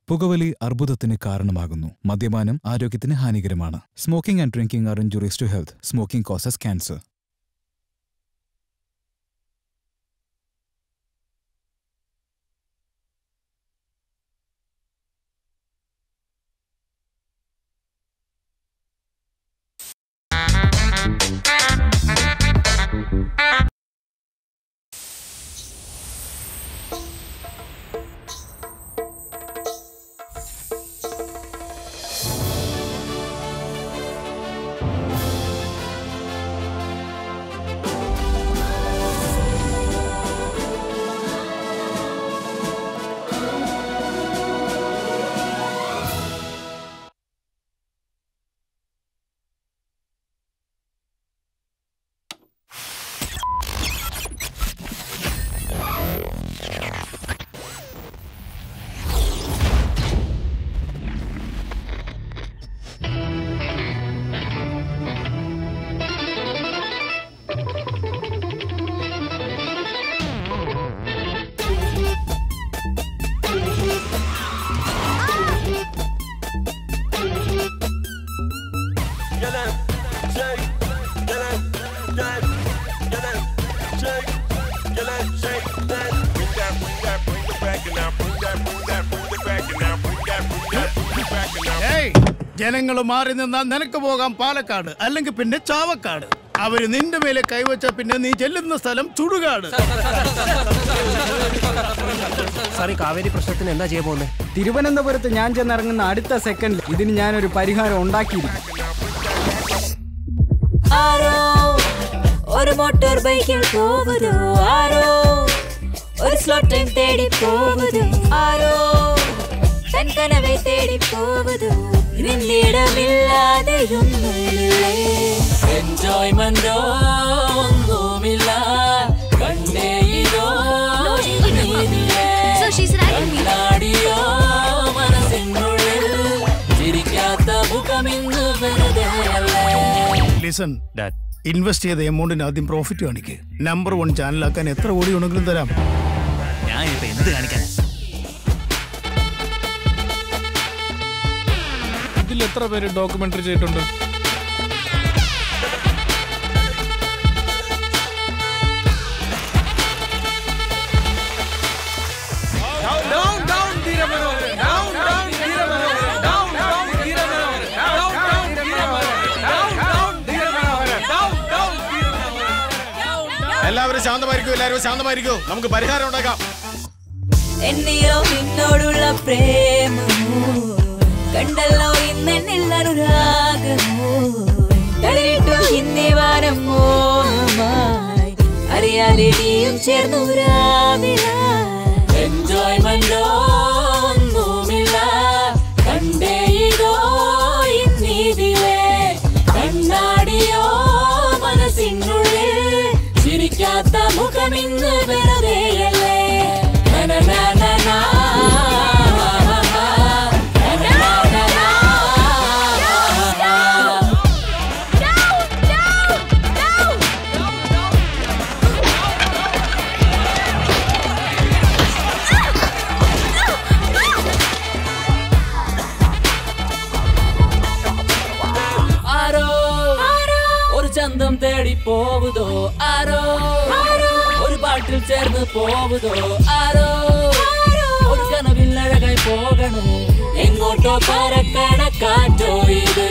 പുകവലി അർബുദത്തിന് കാരണമാകുന്നു. മദ്യപാനം ആരോഗ്യത്തിന് ഹാനികരമാണ്. Smoking and drinking are injuries to health. Smoking causes cancer. ജനങ്ങൾ മാറി നിന്നാൽ നിനക്ക് പോകാം പാലക്കാട്, അല്ലെങ്കിൽ പിന്നെ ചാവക്കാട്. അവര് നിന്റെ മേലെ കൈവച്ച പിന്നെ നീ ചെല്ലുന്ന സ്ഥലം ചുടുകാട്. സാറി, കാവേരി പ്രശ്നത്തിന് എന്താ ചെയ്യാൻ പോകുന്നത്? തിരുവനന്തപുരത്ത് ഞാൻ ചെന്നിറങ്ങുന്ന അടുത്ത സെക്കൻഡിൽ ഇതിന് ഞാനൊരു പരിഹാരം ഉണ്ടാക്കിയിരിക്കും. ഒരു മോട്ടോർ ബൈക്കിൽ പോകുന്നു ആരോ, ഒരു സ്ലോട്ട് ടൈം തേടി പോകുന്നു ആരോ, തൻ കനവെ തേടി പോകുന്നു നിന്നിടമില്ലാതെയൊന്നുമില്ലേ. എൻജോയ്മെന്റോ ഒന്നുമില്ല കണ്ടേ ഇതോ കണ്ണാടിയോ മനസ്സിനുള്ളിൽ ചിരിക്കാത്ത മുഖമിന്ന് വെറുതെ. ലിസൺ ഡാഡ്, ഇൻവെസ്റ്റ് ചെയ്ത എമൗണ്ടിന് ആദ്യം പ്രോഫിറ്റ് കാണിക്ക്. നമ്പർ 1 ചാനലാക്കാൻ എത്ര കോടി ഉണ്ടെങ്കിലും തരാം. ഞാൻ ഇപ്പൊ എന്ത് കാണിക്കാൻ? ഇതിൽ എത്ര പേര് ഡോക്യുമെന്ററി ചെയ്തിട്ടുണ്ട്? എല്ലാവരും ശാന്തമായിരിക്കൂ. നമുക്ക് പരിഹാരം ഉണ്ടാക്കാം. എന്നോ നിന്നോടുള്ള പ്രേമമോ കണ്ടല്ലോ ഇന്നെല്ലാനുരാഗമോ തളിരിട്ടു ഇന്നേ വാരം മോഹമായി അറിയാതെ നീയും ചേർന്നു എൻജോയ്മെന്റോ ഒന്നുമില്ല കണ്ടേ ഇതോ ഇന്നീതിലേ കണ്ണാടിയോ മനസ്സിനുള്ളിൽ ചിരിക്കാത്ത മുഖമിന്ന് വെറുതെയല്ലേ. ചന്തം തേടി പോവുതോ ആരോ, ഒരു പാട്ടിൽ ചേർന്ന് പോവുതോ ആരോ, ഒരു കനവിൽ അഴകായി പോകണോ എങ്ങോട്ടോ പറക്കണ കാറ്റോ ഇത്.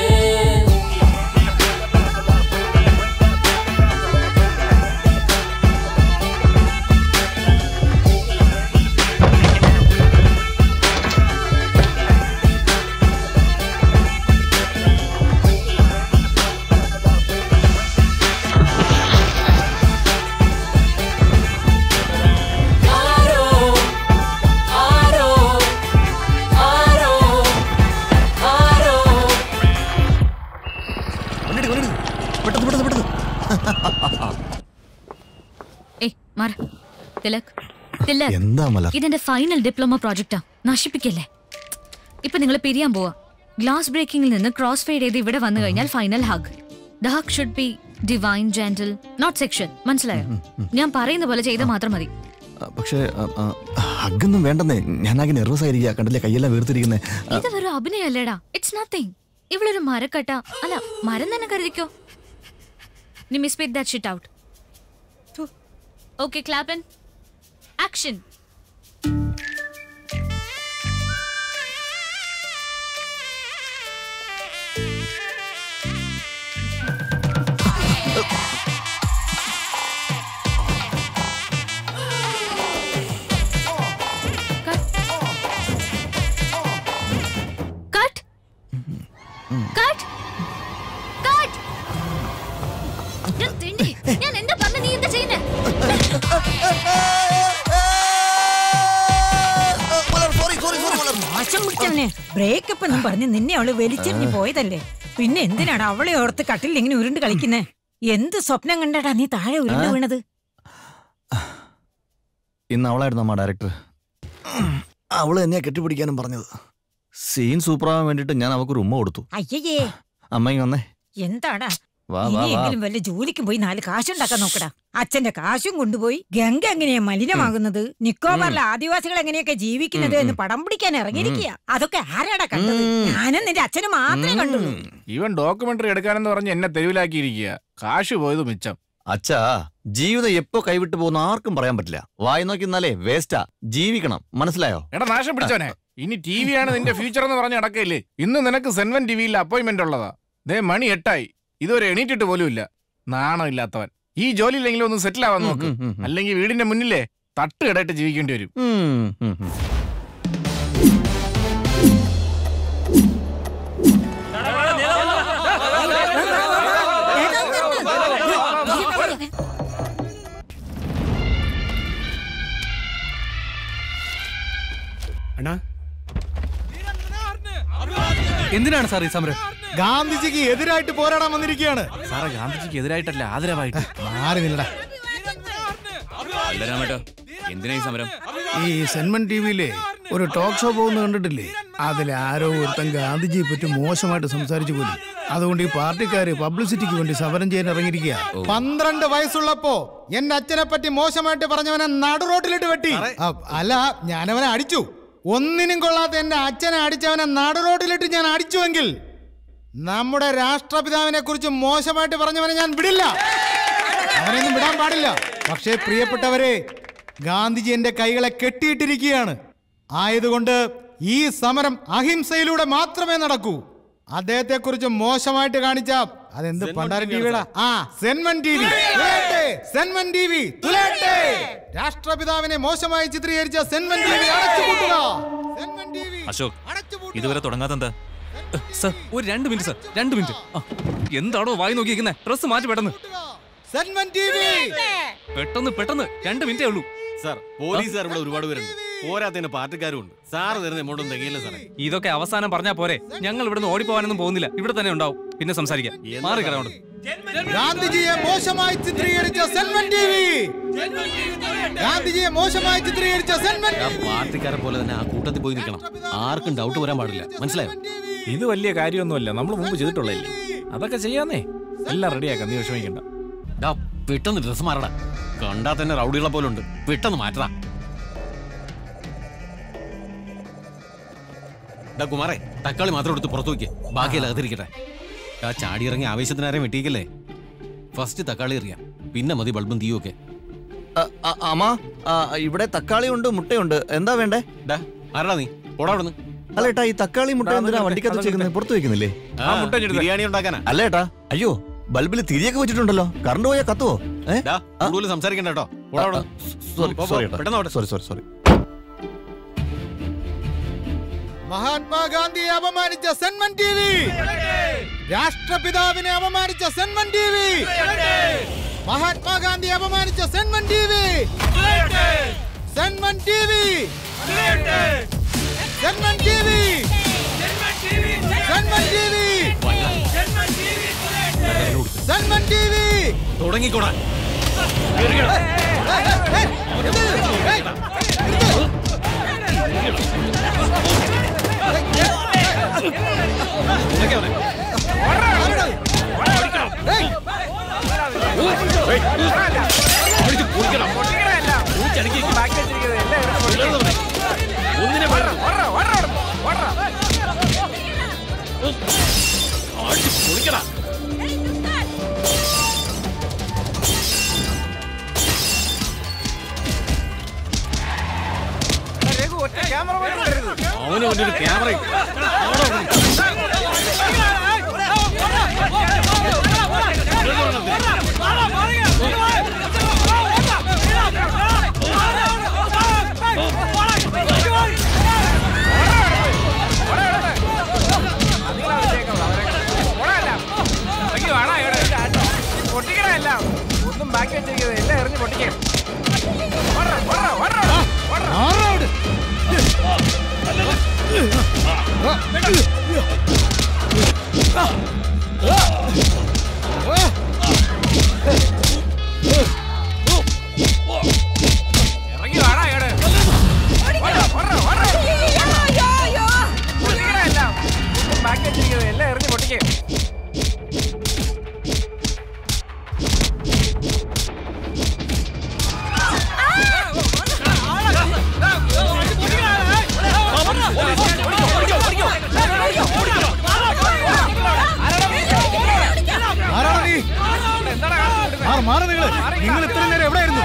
ഇതെന്റെ ഫൈനൽ ഡിപ്ലോമ പ്രോജക്റ്റാ, നശിപ്പിക്കല്ലേ. ഇപ്പൊ നിങ്ങൾ പിരിയാൻ പോവാ. ഗ്ലാസ് ബ്രേക്കിംഗിൽ നിന്ന് ക്രോസ് ഫെയ്ഡ് ചെയ്ത് ഇവിടെ വന്നു കഴിഞ്ഞാൽ final hug. The hug should be divine, gentle, not sexual. മനസ്സിലായോ? ഞാൻ പറയുന്ന പോലെ ചെയ്താൽ മാത്രം മതി. പക്ഷേ ഹഗ്ഗൊന്നും വേണ്ടെന്നേ. ഞാനാകെ നെർവസ് ആയിരിക്കുക. കണ്ടില്ലേ കൈയെല്ലാം വീർത്തിരിക്കുന്നേ. ഇത് വെറും അഭിനയല്ലേടാ. It's nothing. ഇവളൊരു മരക്കട്ട അല്ല, മരം തന്നെ കരുതിക്കോ. Nimmi speed that shit out. Okay, clap and action. ഞാൻ എന്താ പറഞ്ഞ, നീ എന്താ ചെയ്യുന്നേ? ബ്രേക്കപ്പ് എന്നും പറഞ്ഞ് നിന്നെ അവള് വലിച്ചെറിഞ്ഞ് പോയതല്ലേ, പിന്നെ എന്തിനാടാ അവളെ ഓർത്ത് കട്ടിൽ ഇങ്ങനെ ഉരുണ്ട് കളിക്കുന്നേ? എന്ത് സ്വപ്നം കണ്ടാടാ നീ താഴെ ഉരുണ്ട് വീണത്? ഇന്ന് അവളായിരുന്നു അമ്മ ഡയറക്ടർ. അവള് എന്നെയാ കെട്ടിപ്പിടിക്കാനും പറഞ്ഞത്. സീൻ സൂപ്പറാവാൻ വേണ്ടിട്ട് ഞാൻ അവക്കൊരു ഉമ്മ കൊടുത്തു. അയ്യേ അമ്മ വന്നേ. എന്താടാ ഇനിയെങ്കിലും വല്ല ജോലിക്കും പോയി 4 കാശുണ്ടാക്കാൻ നോക്കടാ. അച്ഛന്റെ കാശും കൊണ്ടുപോയി ഗംഗ എങ്ങനെയാ മലിനമാകുന്നത്, നിക്കോബാറിലെ ആദിവാസികൾ എങ്ങനെയൊക്കെ ജീവിക്കുന്നത് എന്ന് പടം പിടിക്കാൻ ഇറങ്ങിയിരിക്കുക. അതൊക്കെ ആരാടാ കണ്ടത്? ഞാനും നിന്റെ അച്ഛനും മാത്രമേ കണ്ടുള്ളൂ. ഇവൻ ഡോക്യുമെന്ററി എടുക്കാനെന്ന് പറഞ്ഞ് എന്നെ തെരുവിലാക്കിയിരിക്കുക. കാശ് പോയത് മിച്ചം. അച്ഛാ, ജീവിതം എപ്പോ കൈവിട്ടു പോകുന്ന ആർക്കും പറയാൻ പറ്റില്ല. വായി നോക്കിന്നാലേ വേസ്റ്റാ. ജീവിക്കണം, മനസ്സിലായോ? എടാ നാശം പിടിച്ചോനെ. ഇനി ടി വി ആണ് നിന്റെ ഫ്യൂച്ചർ എന്ന് പറഞ്ഞ് നടക്കയില്ലേ? ഇന്ന് നിനക്ക് സെൻവൻ ടിവിയിൽ അപ്പോയിന്റ്മെന്റ് ഉള്ളതാ. ദേ മണി 8 ഇതുവരെ എണീറ്റിട്ട് പോലും ഇല്ല. നാണം ഇല്ലാത്തവൻ. ഈ ജോലിയില്ലെങ്കിലും ഒന്ന് സെറ്റിൽ ആവാൻ നോക്ക്. അല്ലെങ്കിൽ വീടിന്റെ മുന്നിലെ തട്ടുകടായിട്ട് ജീവിക്കേണ്ടി വരും. എന്തിനാണ് സാർ ഈ സമരം? ഗാന്ധിജിക്ക് എതിരായിട്ട് പോരാടാൻ വന്നിരിക്കുകയാണ്. സാറേ, ഗാന്ധിജിക്ക് എതിരായിട്ടല്ല, ആദരവായിട്ട്. മാറി നിന്നടാ. എന്തിനാ ഈ സമരം? ഈ സെൻമൻ ടിവിയിലെ ഒരു ടോക്ക് ഷോ പോകുന്ന കണ്ടിട്ടില്ലേ? അതിലാരോ ഒരുത്തൻ ഗാന്ധിജിയെ പറ്റി മോശമായിട്ട് സംസാരിച്ചു പോലും. അതുകൊണ്ട് ഈ പാർട്ടിക്കാര് പബ്ലിസിറ്റിക്ക് വേണ്ടി സമരം ചെയ്യാൻ ഇറങ്ങിയിരിക്കുക. 12 വയസ്സുള്ളപ്പോ എന്റെ അച്ഛനെ പറ്റി മോശമായിട്ട് പറഞ്ഞവനെ നടു റോട്ടിലിട്ട് വെട്ടി. അല്ല, ഞാനവനെ അടിച്ചു. ഒന്നിനും കൊള്ളാത്ത എന്റെ അച്ഛനെ അടിച്ചവനെ നടു റോട്ടിലിട്ട് ഞാൻ അടിച്ചുവെങ്കിൽ നമ്മുടെ രാഷ്ട്രപിതാവിനെ കുറിച്ച് മോശമായിട്ട് പറഞ്ഞവനെ ഞാൻ വിടില്ല. അവനെയൊന്നും വിടാൻ പാടില്ല. പക്ഷേ പ്രിയപ്പെട്ടവരെ, ഗാന്ധിജി എന്റെ കൈകളെ കെട്ടിയിട്ടിരിക്കുകയാണ്. ആയതുകൊണ്ട് ഈ സമരം അഹിംസയിലൂടെ മാത്രമേ നടക്കൂ. അദ്ദേഹത്തെ കുറിച്ച് മോശമായിട്ട് കാണിച്ച അതെന്ത് പണ്ടാരം ടിവിയുടെ സെൻമൻ ടിവി, സെൻമൻ ടിവി തുലട്ടെ. രാഷ്ട്രപിതാവിനെ മോശമായി ചിത്രീകരിച്ച സെൻമൻ ടിവി അടച്ചുപൂട്ടുക. സെൻമൻ ടിവി അശോക്, ഇതുവരെ തുടങ്ങാതെന്താ? സർ, ഒരു 2 മിനിറ്റ് സർ, 2 മിനിറ്റ്. എന്താണോ വായി നോക്കിയിരിക്കുന്നത്? ഡ്രസ് മാറ്റി പെട്ടെന്ന്. സെൻമൻ ടിവി പെട്ടെന്ന് 2 മിനിറ്റേ ഉള്ളൂ. സാർ, പോലീസുകാർ ഇവിടെ ഒരുപാട് പേരുണ്ട്. പോരാത്തതിന് പാർട്ടിക്കാരും ഉണ്ട്. സാറ് തരുന്ന എമൗണ്ടും തികയില്ല സാറേ. ഇതൊക്കെ അവസാനം പറഞ്ഞാ പോരെ? ഞങ്ങൾ ഇവിടുന്ന് ഓടിപ്പോവാനൊന്നും പോകുന്നില്ല. ഇവിടെ തന്നെ ഉണ്ടാവും. പിന്നെ സംസാരിക്കാം. മാറി കിടന്നു. ഗാന്ധിജിയെ മോശമായി ചിത്രീകരിച്ച സെൻമൻ ടിവി, ഗാന്ധിജിയെ മോശമായി ചിത്രീകരിച്ച സെൻമൻ ടിവി. പാർട്ടിക്കാരെ പോലെ തന്നെ ആ കൂട്ടത്തിൽ പോയി നിൽക്കണം. ആർക്കും ഡൗട്ട് വരാൻ പാടില്ല. മനസ്സിലായോ? ഇത് വലിയ കാര്യമൊന്നുമല്ല. നമ്മൾ മുമ്പ് ചെയ്തിട്ടുള്ളല്ലേ. അതൊക്കെ ചെയ്യാന്നേ. എല്ലാം റെഡിയാക്കാം, നീ വിഷമിക്കണ്ട. പെട്ടെന്ന് ഡ്രസ് മാറടാ. കണ്ടാ തന്നെ റൗഡികളെ പോലെ ഉണ്ട്. പെട്ടെന്ന് മാറ്റടാ. കുമാറേ, തക്കാളി മാത്രം എടുത്ത് പുറത്തു വയ്ക്ക്. ബാക്കിയെല്ലാം അകത്തിരിക്കട്ടെ. ആ ചാടിയിറങ്ങി ആവേശത്തിനാരെ വെട്ടിയിക്കല്ലേ. ഫസ്റ്റ് തക്കാളി എറിയാം, പിന്നെ മതി ബൾബും തീയും ഒക്കെ. അമ്മ, ഇവിടെ തക്കാളി ഉണ്ട്, മുട്ടയുണ്ട്. എന്താ വേണ്ടേ? ആരടാ നീ? പോടാ അവിടുന്ന്. അല്ല ഏട്ടാ, ഈ തക്കാളി മുട്ട എന്തിനാ വണ്ടിക്കകത്ത് വെച്ചേക്കുന്നത്? പുറത്ത് വെക്കുന്നില്ലേ? ബിരിയാണി ഉണ്ടാക്കാനാ? അല്ല ഏട്ടാ, അയ്യോ, ബൾബിൽ തിരിയൊക്കെ വെച്ചിട്ടുണ്ടല്ലോ. കറണ്ട് പോയാൽ കത്തുവോ? കൂടുതൽ സംസാരിക്കണ്ട കേട്ടോ. സോറി. മഹാത്മാഗാന്ധിയെ അപമാനിച്ച സെൻമൻ ടിവി, രാഷ്ട്രപിതാവിനെ അപമാനിച്ച സെൻമൻ ടിവി, മഹാത്മാഗാന്ധിയെ അപമാനിച്ച Senman TV, Senman TV, Senman TV, Senman TV, Senman TV. തുടങ്ങിക്കോടാ. ബാക്കി അവന് ഒരു ക്യാമറ ഒന്നും ബാക്കി വെച്ചിരിക്കുന്നത് എല്ലാം എറിഞ്ഞ് പൊട്ടിക്കേ. ഇറങ്ങി വാടാ ഏട്. എല്ലാം ഒന്നും ബാക്കി വെച്ചിരിക്കുന്നത് എല്ലാം എറിഞ്ഞ് പൊട്ടിക്കേ. നിങ്ങൾ ഇത്ര നേരം എവിടെയായിരുന്നു?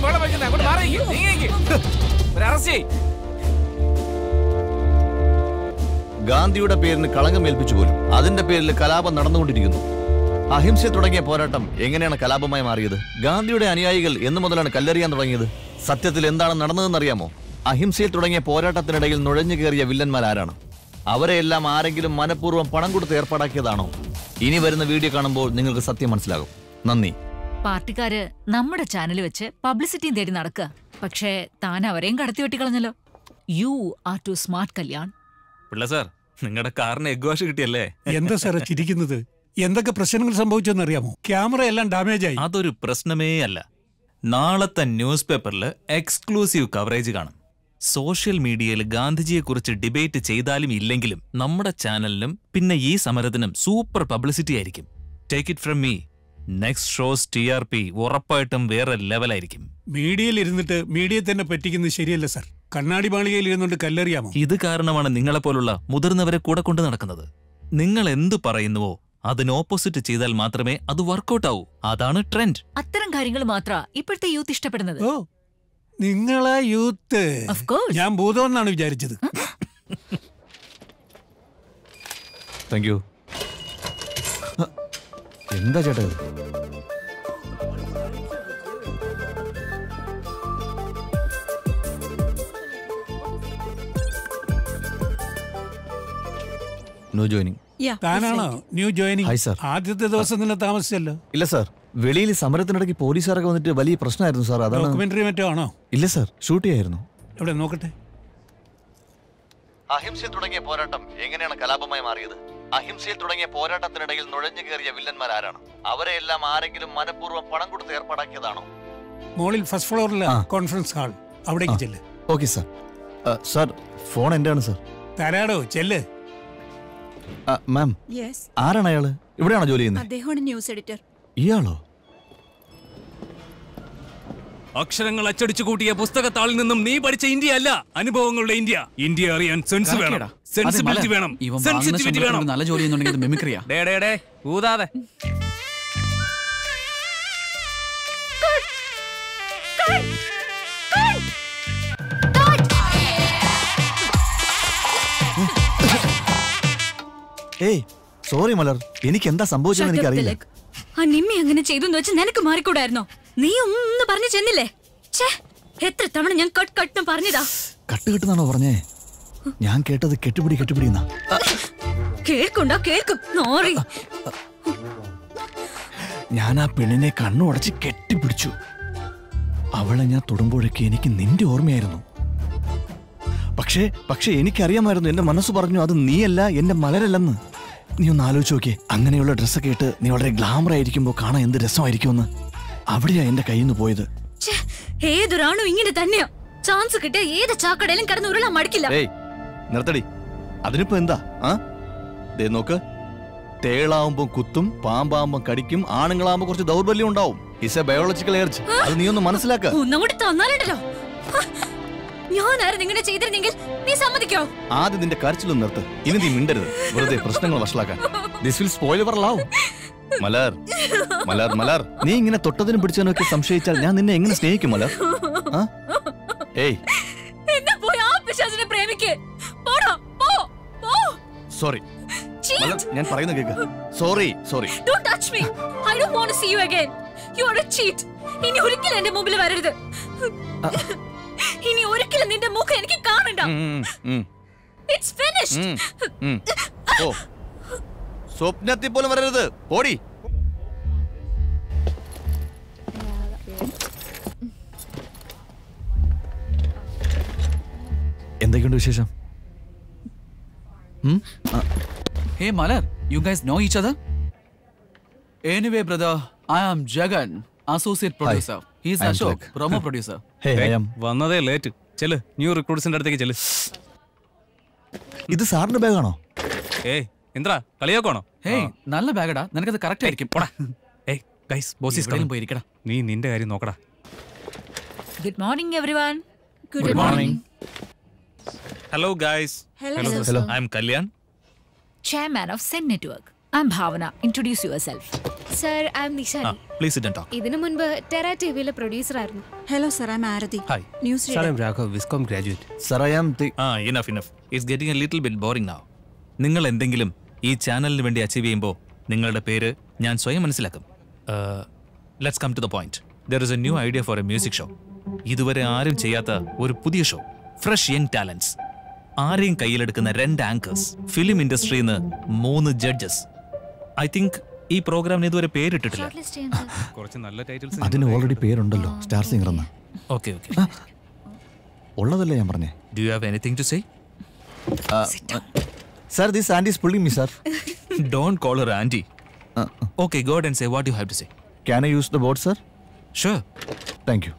ഗാന്ധിയുടെ പേരിന് കളങ്കം ഏൽപ്പിച്ചു പോലും. അതിന്റെ പേരിൽ കലാപം നടന്നുകൊണ്ടിരിക്കുന്നു. അഹിംസ തുടങ്ങിയ പോരാട്ടം എങ്ങനെയാണ് കലാപമായി മാറിയത്? ഗാന്ധിയുടെ അനുയായികൾ എന്നു മുതലാണ് കല്ലെറിയാൻ തുടങ്ങിയത്? സത്യത്തിൽ എന്താണ് നടന്നതെന്നറിയാമോ? അഹിംസയിൽ തുടങ്ങിയ പോരാട്ടത്തിനിടയിൽ നുഴഞ്ഞു കയറിയ വില്ലന്മാർ ആരാണ്? അവരെയെല്ലാം ആരെങ്കിലും മനഃപൂർവ്വം പണം കൊടുത്ത് ഏർപ്പാടാക്കിയതാണോ? ഇനി വരുന്ന വീഡിയോ കാണുമ്പോൾ നിങ്ങൾക്ക് സത്യം മനസ്സിലാകും. നന്ദി. പാർട്ടിക്കാര് നമ്മുടെ ചാനൽ വെച്ച് പബ്ലിസിറ്റിയും തേടി നടക്കുക. പക്ഷേ താൻ അവരെയും കടത്തി വെട്ടിക്കളഞ്ഞല്ലോ. You are too smart Kalyan. Pillai sir, നിങ്ങളുടെ കാറിന് എഗ് വാഷ് കിട്ടിയല്ലേ? എന്താ സാറേ ചിരിക്കുന്നത്? എന്തൊക്കെ പ്രശ്നങ്ങൾ സംഭവിച്ചെന്നറിയാമോ? ക്യാമറ എല്ലാം ഡാമേജ് ആയി. അതൊരു പ്രശ്നമേ അല്ല. നാളത്തെ ന്യൂസ് പേപ്പറിൽ എക്സ്ക്ലൂസീവ് കവറേജ് കാണും. സോഷ്യൽ മീഡിയയിൽ ഗാന്ധിജിയെക്കുറിച്ച് ഡിബേറ്റ് ചെയ്താലും ഇല്ലെങ്കിലും നമ്മുടെ ചാനലിനും പിന്നെ ഈ സമരത്തിനും സൂപ്പർ പബ്ലിസിറ്റി ആയിരിക്കും. Take it from me. Next shows TRP ഉറപ്പായിട്ടും വേറെ ലെവലായിരിക്കും. മീഡിയയിൽ ഇരുന്നിട്ട് മീഡിയ തന്നെ പറ്റിക്കുന്നത് ശരിയല്ല സാർ. കണ്ണാടി മാളികയിൽ ഇരുന്നുകൊണ്ട് കല്ലെറിയാമോ? ഇത് കാരണമാണ് നിങ്ങളെപ്പോലുള്ള മുതിർന്നവരെ കൂടെ കൊണ്ട് നടക്കുന്നത്. നിങ്ങൾ എന്തു പറയുന്നുവോ അതിന് ഓപ്പോസിറ്റ് ചെയ്താൽ മാത്രമേ അത് വർക്കൗട്ട് ആവൂ. അതാണ് ട്രെൻഡ്. അത്തരം കാര്യങ്ങൾ മാത്രാ ഇപ്പോഴത്തെ യൂത്ത് ഇഷ്ടപ്പെടുന്നത്. ഓ, നിങ്ങളെ യൂത്ത് ഞാൻ ഭൂതമെന്നാണ് വിചാരിച്ചത്. Thank you. എന്താ ചേട്ടാ ഇത്? New joining. താനാണോ ന്യൂ ജോയിനിങ്? Hi sir. ആദ്യത്തെ ദിവസം തന്നെ താമസിച്ചല്ലോ. ഇല്ല സാർ, വെളിയിൽ സമരത്തിനിടയ്ക്ക് പോലീസുകാരൊക്കെ വന്നിട്ട് വലിയ പ്രശ്നമായിരുന്നു സാർ. അതാണ്. ഡോക്യുമെന്ററി മറ്റോ ആണോ? ഇല്ല സാർ, ഷൂട്ട് ചെയ്യായിരുന്നു. എവിടെ നോക്കട്ടെ. അഹിംസയിൽ തുടങ്ങിയ പോരാട്ടം എങ്ങനെയാണ് കലാപമായി മാറിയത്? അഹിംസയിൽ തുടങ്ങിയ പോരാട്ടത്തിനിടയിൽ നുഴഞ്ഞു കയറിയ വില്ലന്മാർ ആരാണ്? അവരെയെല്ലാം ആരെങ്കിലും മനഃപൂർവ്വം പണം കൊടുത്ത് ഏർപ്പാടാക്കിയതാണോ? മോളിൽ ഫസ്റ്റ് ഫ്ലോറിലെ കോൺഫറൻസ് ഹാൾ, അവിടേക്ക് ചെല്ല്. Okay sir. സാർ, ഫോൺ എന്റെ ആണ് സാർ. തരാടോ, ചെല്ല്. മാം, ആരാണ് അയാള്? ഇവിടെയാണോ ജോലി ചെയ്യുന്നത്? അദ്ദേഹമാണ് ന്യൂസ് എഡിറ്റർ. ഇയാളോ? അക്ഷരങ്ങൾ അച്ചടിച്ചു കൂട്ടിയ പുസ്തകത്താളിൽ നിന്നും നീ പഠിച്ച ഇന്ത്യ അല്ല, അനുഭവങ്ങളുടെ ഇന്ത്യ. ഇന്ത്യ അറിയാൻ സെൻസ് വേണം, സെൻസിബിലിറ്റി വേണം, സെൻസിറ്റിവിറ്റി വേണം. നല്ല ജോലി ചെയ്യുന്നുണ്ടെങ്കിൽ മിമിക്രിയാ. ഊതാതെ. ഏയ് സോറി മലർ, എനിക്ക് എന്താ സംഭവിച്ചതെന്ന് എനിക്കറിയില്ല. ആ നിമ്മി അങ്ങനെ ചെയ്തു വെച്ച് നിനക്ക് മാറിക്കൂടായിരുന്നോ? നീ ഒന്ന് പറഞ്ഞു ചെന്നില്ലേ? എത്ര തവണ ഞാൻ കട്ട് പറഞ്ഞതാ. കട്ട് കെട്ടുന്നാണോ പറഞ്ഞേ? ഞാൻ കേട്ടത് കെട്ടുപിടി എന്നാ. കേൾക്കുണ്ടോ? കേൾക്കും. ഞാൻ ആ പെണ്ണിനെ കണ്ണുടച്ച് കെട്ടിപ്പിടിച്ചു. അവളെ ഞാൻ തൊടുമ്പോഴൊക്കെ എനിക്ക് നിന്റെ ഓർമ്മയായിരുന്നു. പക്ഷേ എനിക്കറിയാമായിരുന്നു, എന്റെ മനസ്സ് പറഞ്ഞു അത് നീയല്ല, എന്റെ മലരല്ലെന്ന്. നീ ഒന്ന് ആലോചിച്ച് നോക്കിയേ, അങ്ങനെയുള്ള ഡ്രസ്സൊക്കെ ഇട്ട് നീ വളരെ ഗ്ലാമർ ആയിരിക്കുമ്പോ കാണാൻ എന്ത് രസമായിരിക്കുമെന്ന്. അവിടെയാ എന്റെ കയ്യിൽ നിന്ന് പോയത്. ഏതൊരാണോ ഇങ്ങനെ തന്നെയാ. ചാൻസ് കിട്ടിയ ഏത് ചാക്കടയിലും കിടന്ന് ഉരുളാൻ മടിക്കില്ല. നിർത്തടി, അതിനിപ്പോ എന്താ? ദേ നോക്ക്, തേളാവുമ്പോ കുത്തും, പാമ്പാവുമ്പോ കടിക്കും, ആണുങ്ങളാവുമ്പോ കുറച്ച് ദൗർബല്യം ഉണ്ടാവും. It's a biological urge. അത് നീ ഒന്ന് മനസ്സിലാക്ക. ഒന്നങ്ങോട്ട് തന്നാലുണ്ടല്ലോ. ഞാനായിരുന്നു ഇങ്ങനെ ചെയ്തിരുന്നെങ്കിൽ നീ സമ്മതിക്കോ? ആദ്യം നിന്റെ കരച്ചിലൊന്നും നിർത്ത്. ഇനി നീ മിണ്ടരുത്, വെറുതെ പ്രശ്നങ്ങൾ വഷളാക്കാൻ. This will spoil your love. Malar Malar Malar, നീ ഇങ്ങനെ തൊട്ടതിനും പിടിച്ചതിനൊക്കെ സംശയിച്ചാൽ ഞാൻ നിന്നെ എങ്ങനെ സ്നേഹിക്കും മലർ? ഏയ്, എന്നാ പോയി ആ പിശാചിനെ പ്രേമിക്ക്. പോടോ. സോറി. ഞാൻ പറയുന്ന കേക്ക്. Sorry. Don't touch me. I don't want to see you again. You are a cheat. ഇനി ഒരിക്കലും എന്റെ മുമ്പിൽ വരരുത്. ഇനി ഒരിക്കലും നിന്റെ മുഖം എനിക്ക് കാണണ്ട. It's finished. ഓ, സ്വപ്നത്തിൽ പോലും വരരുത്. ഓടി. എന്തൊക്കെയുണ്ട് വിശേഷം? Hey Malar, you guys know each other? Anyway, brother, I am Jagan, associate producer. He is Ashok, promo producer. Hey, I am. വന്നതേ ലേറ്റ്. ചെല് ന്യൂ റിക്രൂട്ട്സിന്റെ അടുത്തേക്ക് ചെല്. ഇത് സാറിന്റെ ബാഗാണോ? ഏയ് ഇന്ദ്രാ കളിയാക്കണോ? Hey, നല്ല ബാഗടാ. നിനക്കത് കറക്റ്റ് ആയിരിക്കും. പോടാ. Hey guys, boss is coming. പോയിരിക്കടാ. നീ നിന്റെ കാര്യം നോക്കടാ. Good morning, everyone. Good morning. Hello guys. Hello. I am Kalyan. Chairman of Sen Network. I'm Bhavana. Introduce yourself. Sir, I'm Nishani. Please sit and talk. ഇതിനു മുൻപ് Terra ടിവിയിലെ producer ആയിരുന്നു. Hello sir, I'm Arathi. Hi. News Sir, I'm Raghav, Viscom graduate. Sir, I am Enough. It's getting a little bit boring now. നിങ്ങൾ എന്തെങ്കിലും ഈ ചാനലിന് വേണ്ടി achieve ചെയ്യുമ്പോൾ നിങ്ങളുടെ പേര് ഞാൻ സ്വയം മനസ്സിലാക്കും. Let's come to the point. There is a new idea for a music show. ഇതുവരെ ആരും ചെയ്യാത്ത ഒരു പുതിയ ഷോ. Fresh young talents. ആരെയും കയ്യിലെടുക്കുന്ന 2 ആങ്കേഴ്സ്, ഫിലിം ഇൻഡസ്ട്രിയിൽ നിന്ന് 3 ജഡ്ജസ്. ഐ തിങ്ക് ഈ പ്രോഗ്രാമിന് ഇതുവരെ പേരിട്ടിട്ടില്ല. കുറച്ച് നല്ല ടൈറ്റിൽസ്. അതിന് ഓൾറെഡി പേരുണ്ടല്ലോ, സ്റ്റാർ സിംഗർ എന്ന്. ഓക്കെ. ഉള്ളതല്ലേ ഞാൻ പറഞ്ഞേ. Do you have anything to say? Sir, this auntie is pulling me, sir. Don't call her auntie. Okay, go ahead and say what you have to say. Can I use the board, sir? Sure. Thank you.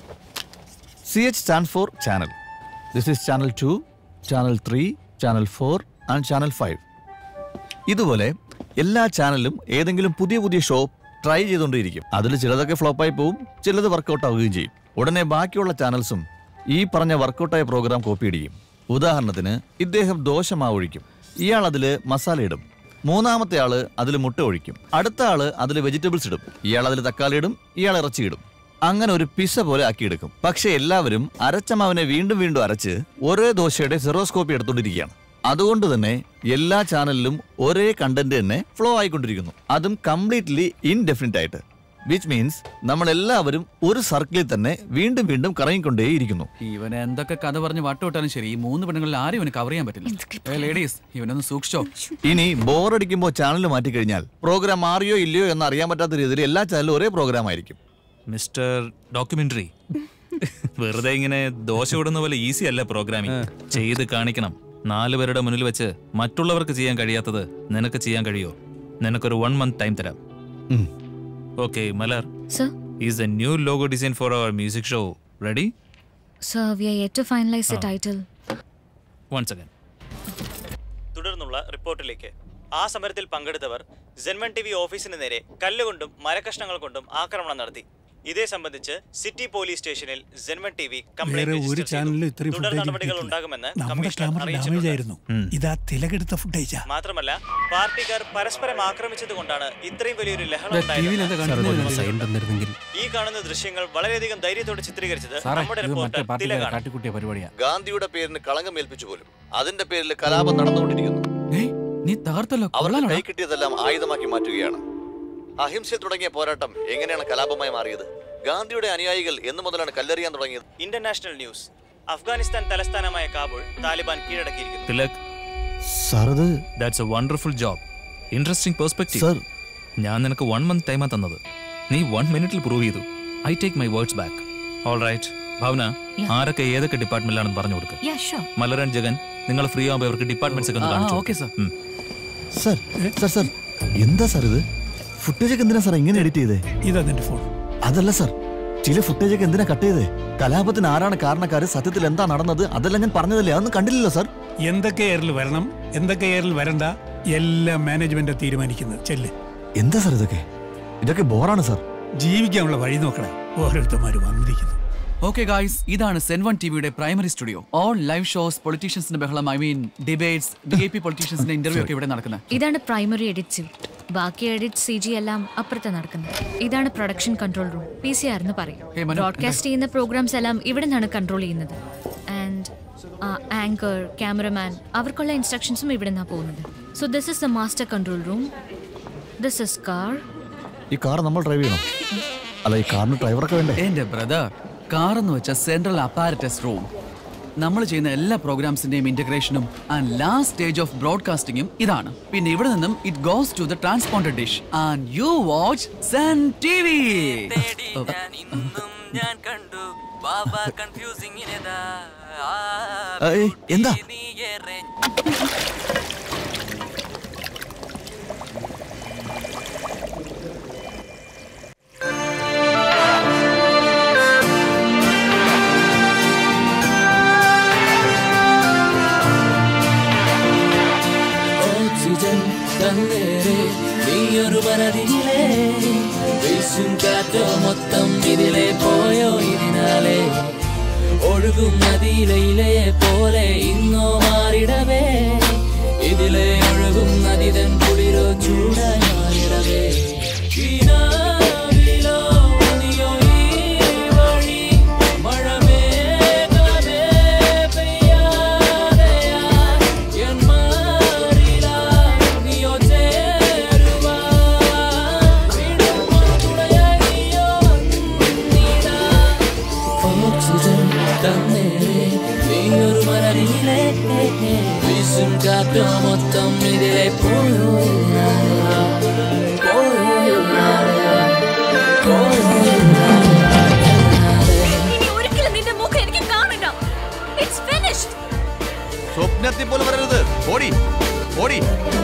CH stands for channel. This is channel 2, channel 3, channel 4 and channel 5. ഇതുപോലെ എല്ലാ ചാനലിലും ഏതെങ്കിലും പുതിയ show try ചെയ്തുകൊണ്ടിരിക്കും. അതിൽ ചിലതൊക്കെ ഫ്ലോപ്പായി പോവും, ചിലത് വർക്കൗട്ട് ആവുകയും ചെയ്യും. ഉടനെ ബാക്കിയുള്ള ചാനൽസും ഈ പറഞ്ഞ വർക്കൗട്ടായ പ്രോഗ്രാം കോപ്പി അടിക്കും. ഉദാഹരണത്തിന് ഇദ്ദേഹം ദോശമാവ് ഒഴിക്കും, ഇയാൾ അതിൽ മസാല ഇടും. മൂന്നാമത്തെ ആള് അതിൽ മുട്ട ഒഴിക്കും, അടുത്ത ആള് അതിൽ വെജിറ്റബിൾസ് ഇടും, ഇയാൾ അതിൽ തക്കാളി ഇടും, ഇയാൾ ഇറച്ചി ഇടും. അങ്ങനെ ഒരു പിസ്സ പോലെ ആക്കിയെടുക്കും. പക്ഷെ എല്ലാവരും അരച്ച മാവിനെ വീണ്ടും അരച്ച് ഒരേ ദോശയുടെ സെറോസ്കോപ്പി എടുത്തുകൊണ്ടിരിക്കുകയാണ്. അതുകൊണ്ട് തന്നെ എല്ലാ ചാനലിലും ഒരേ കണ്ടന്റ് തന്നെ ഫ്ലോ ആയിക്കൊണ്ടിരിക്കുന്നു, അതും കംപ്ലീറ്റ്ലി ഇൻഡെഫിനിറ്റ് ആയിട്ട്. വിച്ച് മീൻസ് നമ്മൾ എല്ലാവരും ഒരു സർക്കിളിൽ തന്നെ വീണ്ടും കറങ്ങിക്കൊണ്ടേയിരിക്കുന്നു. ഇവൻ എന്തൊക്കെ കഥ പറഞ്ഞ് വട്ടുവിട്ടാലും ശരി, ഈ 3 പെണ്ണുങ്ങളിൽ ആരും ഇവന് കവർ ചെയ്യാൻ പറ്റില്ല. ലേഡീസ്, ഇവനൊന്ന് സൂക്ഷിച്ചോ. ഇനി ബോറടിക്കുമ്പോൾ ചാനൽ മാറ്റിക്കഴിഞ്ഞാൽ പ്രോഗ്രാം മാറിയോ ഇല്ലയോ എന്ന് അറിയാൻ പറ്റാത്ത രീതിയിൽ എല്ലാ ചാനലും ഒരേ പ്രോഗ്രാം ആയിരിക്കും. മിസ്റ്റർ ഡോക്യുമെന്ററി, വെറുതെ ഇങ്ങനെ ദോശ ഇടുന്ന പോലെ ഈസി അല്ല പ്രോഗ്രാമിംഗ്. ചെയ്ത് കാണിക്കണം. 4 പേരുടെ മുന്നിൽ വെച്ച് മറ്റുള്ളവർക്ക് ചെയ്യാൻ കഴിയാത്തത് നിനക്ക് ചെയ്യാൻ കഴിയോ? നിനക്കൊരു 1 month ടൈം തരാം. Okay, Malar. Sir? Is the new logo design for our music show ready? Sir, we are yet to finalize the title. Once again. തുടർന്നുള്ള റിപ്പോർട്ടിലേക്ക്. ആ സമരത്തിൽ പങ്കെടുത്തവർ സെൻവൺ ടിവി ഓഫീസിന് നേരെ കല്ലുകൊണ്ടും മരക്കഷ്ണങ്ങൾ കൊണ്ടും ആക്രമണം നടത്തി. ഇതേ സംബന്ധിച്ച് സിറ്റി പോലീസ് സ്റ്റേഷനിൽ സെൻവൺ ടിവി കംപ്ലൈന്റ് രജിസ്റ്റർ ചെയ്തു. തുടർ നടപടികൾ ഉണ്ടാകുമെന്ന് കമ്മീഷണർ അറിയിച്ചിട്ടുണ്ട്. മാത്രമല്ല പാർട്ടിക്കാർ പരസ്പരം ആക്രമിച്ചതുകൊണ്ടാണ് ഇത്രയും വലിയൊരു ലഹളം ഉണ്ടായത്. ഈ കാണുന്ന ദൃശ്യങ്ങൾ വളരെയധികം ധൈര്യത്തോടെ ചിത്രീകരിച്ചത് നമ്മുടെ റിപ്പോർട്ടർ തിലകാണ്. ഗാന്ധിയുടെ പേരിന് കളങ്കമേൽപ്പിച്ചു പോലും. അതിന്റെ പേരിൽ കലാപം നടന്നുകൊണ്ടിരിക്കുന്നു. അവർ കൈ കിട്ടിയതെല്ലാം ആയുധമാക്കി മാറ്റുകയാണ്. അഹിംസ തുടങ്ങിയ പോരാട്ടം എങ്ങനെയാണ് കലാപമായി മാറിയത്? ഗാന്ധിയുടെ അനുയായികൾ എന്നു മുതലാണ് കല്ലെറിയാൻ തുടങ്ങിയത്? International news. അഫ്ഗാനിസ്ഥാൻ തലസ്ഥാനമായ Kabul Taliban കീഴടക്കിയിരിക്കുന്നു. Tilak, that's a wonderful job. Interesting perspective. Sir, ഞാൻ നിനക്ക് 1 month ടൈമാ തന്നത്. നീ 1 മിനിറ്റിൽ പ്രൂവ് ചെയ്തു. I take my words back. All right. ഭാവന, ആരൊക്കെ ഏതൊക്കെ ഡിപ്പാർട്ട്മെന്റിലാണെന്ന് പറഞ്ഞു കൊടുക്കുക. മലർ ആൻഡ് ജഗൻ, നിങ്ങൾ ഫ്രീ ആകുമ്പോൾ അവർക്ക് ഡിപ്പാർട്ട്മെന്റ്സ് ഒക്കെ ഒന്ന് കാണിച്ചു. Okay sir. എന്താ സാർ ഇത്? ഫുട്ടേജ് ഒക്കെ എന്തിനാ സാർ ഇങ്ങനെ എഡിറ്റ് ചെയ്തേ? ഇതെന്റെ ഫോൺ. അതല്ല സാർ, ചില ഫുട്ടേജ് ഒക്കെ എന്തിനാ കട്ട് ചെയ്തേ? കലാപത്തിന് ആരാണ് കാരണക്കാര്, സത്യത്തിൽ എന്താ നടന്നത്, അതെല്ലാം ഞാൻ പറഞ്ഞതല്ലേ, അതൊന്നും കണ്ടില്ലല്ലോ സാർ. എന്തൊക്കെ എയറിൽ വരണം, എന്തൊക്കെ എയറിൽ വരണ്ട, എല്ലാം മാനേജ്മെന്റ് തീരുമാനിക്കുന്നത്. ചെല്ല്. എന്താ സാർ ഇതൊക്കെ ബോറാണ് സാർ. ജീവിക്കാനുള്ള വഴി നോക്കണം. ഓരോരുത്തന്മാര് വന്നിരിക്കുന്നു. ഓക്കെ ഗായ്സ്, ഇതാണ് സെൻവൺ ടിവിയുടെ primary studio. All live shows, പൊളിറ്റീഷ്യൻസിന്റെ ബഹളം, ഡിബേറ്റ്സ്, DAP പൊളിറ്റീഷ്യൻസിന്റെ ഇന്റർവ്യൂ ഒക്കെ ഇവിടെ നടക്കുന്നത്. ഇതാണ് പ്രൈമറി എഡിറ്റ്. ബാക്കി എഡിറ്റ് CG എല്ലാം അപ്പുറത്ത് നടക്കുന്നത്. ഇതാണ് പ്രൊഡക്ഷൻ കൺട്രോൾ റൂം, PCR എന്ന് പറയും. ബ്രോഡ്കാസ്റ്റ് ചെയ്യുന്ന പ്രോഗ്രാംസ് എല്ലാം ഇവിടെ നിന്നാണ് കൺട്രോൾ ചെയ്യുന്നത്. ആങ്കർ, ക്യാമറമാൻ അവർക്കുള്ള ഇൻസ്ട്രക്ഷൻസും ഇവിടെ നിന്നാണ് പോകുന്നത്. So this is the master control room. This is car. ഈ കാർ നമ്മൾ ഡ്രൈവ് ചെയ്യണം? അല്ല, ഈ കാറിന് ഡ്രൈവറൊക്കെ വേണ്ടേ? എന്റെ ബ്രദർ, കാർ എന്ന് വെച്ച സെൻട്രൽ അപ്പാരറ്റസ് റൂം. നമ്മൾ ചെയ്യുന്ന എല്ലാ പ്രോഗ്രാംസിന്റെയും ഇന്റഗ്രേഷനും ആൻഡ് ലാസ്റ്റ് സ്റ്റേജ് ഓഫ് ബ്രോഡ്കാസ്റ്റിംഗും ഇതാണ്. പിന്നെ ഇവിടെ നിന്നും it goes to the transponder dish and you watch Sun TV. ഞാൻ കണ്ടു ബാബാ കൺഫ്യൂസിംഗിനെതാ എന്താ നീയൊരു മനതിലെ വീശും കാറ്റോ മൊത്തം ഇതിലെ പോയോ ഇതിനാലെ ഒഴുകും നദിയിലെ പോലെ ഇന്നോ മാറിടവേ ഇതിലെ ഒഴുകും നദിതൻ കുളിരോ ചൂടായി മാറിടവേ മൊത്തം ഇതിലെ പോയോ ഒരിക്കലും നിന്റെ മുഖം എനിക്ക് കാണില്ല. It's finished. സ്വപ്നത്തിൽ പോലും വരരുത്. ഓടി ഓടി.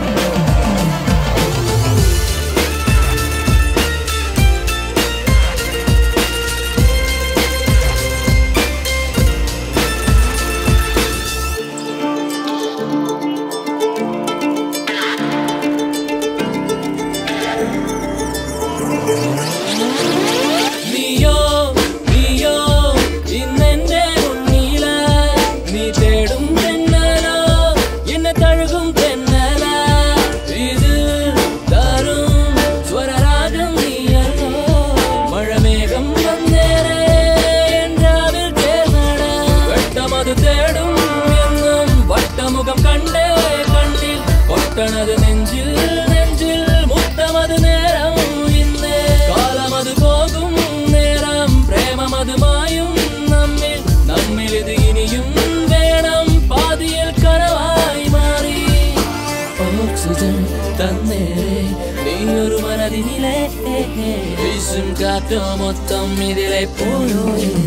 നെഞ്ചിൽ നെഞ്ചിൽ മുത്തമത് നേരം ഇന്ന് കാലമത് പോകും നേരം പ്രേമമത് മായും നമ്മിൽ നമ്മിൽ ഇത് ഇനിയും വേണം പാതിയിൽ കനവായി മാറി ഓക്സിജൻ തന്നേരെ നീയൊരു മനതിനിലെ വീശും കാറ്റോ മൊത്തം ഇതിലെ പോയോ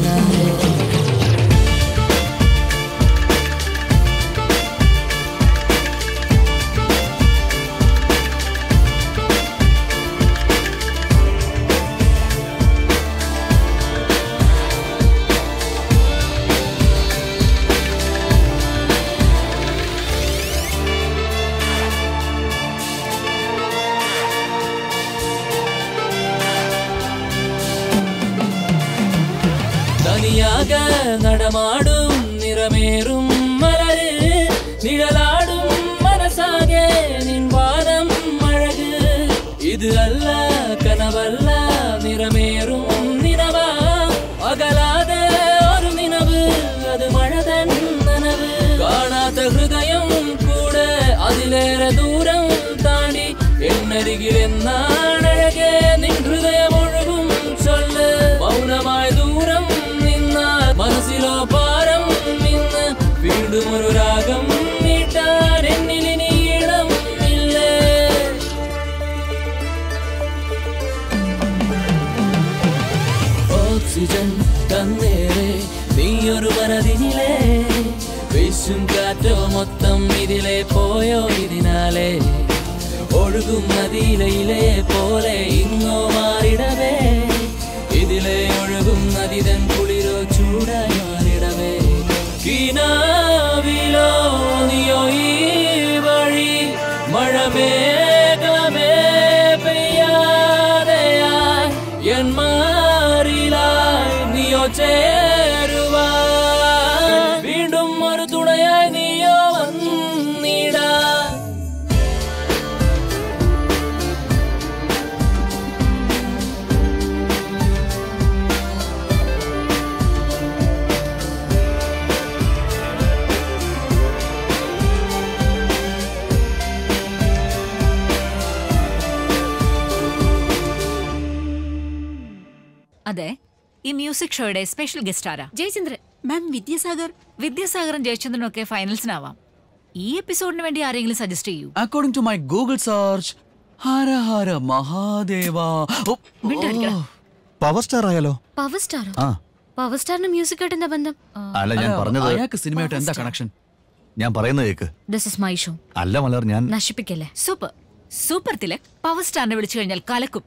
നടമാടും നിറമേറും മലര് നിഴലാടും മനസാകെ നിൻവാനം അഴക് ഇത് അല്ല കനവല്ല നിറമേറും നിനവാ അകലാതെ ഒരു നിനവ് അത് മഴതൻ നനവ് കാണാത്ത ഹൃദയം കൂടെ അതിലേറെ ദൂരം താണ്ടി എന്നരികിലെന്നാണഴകെ നിൻ ഹൃദയം ഒഴുകും ചൊല്ല് മൗനമായ ദൂരം മനസ്സിലോ പാരം നിന്ന് വീണ്ടും ഒരു രാഗം നീട്ടാൻ എന്നിലിനി ഇടം ഇല്ലേ ഓക്സിജൻ തന്നേരെ നീയൊരു മനതിനിലെ വീശും കാറ്റോ മൊത്തം ഇതിലെ പോയോ ഇതിനാലെ ഒഴുകും നദിയിലെ പോലെ ഇന്നോ മാറിടവേ ഇതിലെ ഒഴുകും നദിതൻ കുളിരോ ചൂടായി മാറിടവേ കിനാവിലോ നീയോ ഈ വഴി മഴമേഘമേ പെയ്യാതെയായി എൻ മാറിലായി നീയോ ചേരുവാ വീണ്ടും ഒരു തുണയായി നീയോ വന്നിടാ അതെ, ഈ മ്യൂസിക് ഷോയുടെ സ്പെഷ്യൽ ഗസ്റ്റ് ആരാ? ജയചന്ദ്രൻ. മാം, വിദ്യാസാഗറും ജയചന്ദ്രനും ഒക്കെ ഫൈനൽസിനാവാം. ഈ എപ്പിസോഡിന് വേണ്ടി ആരെങ്കിലും സജസ്റ്റ് ചെയ്യൂ. According to my Google search, Hara Hara Mahadeva. Power star ആയാലോ? പവർ സ്റ്റാറോ? പവർ സ്റ്റാറിന് മ്യൂസിക് ആയിട്ട് എന്താ ബന്ധം? അല്ല, ഞാൻ പറഞ്ഞത് അയാൾക്ക് സിനിമയായിട്ട് എന്താ കണക്ഷൻ? ഞാൻ പറയുന്നത് കേക്ക്. This is my show. അല്ല മലർ, ഞാൻ നശിപ്പിക്കല്ലേ. സൂപ്പർ സൂപ്പർ തിലക് പവർ സ്റ്റാറിനെ വിളിച്ചു കഴിഞ്ഞാൽ കലക്കും.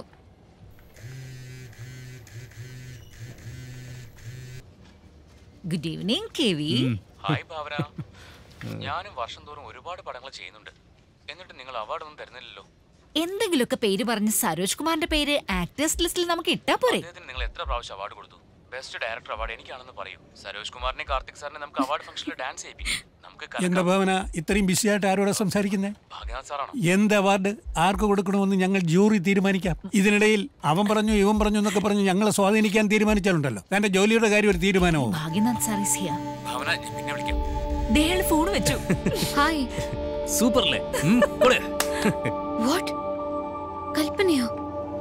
Good evening KV. Hi Bhavana. ഞാനും വർഷം തോറും ഒരുപാട് പടങ്ങൾ ചെയ്യുന്നുണ്ട്, എന്നിട്ട് നിങ്ങൾ അവാർഡ് ഒന്നും തരുന്നില്ലല്ലോ. എന്തെങ്കിലുമൊക്കെ പേര് പറഞ്ഞ് സരോജ് കുമാറിന്റെ പേര് ആക്ടേഴ്സ് ലിസ്റ്റിൽ നമുക്ക് ഇട്ടാ പോരെ? നിങ്ങൾ എത്ര പ്രാവശ്യം അവാർഡ് കൊടുത്തു? ബെസ്റ്റ് ഡയറക്ടർ അവാർഡ് എനിക്കാണെന്ന് പറയൂ. സരോജ് കുമാറിനെ കാർത്തിക് സാറിനെ നമുക്ക് അവാർഡ് ഫംഗ്ഷനിൽ ഡാൻസ് ചെയ്യിപ്പിക്കും. എന്താ ഭാവന ഇത്രയും ബിസിയായിട്ട് ആരോടെ സംസാരിക്കുന്നേ? എന്ത് അവാർഡ് ആർക്ക് കൊടുക്കണമെന്ന് ഞങ്ങൾ ജൂറി തീരുമാനിക്കാം. ഇതിനിടയിൽ അവൻ പറഞ്ഞു ഇവൻ പറഞ്ഞു എന്നൊക്കെ പറഞ്ഞു ഞങ്ങളെ സ്വാധീനിക്കാൻ തീരുമാനിച്ചാലുണ്ടല്ലോ, തന്റെ ജോലിയുടെ കാര്യം ഒരു തീരുമാനമോ? ഫോൺ വെച്ചു. ഹായ്. സൂപ്പർല്ലേ? വാട്ട്? കൽപ്പനയോ?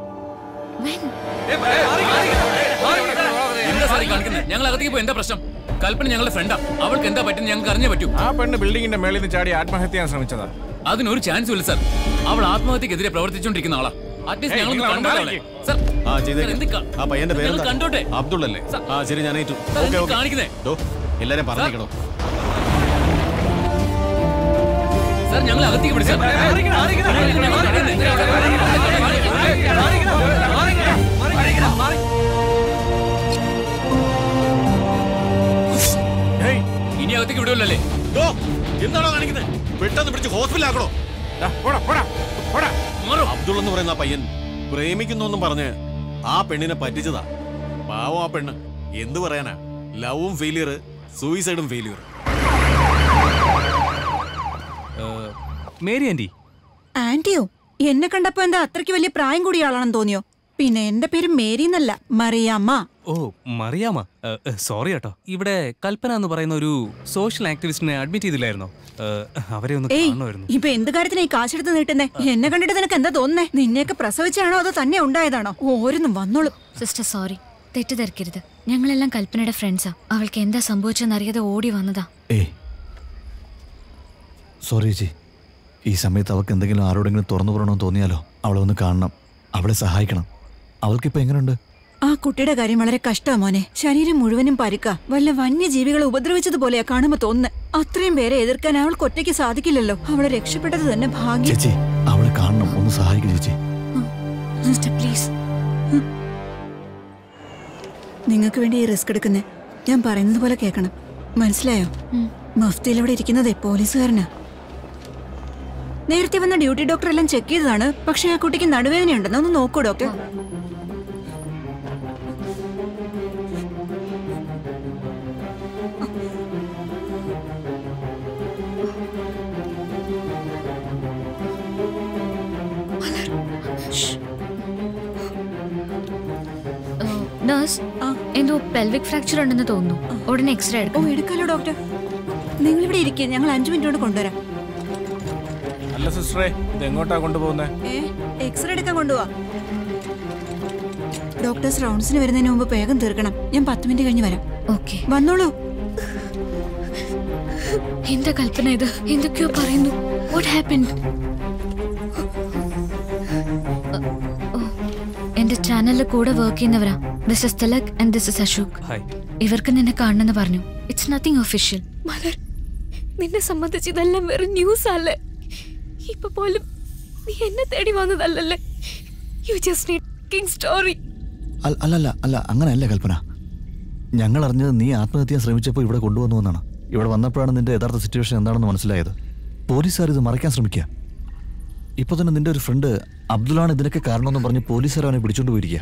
ഞങ്ങൾ അകത്തേക്ക് പോയി. എന്താ പ്രശ്നം? കൽപ്പന ഞങ്ങളുടെ ഫ്രണ്ടാ. അവൾക്ക് എന്താ പറ്റുന്നത് ഞങ്ങൾക്ക് അറിഞ്ഞേ പറ്റൂ. ആ പെണ്ണ് ബിൽഡിംഗിന്റെ മേളിൽ നിന്ന് ചാടി ആത്മഹത്യ ചെയ്യാൻ ശ്രമിച്ചതാ. അതിനൊരു ചാൻസ് ഇല്ല സാർ. അവൾ ആത്മഹത്യക്കെതിരെ പ്രവർത്തിച്ചുകൊണ്ടിരിക്കുന്ന ആളാ. അറ്റ്ലീസ്റ്റ് ഞങ്ങൾ കണ്ടോട്ടെ. അബ്ദുൾ അല്ലേ? ശരി, ഞാൻ ഏറ്റു. കാണിക്കുന്നേ എല്ലാരും പറഞ്ഞേക്കണോ? സാർ, ഞങ്ങൾ അകത്തേക്ക് വിളിച്ചു. ഇനി അകത്തേക്ക് വിടുമല്ലേ? എന്താണോ കാണിക്കുന്നത്? പെട്ടെന്ന് പിടിച്ച് ഹോസ്പിറ്റലാക്കണോ? അബ്ദുൾ എന്ന് പറയുന്ന ആ പയ്യൻ പ്രേമിക്കുന്നൊന്നും പറഞ്ഞ് ആ പെണ്ണിനെ പറ്റിച്ചതാ. പാവം ആ പെണ്ണ്. എന്ത് പറയാനാ? ലവും ഫെയിലിയർ, സൂയിസൈഡും ഫെയിലിയർ. Mary aunty. ആന്റിയോ? എന്നെ കണ്ടപ്പോ എന്താ അത്രയ്ക്ക് വലിയ പ്രായം കൂടിയ ആളാണെന്ന് തോന്നിയോ? പിന്നെ എന്റെ പേര് മേരി എന്നല്ല, മറിയാമ്മ. ഓ, മറിയാമ്മ. സോറി കേട്ടോ. ഇവിടെ കൽപ്പന എന്ന് പറയുന്ന ഒരു സോഷ്യൽ ആക്ടിവിസ്റ്റിനെ അഡ്മിറ്റ് ചെയ്തില്ലായിരുന്നോ? അവരെ ഒന്ന് കാണണമായിരുന്നു. ഇപ്പൊ എന്ത് കാര്യത്തിന് ഈ കാശെടുത്ത് നീട്ടുന്നേ? എന്നെ കണ്ടിട്ട് നിനക്ക് എന്താ തോന്നുന്നേ? നിന്നെയൊക്കെ പ്രസവിച്ചാണോ അതോ തന്നെ ഉണ്ടായതാണോ? ഓരോന്നും വന്നോളൂ. സിസ്റ്റർ, സോറി, തെറ്റിദ്ധരിക്കരുത്. ഞങ്ങളെല്ലാം കൽപ്പനയുടെ ഫ്രണ്ട്സാ. അവൾക്ക് എന്താ സംഭവിച്ചെന്നറിയാതെ ഓടി വന്നതാ. സോറി ചേച്ചി. ഈ സമയത്ത് അവൾക്ക് എന്തെങ്കിലും ആരോടെങ്കിലും തുറന്നു പറയണമെന്ന് തോന്നിയാലോ? അവളെ ഒന്ന് കാണണം, അവളെ സഹായിക്കണം. അവൾക്കിപ്പോ എങ്ങനെയുണ്ട്? ആ കുട്ടിയുടെ കാര്യം വളരെ കഷ്ടാ മോനെ. ശരീരം മുഴുവനും പരുക്ക. വല്ല വന്യജീവികളെ ഉപദ്രവിച്ചതുപോലെയാ കാണുമ്പോ തോന്നുന്നു. അത്രയും പേരെ എതിർക്കാൻ അവൾക്ക് ഒറ്റയ്ക്ക് സാധിക്കില്ലല്ലോ. അവളെ രക്ഷപ്പെട്ടത് തന്നെ ഭാഗ്യം. ചേച്ചി, അവളെ കാണണം, ഒന്ന് സഹായിക്കും ചേച്ചി. പ്ലീസ്. നിങ്ങൾക്ക് വേണ്ടി ഈ റിസ്ക് എടുക്കുന്നേ. ഞാൻ പറയുന്നത് പോലെ കേൾക്കണം, മനസ്സിലായോ? മഫ്തിയിൽ ഇവിടെ ഇരിക്കുന്നതേ പോലീസുകാരനാ. നേരത്തെ വന്ന ഡ്യൂട്ടി ഡോക്ടർ എല്ലാം ചെക്ക് ചെയ്തതാണ്. പക്ഷെ ആ കുട്ടിക്ക് നടുവേദനയുണ്ടെന്ന് ഒന്ന് നോക്കൂ ഡോക്ടർ. നഴ്സ്, എന്തോ പെൽവിക് ഫ്രാക്ചർ ഉണ്ടെന്ന് തോന്നുന്നു. ഉടനെ എക്സ്റേ എടുക്കും. എടുക്കാലോ ഡോക്ടർ. നിങ്ങൾ ഇവിടെ ഇരിക്കുക, ഞങ്ങൾ 5 മിനിറ്റ് കൊണ്ട് കൊണ്ടുവരാം. അല്ല സിസ്റ്ററെ, ഇത് എങ്ങോട്ടാ കൊണ്ടുപോകുന്നേ? എക്സ്റേ എടുക്കാൻ കൊണ്ടുപോവാ. ഡോക്ടേഴ്സ് റൗണ്ട്സിന് വരുന്നതിന് മുമ്പ് വേഗം തീർക്കണം. ഞാൻ 10 മിനിറ്റ് കഴിഞ്ഞ് വരാം. ഓക്കെ, വന്നോളൂ. എന്താ കൽപ്പന ഇത്? എന്തൊക്കെയോ പറയുന്നു. What happened? എന്റെ ചാനലിൽ കൂടെ വർക്ക് ചെയ്യുന്നവരാ. This is Tilak and this is Ashok. ഇവർക്ക് നിന്നെ കാണണമെന്ന് പറഞ്ഞു. It's nothing official. മലർ, നിന്നെ സംബന്ധിച്ച് ഇതെല്ലാം വെറും ന്യൂസ് അല്ലേ? ഇപ്പൊ പോലും നീ എന്നെ തേടി വന്നതല്ലേ? You just need story. അല്ല, അങ്ങനെയല്ല കൽപ്പന. ഞങ്ങൾ അറിഞ്ഞത് നീ ആത്മഹത്യ ശ്രമിച്ചപ്പോൾ ഇവിടെ കൊണ്ടുവന്നു എന്നാണ്. ഇവിടെ വന്നപ്പോഴാണ് നിന്റെ യഥാർത്ഥ സിറ്റുവേഷൻ എന്താണെന്ന് മനസ്സിലായത്. പോലീസുകാർ ഇത് മറയ്ക്കാൻ ശ്രമിക്കുക. ഇപ്പൊ തന്നെ നിന്റെ ഒരു ഫ്രണ്ട് അബ്ദുള്ളാണ് ഇതിനൊക്കെ കാരണമെന്ന് പറഞ്ഞ് പോലീസുകാർ അവനെ പിടിച്ചോണ്ട് പോയിരിക്കുക.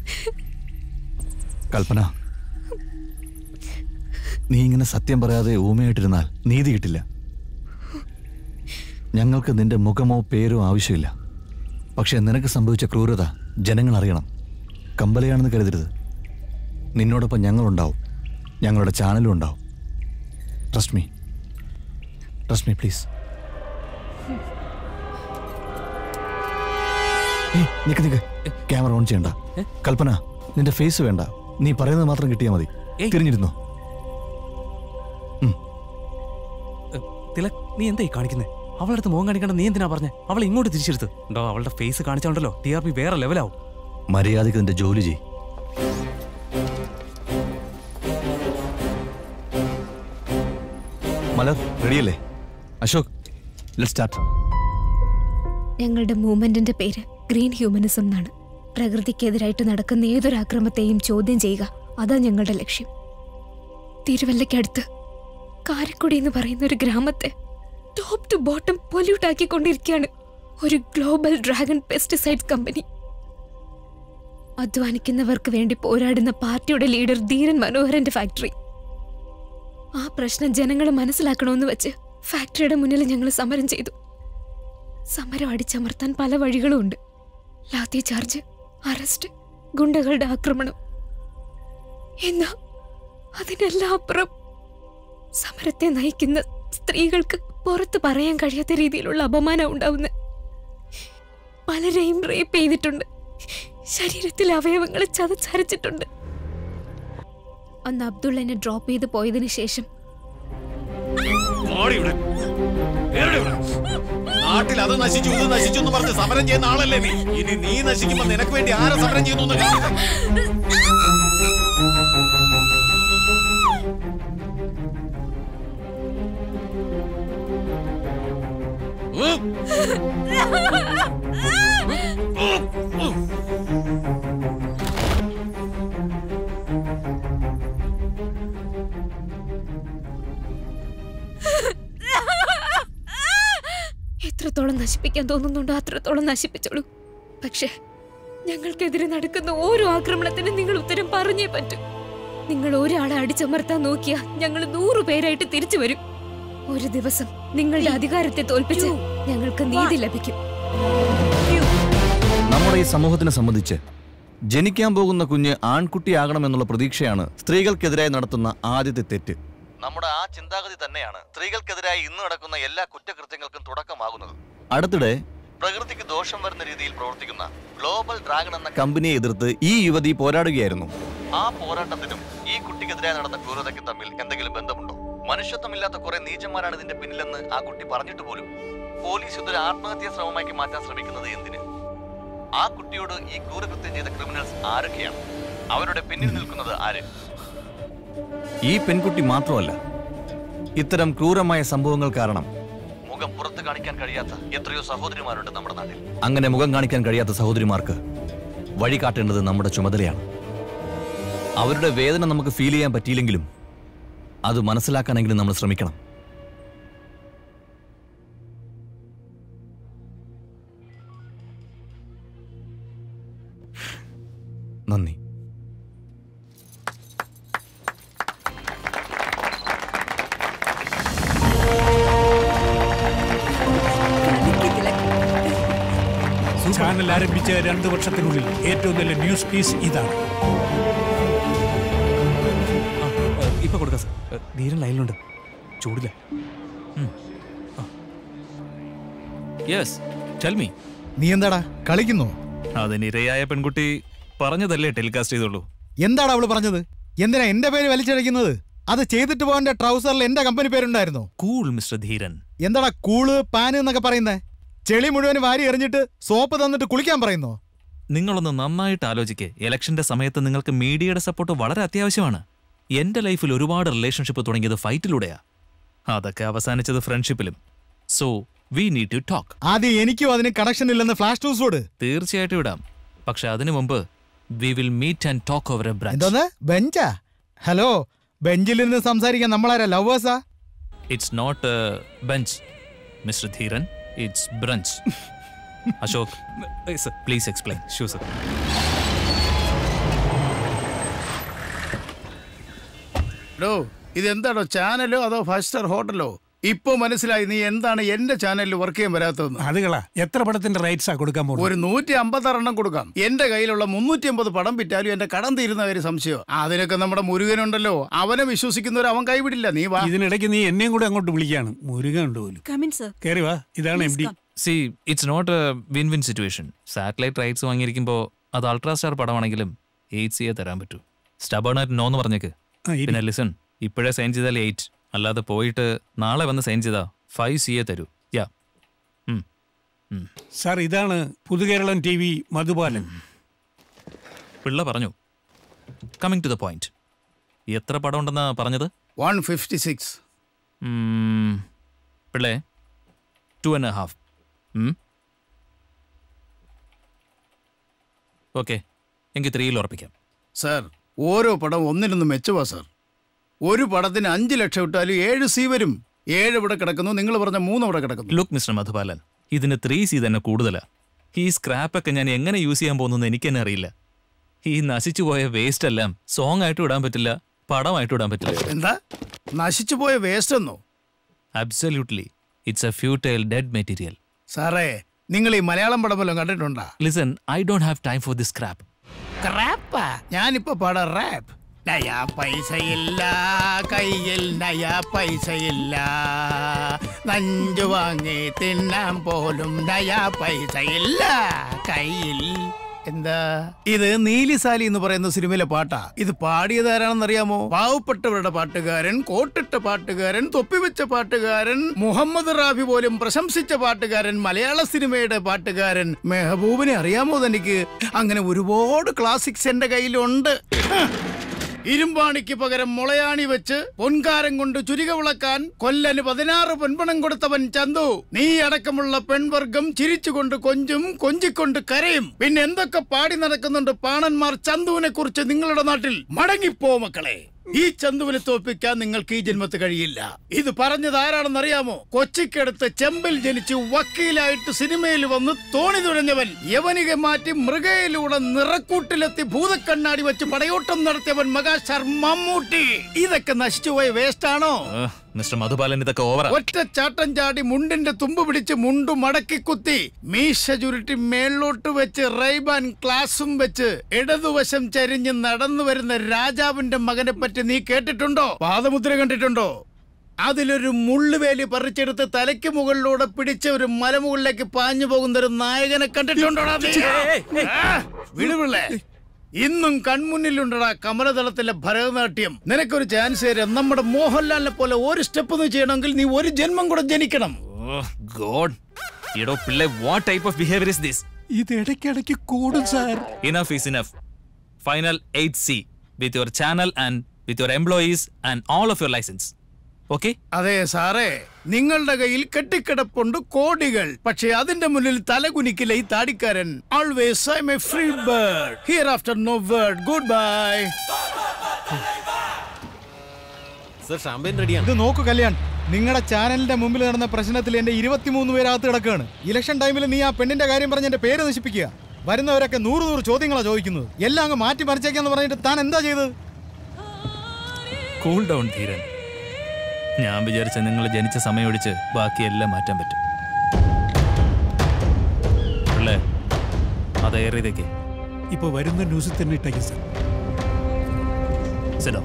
കൽപ്പന, നീ ഇങ്ങനെ സത്യം പറയാതെ ഊമയായിട്ടിരുന്നാൽ നീതി കിട്ടില്ല. ഞങ്ങൾക്ക് നിന്റെ മുഖമോ പേരോ ആവശ്യമില്ല. പക്ഷെ നിനക്ക് സംഭവിച്ച ക്രൂരത ജനങ്ങൾ അറിയണം. കമ്പലയാണെന്ന് കരുതരുത്. നിന്നോടൊപ്പം ഞങ്ങളുണ്ടാവും, ഞങ്ങളുടെ ചാനലും ഉണ്ടാവും. Trust me please. നിക്ക് ക്യാമറ ഓൺ ചെയ്യണ്ട. കൽപ്പന, നിന്റെ ഫേസ് വേണ്ട, നീ പറയുന്നത് മാത്രം കിട്ടിയാൽ മതി. തിരിഞ്ഞിരുന്നോ. തിലക്, നീ എന്തായി കാണിക്കുന്നേ? അവളുടെ അടുത്ത് മോൻ കാണിക്കണ്ട, നീ എന്തിനാ പറഞ്ഞേ? അവൾ ഇങ്ങോട്ട് തിരിച്ചെടുത്ത് ഉണ്ടോ? അവളുടെ ഫേസ് കാണിച്ചാണ്ടല്ലോ TRP വേറെ ലെവലാവും. മര്യാദയ്ക്ക് നിന്റെ ജോലി ചെയ്. മലർ റെഡിയല്ലേ? Ashok, let's start. ഞങ്ങളുടെ മൂവ്മെന്റിന്റെ പേര് ഗ്രീൻ ഹ്യൂമനിസം എന്നാണ്. പ്രകൃതിക്കെതിരായിട്ട് നടക്കുന്ന ഏതൊരു ആക്രമത്തെയും ചോദ്യം ചെയ്യുക, അതാ ഞങ്ങളുടെ ലക്ഷ്യം. തിരുവല്ലയ്ക്കടുത്ത് കാരക്കുടി എന്ന് പറയുന്ന ഒരു ഗ്രാമത്തെ ടോപ്പ് ടു ബോട്ടം പൊല്യൂട്ട് ആക്കിക്കൊണ്ടിരിക്കുകയാണ് ഒരു ഗ്ലോബൽ ഡ്രാഗൺ പെസ്റ്റിസൈഡ്സ് കമ്പനി. അധ്വാനിക്കുന്നവർക്ക് വേണ്ടി പോരാടുന്ന പാർട്ടിയുടെ ലീഡർ ധീരൻ മനോഹരന്റെ ഫാക്ടറി. ആ പ്രശ്നം ജനങ്ങൾ മനസ്സിലാക്കണമെന്ന് വെച്ച് ഫാക്ടറിയുടെ മുന്നിൽ ഞങ്ങൾ സമരം ചെയ്തു. സമരം അടിച്ചമർത്താൻ പല വഴികളും ഉണ്ട്. ലാത്തി ചാർജ്, അറസ്റ്റ്, ഗുണ്ടകളുടെ ആക്രമണം. എന്നാ അതിനെല്ലാം അപ്പുറം സമരത്തെ നയിക്കുന്ന സ്ത്രീകൾക്ക് പുറത്ത് പറയാൻ കഴിയാത്ത രീതിയിലുള്ള അപമാനം ഉണ്ടാവുന്ന പലരെയും റേപ്പ് ചെയ്തിട്ടുണ്ട്. ശരീരത്തിലെ അവയവങ്ങൾ ചതച്ചരച്ചിട്ടുണ്ട്. അന്ന് അബ്ദുള്ള എന്നെ ഡ്രോപ്പ് ചെയ്ത് പോയതിനു ശേഷം നാട്ടിൽ അത് നശിച്ചു ഇത് നശിച്ചു എന്ന് പറഞ്ഞ് സമരം ചെയ്യുന്ന ആളല്ലേ നീ? ഇനി നീ നശിക്കുമ്പോ നിനക്ക് വേണ്ടി ആരെ സമരം ചെയ്യുന്നു? എത്രത്തോളം നശിപ്പിക്കാൻ തോന്നുന്നുണ്ടോ അത്രത്തോളം നശിപ്പിച്ചോളൂ. പക്ഷെ ഞങ്ങൾക്കെതിരെ നടക്കുന്ന ഓരോ ആക്രമണത്തിനും നിങ്ങൾ ഉത്തരം പറഞ്ഞേ പറ്റൂ. നിങ്ങൾ ഒരാളെ അടിച്ചമർത്താൻ നോക്കിയാ ഞങ്ങൾ 100 പേരായിട്ട് തിരിച്ചു വരും. ഒരു ദിവസം നിങ്ങളുടെ അധികാരത്തെ തോൽപ്പിച്ച് ഞങ്ങൾക്ക് നീതി ലഭിക്കും. നമ്മുടെ ഈ സമൂഹത്തിനെ സംബന്ധിച്ച് ജനിക്കാൻ പോകുന്ന കുഞ്ഞ് ആൺകുട്ടിയാകണമെന്നുള്ള പ്രതീക്ഷയാണ് സ്ത്രീകൾക്കെതിരായി നടത്തുന്ന ആദ്യത്തെ തെറ്റ്. നമ്മുടെ ആ ചിന്താഗതി തന്നെയാണ് സ്ത്രീകൾക്കെതിരായി ഇന്ന് നടക്കുന്ന എല്ലാ കുറ്റകൃത്യങ്ങൾക്കും തുടക്കമാകുന്നത്. അടുത്തിടെ പ്രകൃതിക്ക് ദോഷം വരുന്ന രീതിയിൽ പ്രവർത്തിക്കുന്ന ഗ്ലോബൽ ഡ്രാഗൺ എന്ന കമ്പനിയെ എതിർത്ത് ഈ യുവതി പോരാടുകയായിരുന്നു. ആ പോരാട്ടത്തിനും ഈ കുട്ടിക്കെതിരായി നടന്ന ക്രൂരതയ്ക്കും തമ്മിൽ എന്തെങ്കിലും ബന്ധമുണ്ടോ? മനുഷ്യത്വമില്ലാത്ത കുറെ നീചന്മാരാണ് ഇതിന്റെ പിന്നിലെന്ന് ആ കുട്ടി പറഞ്ഞിട്ട് പോലും പോലീസ് ഇതൊരു ആത്മഹത്യാ ശ്രമമാക്കി മാറ്റാൻ ശ്രമിക്കുന്നത് എന്തിന്? ആ കുട്ടിയോട് ഈ ക്രൂരകൃത്യം ചെയ്ത ക്രിമിനൽസ് ആരൊക്കെയാണ്? അവരുടെ പിന്നിൽ നിൽക്കുന്നത് ആര്? ഈ പെൺകുട്ടി മാത്രമല്ല, ഇത്തരം ക്രൂരമായ സംഭവങ്ങൾ കാരണം മുഖം പുറത്ത് കാണിക്കാൻ കഴിയാത്ത എത്രയോ സഹോദരിമാരുണ്ട് നമ്മുടെ നാട്ടിൽ. അങ്ങനെ മുഖം കാണിക്കാൻ കഴിയാത്ത സഹോദരിമാർക്ക് വഴി കാട്ടേണ്ടത് നമ്മുടെ ചുമതലയാണ്. അവരുടെ വേദന നമുക്ക് ഫീൽ ചെയ്യാൻ പറ്റിയില്ലെങ്കിലും അത് മനസ്സിലാക്കാനെങ്കിലും നമ്മൾ ശ്രമിക്കണം. നന്ദി. ചാനൽ ആരംഭിച്ച 2 വർഷത്തിനുള്ളിൽ ഏറ്റവും നല്ല ന്യൂസ് പീസ് ഇതാണ്. ഇപ്പൊ കൊടുക്കാം സാർ. ധീരൻ ലൈനിലുണ്ട്, ചൂടില്ല. Yes, tell me. നീ എന്താടാ കളിക്കുന്നോ? അതിനിരയായ പെൺകുട്ടി പറഞ്ഞതല്ലേ ടെലികാസ്റ്റ് ചെയ്തോളൂ. എന്താടാ അവള് പറഞ്ഞത്? എന്തിനാ എന്റെ പേര് വലിച്ചടയ്ക്കുന്നത്? അത് ചെയ്തിട്ട് പോകാൻ ട്രൗസറിൽ എന്റെ കമ്പനി പേരുണ്ടായിരുന്നോ? Cool mister Dheeran. എന്താടാ കൂള് പാന് എന്നൊക്കെ പറയുന്നേ? ചെളി മുഴുവൻ വാരി എറിഞ്ഞിട്ട് സോപ്പ് തന്നിട്ട് കുളിക്കാൻ പറയുന്നോ? നിങ്ങളൊന്ന് നന്നായിട്ട് ആലോചിക്കേ. ഇലക്ഷന്റെ സമയത്ത് നിങ്ങൾക്ക് മീഡിയയുടെ സപ്പോർട്ട് വളരെ അത്യാവശ്യമാണ്. എന്റെ ലൈഫിൽ ഒരുപാട് റിലേഷൻഷിപ്പ് തുടങ്ങിയത് ഫൈറ്റിലൂടെയാ. അതൊക്കെ അവസാനിച്ചത് ഫ്രണ്ട്ഷിപ്പിലും. So we need to talk. ആദ്യം എനിക്കും അതിന് കണക്ഷൻ ഇല്ലെന്ന് ഫ്ലാഷ് ന്യൂസ്. തീർച്ചയായിട്ടും ഇടാം. പക്ഷെ അതിനു മുമ്പ് we will meet and talk over a brunch. എന്തോന്ന് ബെഞ്ചാ? ഹലോ, ബെഞ്ചിൽ നിന്ന് സംസാരിക്കാൻ നമ്മളാരാ ലവേഴ്സാ? It's not bench mister Dheeran, it's brunch. Ashok, please explain. Sure sir. ഇതെന്താണോ, ചാനലോ അതോ 5 സ്റ്റാർ ഹോട്ടലോ? ഇപ്പൊ മനസ്സിലായി നീ എന്താണ് എന്റെ ചാനലിൽ വർക്ക് ചെയ്യാൻ വരാത്തതെന്ന്. അതുകളാ എത്ര പടത്തിന്റെ റൈറ്റ്സാ കൊടുക്കാൻ പോകുന്നത്? ഒരു 156 എണ്ണം കൊടുക്കാം. എന്റെ കയ്യിലുള്ള 350 പടം വിറ്റാലും എന്റെ കടം തീരുന്ന കാര്യം സംശയം. അതിനൊക്കെ നമ്മുടെ മുരുകനുണ്ടല്ലോ, അവനെ വിശ്വസിക്കുന്നവർ അവൻ കൈവിടില്ല. നീ വാ. ഇതിനിടയ്ക്ക് നീ എന്നെയും കൂടെ അങ്ങോട്ട് വിളിക്കാണ്. മുരുകൻ ഉണ്ട് പോലും. കേറി വാ, ഇതാണ് MD. See, it's not a win win situation. Satellite rights വാങ്ങിയിരിക്കുമ്പോൾ അത് അൾട്രാസ്റ്റാർ പടമാണെങ്കിലും 8 CA തരാൻ പറ്റൂ. സ്റ്റബേണായിട്ട് നോന്ന് പറഞ്ഞേക്ക്. പിന്നെ ലിസൺ, ഇപ്പോഴേ സൈൻ ചെയ്താൽ 8, അല്ലാതെ പോയിട്ട് നാളെ വന്ന് സൈൻ ചെയ്താ 5 CA തരൂ. യാ. സാർ, ഇതാണ് പുതുകേരളം TV മധുപാലൻ. പിള്ള പറഞ്ഞു. Coming to the point. എത്ര പടം ഉണ്ടെന്നാ പറഞ്ഞത്? 156. പിള്ളേ 2.5. ഓക്കെ, എങ്കിൽ 3 ഉറപ്പിക്കാം. സാർ, ഓരോ പടം ഒന്നിനൊന്നും മെച്ചവാ സാർ. ഒരു പടത്തിന് 5 ലക്ഷം ഇട്ടാലും 7 C വരും. 7 ഇവിടെ കിടക്കുന്നു, നിങ്ങൾ പറഞ്ഞ 3 ഇവിടെ കിടക്കുന്നു. ലുക്ക് മിസ്റ്റർ മധുപാലൻ, ഇതിന് 3 C തന്നെ കൂടുതലാ. ഈ സ്ക്രാപ്പൊക്കെ ഞാൻ എങ്ങനെ യൂസ് ചെയ്യാൻ പോകുന്നു എനിക്ക് തന്നെ അറിയില്ല. ഈ നശിച്ചു പോയ വേസ്റ്റ് എല്ലാം സോങ് ആയിട്ട് ഇടാൻ പറ്റില്ല, പടമായിട്ട് ഇടാൻ പറ്റില്ല. എന്താ നശിച്ചു പോയ വേസ്റ്റ് എന്നോ? Absolutely, it's a futile dead material. സാറേ, നിങ്ങൾ ഈ മലയാളം പടം വല്ലതും കണ്ടിട്ടുണ്ടാ? Listen, I don't have time for this crap. ക്രാപ്പാ? ഞാനിപ്പോ പാടാ റാപ്പ്. നയാ പൈസയില്ല കയ്യിൽ, നയാ പൈസയില്ല, നഞ്ചു വാങ്ങി തിന്നാൻ പോലും നയാ പൈസയില്ല കയ്യിൽ. എന്താ ഇത്? നീലിസാലി എന്ന് പറയുന്ന സിനിമയിലെ പാട്ടാ. ഇത് പാടിയതാരാണെന്നറിയാമോ? പാവപ്പെട്ടവരുടെ പാട്ടുകാരൻ, കോട്ടിട്ട പാട്ടുകാരൻ, തൊപ്പിവെച്ച പാട്ടുകാരൻ, മുഹമ്മദ് റാഫി പോലും പ്രശംസിച്ച പാട്ടുകാരൻ, മലയാള സിനിമയുടെ പാട്ടുകാരൻ മെഹബൂബിനെ അറിയാമോ തനിക്ക്? അങ്ങനെ ഒരുപാട് ക്ലാസിക്സ് എന്റെ കയ്യിലുണ്ട്. ഇരുമ്പാണിക്ക് പകരം മുളയാണി വെച്ച് പൊൻകാരം കൊണ്ട് ചുരിക വിളക്കാൻ കൊല്ലന് 16 പൊൻപണം കൊടുത്തവൻ ചന്തു. നീ അടക്കമുള്ള പെൺവർഗം ചിരിച്ചുകൊണ്ട് കൊഞ്ചും, കൊഞ്ചിക്കൊണ്ട് കരയും. പിന്നെ എന്തൊക്കെ പാടി നടക്കുന്നുണ്ട് പാണന്മാർ ചന്തുവിനെ കുറിച്ച് നിങ്ങളുടെ നാട്ടിൽ. മടങ്ങിപ്പോ മക്കളെ, ഈ ചന്തുവിനെ തോൽപ്പിക്കാൻ നിങ്ങൾക്ക് ഈ ജന്മത്ത് കഴിയില്ല. ഇത് പറഞ്ഞത് ആരാണെന്നറിയാമോ? കൊച്ചിക്കടുത്ത് ചെമ്പിൽ ജനിച്ച് വക്കീലായിട്ട് സിനിമയിൽ വന്ന് തോണി തുഴഞ്ഞവൻ, യവനിക മാറ്റി മൃഗയിലൂടെ നിറക്കൂട്ടിലെത്തി ഭൂതക്കണ്ണാടി വെച്ച് പടയോട്ടം നടത്തിയവൻ മെഗാസ്റ്റാർ മമ്മൂട്ടി. ഇതൊക്കെ നശിച്ചുപോയ വേസ്റ്റ് ആണോ? മിസ്റ്റർ മധുപാലൻ, ഇതൊക്കെ ഓവറാ. ഒറ്റ ചാട്ടം ചാടി മുണ്ടിന്റെ തുമ്പ് പിടിച്ച് മുണ്ടു മടക്കി കുത്തി മീശ ചുരുട്ടി മേളോട്ട് വെച്ച് റൈബാൻ ക്ലാസും വെച്ച് ഇടതുവശം ചരിഞ്ഞ് നടന്നു വരുന്ന രാജാവിന്റെ മകനെ പറ്റി നീ കേട്ടിട്ടുണ്ടോ? പാദമുദ്ര കണ്ടിട്ടുണ്ടോ? അതിലൊരു മുള്ളുവേലി പറിച്ചെടുത്ത് തലയ്ക്ക് മുകളിലൂടെ പിടിച്ച ഒരു മലമുകളിലേക്ക് പാഞ്ഞു പോകുന്ന ഒരു നായകനെ കണ്ടിട്ടുണ്ടോടാ? വിടുപിള്ളേ, ഇന്നും കൺമുന്നിലുണ്ടടാ കമലതളത്തിലെ ഭരതനാട്യം. നിനക്കൊരു ചാൻസ് തരാം. നമ്മുടെ മോഹൻലാലിനെ പോലെ ഒരു സ്റ്റെപ്പ് നീ ചെയ്യണമെങ്കിൽ നീ ഒരു ജന്മം കൂടെ ജനിക്കണം. ഇത് ഇടയ്ക്കിടയ്ക്ക് കൂടും sir. Enough is enough. Final 8 C with your channel and with your employees and all of your license. Okay? അതെ സാറേ, നിങ്ങളുടെ കയ്യിൽ കെട്ടിക്കിടപ്പുണ്ട് കോടികൾ. പക്ഷേ അതിന്റെ മുന്നിൽ തലകുനിക്കില്ല ഈ താടിക്കാരൻ. Always I'm a free bird. Hereafter no word. Goodbye. Sir, champagne റെഡിയാണ്. ഇത് നോക്കൂ കല്യാൺ, നിങ്ങളുടെ ചാനലിന്റെ മുമ്പിൽ നടന്ന പ്രശ്നത്തിൽ എന്റെ 23 പേരകത്ത് കിടക്കുകയാണ്. ഇലക്ഷൻ ടൈമിൽ നീ ആ പെണ്ണിന്റെ കാര്യം പറഞ്ഞ് എന്റെ പേര് നശിപ്പിക്കുക. വരുന്നവരൊക്കെ 100 ചോദ്യങ്ങളാണ് ചോദിക്കുന്നത്. എല്ലാം അങ്ങ് മാറ്റി മറിച്ചേക്കാന്ന് പറഞ്ഞിട്ട് താൻ എന്താ ചെയ്തത്? Cool down Dheeran. ഞാൻ വിചാരിച്ച നിങ്ങൾ ജനിച്ച സമയം ഒഴിച്ച് ബാക്കിയെല്ലാം മാറ്റാൻ പറ്റും. അല്ലേ? അതേറിയതൊക്കെ ഇപ്പൊ വരുന്ന ന്യൂസിൽ തന്നെ ഇട്ടേക്കും സാർ. സിഡോ,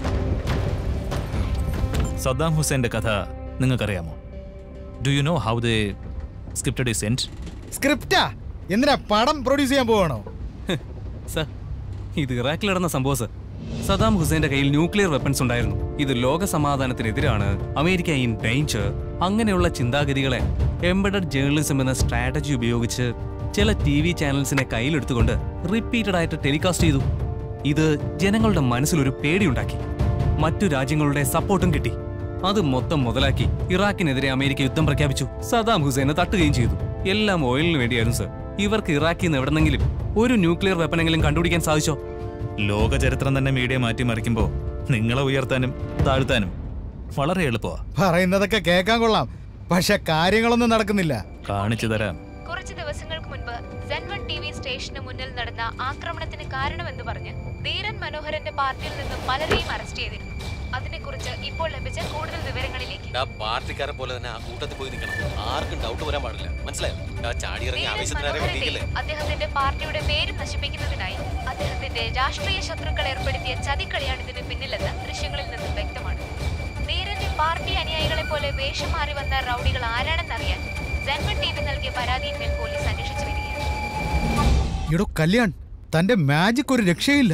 സദ്ദാം ഹുസൈൻ്റെ കഥ നിങ്ങൾക്കറിയാമോ? Do you know how the scripted is end? സ്ക്രിപ്റ്റാ? എന്തിനാ പടം പ്രൊഡ്യൂസ് ചെയ്യാൻ പോവാണോ? സർ, ഇത് ഇറാഖിൽ നടന്ന സംഭവം സർ. സദ്ദാം ഹുസൈന്റെ കയ്യിൽ ന്യൂക്ലിയർ വെപ്പൺസ് ഉണ്ടായിരുന്നു. ഇത് ലോക സമാധാനത്തിനെതിരാണ്, അമേരിക്ക ഇൻ ഡേഞ്ചർ, അങ്ങനെയുള്ള ചിന്താഗതികളെ എംബഡഡ് ജേർണലിസം എന്ന സ്ട്രാറ്റജി ഉപയോഗിച്ച് ചില TV ചാനൽസിനെ കയ്യിലെടുത്തുകൊണ്ട് റിപ്പീറ്റഡ് ആയിട്ട് ടെലികാസ്റ്റ് ചെയ്തു. ഇത് ജനങ്ങളുടെ മനസ്സിലൊരു പേടിയുണ്ടാക്കി. മറ്റു രാജ്യങ്ങളുടെ സപ്പോർട്ടും കിട്ടി. അത് മൊത്തം മുതലാക്കി ഇറാഖിനെതിരെ അമേരിക്ക യുദ്ധം പ്രഖ്യാപിച്ചു. സദ്ദാം ഹുസൈനെ തട്ടുകയും ചെയ്തു. എല്ലാം ഓയിലിന് വേണ്ടിയായിരുന്നു സർ. ഇവർക്ക് ഇറാഖിൽ നിന്ന് എവിടെന്നെങ്കിലും ഒരു ന്യൂക്ലിയർ വെപ്പണെങ്കിലും കണ്ടുപിടിക്കാൻ സാധിച്ചോ? ലോക ചരിത്രം തന്നെ മീഡിയ മാറ്റിമറിക്കുമ്പോ നിങ്ങളെ ഉയർത്താനും താഴ്ത്താനും വളരെ എളുപ്പമാണ്. പറയുന്നതൊക്കെ കേൾക്കാൻ കൊള്ളാം, പക്ഷെ കാര്യങ്ങളൊന്നും നടക്കുന്നില്ല. കാണിച്ചു തരാം. കുറച്ച് ദിവസങ്ങൾക്ക് മുൻപ് സെൻവൺ TV സ്റ്റേഷന് മുന്നിൽ നടന്ന ആക്രമണത്തിന് കാരണമെന്ന് പറഞ്ഞ് ധീരൻ മനോഹരന്റെ പാർട്ടിയിൽ നിന്നും പലരെയും അറസ്റ്റ് ചെയ്തിരുന്നു. അതിനെക്കുറിച്ച് ഇപ്പോൾ ലഭിച്ച കൂടുതൽ വിവരങ്ങളിലേക്ക്. പാർട്ടിക്കാരെ പോലെ തന്നെ ആ കൂട്ടത്തിൽ പോയി നിൽക്കണം. ആർക്കും ഡൗട്ട് വരാൻ പാടില്ല. മനസ്സിലായോ? ചാടിയിറങ്ങി ആവേശത്തിനാരെ അദ്ദേഹത്തിന്റെ പാർട്ടിയുടെ പേര് നശിപ്പിക്കുന്നതിനായി അദ്ദേഹത്തിന്റെ രാഷ്ട്രീയ ശത്രുക്കൾ ഏർപ്പെടുത്തിയ ചതിക്കളിയാണ് ഇതിന് പിന്നിലെന്ന് ദൃശ്യങ്ങളിൽ നിന്നും വ്യക്തമാണ്. ധീരന്റെ പാർട്ടി അനുയായികളെ പോലെ വേഷം മാറി വന്ന റൌഡികൾ ആരാണെന്നറിയാൻ സെൻവൺ TV നൽകിയ പരാതിയിന്മേൽ പോലീസ് അന്വേഷിച്ചു വരികയാണ്. ഇടോ കല്യാൺ, തന്റെ മാജിക് ഒരു രക്ഷയില്ല.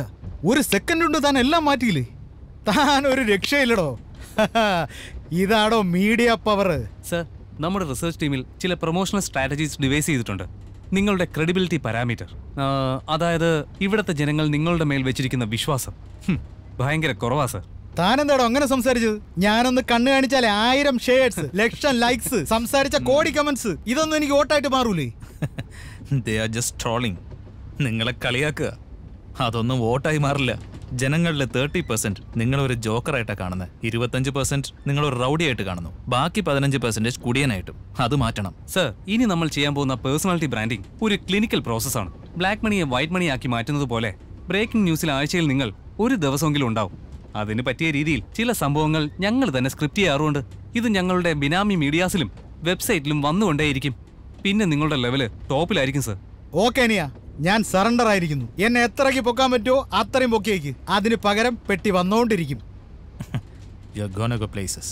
ഒരു സെക്കൻഡ് കൊണ്ട് താൻ എല്ലാം മാറ്റിയില്ലേ? താൻ ഒരു രക്ഷയില്ലടോ. ഇതാടോ മീഡിയ പവർ. സർ, നമ്മുടെ റിസർച്ച് ടീമിൽ ചില പ്രൊമോഷണൽ സ്ട്രാറ്റജീസ് ഡിവൈസ് ചെയ്തിട്ടുണ്ട്. നിങ്ങളുടെ ക്രെഡിബിലിറ്റി പാരാമീറ്റർ, അതായത് ഇവിടുത്തെ ജനങ്ങൾ നിങ്ങളുടെ മേൽ വെച്ചിരിക്കുന്ന വിശ്വാസം ഭയങ്കര കുറവാ സർ. താനെന്താടോ അങ്ങനെ സംസാരിച്ചത്? ഞാനൊന്ന് കണ്ണു കാണിച്ചാലേ 1000 ഷെയർസ്, ലക്ഷം ലൈക്സ്, സംസാരിച്ച കോടി കമന്റ്സ്, ഇതൊന്നും എനിക്ക് വോട്ടായിട്ട് മാറൂലേ? They are just trolling. നിങ്ങളെ കളിയാക്കുക. അതൊന്നും വോട്ടായി മാറില്ല. ജനങ്ങളിലെ 30% നിങ്ങളൊരു ജോക്കറായിട്ടാണ് കാണുന്നത്. 25% നിങ്ങളൊരു റൗഡിയായിട്ട് കാണുന്നു. ബാക്കി 15% കുടിയനായിട്ടും. അത് മാറ്റണം സർ. ഇനി നമ്മൾ ചെയ്യാൻ പോകുന്ന പേഴ്സണാലിറ്റി ബ്രാൻഡിംഗ് ഒരു ക്ലിനിക്കൽ പ്രോസസ്സാണ്. ബ്ലാക്ക് മണിയെ വൈറ്റ് മണി ആക്കി മാറ്റുന്നത് പോലെ ബ്രേക്കിംഗ് ന്യൂസിൽ ആഴ്ചയിൽ നിങ്ങൾ ഒരു ദിവസമെങ്കിലും ഉണ്ടാവും. അതിന് പറ്റിയ രീതിയിൽ ചില സംഭവങ്ങൾ ഞങ്ങൾ തന്നെ സ്ക്രിപ്റ്റ് ചെയ്യാറുണ്ട്. ഇത് ഞങ്ങളുടെ ബിനാമി മീഡിയാസിലും വെബ്സൈറ്റിലും വന്നുകൊണ്ടേയിരിക്കും. പിന്നെ നിങ്ങളുടെ ലെവല് ടോപ്പിലായിരിക്കും സർ. ഓക്കെ നിയ, ഞാൻ സറണ്ടർ ആയിരിക്കുന്നു. എന്നെ എത്രയ്ക്ക് പൊക്കാൻ പറ്റുമോ അത്രയും പൊക്കിയേക്ക്. അതിന് പകരം പെട്ടി വന്നുകൊണ്ടിരിക്കും. You're gonna go places.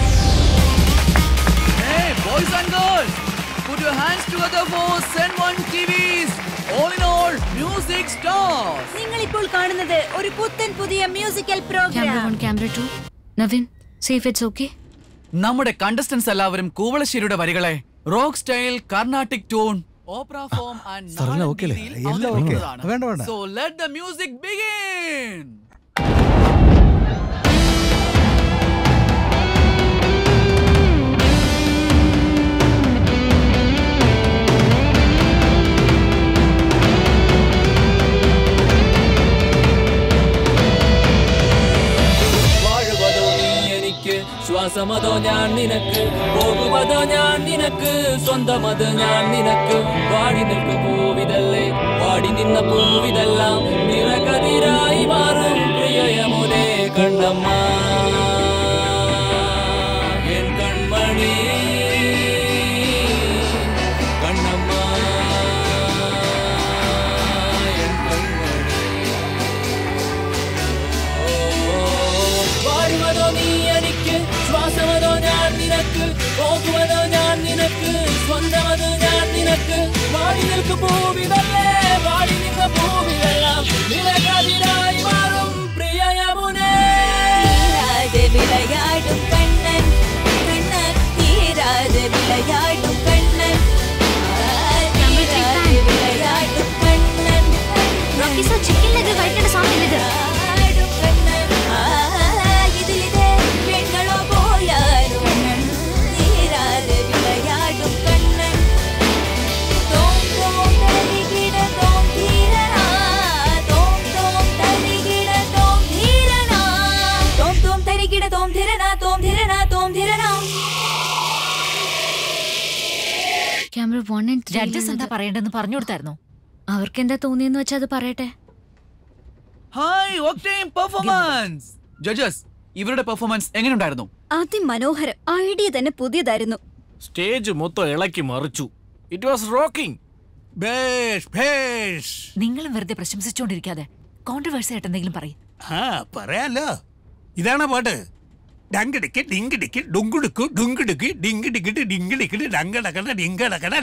Hey boys and girls, put your hands together for Sen1 TV's All in All Music Stars. നിങ്ങൾ ഇപ്പോൾ കാണുന്നത് ഒരു പുത്തൻ പുതിയ musical program. Camera 1, Camera 2. Navin, see if it's okay. നമ്മുടെ കണ്ടസ്റ്റൻസ് എല്ലാവരും കൂവളശ്ശേരിയുടെ വരികളെ rock style, Carnatic tone, opera form and So let the music begin. ശ്വാസമതോ ഞാൻ നിനക്ക്, പോകുമതോ ഞാൻ നിനക്ക്, സ്വന്തമത് ഞാൻ നിനക്ക്. വാടി നിൽക്കും പൂവിതല്ലേ, വാടി നിന്ന പൂവിതെല്ലാം നിറകതിരായി മാറും പ്രിയയമുനേ കണ്ണമ്മ എൻ കൺമണി കണ്ണമ്മ എൻ കൺമണി. വാടുമതോ നീ എനിക്ക്, ശ്വാസമതോ ഞാൻ നിനക്ക്, പോകുമതോ ഞാൻ നിനക്ക്, സ്വന്തമത് ഞാൻ നിനക്ക്. വാടി നിൽക്കും പൂവിതല്ലേ, വാടി നിന്ന പൂവിതെല്ലാം നിലകതിരായി മാറും പ്രിയയമുനേ. വിളയാടും കണ്ണൻ കണ്ണൻ, തീരാതെ വിളയാടും Kannan, വിളയാടും Kannan. Rocky sir, chicken leg കഴിക്കേണ്ട സമയമില്ല. Camera 1 and 3. ജഡ്ജസ് എന്താ പറയണ്ടെന്ന് പറഞ്ഞു കൊടുത്തായിരുന്നു. അവർക്ക് എന്താ തോന്നിയെന്ന് വെച്ചാൽ അത് പറയട്ടെ. High octane performance. ജഡ്ജസ്, ഇവരുടെ പെർഫോമൻസ് എങ്ങനെയുണ്ടായിരുന്നു? അതിമനോഹരം. ഐഡിയ തന്നെ പുതിയതായിരുന്നു. സ്റ്റേജ് മൊത്തം ഇളക്കി മറിച്ചു. It was rocking. നിങ്ങൾ വെറുതെ പ്രശംസിച്ചുകൊണ്ടിരിക്കാതെ കോൺട്രവേഴ്സി ആയിട്ട് എന്തെങ്കിലും പറയും. പറയാലോ. ഇതാണ് പാട്ട്. ഡങ്കിടിക്ക് ഡിങ്കിടിക്ക് ഡുങ്കുടുക്കു ഡുങ്കിടുക്ക് ഡിങ്കിടിക്കിട്ട് ഡിങ്കിടിക്കിട്ട് ഡങ്കടക്കട ഡിങ്കടക്കട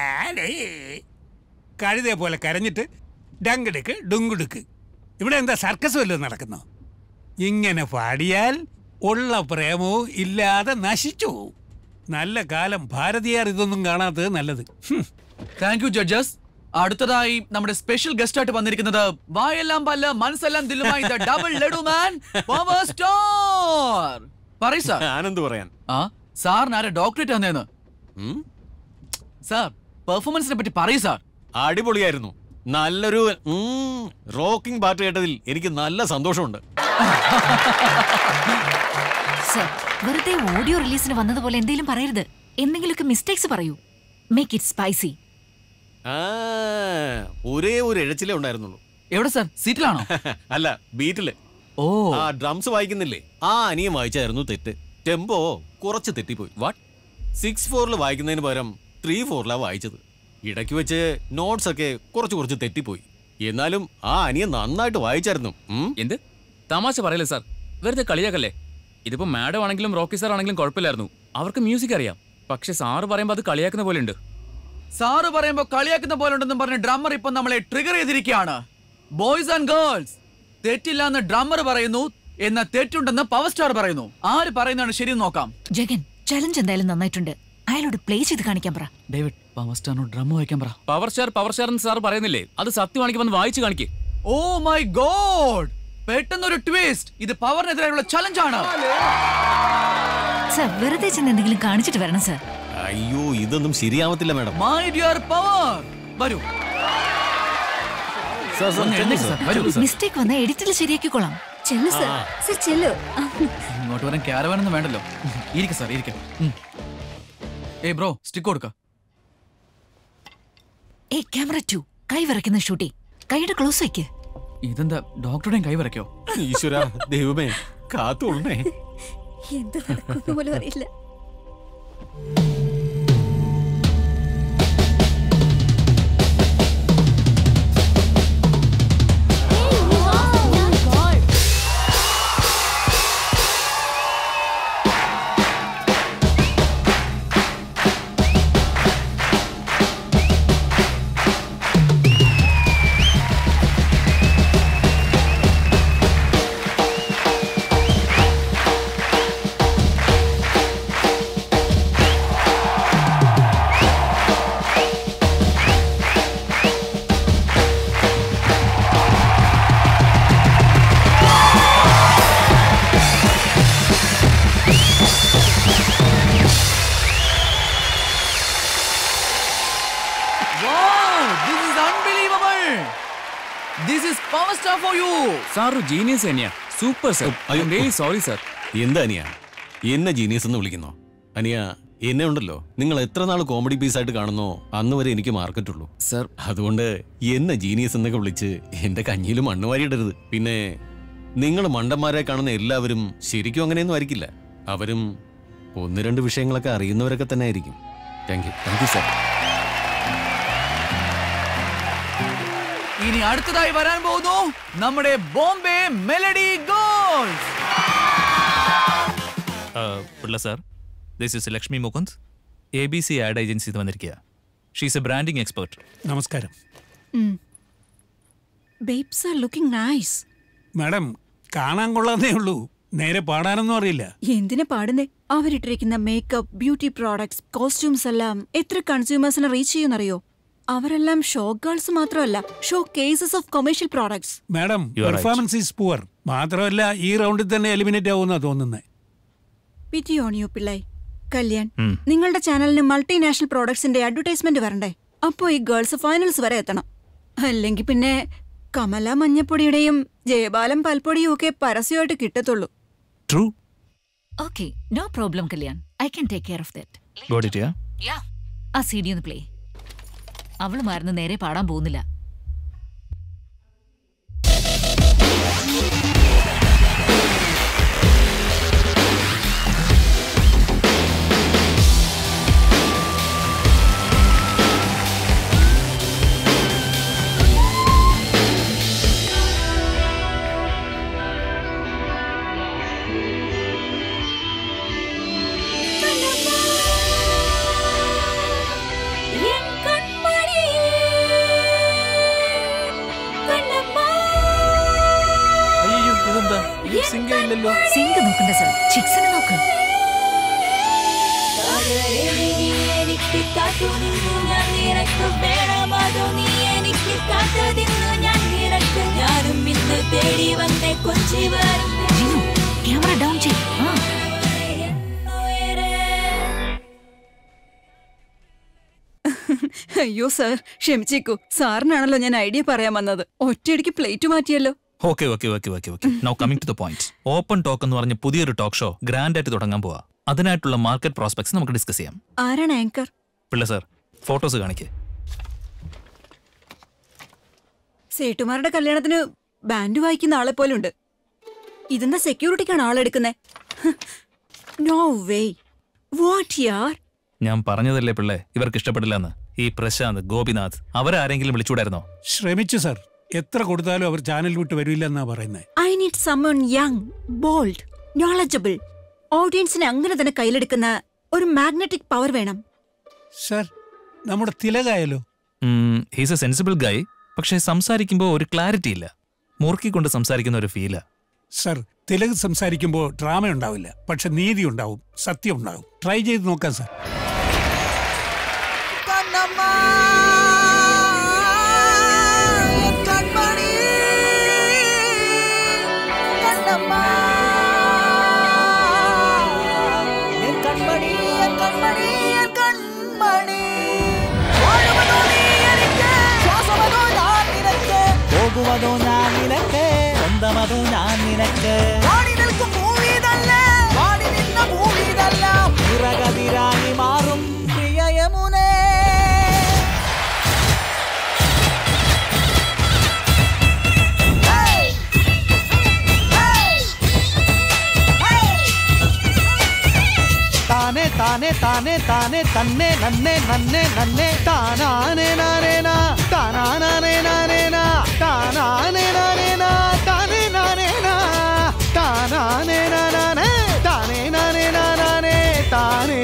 കഴുതയെ പോലെ കരഞ്ഞിട്ട് ഡങ്കിടിക്ക് ഡുങ്കുടുക്ക്. ഇവിടെ എന്താ സർക്കസ് വല്ലതും നടക്കുന്നോ? ഇങ്ങനെ പാടിയാൽ ഉള്ള പ്രേമവും ഇല്ലാതെ നശിച്ചു. നല്ല കാലം ഭാരതീയർ ഇതൊന്നും കാണാത്തത് നല്ലത്. Thank you judges. അടുത്തതായി നമ്മുടെ സ്പെഷ്യൽ ഗസ്റ്റ് ആയിട്ട് വന്നിരിക്കുന്നത് വായെല്ലാം പല്ല മനസ്സെല്ലാം ദില്ലുമായി double laddu man power star. പറയ് സാർ. ഞാനെന്ത് പറയാൻ? സാറിന് ആരെ ഡോക്ടറേറ്റ് തന്നേന്ന്? സാർ, പെർഫോമൻസിനെ പറ്റി പറയ് സാർ. അടിപൊളിയായിരുന്നു. നല്ലൊരു റോക്കിംഗ് പാട്ട് കേട്ടതിൽ എനിക്ക് നല്ല സന്തോഷമുണ്ട്. സർ, വെറുതെ ഓഡിയോ റിലീസിന് വന്നതുപോലെ എന്തെങ്കിലും പറയരുത്. എന്തെങ്കിലുമൊക്കെ മിസ്റ്റേക്സ് പറയൂ. Make it spicy. ഒരേ ഒരു എഴച്ചിലേ ഉണ്ടായിരുന്നുള്ളൂ. എവിടെ സാർ? സീറ്റിലാണോ? അല്ല, ബീറ്റില്. ഓ, ആ ഡ്രംസ് വായിക്കുന്നില്ലേ, ആ അനിയൻ വായിച്ചായിരുന്നു തെറ്റ്. ടെമ്പോ കുറച്ച് തെറ്റിപ്പോയി. വാട്ട്? 6/4 വായിക്കുന്നതിന് പകരം 3/4 വായിച്ചത്. ഇടയ്ക്ക് വെച്ച് നോട്ട്സ് ഒക്കെ കുറച്ച് തെറ്റിപ്പോയി. എന്നാലും ആ അനിയൻ നന്നായിട്ട് വായിച്ചായിരുന്നു. എന്ത് തമാശ പറയല്ലേ സാർ? വെറുതെ കളിയാക്കല്ലേ. ഇതിപ്പോ മാഡം ആണെങ്കിലും റോക്കി സാർ ആണെങ്കിലും കുഴപ്പമില്ലായിരുന്നു. അവർക്ക് മ്യൂസിക് അറിയാം. പക്ഷെ സാറ് പറയുമ്പോ അത് കളിയാക്കുന്ന പോലെ ഉണ്ട്. സാറ് പറയുമ്പോ കളിയാക്കുന്ന പോലെ ഉണ്ടെന്നും പറഞ്ഞ് ഡ്രമ്മർ ഇപ്പൊ നമ്മളെ ട്രിഗർ ചെയ്തിരിക്കുകയാണ്. ബോയ്സ് ആൻഡ് ഗേൾസ്, തെറ്റില്ല എന്ന് ഡ്രമ്മർ പറയുന്നു, എന്നാ തെറ്റുണ്ടെന്ന് പവർ സ്റ്റാർ പറയുന്നു. ആര് പറയുന്നതാണ് ശരിയെന്ന് നോക്കാം. ജഗൻ, ചലഞ്ച് എന്തായാലും നന്നായിട്ടുണ്ട്. അയാളോട് പ്ലേ ചെയ്ത് കാണിക്കാൻ പറ. ഡേവിഡ്, പവർ സ്റ്റാറിനോട് ഡ്രം വായിക്കാൻ പറ. പവർ സ്റ്റാർ എന്ന് സാർ പറയുന്നില്ലേ, അത് സത്യമാണെങ്കിൽ വന്ന് വായിച്ചു കാണിക്കേ. ഓ മൈ ഗോഡ്, പെട്ടെന്നൊരു ട്വിസ്റ്റ്. ഇത് പവറിനെതിരെയുള്ള ചലഞ്ച് ആണ്. സർ, വെറുതെ ചെന്ന് എന്തെങ്കിലും കാണിച്ചിട്ട് വരണം സർ. അയ്യോ, ഇതൊന്നും ശരിയാവത്തില്ല മാഡം. മൈ ഡിയർ പവർ, വരൂ. മിസ്റ്റേക്ക് വന്ന എഡിറ്റിൽ ശരിയാക്കിക്കോളാം. ചെല്ലു സർ, സർ ചെല്ലു. ഇങ്ങോട്ട് വരാൻ ക്യാരവാനൊന്നും വേണ്ടല്ലോ. ഇരിക്ക സാർ, ഇരിക്ക. ഏയ് ബ്രോ, സ്റ്റിക്ക് കൊടുക്ക. ഏയ് ക്യാമറ 2, കൈ വിറയ്ക്കുന്ന ഷൂട്ടി. കൈയുടെ ക്ലോസ് വയ്ക്ക്. ഇതെന്താ ഡോക്ടറുടെയും കൈ വിറയ്ക്കോ? ഈശ്വരാ, ദൈവമേ കാത്തോളണേ. എന്ത് നടക്കുന്നു പോലും അറിയില്ല. സാറ് ജീനിയസ് തന്നെയാ. Super sir. Sorry sir. എന്താ അനിയ എന്നെ ജീനിയസ് എന്ന് വിളിക്കുന്നോ? അനിയ, എന്നെ ഉണ്ടല്ലോ നിങ്ങൾ എത്ര നാൾ കോമഡി പീസായിട്ട് കാണുന്നോ അന്ന് വരെ എനിക്ക് മാർക്കറ്റുള്ളൂ സർ. അതുകൊണ്ട് എന്നെ ജീനിയസ് എന്നൊക്കെ വിളിച്ച് എന്റെ കഞ്ഞിയിൽ മണ്ണ് വാരിയിടരുത്. പിന്നെ നിങ്ങൾ മണ്ടന്മാരെ കാണുന്ന എല്ലാവരും ശരിക്കും അങ്ങനെയൊന്നും ആയിരിക്കില്ല. അവരും 1-2 വിഷയങ്ങളൊക്കെ അറിയുന്നവരൊക്കെ തന്നെ ആയിരിക്കും. Thank you sir. ഇനി അടുത്തതായി വരാൻ പോകുന്നു നമ്മുടെ Bombay melody girls. Pillai sir, this is Lakshmi Mukund, ABC ad agency വന്നിരിക്കുക. She's a branding expert. നമസ്കാരം. Babes are looking nice. Madam, കാണാൻ കൊള്ളാന്നേ ഉള്ളൂ, നേരെ പാടാനൊന്നും അറിയില്ല. എന്തിനാ പാടുന്നേ? അവരിട്ടിരിക്കുന്ന മേക്കപ്പ്, ബ്യൂട്ടി പ്രോഡക്ട്സ്, കോസ്റ്റ്യൂംസ് എല്ലാം എത്ര കൺസ്യൂമേഴ്സിനെ റീച്ച് ചെയ്യുന്നറിയോ? അവരെല്ലാം ഷോ ഗേൾസ് മാത്രമല്ല, show cases of commercial products. Madam, performance is poor. മാത്രമല്ല ഈ റൗണ്ടിൽ തന്നെ എലിമിനേറ്റ് ആവുമെന്നാ തോന്നുന്നത്. Pity on you Pillai. Kalyan, നിങ്ങളുടെ ചാനലിന് മൾട്ടിനാഷണൽ പ്രോഡക്ട്സിന്റെ അഡ്വർടൈസ്മെന്റ് വരണ്ടേ? അപ്പോ ഈ ഗേൾസ് ഫൈനൽസ് വരെ എത്തണം. അല്ലെങ്കിൽ പിന്നെ കമല മഞ്ഞപ്പൊടിയുടെയും ജയബാലം പാൽപ്പൊടിയും ഒക്കെ പരസ്യമായിട്ട് കിട്ടത്തുള്ളൂ. True. Okay, no problem Kalyan. I can take care of that. Got it. Yeah. ആ CD ഒന്ന് പ്ലേ. അവള് മാറുന്ന നേരെ പാടാൻ പോകുന്നില്ല. സിംഗ് നോക്കണ്ട സാർ, ചിക്സിനെ നോക്ക്. ക്യാമറ ഡൗൺ ചെയ്യ്. അയ്യോ സാർ, ക്ഷമിച്ചേക്കൂ. സാറിനാണല്ലോ ഞാൻ ഐഡിയ പറയാൻ വന്നത്. ഒറ്റയടിക്ക് പ്ലേറ്റ് മാറ്റിയല്ലോ. Okay. Now coming to the point. Open talk എന്ന് പറഞ്ഞ പുതിയൊരു ടോക്ക് ഷോ ഗ്രാൻഡ് ആയിട്ട് തുടങ്ങാൻ പോവാ. അതിനായിട്ടുള്ള മാർക്കറ്റ് പ്രോസ്പെക്ട്സ് നമുക്ക് ഡിസ്കസ് ചെയ്യാം. ആരാണ് ആങ്കർ? പിള്ള സാർ, ഫോട്ടോസ് കാണിക്കേ. സേട്ടുമാരുടെ കല്യാണത്തിന് ബാൻഡ് വായിക്കുന്ന ആളെ പോലുണ്ട്. ഇതെന്താ സെക്യൂരിറ്റിക്കാണ് ആളെടുക്കുന്നേ? No way. വാട്ട് യാർ? ഞാൻ പറഞ്ഞതല്ലേ പിള്ളേ, ഇവർക്ക് ഇഷ്ടപ്പെടില്ലെന്ന്. ഈ പ്രശാന്ത്, ഗോപിനാഥ്, അവരാരെങ്കിലും വിളിച്ചുകൂടായിരുന്നോ? ശ്രമിച്ചു സർ. എത്ര കൊടുത്താലും അവർ ചാനൽ വിട്ട് വരില്ലെന്നാ പറയുന്നത്. I need someone young, bold, knowledgeable. ഓഡിയൻസിനെ അങ്ങനെ തന്നെ കയ്യിലെടുക്കുന്ന ഒരു മാഗ്നറ്റിക് പവർ വേണം. സർ, നമ്മുടെ തിലകായാലോ? ഹീസ് എ സെൻസിബിൾ ഗൈ, പക്ഷെ സംസാരിക്കുമ്പോൾ ഒരു ക്ലാരിറ്റി ഇല്ല. മുറുക്കിക്കൊണ്ട് സംസാരിക്കുന്ന ഒരു ഫീലാ. സർ, തിലക് സംസാരിക്കുമ്പോൾ ഡ്രാമ ഉണ്ടാവില്ല, പക്ഷെ നീതി ഉണ്ടാവും, സത്യം ഉണ്ടാവും. ട്രൈ ചെയ്ത് നോക്കാം സർ. പോകുവതോ ഞാൻ നിനക്ക്, സ്വന്തമതോ ഞാൻ നിനക്ക്, വാടി നിൽക്കും ഭൂമിതല്ല, വാടി നിന്ന ഭൂമിതല്ല, നിറകതിരായി മാറും പ്രിയ യമുനേ. താനെ താനെ താനെ താനെ തന്നെ നന്നെ നന്നെ നന്നെ താനാനെ നാനേനാ താനാനെ നാനേനാ താനാനെ നാനേനാ താനെ നാനേനാ താനാനെ നാനേ താനെ നാനേ നാനേ താനേ.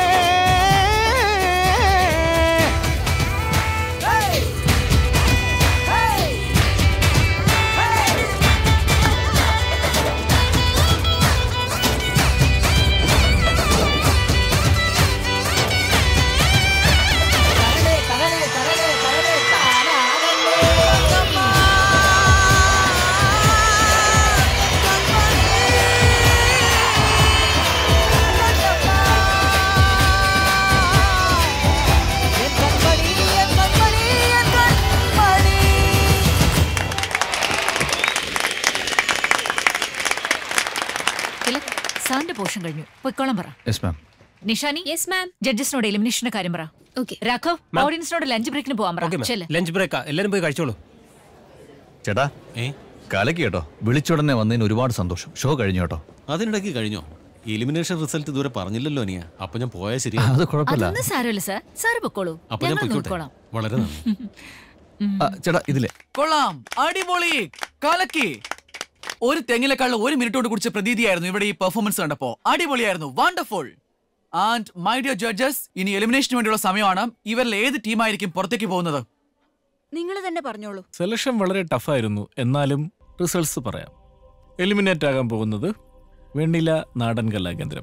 സാറിന്റെ പോർഷൻ കഴിഞ്ഞു, പൊയ്ക്കോളം പറ. നിഷാനി, ജഡ്ജസിനോട് എലിമിനേഷന്റെ കാര്യം പറ. രാഘവ്, ഓഡിയൻസിനോട് ലഞ്ച് ബ്രേക്കിന് പോകാൻ പറ. ലഞ്ച് ബ്രേക്കാ, എല്ലാരും പോയി കഴിച്ചോളൂ. ചേട്ടാ, കലക്കി കേട്ടോ. വിളിച്ചുടനെ വന്നതിന് ഒരുപാട് സന്തോഷം. ഷോ കഴിഞ്ഞു കേട്ടോ. അതിനിടയ്ക്ക് കഴിഞ്ഞോ? എലിമിനേഷൻ റിസൾട്ട് ഇതുവരെ പറഞ്ഞില്ലല്ലോ അനിയ. അപ്പൊ ഞാൻ പോയാൽ ശരി. അത് കുഴപ്പമില്ല. അതൊന്നും സാരമില്ല സാർ, സാറ് പൊക്കോളൂ. അപ്പൊ ഞാൻ പൊയ്ക്കോട്ടെ. വളരെ നന്ദി. ചേട്ടാ, ഇതിലെ കൊള്ളാം, അടിപൊളി, കലക്കി. ഒരു തെങ്ങിലേക്കാൾ 1 മിനിറ്റോട് കുറിച്ച് പ്രതീതിയായിരുന്നു ഇവിടെ ഈ പെർഫോമൻസ് കണ്ടപ്പോ. അടിപൊളിയായിരുന്നു, wonderful. And my dear judges, ഇനി എലിമിനേഷന് വേണ്ടിയുള്ള സമയമാണ്. ഇവരിൽ ഏത് ടീമായിരിക്കും പുറത്തേക്ക് പോകുന്നത്? നിങ്ങൾ തന്നെ പറഞ്ഞോളൂ. സെലക്ഷൻ വളരെ ടഫായിരുന്നു, എന്നാലും റിസൾട്ട്സ് പറയാം. എലിമിനേറ്റ് ആകാൻ പോകുന്നത് വെണ്ണില നാടൻ കലാകേന്ദ്രം.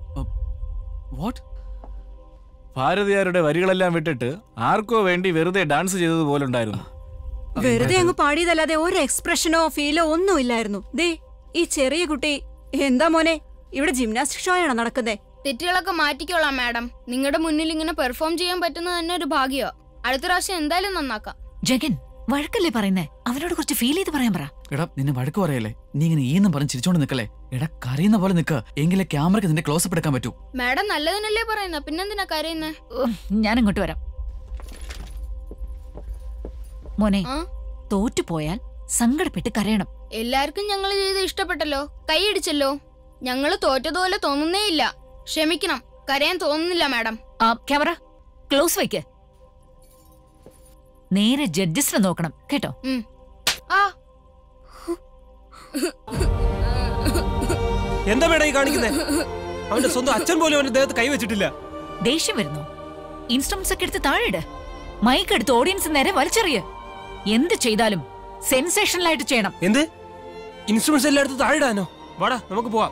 വാട്ട്? ഭാരതീയരുടെ വരികളെല്ലാം വിട്ടിട്ട് ആർക്കോ വേണ്ടി വെറുതെ ഡാൻസ് ചെയ്തതുപോലുണ്ടായിരുന്നു. വെറുതെ അങ്ങ് പാടിയതല്ലാതെ ഒരു എക്സ്പ്രഷനോ ഫീലോ ഒന്നും ഇല്ലായിരുന്നു. ദേ, ഈ ചെറിയ കുട്ടി എന്താ മോനെ ഇവിടെ ജിംനാസ്റ്റിക് ഷോ ആണോ നടക്കുന്നേ? തെറ്റുകളൊക്കെ മാറ്റിക്കോളാം മാഡം. നിങ്ങളുടെ മുന്നിൽ ഇങ്ങനെ പെർഫോം ചെയ്യാൻ പറ്റുന്നത് തന്നെ ഒരു ഭാഗ്യമാ. അടുത്ത പ്രാവശ്യം എന്തായാലും നന്നാക്കാം. ജഗൻ, വഴക്കല്ലേ പറയുന്നേ? അവനോട് കുറച്ച് ഫീൽ ചെയ്ത് പറയാൻ പറ. എടാ, നിന്നെ വഴക്ക് പറയല്ലേ? നീ ഇങ്ങനെ ഈന്നും പറഞ്ഞ് ചിരിച്ചോണ്ട് നിക്കല്ലേ? എടാ, കരയുന്ന പോലെ നിക്ക, എങ്കിലേ ക്യാമറയ്ക്ക് നിന്റെ ക്ലോസപ്പ് എടുക്കാൻ പറ്റൂ. മാഡം നല്ലതിനല്ലേ പറയുന്ന, പിന്നെന്തിനാ കരയുന്നേ? ഞാൻ ഇങ്ങോട്ട് വരാം. മോനെ, തോറ്റുപോയാൽ സങ്കടപ്പെട്ട് കരയണം. എല്ലാവർക്കും ഞങ്ങൾ ചെയ്ത് ഇഷ്ടപ്പെട്ടല്ലോ, കൈയടിച്ചല്ലോ. ഞങ്ങൾ തോറ്റതുപോലെ തോന്നുന്നേ ഇല്ല. ക്ഷമിക്കണം, കരയാൻ തോന്നുന്നില്ല മാഡം. Camera close വയ്ക്ക്. നേരെ ജഡ്ജസിനെ നോക്കണം കേട്ടോ. എന്താ മേഡം ഈ കാണിക്കുന്നേ? അവന്റെ സ്വന്തം അച്ഛൻ പോലും അവന്റെ ദേഹത്ത് കൈവച്ചിട്ടില്ല. ദേഷ്യം വരുന്നു? ഇൻസ്ട്രുമെന്റ്സ് ഒക്കെ എടുത്ത് താഴെയിട്. മൈക്ക് എടുത്ത് ഓഡിയൻസ് നേരെ വലിച്ചെറിയ. എന്ത് ചെയ്താലും സെൻസേഷണലായിട്ട് ചെയ്യണം. എന്ത്? ഇൻസ്ട്രുമെന്റ്സ് എല്ലാം എടുത്ത് താഴെയിടാനോ? വാടാ, നമുക്ക് പോവാം.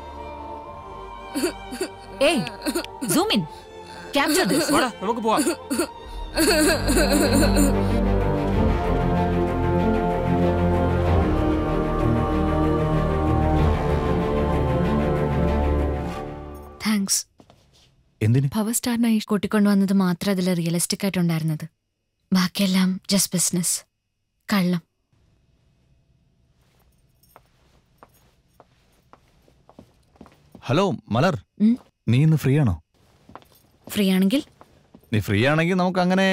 ഏയ്, സൂം ഇൻ, ക്യാപ്ചർ ദിസ്. വാടാ, നമുക്ക് പോവാം. താങ്ക്സ്. എന്തിന്? പവർ സ്റ്റാറിനായി കൂട്ടിക്കൊണ്ടുവന്നത് മാത്രം അതിൽ റിയലിസ്റ്റിക് ആയിട്ടുണ്ടായിരുന്നത്. ബാക്കിയെല്ലാം ജസ്റ്റ് ബിസിനസ്, കള്ളം. ഹലോ മലർ, നീ ഇന്ന് ഫ്രീ ആണോ? ഫ്രീ ആണെങ്കിൽ? നീ ഫ്രീ ആണെങ്കിൽ നമുക്ക് അങ്ങനെ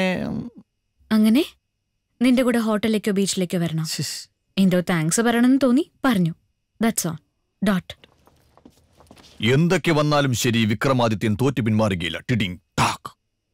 നിന്റെ കൂടെ ഹോട്ടലിലേക്കോ ബീച്ചിലേക്കോ വരണം. എന്തോ താങ്ക്സ് പറയണമെന്ന് തോന്നി, പറഞ്ഞു. That's all. ഡോട്ട്. എന്തൊക്കെ വന്നാലും ശരി, വിക്രമാദിത്യൻ തോറ്റു പിന്മാറുകയില്ല. ടിഡിങ് ടാക്ക്.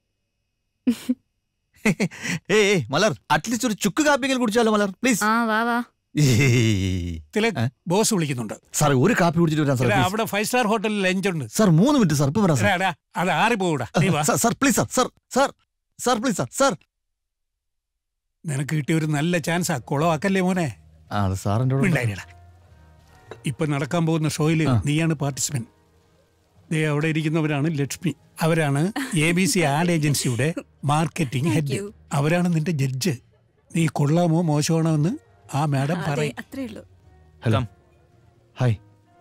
ഏയ് മലർ, അറ്റ്ലീസ്റ്റ് ഒരു ചുക്ക് കാപ്പിയെങ്കിലും കുടിച്ചാലോ മലർ, പ്ലീസ്. വാ. തിലക്, ബോസ് വിളിക്കുന്നുണ്ട്. സാർ, ഒരു കാപ്പി കുടിച്ചിട്ട് വരാം സാർ. അവിടെ 5 സ്റ്റാർ ഹോട്ടലിൽ ലഞ്ച് ഉണ്ട് സാർ. 3 മിനിറ്റ് സാർ, ഇപ്പൊ വരാം സാർ. അത് ആറി പോകൂടാ. Sir please sir. Sir please sir. നിനക്ക് കിട്ടിയ ഒരു നല്ല ചാൻസാ, കുളമാക്കല്ലേ മോനെ. അത് സാറിൻ്റെ ഉണ്ടായിരടാ. ഇപ്പൊ നടക്കാൻ പോകുന്ന ഷോയിൽ നീയാണ് പാർട്ടിസിപ്പന്റ്. ദേ അവിടെ ഇരിക്കുന്നവരാണ് ലക്ഷ്മി. അവരാണ് ABC ആഡ് ഏജൻസിയുടെ മാർക്കറ്റിംഗ് ഹെഡ്. അവരാണ് നിന്റെ ജഡ്ജ്. നീ കൊള്ളാമോ മോശമാണോ എന്ന് ആ മാഡം പറയും. അത്രേ ഉള്ളൂ. Hello, hi.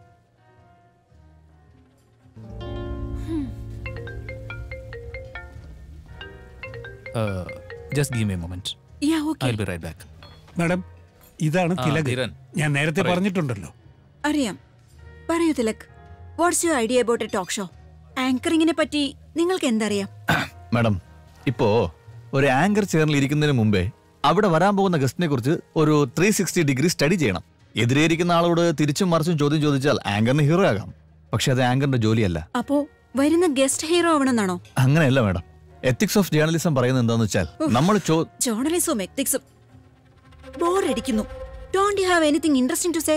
Just give me a moment. Yeah, okay. I'll be right back. Madam, ഇതാണ് തിലക്. ധീരൻ. ഞാൻ നേരത്തെ പറഞ്ഞിട്ടുണ്ടല്ലോ. അറിയാം. പറയൂ Tilak, what's your idea about a talk show? ആങ്കറിങ്ങിനെ പറ്റി നിങ്ങൾക്ക് എന്തറിയാം? മാഡം, ഇപ്പോ ഒരു ആങ്കർ ചെയറിൽ ഇരിക്കുന്നതിന് മുമ്പേ അവിടെ വരാൻ പോകുന്ന ഗസ്റ്റിനെ കുറിച്ച് ഒരു 360 ഡിഗ്രി സ്റ്റഡി ചെയ്യണം. എതിരെ ഇരിക്കുന്ന ആളോട് തിരിച്ചും മറിച്ചും ചോദ്യം ചോദിച്ചാൽ ആങ്കറിന് ഹീറോ ആകാം. പക്ഷെ അത് ആങ്കറിന്റെ ജോലിയല്ല. അപ്പോ വരുന്ന ഗസ്റ്റ് ഹീറോ ആവണമെന്നാണോ? അങ്ങനെയല്ല മാഡം. എത്തിക്സ് ഓഫ് ജേർണലിസം പറയുന്നത് എന്താന്ന് വെച്ചാൽ നമ്മൾ ജേർണലിസവും എത്തിക്സും ബോറടിക്കുന്നു. Don't you have anything interesting to say?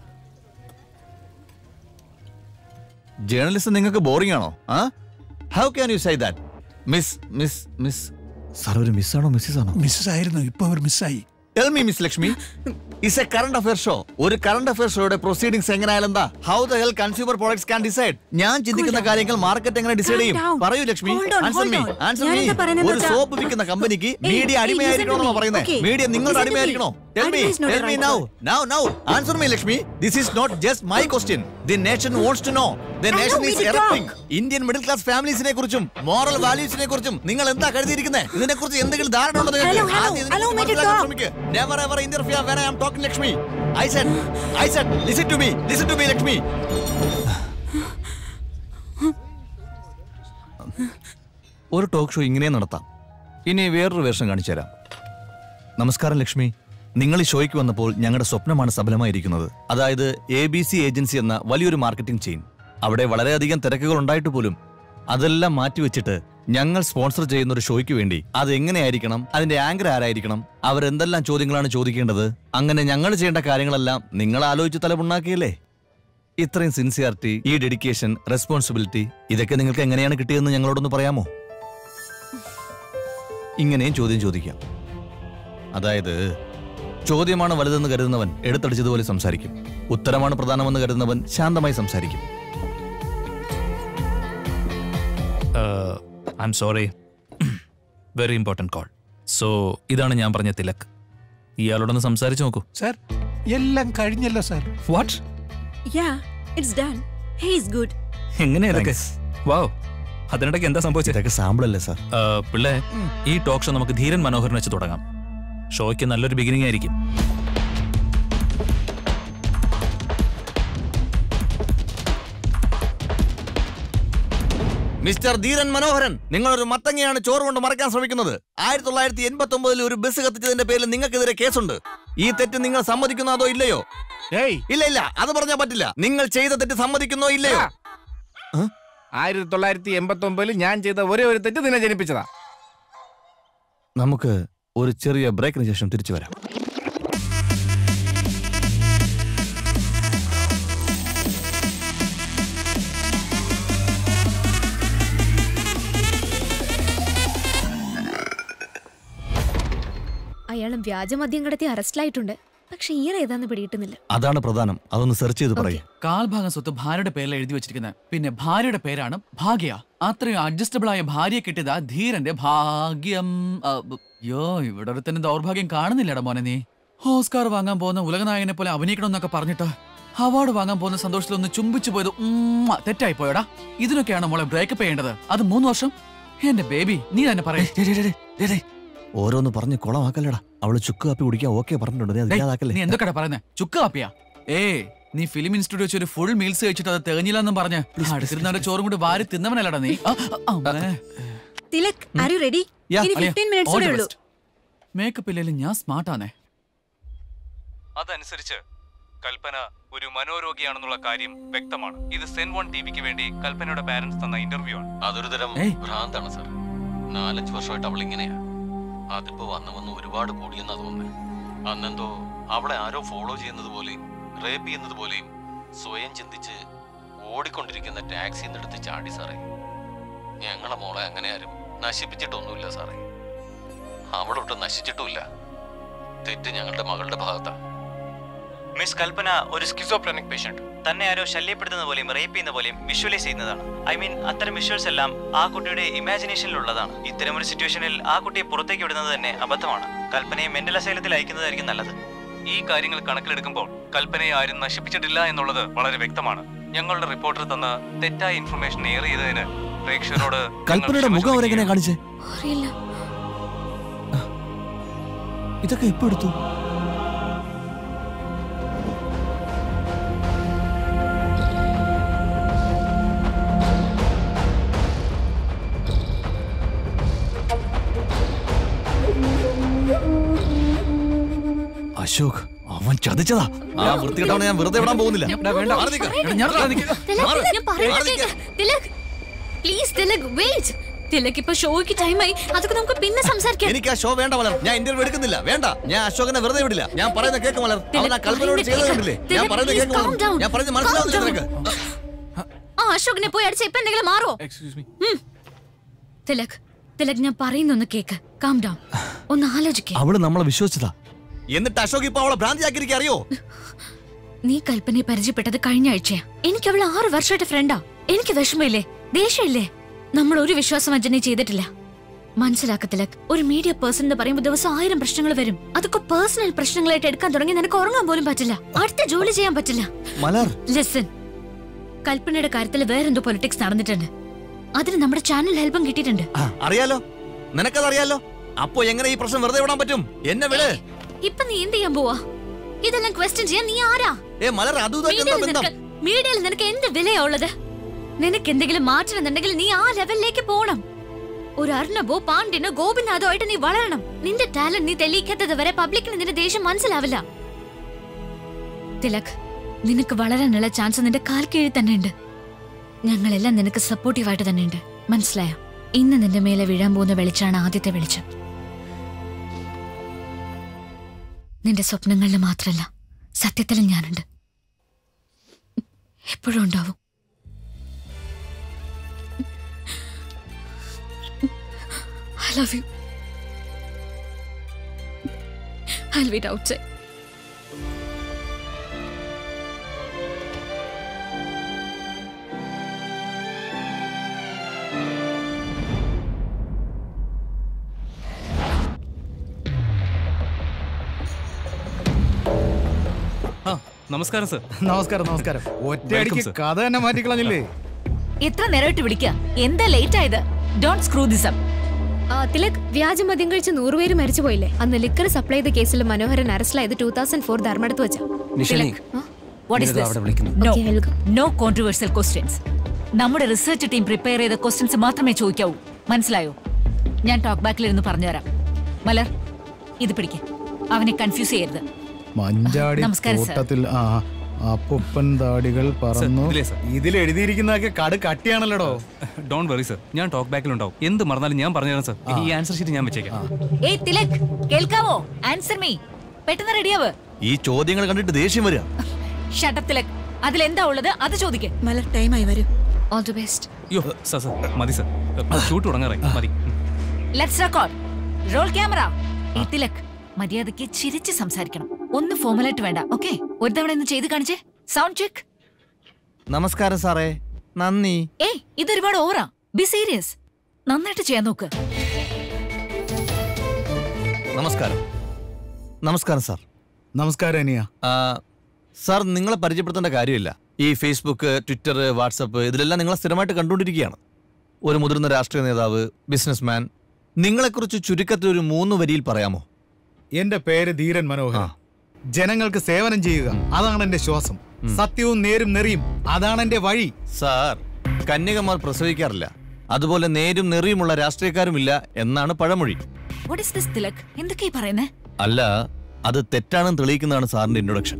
Journalism നിങ്ങൾക്ക് ബോറിംഗ് ആണോ? How can you say that? Miss sir, ഒരു മിസ്സാണോ മിസ്സസ് ആണോ? മിസ്സസ് ആയിരുന്നു, ഇപ്പൊ അവർ മിസ്സായി. Tell me, Miss Lakshmi, is a current affair show. ഒരു current affair ഷോയുടെ proceedings എങ്ങനെയായാലും എന്താ? How the hell consumer products can decide? ഞാൻ ചിന്തിക്കുന്ന കാര്യങ്ങൾ മാർക്കറ്റ് എങ്ങനെ ഡിസൈഡ് ചെയ്യും? പറയൂ ലക്ഷ്മി, ആൻസർ മീ. ഒരു സോപ്പ് വിൽക്കുന്ന കമ്പനിക്ക് മീഡിയ അടിമയായിരിക്കണോ പറയുന്നത്? മീഡിയ നിങ്ങളുടെ അടിമയായിരിക്കണോ? Tell me now. Answer me, Lakshmi. This is not just my question. The nation wants to know. The nation is erupting. Indian middle class families നെ കുറിച്ചും moral values നെ കുറിച്ചും നിങ്ങൾ എന്താ കരുതിയിരിക്കുന്നത്? ഇതിനെ കുറിച്ച് എന്തെങ്കിലും ധാരണ ഉണ്ടോ നിങ്ങൾക്ക്? Never ever interfere when I am talking, Lakshmi. I said, listen to me, Lakshmi. ഒരു ടോക്ക് ഷോ ഇങ്ങനെ നടത്താം. ഇനി വേറൊരു വേഷം കാണിച്ചു തരാം. നമസ്കാരം ലക്ഷ്മി. നിങ്ങൾ ഈ ഷോയ്ക്ക് വന്നപ്പോൾ ഞങ്ങളുടെ സ്വപ്നമാണ് സഫലമായിരിക്കുന്നത്. അതായത് ABC ഏജൻസി എന്ന വലിയൊരു മാർക്കറ്റിംഗ് ചെയിൻ. അവിടെ വളരെയധികം തിരക്കുകൾ ഉണ്ടായിട്ട് പോലും അതെല്ലാം മാറ്റിവെച്ചിട്ട് ഞങ്ങൾ സ്പോൺസർ ചെയ്യുന്ന ഒരു ഷോയ്ക്ക് വേണ്ടി അത് എങ്ങനെയായിരിക്കണം, അതിന്റെ ആങ്കർ ആരായിരിക്കണം, അവരെന്തെല്ലാം ചോദ്യങ്ങളാണ് ചോദിക്കേണ്ടത്, അങ്ങനെ ഞങ്ങൾ ചെയ്യേണ്ട കാര്യങ്ങളെല്ലാം നിങ്ങൾ ആലോചിച്ച് തലമുണ്ടാക്കിയല്ലേ? ഇത്രയും സിൻസിയറിറ്റി, ഈ ഡെഡിക്കേഷൻ, റെസ്പോൺസിബിലിറ്റി ഇതൊക്കെ നിങ്ങൾക്ക് എങ്ങനെയാണ് കിട്ടിയതെന്ന് ഞങ്ങളോടൊന്ന് പറയാമോ? ഇങ്ങനെയും ചോദ്യം ചോദിക്കാം. അതായത് ചോദ്യമാണ് വലുതെന്ന് കരുതുന്നവൻ എടുത്തടിച്ചതുപോലെ സംസാരിക്കും. ഉത്തരമാണ് പ്രധാനമെന്ന് കരുതുന്നവൻ ശാന്തമായി സംസാരിക്കും. I'm sorry. Very important call. So, ഇതാണ് ഞാൻ പറഞ്ഞ തിലക്. ഇയാളോടൊന്ന് സംസാരിച്ചു നോക്കൂ. സർ, എല്ലാം കഴിഞ്ഞല്ലോ sir. What? Yeah, it's done. He is good. എങ്ങനെ ഇതൊക്കെ? വാവ്. അതിനിടയ്ക്ക് എന്താ സംഭവിച്ചത്? ഇതൊക്കെ സാമ്പിൾ അല്ലേ സർ? പിള്ളേ, ഈ ടോക്ക് ഷോ നമുക്ക് ധീരൻ മനോഹരൻ വെച്ച് തുടങ്ങാം. ഷോയ്ക്ക് നല്ലൊരു ബിഗിനിങ് ആയിരിക്കും. മിസ്റ്റർ ധീരൻ മനോഹരൻ, നിങ്ങളൊരു മത്തങ്ങയാണ് ചോറ് കൊണ്ട് മറക്കാൻ ശ്രമിക്കുന്നത്. 1989 ഒരു ബസ് കത്തിച്ചതിന്റെ പേരിൽ നിങ്ങൾക്കെതിരെ കേസുണ്ട്. ഈ തെറ്റ് നിങ്ങൾ സമ്മതിക്കുന്നോ അതോ ഇല്ലയോ? ഇല്ല, അത് പറഞ്ഞാൽ പറ്റില്ല. നിങ്ങൾ ചെയ്ത തെറ്റ് സമ്മതിക്കുന്നോ ഇല്ലയോ? 1989 ഞാൻ ചെയ്ത ഒരേ ഒരു തെറ്റ് നിന്നെ ജനിപ്പിച്ചതാ. നമുക്ക് ഒരു ചെറിയ ബ്രേക്കിന് ശേഷം തിരിച്ചു വരാം. അയാളും വ്യാജമദ്യം കടത്തി അറസ്റ്റിലായിട്ടുണ്ട്. പക്ഷെ ഇയർ ഏതാന്ന് പിടികിട്ടുന്നില്ല. അതാണ് പ്രധാനം. അതൊന്ന് സെർച്ച് ചെയ്ത് പറയും. കാൽഭാഗം സ്വത്ത് ഭാര്യയുടെ പേരിൽ എഴുതി വെച്ചിരിക്കുന്നത്. പിന്നെ ഭാര്യയുടെ പേരാണ് ഭാഗ്യ. അത്രയും അഡ്ജസ്റ്റബിൾ ആയ ഭാര്യയെ കിട്ടിയതാ ധീരന്റെ ഭാഗ്യം. യോ, ഇവിടെ ഒരു തന്നെ ദൗർഭാഗ്യം കാണുന്നില്ലടാ മോനെ. നീ ഓസ്കാർ വാങ്ങാൻ പോകുന്ന ഉലകനായകനെ പോലെ അഭിനയിക്കണമെന്നൊക്കെ പറഞ്ഞിട്ട് അവാർഡ് വാങ്ങാൻ പോകുന്ന സന്തോഷത്തിൽ ഒന്ന് ചുംബിച്ചു പോയത് തെറ്റായി പോയടാ. ഇതിനൊക്കെയാണ് മോളെ ബ്രേക്കപ്പ് ചെയ്യേണ്ടത്. അത് 3 വർഷം. എന്റെ ബേബി, നീ തന്നെ പറയേ. ഓരോന്ന് പറഞ്ഞ് കുളമാക്കല്ലടാ. അവള് ചുക്ക് കാപ്പി കുടിക്കാൻ ഓക്കെ പറഞ്ഞിട്ടുണ്ട്. നീ എന്തൊക്കെയാ പറയുന്നത്? ചുക്ക് കാപ്പിയാ? നീ ഫിലിം ഇൻസ്റ്റിറ്റ്യൂട്ട് വെച്ച് ഒരു ഫുൾ മീൽസ് കഴിച്ചിട്ട് അത് തികഞ്ഞില്ലെന്നും പറഞ്ഞ് അടുത്തിരുന്ന ചോറും കൂടി വാരി തിന്നവനല്ലടാ നീ. Tilak, are you ready? ഇനി 15 minutes കൂടെ ഉള്ളൂ. മേക്കപ്പ് ഇല്ലെങ്കിലും ഞാൻ സ്മാർട്ടാണേ. അതനുസരിച്ച് കൽപ്പന ഒരു മനോരോഗിയാണെന്നുള്ള കാര്യം വ്യക്തമാണ്. ഇത് സെൻ1 ടിവിക്ക് വേണ്ടി കൽപ്പനയുടെ പാരന്റ്സ് തന്ന ഇന്റർവ്യൂ ആണ്. അതൊരു തരം ഭ്രാന്താണ് സാർ. 4-5 വർഷമായിട്ട് അവൾ ഇങ്ങനെയാ. അതിപ്പോ വന്ന് ഒരുപാട് കൂടിയെന്നാ തോന്നുന്നത്. അന്നെന്തോ അവളെ ആരോ ഫോളോ ചെയ്യുന്നത് പോലെയും റേപ്പ് ചെയ്യുന്നത് പോലെയും സ്വയം ചിന്തിച്ച് ഓടിക്കൊണ്ടിരിക്കുന്ന ടാക്സി എടുത്ത് ചാടി സാറേ. ഞങ്ങളെ മോളെ അങ്ങനെ ആരും നശിപ്പിച്ചിട്ടൊന്നുമില്ല സാറേ. അവളൊട്ടും നശിച്ചിട്ടുമില്ല. തെറ്റ് ഞങ്ങളുടെ മകളുടെ ഭാഗത്താ. മിസ് കൽപ്പന ഒരു സ്കിസോഫ്രെനിക് പേഷ്യന്റ്. തന്നെ ആരോ ശല്യപ്പെടുത്തുന്ന പോലെയും റേപ്പ് ചെയ്യുന്ന പോലെയും വിഷ്വലൈസ് ചെയ്യുന്നതാണ്. ഐ മീൻ അത്തരം വിഷ്വൽസ് എല്ലാം ആ കുട്ടിയുടെ ഇമാജിനേഷനിലുള്ളതാണ്. ഇത്തരം ഒരു സിറ്റുവേഷനിൽ ആ കുട്ടിയെ പുറത്തേക്ക് വിടുന്നത് തന്നെ അബദ്ധമാണ്. കൽപ്പനയെ മെന്റൽ അസൈലത്തിൽ അയക്കുന്നതായിരിക്കും നല്ലത്. ഈ കാര്യങ്ങൾ കണക്കിലെടുക്കുമ്പോൾ കൽപ്പനയെ ആരും നശിപ്പിച്ചിട്ടില്ല എന്നുള്ളത് വളരെ വ്യക്തമാണ്. ഞങ്ങളുടെ റിപ്പോർട്ടർ തന്ന തെറ്റായ ഇൻഫർമേഷൻ എയർ ചെയ്തതിന് പ്രേക്ഷകരോട് കൽപ്പനയുടെ മുഖം അവരെങ്ങനെ കാണിച്ചേ? അറിയില്ല. ഇതൊക്കെ എപ്പോ എടുത്തു? അശോക്, അവൻ ചതിച്ചതാ. ആ വൃത്തികെട്ടവനെ ഞാൻ വെറുതെ വിടാൻ പോകുന്നില്ല. എനിക്ക് ആ ഷോ വേണ്ട മലർ. ഞാൻ ഇന്റർവ്യൂ എടുക്കുന്നില്ല. വേണ്ട, ഞാൻ അശോകനെ വെറുതെ വിടില്ല. ഞാൻ പറയുന്ന കേക്ക് മലർ. അവൻ ആ കൽപ്പനയോട് ചെയ്തത് കണ്ടില്ലേ? ഞാൻ പറയുന്ന കേക്ക് മലർ. ഞാൻ പറയുന്നത് മനസ്സിലാവുന്നില്ല നിനക്ക്? അശോകനെ പോയി അടിച്ച ഇപ്പൊ എന്തെങ്കിലും മാറോ? തിലക്, തിലക് ഞാൻ പറയുന്നൊന്ന് കേക്ക്. Calm down. ഒന്ന് ആലോചിക്കേ. അവള് നമ്മളെ വിശ്വസിച്ചതാ. എന്നിട്ട് അശോക് ഇപ്പൊ അവളെ ഭ്രാന്തിയാക്കി അറിയോ? നീ കൽപ്പനയെ പരിചയപ്പെട്ടത് കഴിഞ്ഞ ആഴ്ചയാ. എനിക്ക് അവള് 6 വർഷമായിട്ട് ഫ്രണ്ടാ. എനിക്ക് വിഷമമില്ലേ, ദേഷ്യമില്ലേ? നമ്മൾ ഒരു വിശ്വാസവഞ്ചന ചെയ്തിട്ടില്ല. മനസ്സിലാക്കത്തില്ല, ഒരു മീഡിയ പേഴ്സൺ എന്ന് പറയുമ്പോൾ ദിവസം 1000 പ്രശ്നങ്ങൾ വരും. അതൊക്കെ പേഴ്സണൽ പ്രശ്നങ്ങളായിട്ട് എടുക്കാൻ തുടങ്ങി നിനക്ക് ഉറങ്ങാൻ പോലും പറ്റില്ല. അടുത്ത ജോലി ചെയ്യാൻ പറ്റില്ല. ലിസൺ, കൽപ്പനയുടെ കാര്യത്തിൽ വേറെന്തോ പൊളിറ്റിക്സ് നടന്നിട്ടുണ്ട്. അതിന് നമ്മുടെ ചാനൽ ഹെൽപ്പും കിട്ടിയിട്ടുണ്ട്. അറിയാലോ, നിനക്കതറിയാലോ. അപ്പൊ എങ്ങനെ ഈ പ്രശ്നം വെറുതെ വിടാൻ പറ്റും? എന്നെ വിട്. ഇപ്പൊ നീ എന്ത് ചെയ്യാൻ പോവാ? ഇതെല്ലാം ക്വസ്റ്റ്യൻ ചെയ്യാൻ നീ ആരാ? മീഡിയയിൽ നിനക്ക് എന്ത് വിലയാ ഉള്ളത്? നിനക്ക് എന്തെങ്കിലും മാറ്റണമെന്നുണ്ടെങ്കിൽ നീ ആ ലെവലിലേക്ക് പോണം. ഒരു അർണബോ പാണ്ഡ്യനോ ഗോപിനാഥോ ആയിട്ട് നീ വളരണം. നിന്റെ ടാലന്റ് നീ തെളിയിക്കാത്തത് വരെ പബ്ലിക്കിന് നിന്റെ ദേഷ്യം മനസ്സിലാവില്ല. തിലക്, നിനക്ക് വളരാനുള്ള ചാൻസ് നിന്റെ കാൽ കീഴിൽ തന്നെ ഉണ്ട്. ഞങ്ങളെല്ലാം നിനക്ക് സപ്പോർട്ടീവായിട്ട് തന്നെ ഉണ്ട്. മനസ്സിലായോ? ഇന്ന് നിന്റെ മേലെ വീഴാൻ പോകുന്ന വെളിച്ചാണ് ആദ്യത്തെ വെളിച്ചം. നിന്റെ സ്വപ്നങ്ങളിൽ മാത്രല്ല, സത്യത്തിലും ഞാനുണ്ട്. എപ്പോഴും ഉണ്ടാവും. I love you. I'll wait outside. നമസ്കാരം സർ. നമസ്കാരം. നമസ്കാരം. ഒറ്റയടിക്ക് കഥ തന്നെ മാറ്റിക്കളഞ്ഞില്ലേ? എത്ര നേരമായിട്ട് വിളിക്കുക? എന്താ ലേറ്റ് ആയത്? Don't screw this up. Tilak, വ്യാജമദ്യം കഴിച്ച് 100 പേര് മരിച്ചുപോയില്ലേ? അന്ന് ലിക്കർ സപ്ലൈ ചെയ്ത കേസിൽ മനോഹരൻ അറസ്റ്റിലായത് 2004 ധർമ്മടത്ത് വെച്ചാ. No controversial questions. നമ്മുടെ റിസർച്ച് ടീം പ്രിപ്പയർ ചെയ്ത ക്വസ്റ്റ്യൻസ് മാത്രമേ ചോദിക്കാവൂ. മനസ്സിലായോ? ഞാൻ ടോക്ക് ബാക്കിലിരുന്ന് പറഞ്ഞുതരാം. മലർ, ഇത് പിടിക്ക. അവനെ കൺഫ്യൂസ് ചെയ്യരുത്. മഞ്ചാടി തോട്ടത്തിൽ അപ്പൂപ്പൻ താടികൾ പറന്നു. ഇതിൽ എഴുതിയിരിക്കുന്നതൊക്കെ കട് കട്ടിയാണല്ലോ. ഡോണ്ട് വറി സർ, ഞാൻ ടോക്ക് ബാക്കിലുണ്ടാവും. എന്ത് മറന്നാലും ഞാൻ പറഞ്ഞുതരാം സർ. ഈ ആൻസർ ഷീറ്റ് ഞാൻ വെച്ചേക്കാം. ഏയ് തിലക്, കേൾക്കാവോ? Answer me. പെട്ടെന്ന് റെഡിയാവ്. ഈ ചോദ്യങ്ങൾ കണ്ടിട്ട് ദേഷ്യം വരിക. Shut up Tilak. അതിലെന്താ ഉള്ളത് അത് ചോദിക്ക്. മലർ, ടൈം ആയി വരൂ. All the best. Yo sir, മതി സർ. ഷൂട്ട് തുടങ്ങാറായി. മതി. Let's record. Roll camera. ഏയ് തിലക്, മര്യാദയ്ക്ക് ചിരിച്ച് സംസാരിക്കണം. ഒന്ന് ഫോർമലായിട്ട് വേണ്ട. ഓക്കെ, ഒരു തവണ ഒന്ന് ചെയ്ത് കാണിച്ചേ. Sound check. നമസ്കാരം സാറേ. നന്ദി. ഏയ്, ഇതൊരുപാട് ഓവറാ. Be serious. നന്നായിട്ട് ചെയ്യാൻ നോക്ക്. നമസ്കാരം. നമസ്കാരം സാർ. നമസ്കാരം അനിയ. സാർ, നിങ്ങളെ പരിചയപ്പെടുത്തേണ്ട കാര്യമില്ല. ഈ ഫേസ്ബുക്ക്, ട്വിറ്റർ, വാട്സപ്പ് ഇതിലെല്ലാം നിങ്ങളെ സ്ഥിരമായിട്ട് കണ്ടുകൊണ്ടിരിക്കുകയാണ്. ഒരു മുതിർന്ന രാഷ്ട്രീയ നേതാവ്, ബിസിനസ്മാൻ. നിങ്ങളെക്കുറിച്ച് ചുരുക്കത്തിൽ ഒരു 3 വരിയിൽ പറയാമോ? എന്റെ പേര് ധീരൻ മനോഹർ. ജനങ്ങൾക്ക് സേവനം ചെയ്യുക, അതാണ് എന്റെ ശ്വാസം. സത്യവും നേരും നെറിയും, അതാണ് എന്റെ വഴി. സാർ, കന്യകമാർ പ്രസവിക്കാറില്ല, അതുപോലെ നേരും നെറിയുമുള്ള രാഷ്ട്രീയക്കാരുമില്ല എന്നാണ് പഴമൊഴി. അല്ല, അത് തെറ്റാണെന്ന് തെളിയിക്കുന്നതാണ് സാറിന്റെ ഇൻട്രൊഡക്ഷൻ.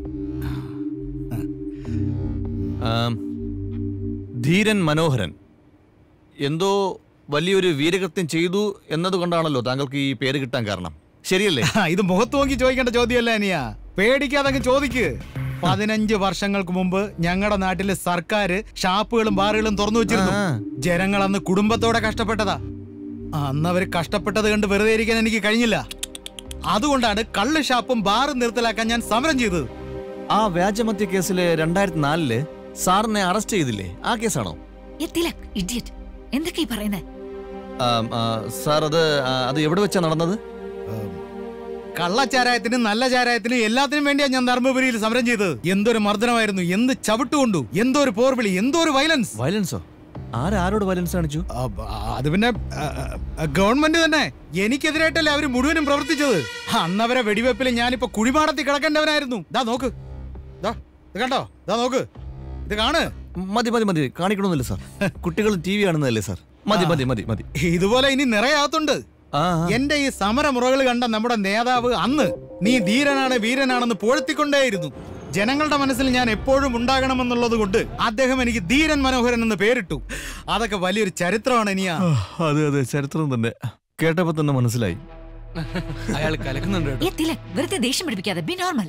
ധീരൻ മനോഹരൻ എന്തോ വലിയൊരു വീരകൃത്യം ചെയ്തു എന്നതുകൊണ്ടാണല്ലോ താങ്കൾക്ക് ഈ പേര് കിട്ടാൻ കാരണം, ശരിയല്ലേ? ഇത് മുഖത്ത് നോക്കി ചോദിക്കേണ്ട ചോദ്യമല്ല അനിയ, പേടിക്കാതെ ചോദിക്ക്. 15 വർഷങ്ങൾക്ക് മുമ്പ് ഞങ്ങളുടെ നാട്ടില് സർക്കാർ ഷാപ്പുകളും ബാറുകളും തുറന്നു വെച്ചിരുന്നു. ജനങ്ങൾ അന്ന് കുടുംബത്തോടെ കഷ്ടപ്പെട്ടതാ. അന്ന് അവര് കഷ്ടപ്പെട്ടത് കണ്ട് വെറുതെ ഇരിക്കാൻ എനിക്ക് കഴിഞ്ഞില്ല. അതുകൊണ്ടാണ് കള്ള് ഷാപ്പും ബാറും നിർത്തലാക്കാൻ ഞാൻ സമരം ചെയ്തത്. ആ വ്യാജമദ്യ കേസില് 2004 സാറിനെ അറസ്റ്റ് ചെയ്തില്ലേ? ആ കേസാണോ? എന്തൊക്കെയാ പറയുന്നേ? സാർ അത് എവിടെ വെച്ചാ നടന്നത്? കള്ളച്ചാരായത്തിനും നല്ല ചാരായത്തിനും എല്ലാത്തിനും വേണ്ടിയാ ഞാൻ ധർമ്മപുരിയിൽ സമരം ചെയ്തത്. എന്തൊരു മർദ്ദനമായിരുന്നു, എന്ത് ചവിട്ടുകൊണ്ടു, എന്തോ ഒരു പോർവിളി, എന്തോ ഒരു വയലൻസ്. വയലൻസോ? ആരോട് വയലൻസ് കാണിച്ചു? അത് പിന്നെ ഗവൺമെന്റ് തന്നെ. എനിക്കെതിരായിട്ടല്ലേ അവര് മുഴുവനും പ്രവർത്തിച്ചത്. അന്നവരെ വെടിവെപ്പിൽ ഞാനിപ്പോ കുഴിമാടത്തിൽ കിടക്കേണ്ടവനായിരുന്നു. നോക്ക്, കണ്ടോ? നോക്ക്, ഇത് കാണ്. മതി കാണിക്കണമെന്നില്ല സാർ. കുട്ടികൾ TV കാണുന്നതല്ലേ സാർ? മതി. ഇതുപോലെ ഇനി നിറയാത്തുണ്ട്. എന്റെ ഈ സമരമുറകൾ കണ്ട നമ്മുടെ നേതാവ് അന്ന് നീ ധീരനാണ് വീരനാണെന്ന് പുഴത്തിക്കൊണ്ടേയിരുന്നു. ജനങ്ങളുടെ മനസ്സിൽ ഞാൻ എപ്പോഴും ഉണ്ടാകണമെന്നുള്ളത് കൊണ്ട് അദ്ദേഹം എനിക്ക് ധീരൻ മനോഹരൻ എന്ന് പേരിട്ടു. അതൊക്കെ വലിയൊരു ചരിത്രമാണ്. ഇനിയാ അതെ ചരിത്രം തന്നെ. കേട്ടപ്പോ തന്നെ മനസ്സിലായി. അയാൾ കലക്കുന്നുണ്ട്. ദേഷ്യം പിടിപ്പിക്കാതെ, ബി നോർമൽ.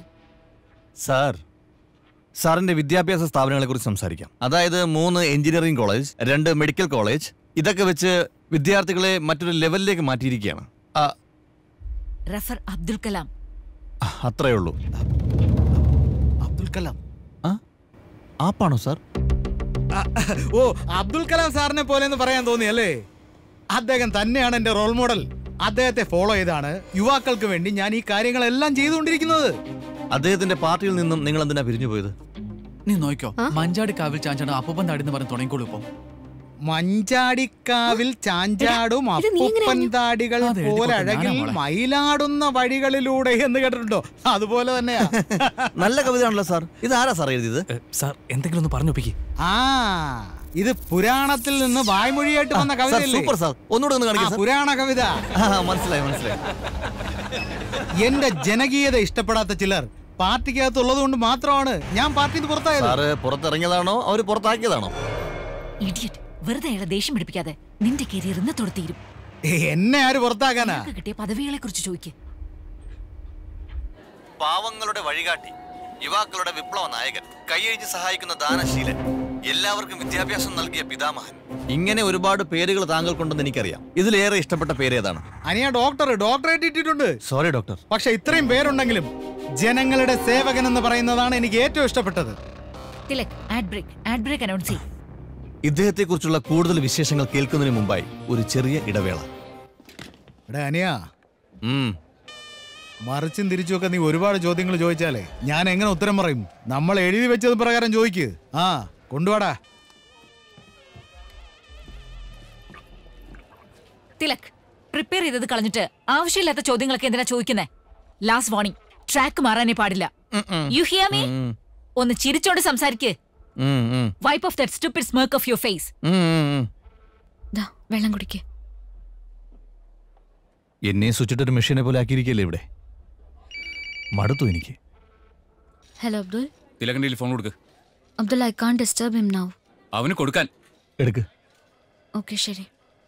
സാറിന്റെ വിദ്യാഭ്യാസ സ്ഥാപനങ്ങളെ കുറിച്ച് സംസാരിക്കാം. അതായത് 3 എഞ്ചിനീയറിംഗ് കോളേജ്, 2 മെഡിക്കൽ കോളേജ്, ഇതൊക്കെ വെച്ച് വിദ്യാർത്ഥികളെ മറ്റൊരു ലെവലിലേക്ക് മാറ്റിയിരിക്കുകയാണ്. റഫർ അബ്ദുൽ കലാം. അത്രേ ഉള്ളൂ. അബ്ദുൽ കലാം ആപ്പാണോ സാർ? ഓ, അബ്ദുൽ കലാം സാറിനെ പോലെ എന്ന് പറയാൻ തോന്നിയല്ലേ? അദ്ദേഹം തന്നെയാണ് എന്റെ റോൾ മോഡൽ. അദ്ദേഹത്തെ ഫോളോ ചെയ്താണ് യുവാക്കൾക്ക് വേണ്ടി ഞാൻ ഈ കാര്യങ്ങളെല്ലാം ചെയ്തുകൊണ്ടിരിക്കുന്നത്. അദ്ദേഹത്തിന്റെ പാർട്ടിയിൽ നിന്നും നിങ്ങൾ എന്തിനാ പിരിഞ്ഞു പോയത്? നീ നോക്കോ, മഞ്ചാടിക്കാവിൽ ചാഞ്ചാടും അപ്പൂപ്പൻ താടി എന്ന് പറഞ്ഞ് തുടങ്ങിക്കോളൂ. ഇപ്പം മഞ്ചാടിക്കാവിൽ ചാഞ്ചാടും അപ്പൂപ്പൻ താടികൾ പോലെ അഴകിൽ മയിലാടുന്ന വഴികളിലൂടെ എന്ന് കേട്ടിട്ടുണ്ടോ? അതുപോലെ തന്നെയാ. നല്ല കവിതയാണല്ലോ സാർ. ഇത് ആരാ സാർ എഴുതിയത്? സാർ എന്തെങ്കിലും ഒന്ന് പറഞ്ഞൊപ്പിക്ക്. ഇത് പുരാണത്തിൽ നിന്ന് വായ്മൊഴിയായിട്ട് വന്ന കവിത. സൂപ്പർ സാർ, ഒന്നുകൂടെ ഒന്ന് കാണിക്കാം. പുരാണ കവിത. മനസ്സിലായി. എന്റെ ജനകീയത ഇഷ്ടപ്പെടാത്ത ചിലർ പാർട്ടിക്കകത്തുള്ളത് കൊണ്ട് മാത്രമാണ് ഞാൻ പാർട്ടിയിൽ പുറത്തായത്. സാറ് പുറത്തിറങ്ങിയതാണോ അവര് പുറത്താക്കിയതാണോ? വെറുതെ ദേഷ്യം പിടിപ്പിക്കാതെ. നിന്റെ കരിയർ ഇന്നത്തോടെ തീരും. എന്നെ ആര് പുറത്താക്കാനാ? കിട്ടിയ പദവികളെ കുറിച്ച് ചോദിക്കുക. പാവങ്ങളുടെ വഴികാട്ടി, യുവാക്കളുടെ വിപ്ലവ നായകൻ, കൈയഴിഞ്ഞ് സഹായിക്കുന്ന ദാനശീലൻ, എല്ലാവർക്കും വിദ്യാഭ്യാസം നൽകിയ പിതാമഹൻ, ഇങ്ങനെ ഒരുപാട് പേരുകൾ താങ്കൾക്കുണ്ടെന്ന് എനിക്കറിയാം. ഇതിലേറെ ഇഷ്ടപ്പെട്ട പേര് ഏതാണ്? അനിയ ഡോക്ടറേറ്റ് ഇട്ടിട്ടുണ്ട്. Sorry doctor. പക്ഷെ ഇത്രയും പേരുണ്ടെങ്കിലും ജനങ്ങളുടെ സേവകൻ എന്ന് പറയുന്നതാണ് എനിക്ക് ഏറ്റവും ഇഷ്ടപ്പെട്ടത്. ആഡ് ബ്രേക്ക് അനൗൺസ് ചെയ്യും. ഇദ്ദേഹത്തെ കുറിച്ചുള്ള കൂടുതൽ വിശേഷങ്ങൾ കേൾക്കുന്നതിന് മുമ്പായി ഒരു ചെറിയ ഇടവേള. അനിയ, മറിച്ചും തിരിച്ചുമൊക്കെ നീ ഒരുപാട് ചോദ്യങ്ങൾ ചോദിച്ചാലേ ഞാൻ എങ്ങനെ ഉത്തരം പറയും? നമ്മൾ എഴുതി വെച്ചത് പ്രകാരം ചോദിക്ക്. കൊണ്ടുവാടാ. തിലക്, പ്രിപ്പയർ ചെയ്തത് കളഞ്ഞിട്ട് ആവശ്യമില്ലാത്ത ചോദ്യങ്ങളൊക്കെ എന്തിനാ ചോദിക്കുന്നേ? ലാസ്റ്റ് വാർണിംഗ്, ട്രാക്ക് മാറാനേ പാടില്ല. You hear me? ഒന്ന് ചിരിച്ചോണ്ട് സംസാരിക്ക്. Wipe off that stupid smirk off your face. വെള്ളം കുടിക്ക്. എന്നെ സ്വിച്ചിട്ടൊരു മെഷീനെ പോലെ ആക്കിയിരിക്കല്ലേ ഇവിടെ. മടുത്തു എനിക്ക്. ഹലോ അബ്ദുൽ. തിലകന്റെ ഫോൺ കൊടുക്ക്. Abdul, I can't disturb him now. അവന് കൊടുക്കാൻ. എടുക്ക്. ഓക്കേ, ശരി.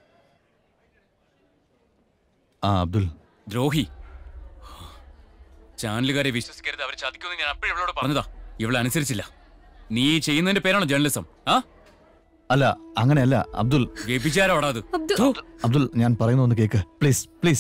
അബ്ദുൽ. ദ്രോഹി. ചാനലുകാരെ വിശ്വസിക്കരുത്, അവർ ചതിക്കുമെന്ന് ഞാൻ അപ്പോഴും ഇവളോട് പറഞ്ഞതാ. ഇവളെ അനുസരിച്ചില്ല. നീ ചെയ്യുന്നതിന്റെ പേരാണോ ജേർണലിസം? അല്ല, അങ്ങനെയല്ല അബ്ദുൽ. അബ്ദുൽ, ഞാൻ പറയുന്ന ഒന്ന് കേക്ക് പ്ലീസ്.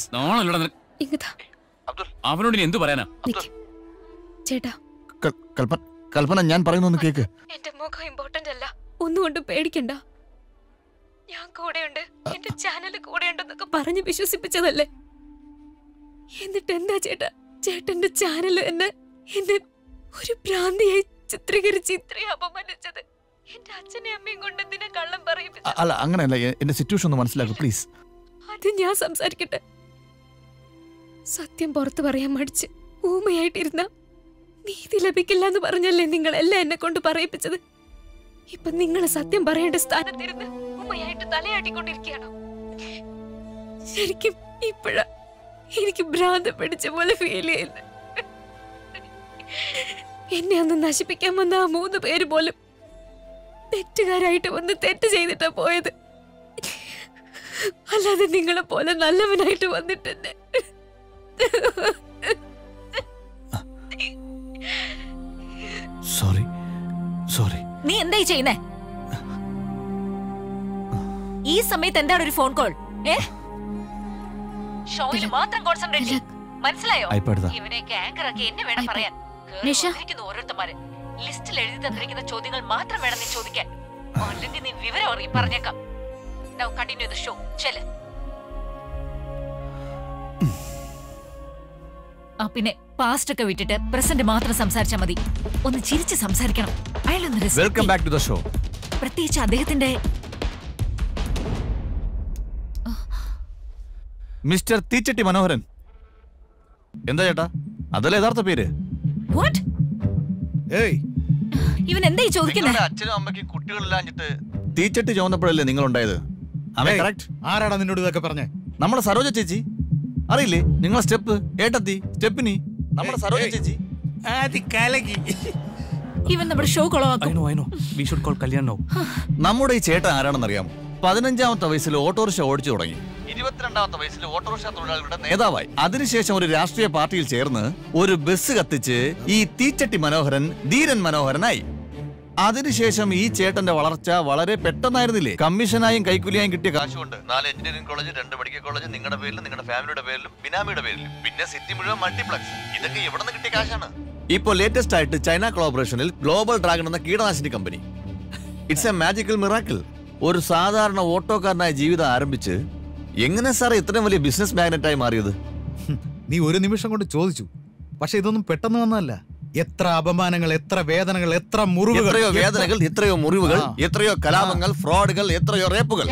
അവനോട് എന്ത് പറയാനാ? ചേട്ടാ, കൽപ്പന, ഞാൻ പറയുന്ന ഒന്ന് കേക്ക്. എന്റെ മുഖം ഇമ്പോർട്ടന്റ് അല്ല, ഒന്നുകൊണ്ട് പേടിക്കണ്ട. ഞാൻ കൂടെയുണ്ട്, എന്റെ ചാനൽ കൂടെയുണ്ടെന്നൊക്കെ പറഞ്ഞ് വിശ്വസിപ്പിച്ചതല്ലേ. എന്നിട്ട് എന്താ ചേട്ടാ, ചേട്ടന്റെ ചാനൽ എന്നെ ഒരു ഭ്രാന്തിയായി ചിത്രീകരിച്ച് ഇത്രയും അപമാനിച്ചത്? എന്റെ അച്ഛനെ അമ്മയും കൊണ്ട് എന്തിനാ കള്ളം പറയിപ്പിച്ചത്? അല്ല, അങ്ങനെയല്ല, എന്റെ സിറ്റുവേഷൻ ഒന്ന് മനസ്സിലാക്കൂ പ്ലീസ്. അത് ഞാൻ സംസാരിക്കട്ടെ. സത്യം പുറത്തു പറയാൻ മടിച്ച് ഊമയായിട്ടിരുന്ന നീതി ലഭിക്കില്ല എന്ന് പറഞ്ഞല്ലേ നിങ്ങളെല്ലാം എന്നെ കൊണ്ട് പറയിപ്പിച്ചത്? ഇപ്പൊ നിങ്ങൾ സത്യം പറയേണ്ട സ്ഥാനത്തിരുന്ന് ഊമയായിട്ട് തലയാട്ടിക്കൊണ്ടിരിക്കുകയാണോ? ശരിക്കും ഇപ്പോഴാ എനിക്ക് ഭ്രാന്ത് പിടിച്ച പോലെ ഫീൽ ചെയ്യുന്നു. എന്നെ അന്ന് നശിപ്പിക്കാൻ വന്ന ആ 3 പേര് പോലും തെറ്റുകാരായിട്ട് വന്ന് തെറ്റ് ചെയ്തിട്ടാ പോയത്. അല്ലാതെ നിങ്ങളെ പോലെ നല്ലവനായിട്ട് വന്നിട്ടുണ്ട്. സോറി. നീ എന്തായി ചെയ്യുന്നേ? ഈ സമയത്ത് എന്താണ് ഒരു ഫോൺ കോൾ? ഷോയിൽ മാത്രം കോൺസെൻട്രേറ്റ്. മനസ്സിലായോ? ഇവനെയൊക്കെ ആങ്കർ ആക്കി എന്നെ വേണം പറയാൻ. നിഷ ഓരോരുത്തന്മാര് ലിസ്റ്റിൽ എഴുതി തന്നിരിക്കുന്ന ചോദ്യങ്ങൾ മാത്രം വേണം നീ ചോദിക്കാൻ, അല്ലെങ്കിൽ നീ വിവരം അറിയും പറഞ്ഞേക്കാം. Now continue the show. ചെല്ല്. പിന്നെ പാസ്റ്റ് ഒക്കെ വിട്ടിട്ട് പ്രസന്റ് മാത്രം സംസാരിച്ചാൽ മതി. ഒന്ന് ചിരിച്ച് സംസാരിക്കണം. അയാളൊന്ന് welcome back to the show. പ്രത്യേകിച്ച് അദ്ദേഹത്തിന്റെ മിസ്റ്റർ തീച്ചട്ടി മനോഹരൻ. എന്താ ചേട്ടാ, അതല്ലേ യഥാർത്ഥ പേര്? വാട്ട്? ഇവൻ എന്തായി ചോദിക്കുന്നത്? അച്ഛനും അമ്മയ്ക്കും കുട്ടികളില്ലാഞ്ഞിട്ട് തീച്ചട്ടി ചുമന്നപ്പോഴല്ലേ നിങ്ങൾ ഉണ്ടായത്? ആരാടാ നിന്നോട് ഇതൊക്കെ പറഞ്ഞേ? നമ്മളെ സരോജ ചേച്ചി അറിയില്ലേ? നിങ്ങളെ സ്റ്റെപ്പ് ഏട്ടത്തി സ്റ്റെപ്പിനി നമ്മുടെ സരോജ ചേച്ചി. ഇവൻ നമ്മുടെ ഷോ കൊളവാക്കും. നമ്മുടെ ഈ ചേട്ടൻ ആരാണെന്ന് അറിയാമോ? 15ാമത്തെ വയസ്സിൽ ഓട്ടോറിക്ഷ ഓടിച്ചു തുടങ്ങി. 22ാമത്തെ വയസ്സിൽ ഓട്ടോറിക്ഷ തൊഴിലാളികളുടെ നേതാവായി. അതിനുശേഷം ഒരു രാഷ്ട്രീയ പാർട്ടിയിൽ ചേർന്ന് ഒരു ബസ് കത്തിച്ച് ഈ തീച്ചട്ടി മനോഹരൻ ധീരൻ മനോഹരനായി. അതിനുശേഷം ഈ ചേട്ടന്റെ വളർച്ച വളരെ പെട്ടെന്നായിരുന്നില്ലേ? കമ്മീഷനായും കൈക്കൂലിയായും കിട്ടിയ കാശുകൊണ്ട് 4 എഞ്ചിനീയറിംഗ് കോളേജ്, 2 മെഡിക്കൽ കോളേജ് നിങ്ങളുടെ പേരിലും നിങ്ങളുടെ ഫാമിലിയുടെ പേരിലും ബിനാമിയുടെ പേരിലും, പിന്നെ സിറ്റി മുഴുവൻ മൾട്ടിപ്ലക്സ്. ഇതൊക്കെ എവിടെ നിന്ന് കിട്ടിയ കാശാണ്? ഇപ്പോൾ ലേറ്റസ്റ്റ് ആയിട്ട് ചൈന കൊളാബറേഷനിൽ ഗ്ലോബൽ ഡ്രാഗൺ എന്ന കീടനാശിനി കമ്പനി. It's a magical miracle. ഒരു സാധാരണ ഓട്ടോക്കാരനായ ജീവിതം ആരംഭിച്ച് എങ്ങനെ സാർ ഇത്രയും വലിയ ബിസിനസ് മാഗ്നറ്റായി മാറിയത്? നീ ഒരു നിമിഷം കൊണ്ട് ചോദിച്ചു, പക്ഷെ ഇതൊന്നും പെട്ടെന്ന് വന്നതല്ല. എത്ര അപമാനങ്ങൾ, എത്ര വേദനകൾ, എത്ര മുറിവുകൾ, എത്രയോ വേദനകൾ, എത്രയോ മുറിവുകൾ, എത്രയോ കലാപങ്ങൾ, ഫ്രോഡുകൾ, എത്രയോ റേപ്പുകൾ.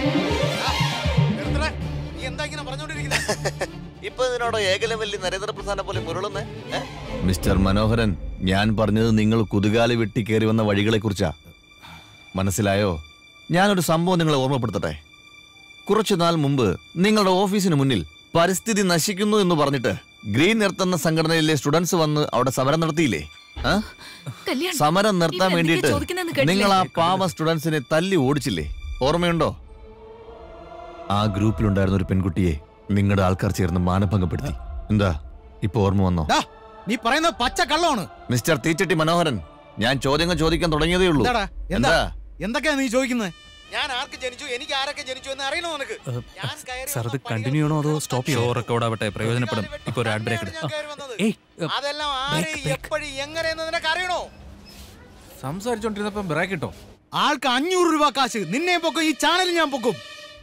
ഇപ്പൊ ഇതിനോട് ഏകലവല്ലി നരേന്ദ്രപ്രസാദിനെ പോലെ മുരളുന്നേ? മിസ്റ്റർ മനോഹരൻ, ഞാൻ പറഞ്ഞത് നിങ്ങൾ കുതുകാലി വെട്ടി കയറി വന്ന വഴികളെ കുറിച്ചാ. മനസ്സിലായോ? ഞാനൊരു സംഭവം നിങ്ങളെ ഓർമ്മപ്പെടുത്തട്ടെ. കുറച്ചു നാൾ മുമ്പ് നിങ്ങളുടെ ഓഫീസിന് മുന്നിൽ പരിസ്ഥിതി നശിക്കുന്നു എന്ന് പറഞ്ഞിട്ട് ഗ്രീൻ എർത്ത് എന്ന സംഘടനയിലെ സ്റ്റുഡൻസ് വന്ന് അവിടെ സമരം നടത്തിയില്ലേ? സമരം നിർത്താൻ വേണ്ടിയിട്ട് നിങ്ങൾ ആ പാവ സ്റ്റുഡൻസിനെ തല്ലി ഓടിച്ചില്ലേ? ഓർമ്മയുണ്ടോ? ആ ഗ്രൂപ്പിലുണ്ടായിരുന്ന ഒരു പെൺകുട്ടിയെ നിങ്ങളുടെ ആൾക്കാർ ചേർന്ന് മാനഭംഗപ്പെടുത്തി. എന്താ ഇപ്പൊ ഓർമ്മ വന്നോ? നീ പറയുന്നത് പച്ച കള്ളമാണ്. മിസ്റ്റർ തീച്ചട്ടി മനോഹരൻ, ഞാൻ ചോദ്യങ്ങൾ ചോദിക്കാൻ തുടങ്ങിയതേ ഉള്ളൂ. എന്താ എന്തൊക്കെയാ നീ ചോദിക്കുന്നത്? ഞാൻ ആർക്ക് ജനിച്ചു, എനിക്ക് ആരൊക്കെ ജനിച്ചു എന്ന് അറിയണോ നിനക്ക്? സാർ ഇത് കണ്ടിന്യൂ ചെയ്യണോ അതോ സ്റ്റോപ്പ് ചെയ്യണോ? റെക്കോർഡ് ആവട്ടെ, പ്രയോജനപ്പെടും. ഇപ്പൊ ഒരു ആഡ് ബ്രേക്ക്. അതെല്ലാം ആര് എപ്പോഴും എങ്ങനെയെന്ന് നിനക്ക് അറിയണോ? സംസാരിച്ചോണ്ടിരുന്നപ്പം ബ്രേക്ക് കിട്ടോ? ആൾക്ക് 500 രൂപ കാശ് നിന്നെ പൊക്കും, ഈ ചാനൽ ഞാൻ പൊക്കും.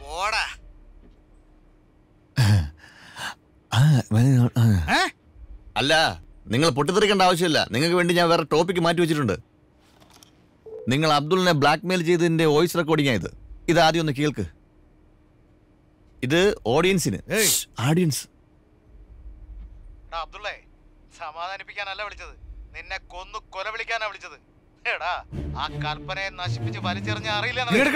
അല്ല, നിങ്ങൾ പൊട്ടിത്തെറിക്കേണ്ട ആവശ്യമില്ല. നിങ്ങൾക്ക് വേണ്ടി ഞാൻ വേറെ ടോപ്പിക്ക് മാറ്റി വെച്ചിട്ടുണ്ട്. നിങ്ങൾ അബ്ദുളിനെ ബ്ലാക്ക്മെയിൽ ചെയ്തതിന്റെ വോയിസ് റെക്കോർഡിംഗ് ആയത്. ഇത് ആദ്യം ഒന്ന് കേൾക്ക്. ഇത് ഓഡിയൻസിന്. ഓഡിയൻസ് അബ്ദുള്ളേ, സമാധാനിപ്പിക്കാനല്ല വിളിച്ചത്, നിന്നെ കൊന്നു കൊല വിളിക്കാനാ വിളിച്ചത്. എടാ, ആ കൽപ്പനയെ നശിപ്പിച്ച് വലിച്ചെറിഞ്ഞ അറിയില്ല.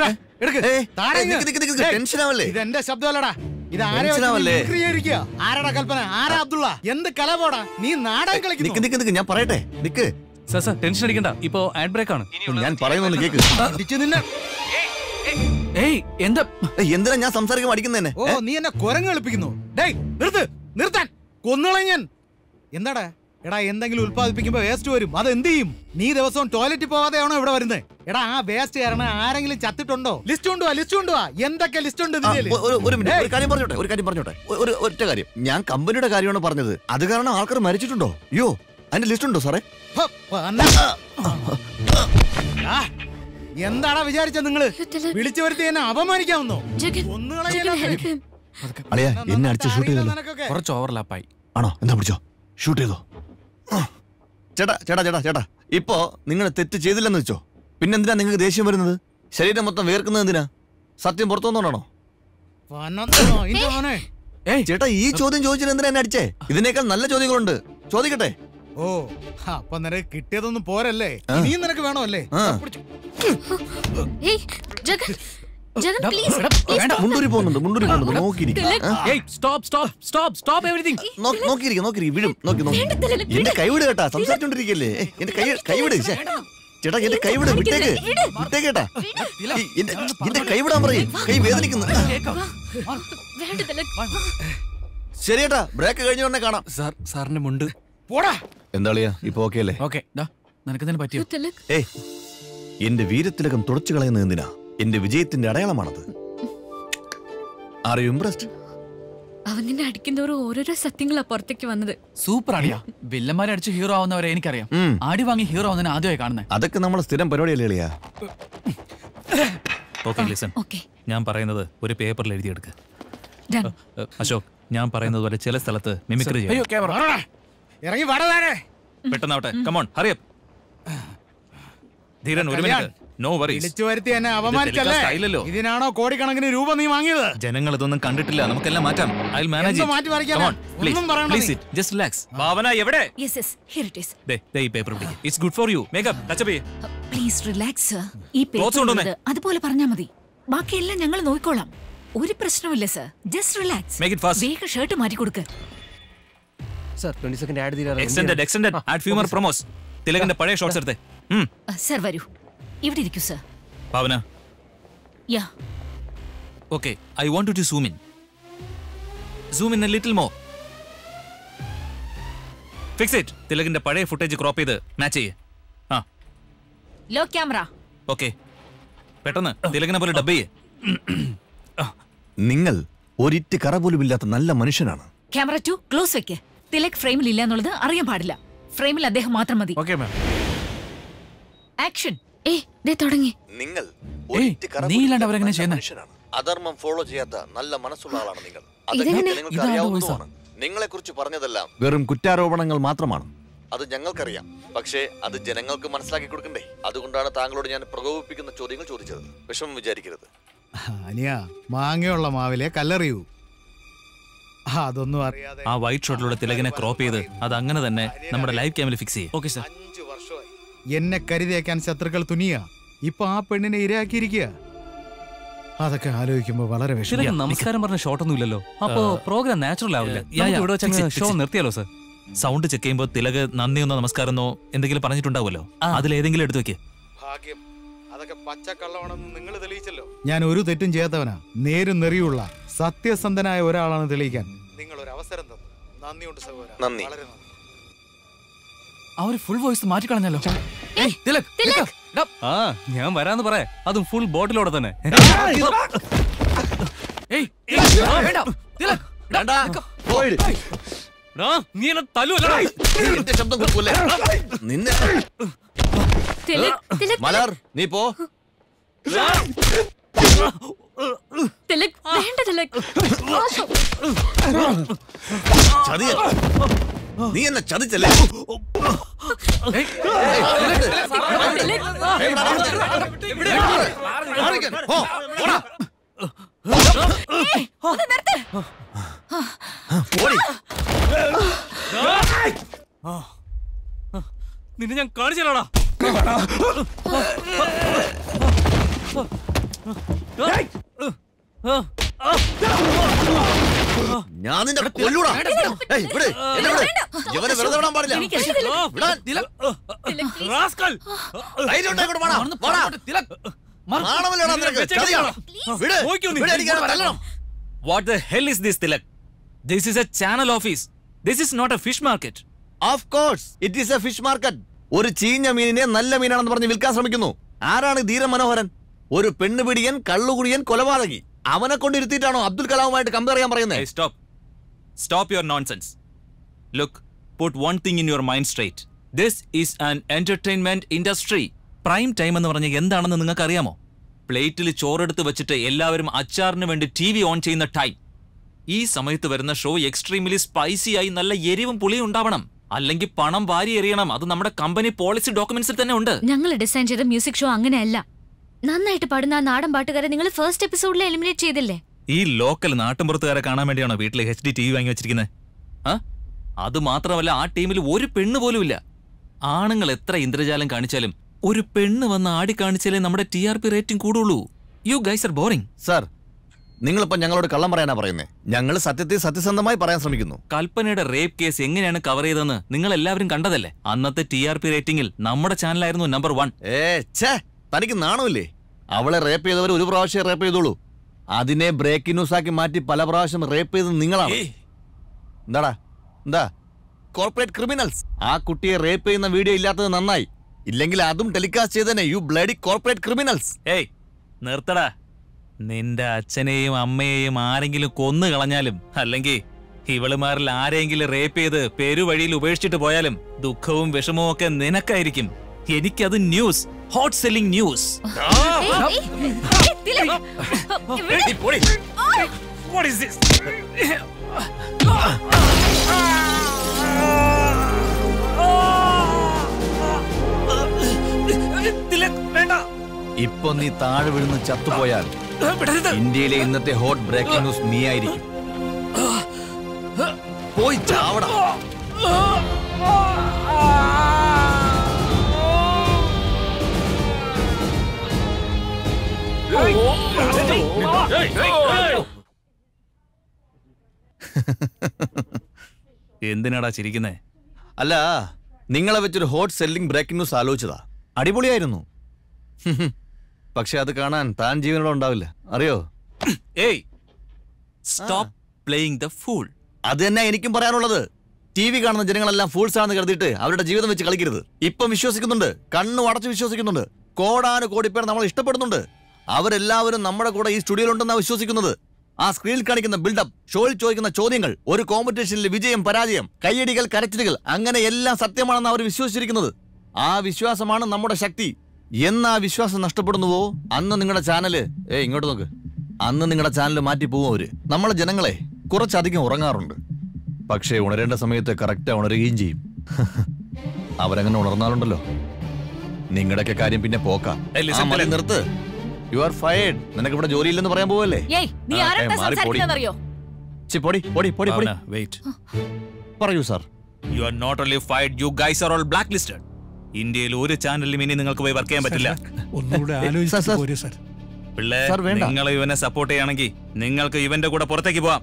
ഇതെന്റെ ശബ്ദമല്ലടാ, ഇത് ആരാടാ കൽപ്പന? ആരാ അബ്ദുള്ള? എന്ത് കലപോടാ നീ നാടകം കളിക്കുന്നു? ഞാൻ പറയട്ടെ, നിക്ക്. ടെൻഷൻ അടിക്കണ്ട, ഇപ്പൊ ആഡ് ബ്രേക്ക് ആണ്. ഞാൻ പറയുന്നു കേക്ക്. എന്തിനാ ഞാൻ സംസാരിക്കാൻ അടിക്കുന്നതന്നെ? ഓ, നീ എന്നെ കുരങ്ങ് കളിപ്പിക്കുന്നു. നിർത്താൻ കൊന്നുകളെ ഞാൻ. എന്താടാ? എടാ, എന്തെങ്കിലും ഉത്പാദിപ്പിക്കുമ്പോ വേസ്റ്റ് വരും, അത് എന്ത് ചെയ്യും? നീ ദിവസവും ടോയ്ലറ്റിൽ പോകാതെയാണോ ഇവിടെ വരുന്നത്? എടാ, ആ വേസ്റ്റ് കാരണം ആരെങ്കിലും ചത്തിട്ടുണ്ടോ? ലിസ്റ്റ് കൊണ്ടുവാ. എന്തൊക്കെ ലിസ്റ്റ് ഉണ്ട്? ഒരു കാര്യം പറഞ്ഞോട്ടെ. ഒറ്റ കാര്യം. ഞാൻ കമ്പനിയുടെ കാര്യമാണ് പറഞ്ഞത്. അത് കാരണം ആൾക്കാർ മരിച്ചിട്ടുണ്ടോ? അയ്യോ, അതിന്റെ ലിസ്റ്റ് ഉണ്ടോ സാറേ? എന്താടാ വിചാരിച്ച നിങ്ങള്? വിളിച്ചു വരുത്തി എന്നെ അപമാനിക്കാമെന്നോ? അളിയാ, എന്നെ അടിച്ച് ഷൂട്ട് ചെയ്തല്ലോ. കുറച്ച് ഓവർലാപ്പായി. ആണോ? എന്താ പിടിച്ചോ, ഷൂട്ട് ചെയ്തോ? ചേട്ടാ, ഇപ്പോ നിങ്ങൾ തെറ്റ് ചെയ്തില്ലെന്ന് വെച്ചോ, പിന്നെന്തിനാ നിങ്ങൾക്ക് ദേഷ്യം വരുന്നത്? ശരീരം മൊത്തം വേർക്കുന്നത് എന്തിനാ? സത്യം പുറത്തു വന്നോണ്ടാണോ? ചേട്ടാ, ഈ ചോദ്യം ചോദിച്ചിട്ട് എന്തിനാ എന്നെ അടിച്ചേ? ഇതിനേക്കാൾ നല്ല ചോദ്യങ്ങളുണ്ട്, ചോദിക്കട്ടെ. ഓ, അപ്പൊ നിനക്ക് കിട്ടിയതൊന്നും പോരല്ലേ? ഇനിയും നിനക്ക് വേണോ അല്ലേ? മുണ്ടൂരി പോകുന്നുണ്ട്, വീഴും. എന്റെ കൈവിട് കേട്ടാ, സംസാരിച്ചോണ്ടിരിക്കല്ലേ? എന്റെ കൈവിട് ചേട്ടാ, എന്റെ കൈവിട്, വിട്ടേക്കേട്ടാ. എന്റെ കൈവിടാൻ പറയും, കൈ വേദനിക്കുന്നു. ശരിയേട്ടാ, ബ്രേക്ക് കഴിഞ്ഞ ഉടനെ കാണാം. സാറിന്റെ മുണ്ട് എന്താളിയാ, ഇപ്പൊ ഓക്കെ അല്ലേ? നിനക്ക് പറ്റിയോ? എന്റെ വീരത്തിലകം തുടച്ചു കളയുന്നത് എന്തിനാ? എന്റെ വിജയത്തിന്റെ അടയാളമാണത്. Are you impressed? അവൻ നിന്നെ അടിക്കുന്നവരും ഓരോരോ സത്യങ്ങളാ പുറത്തേക്ക് വന്നത്. സൂപ്പർ അടിയാ. വില്ലന്മാരെ അടിച്ച് ഹീറോ ആവുന്നവരെ എനിക്കറിയാം. ആടി വാങ്ങി ഹീറോ ആവുന്നതിന് ആദ്യമായി കാണുന്നത്. അതൊക്കെ നമ്മൾ സ്ഥിരം പരിപാടിയല്ലേ എളിയാ. Okay listen. ഞാൻ പറയുന്നത് ഒരു പേപ്പറിൽ എഴുതിയെടുക്ക്. അശോക്, ഞാൻ പറയുന്നത് പോലെ ചില സ്ഥലത്ത് മിമിക്രി ഇറങ്ങി വടതാരെ പെട്ടെന്നാവട്ടെ. Come on hurry up. ധീരൻ ഒരു മിനിറ്റ്. No worries. വിളിച്ചു വരുത്തി എന്നെ അപമാനിച്ചല്ലേ? ഇതിനാണോ കോടിക്കണക്കിന് രൂപ നീ വാങ്ങിയത്? ജനങ്ങൾ ഇതൊന്നും കണ്ടിട്ടില്ല. നമുക്കെല്ലാം മാറ്റാം. I will manage it. മാറ്റി മറിക്കാനാ? ഒന്നും പറയണ്ട. Please sit. Just relax. Bhavana എവിടെ? Yes yes here it is. ദേ ഈ പേപ്പർ പിടിക്ക്. It's good for you. Makeup touch up ചെയ്യ്. Please relax sir. ഈ പേപ്പർ അതുപോലെ പറഞ്ഞാൽ മതി. ബാക്കിയെല്ലാം ഞങ്ങൾ നോക്കിക്കോളാം. ഒരു പ്രശ്നമില്ല sir. Just relax. Make it fast. വേഗം ഷർട്ട് മാറ്റി കൊടുക്ക്. സർ 20 സെക്കൻഡ് ആഡ് ചെയ്താൽ extended ad few more promos. തിലകന്റെ പഴയ ഷോട്ട്സ് എടുത്തേ. സർ വരൂ. ഇവിടെ ഇരിക്കൂ sir. Bhavana. Yeah. Okay, I want to zoom in. Zoom in a little more. Fix it. തിലകന്റെ പഴയ ഫുട്ടേജ് ക്രോപ്പ് ചെയ്ത് മാച്ച് ചെയ്യ്. ആ. Low camera. ഓക്കേ. പെട്ടെന്ന് തിലകനെ പോലെ ഡബ് ചെയ്യ്. നിങ്ങൾ ഒരിറ്റ് കറ പോലും ഇല്ലാത്ത നല്ല മനുഷ്യനാണ്. ക്യാമറ 2 ക്ലോസ് വെക്ക്. തിലക് ഫ്രെയിമിൽ ഇല്ല എന്നുള്ളത് അറിയാൻ പാടില്ല. ഫ്രെയിമിൽ അദ്ദേഹം മാത്രം മതി. Okay ma'am. ആക്ഷൻ. തുടങ്ങി. നിങ്ങൾ നീ ഇല്ലാണ്ട് അവരെങ്ങനെ ചെയ്യുന്നത്? അധർമ്മം ഫോളോ ചെയ്യാത്ത നല്ല മനസ്സുള്ള ആളാണ് നിങ്ങൾ. ഇതെങ്ങനെ? നിങ്ങൾക്ക് അറിയാവുന്നതാണ്. നിങ്ങളെ കുറിച്ച് പറഞ്ഞതെല്ലാം വെറും കുറ്റാരോപണങ്ങൾ മാത്രമാണ്. അത് ഞങ്ങൾക്കറിയാം. പക്ഷേ അത് ജനങ്ങൾക്ക് മനസ്സിലാക്കി കൊടുക്കണ്ടേ? അതുകൊണ്ടാണ് താങ്കളോട് ഞാൻ പ്രകോപിപ്പിക്കുന്ന ചോദ്യങ്ങൾ ചോദിച്ചത്. വിഷമം വിചാരിക്കരുത്. അനിയ, മാങ്ങയുള്ള മാവിലെ കല്ലെറിയൂ. അതൊന്നും അറിയാതെ ആ വൈറ്റ് ഷോട്ടിലൂടെ തിലകനെ ക്രോപ്പ് ചെയ്ത് അത് അങ്ങനെ തന്നെ നമ്മുടെ ലൈവ് ക്യാമിൽ ഫിക്സ് ചെയ്യും. Okay sir. 5 വർഷമായി എന്നെ കരുതിയേക്കാൻ ശത്രുക്കൾ തുനിയ. ഇപ്പൊ ആ പെണ്ണിനെ ഇരയാക്കിയിരിക്കുക. അതൊക്കെ ആലോചിക്കുമ്പോ വളരെ വിഷമം. നമസ്കാരം പറഞ്ഞ ഷോട്ടൊന്നും ഇല്ലല്ലോ. അപ്പോ പ്രോഗ്രാം നാച്ചുറൽ ആവില്ല. ഇവിടെ വെച്ച് ഷോ നിർത്തിയാലോ സർ? സൗണ്ട് ചെക്ക് ചെയ്യുമ്പോൾ തിലക് നന്ദിയെന്നോ നമസ്കാരമെന്നോ എന്തെങ്കിലും പറഞ്ഞിട്ടുണ്ടാവുമല്ലോ. അതിലേതെങ്കിലും എടുത്തു വെക്ക്. ഭാഗ്യം. അതൊക്കെ പച്ചക്കള്ളമാണെന്ന് നിങ്ങൾ തെളിയിച്ചല്ലോ. ഞാൻ ഒരു തെറ്റും ചെയ്യാത്തവനാ. നേരും നെറിയുള്ള സത്യസന്ധനായ ഒരാളാണ് തെളിയിക്കാൻ നിങ്ങൾ ഒരു അവസരം തന്നു. നന്ദിയുണ്ട് സഹോദരാ. നന്ദി. വളരെ നന്ദി. അവര് ഫുൾ വോയിസ് മാറ്റിക്കളഞ്ഞല്ലോ. ആ ഞാൻ വരാന്ന് പറയാ. അതും ഫുൾ ബോട്ടിലോടെ തന്നെ. നീ എന്നെ തല്ലുവല്ലടാ. ശബ്ദം കൊടുക്കൂല്ലേ നിന്നെ? മലർ നീ പോ. തിലക് വേണ്ട തിലക്. ചതിയ. നീ എന്നെ ചതിച്ചല്ലേ? നിന്നെ ഞാൻ കാണിച്ചാലോടാ. ഞാൻ നിന്റെ കൊല്ലൂടാ. ഇവനെ വെറുതെ വിടാൻ പാടില്ല. What the hell is this, Tilak? This is a channel office. This is not a fish market. Of course, it is a fish market. ഒരു ചീഞ്ഞ മീനിനെ നല്ല മീനാണെന്ന് പറഞ്ഞ് വിൽക്കാൻ ശ്രമിക്കുന്നു. ആരാണ് ധീരൻ മനോഹരൻ? ഒരു പെണ്ണുപിടിയൻ, കള്ളുകുടിയൻ, കൊലപാതകി. അവനെ കൊണ്ടിരുത്തിയിട്ടാണോ അബ്ദുൽ കലാമുമായിട്ട് കമ്പയർ ചെയ്യാൻ പറയുന്നത്? Hey, stop your nonsense. Look, put one thing in your mind straight. This is an entertainment industry. Prime time എന്ന് പറഞ്ഞാൽ എന്താണെന്ന് നിങ്ങൾക്ക് അറിയാമോ? പ്ലേറ്റിൽ ചോറെടുത്ത് വെച്ചിട്ട് എല്ലാവരും അച്ചാറിന് വേണ്ടി TV ഓൺ ചെയ്യുന്ന ടൈം. ഈ സമയത്ത് വരുന്ന ഷോ എക്സ്ട്രീംലി സ്പൈസി ആയി നല്ല എരിവും പുളിയും ഉണ്ടാവണം. അല്ലെങ്കിൽ പണം വാരി എറിയണം. അത് നമ്മുടെ കമ്പനി പോളിസി ഡോക്യുമെന്റ്സിൽ തന്നെ ഉണ്ട്. ഞങ്ങൾ ഡിസൈൻ ചെയ്ത മ്യൂസിക് ഷോ അങ്ങനെയല്ല. നന്നായിട്ട് പാടുന്ന ആ നാടൻ പാട്ടുകാരെ നിങ്ങൾ ഫസ്റ്റ് എപ്പിസോഡിൽ എലിമിനേറ്റ് ചെയ്തില്ലേ? ഈ ലോക്കൽ നാട്ടുമ്പുറത്തുകാരെ കാണാൻ വേണ്ടിയാണോ വീട്ടിൽ HD TV വാങ്ങി വെച്ചിരിക്കുന്നത്? അത് മാത്രമല്ല, ആ ടീമിൽ ഒരു പെണ്ണ് പോലും ഇല്ല. ആണുങ്ങൾ എത്ര ഇന്ദ്രജാലം കാണിച്ചാലും ഒരു പെണ്ണ് വന്ന് ആടി കാണിച്ചാലേ നമ്മുടെ TRP റേറ്റിംഗ് കൂടുള്ളൂ. You guys are boring. Sir, നിങ്ങളിപ്പോ ഞങ്ങളോട് കള്ളം പറയാനാ പറയുന്നത്. ഞങ്ങൾ സത്യത്തെ സത്യസന്ധമായി പറയാൻ ശ്രമിക്കുന്നു. കൽപ്പനയുടെ റേപ്പ് കേസ് എങ്ങനെയാണ് കവർ ചെയ്തതെന്ന് നിങ്ങൾ എല്ലാവരും കണ്ടതല്ലേ? അന്നത്തെ TRP റേറ്റിംഗിൽ നമ്മുടെ ചാനലായിരുന്നു നമ്പർ 1. തനിക്ക് നാണമില്ലേ? അവളെ റേപ്പ് ചെയ്തവർ ഒരു പ്രാവശ്യം റേപ്പ് ചെയ്തോളൂ. അതിനെ ബ്രേക്കിംഗ് ന്യൂസ് ആക്കി മാറ്റി പല പ്രാവശ്യം റേപ്പ് ചെയ്തത് നിങ്ങളാണ്. എന്താ കോർപ്പറേറ്റ് ക്രിമിനൽസ്? ആ കുട്ടിയെ റേപ്പ് ചെയ്യുന്ന വീഡിയോ ഇല്ലാത്തത് നന്നായി. ഇല്ലെങ്കിൽ അതും ടെലികാസ്റ്റ് ചെയ്തേനെ. You bloody corporate criminals. നിർത്തടാ. നിന്റെ അച്ഛനെയും അമ്മയെയും ആരെങ്കിലും കൊന്നു കളഞ്ഞാലും അല്ലെങ്കിൽ ഇവളുമാരിൽ ആരെങ്കിലും റേപ്പ് ചെയ്ത് പെരുവഴിയിൽ ഉപേക്ഷിച്ചിട്ട് പോയാലും ദുഃഖവും വിഷമവും ഒക്കെ നിനക്കായിരിക്കും. എനിക്കത് ന്യൂസ്, ഹോട്ട് സെല്ലിംഗ് ന്യൂസ്. ഇപ്പൊ നീ താഴെ വീഴുന്ന ചത്തുപോയാൽ ഇന്ത്യയിലെ ഇന്നത്തെ ഹോട്ട് ബ്രേക്കിംഗ് ന്യൂസ് നീ ആയിരിക്കും. പോയി ചാവടാ. എന്തിനാടാ ചിരിക്കുന്നേ? അല്ല, നിങ്ങളെ വെച്ചൊരു ഹോട്ട് സെല്ലിംഗ് ബ്രേക്കിംഗ് ന്യൂസ് ആലോചിച്ചതാ. അടിപൊളിയായിരുന്നു. പക്ഷെ അത് കാണാൻ താൻ ജീവനോടെ ഉണ്ടാവില്ല, അറിയോ? ഏയ്, സ്റ്റോപ്പ് പ്ലേയിങ് ദ ഫൂൾ. അത് തന്നെ എനിക്കും പറയാനുള്ളത്. ടി വി കാണുന്ന ജനങ്ങളെല്ലാം ഫൂൾസ് ആണെന്ന് കരുതിയിട്ട് അവരുടെ ജീവിതം വെച്ച് കളിക്കരുത്. ഇപ്പം വിശ്വസിക്കുന്നുണ്ട്, കണ്ണു അടച്ചു വിശ്വസിക്കുന്നുണ്ട്. കോടാനുകോടി പേർ നമ്മൾ ഇഷ്ടപ്പെടുന്നുണ്ട്. അവരെല്ലാവരും നമ്മുടെ കൂടെ ഈ സ്റ്റുഡിയോയിലുണ്ടെന്നാണ് വിശ്വസിക്കുന്നത്. ആ സ്ക്രീനിൽ കാണിക്കുന്ന ബിൽഡപ്പ്, ഷോയിൽ ചോദിക്കുന്ന ചോദ്യങ്ങൾ, ഒരു കോമ്പറ്റീഷനിൽ വിജയം പരാജയം, കയ്യടികൾ കരച്ചിലുകൾ, അങ്ങനെ എല്ലാം സത്യമാണെന്ന് അവർ വിശ്വസിച്ചിരിക്കുന്നത്. ആ വിശ്വാസമാണ് നമ്മുടെ ശക്തി. എന്ന് ആ വിശ്വാസം നഷ്ടപ്പെടുന്നുവോ അന്ന് നിങ്ങളുടെ ചാനല് ഇങ്ങോട്ട് നോക്ക്, അന്ന് നിങ്ങളുടെ ചാനൽ മാറ്റി പോവും അവര്. നമ്മളെ ജനങ്ങളെ കുറച്ചധികം ഉറങ്ങാറുണ്ട്, പക്ഷേ ഉണരേണ്ട സമയത്ത് കറക്റ്റാ ഉണരുകയും ചെയ്യും. അവരങ്ങനെ ഉണർന്നാലുണ്ടല്ലോ നിങ്ങളുടെയൊക്കെ കാര്യം പിന്നെ പോക്കാം. നിർത്ത്, യു ആർ ഫയർഡ്. നിനക്ക് ഇവിടെ ജോലിയില്ലെന്ന് പറയാൻ പോവല്ലേ? പറയൂ sir. You are not only fired, you guys are all black listed. ഇന്ത്യയിൽ ഒരു ചാനലിലും ഇനി നിങ്ങൾക്ക് പോയി വർക്ക് ചെയ്യാൻ പറ്റില്ല. പിള്ളേ, നിങ്ങൾ ഇവനെ സപ്പോർട്ട് ചെയ്യണമെങ്കിൽ നിങ്ങൾക്ക് ഇവന്റെ കൂടെ പുറത്തേക്ക് പോവാം.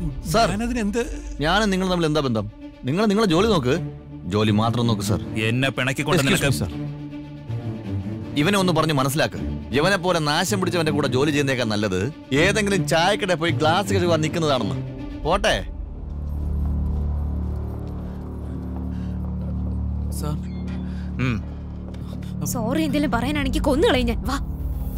ഞാൻ നിങ്ങൾ തമ്മിൽ എന്താ ബന്ധം? നിങ്ങൾ നിങ്ങളെ ജോലി നോക്ക്, ജോലി മാത്രം നോക്ക് സാർ. എന്നെ പിണക്കിക്കൊണ്ട് ഇവനെ ഒന്ന് പറഞ്ഞ് മനസ്സിലാക്ക്. ഇവനെ പോലെ നാശം പിടിച്ചവന്റെ കൂടെ ജോലി ചെയ്യുന്നേക്കാൾ നല്ലത് ഏതെങ്കിലും ചായക്കട പോയി ഗ്ലാസ് കഴുകാൻ നിൽക്കുന്നതാണെന്ന്. പോട്ടെ. സോറി, എന്തെങ്കിലും പറയാനാണെങ്കിൽ കൊന്നുകളയും ഞാൻ. വാ.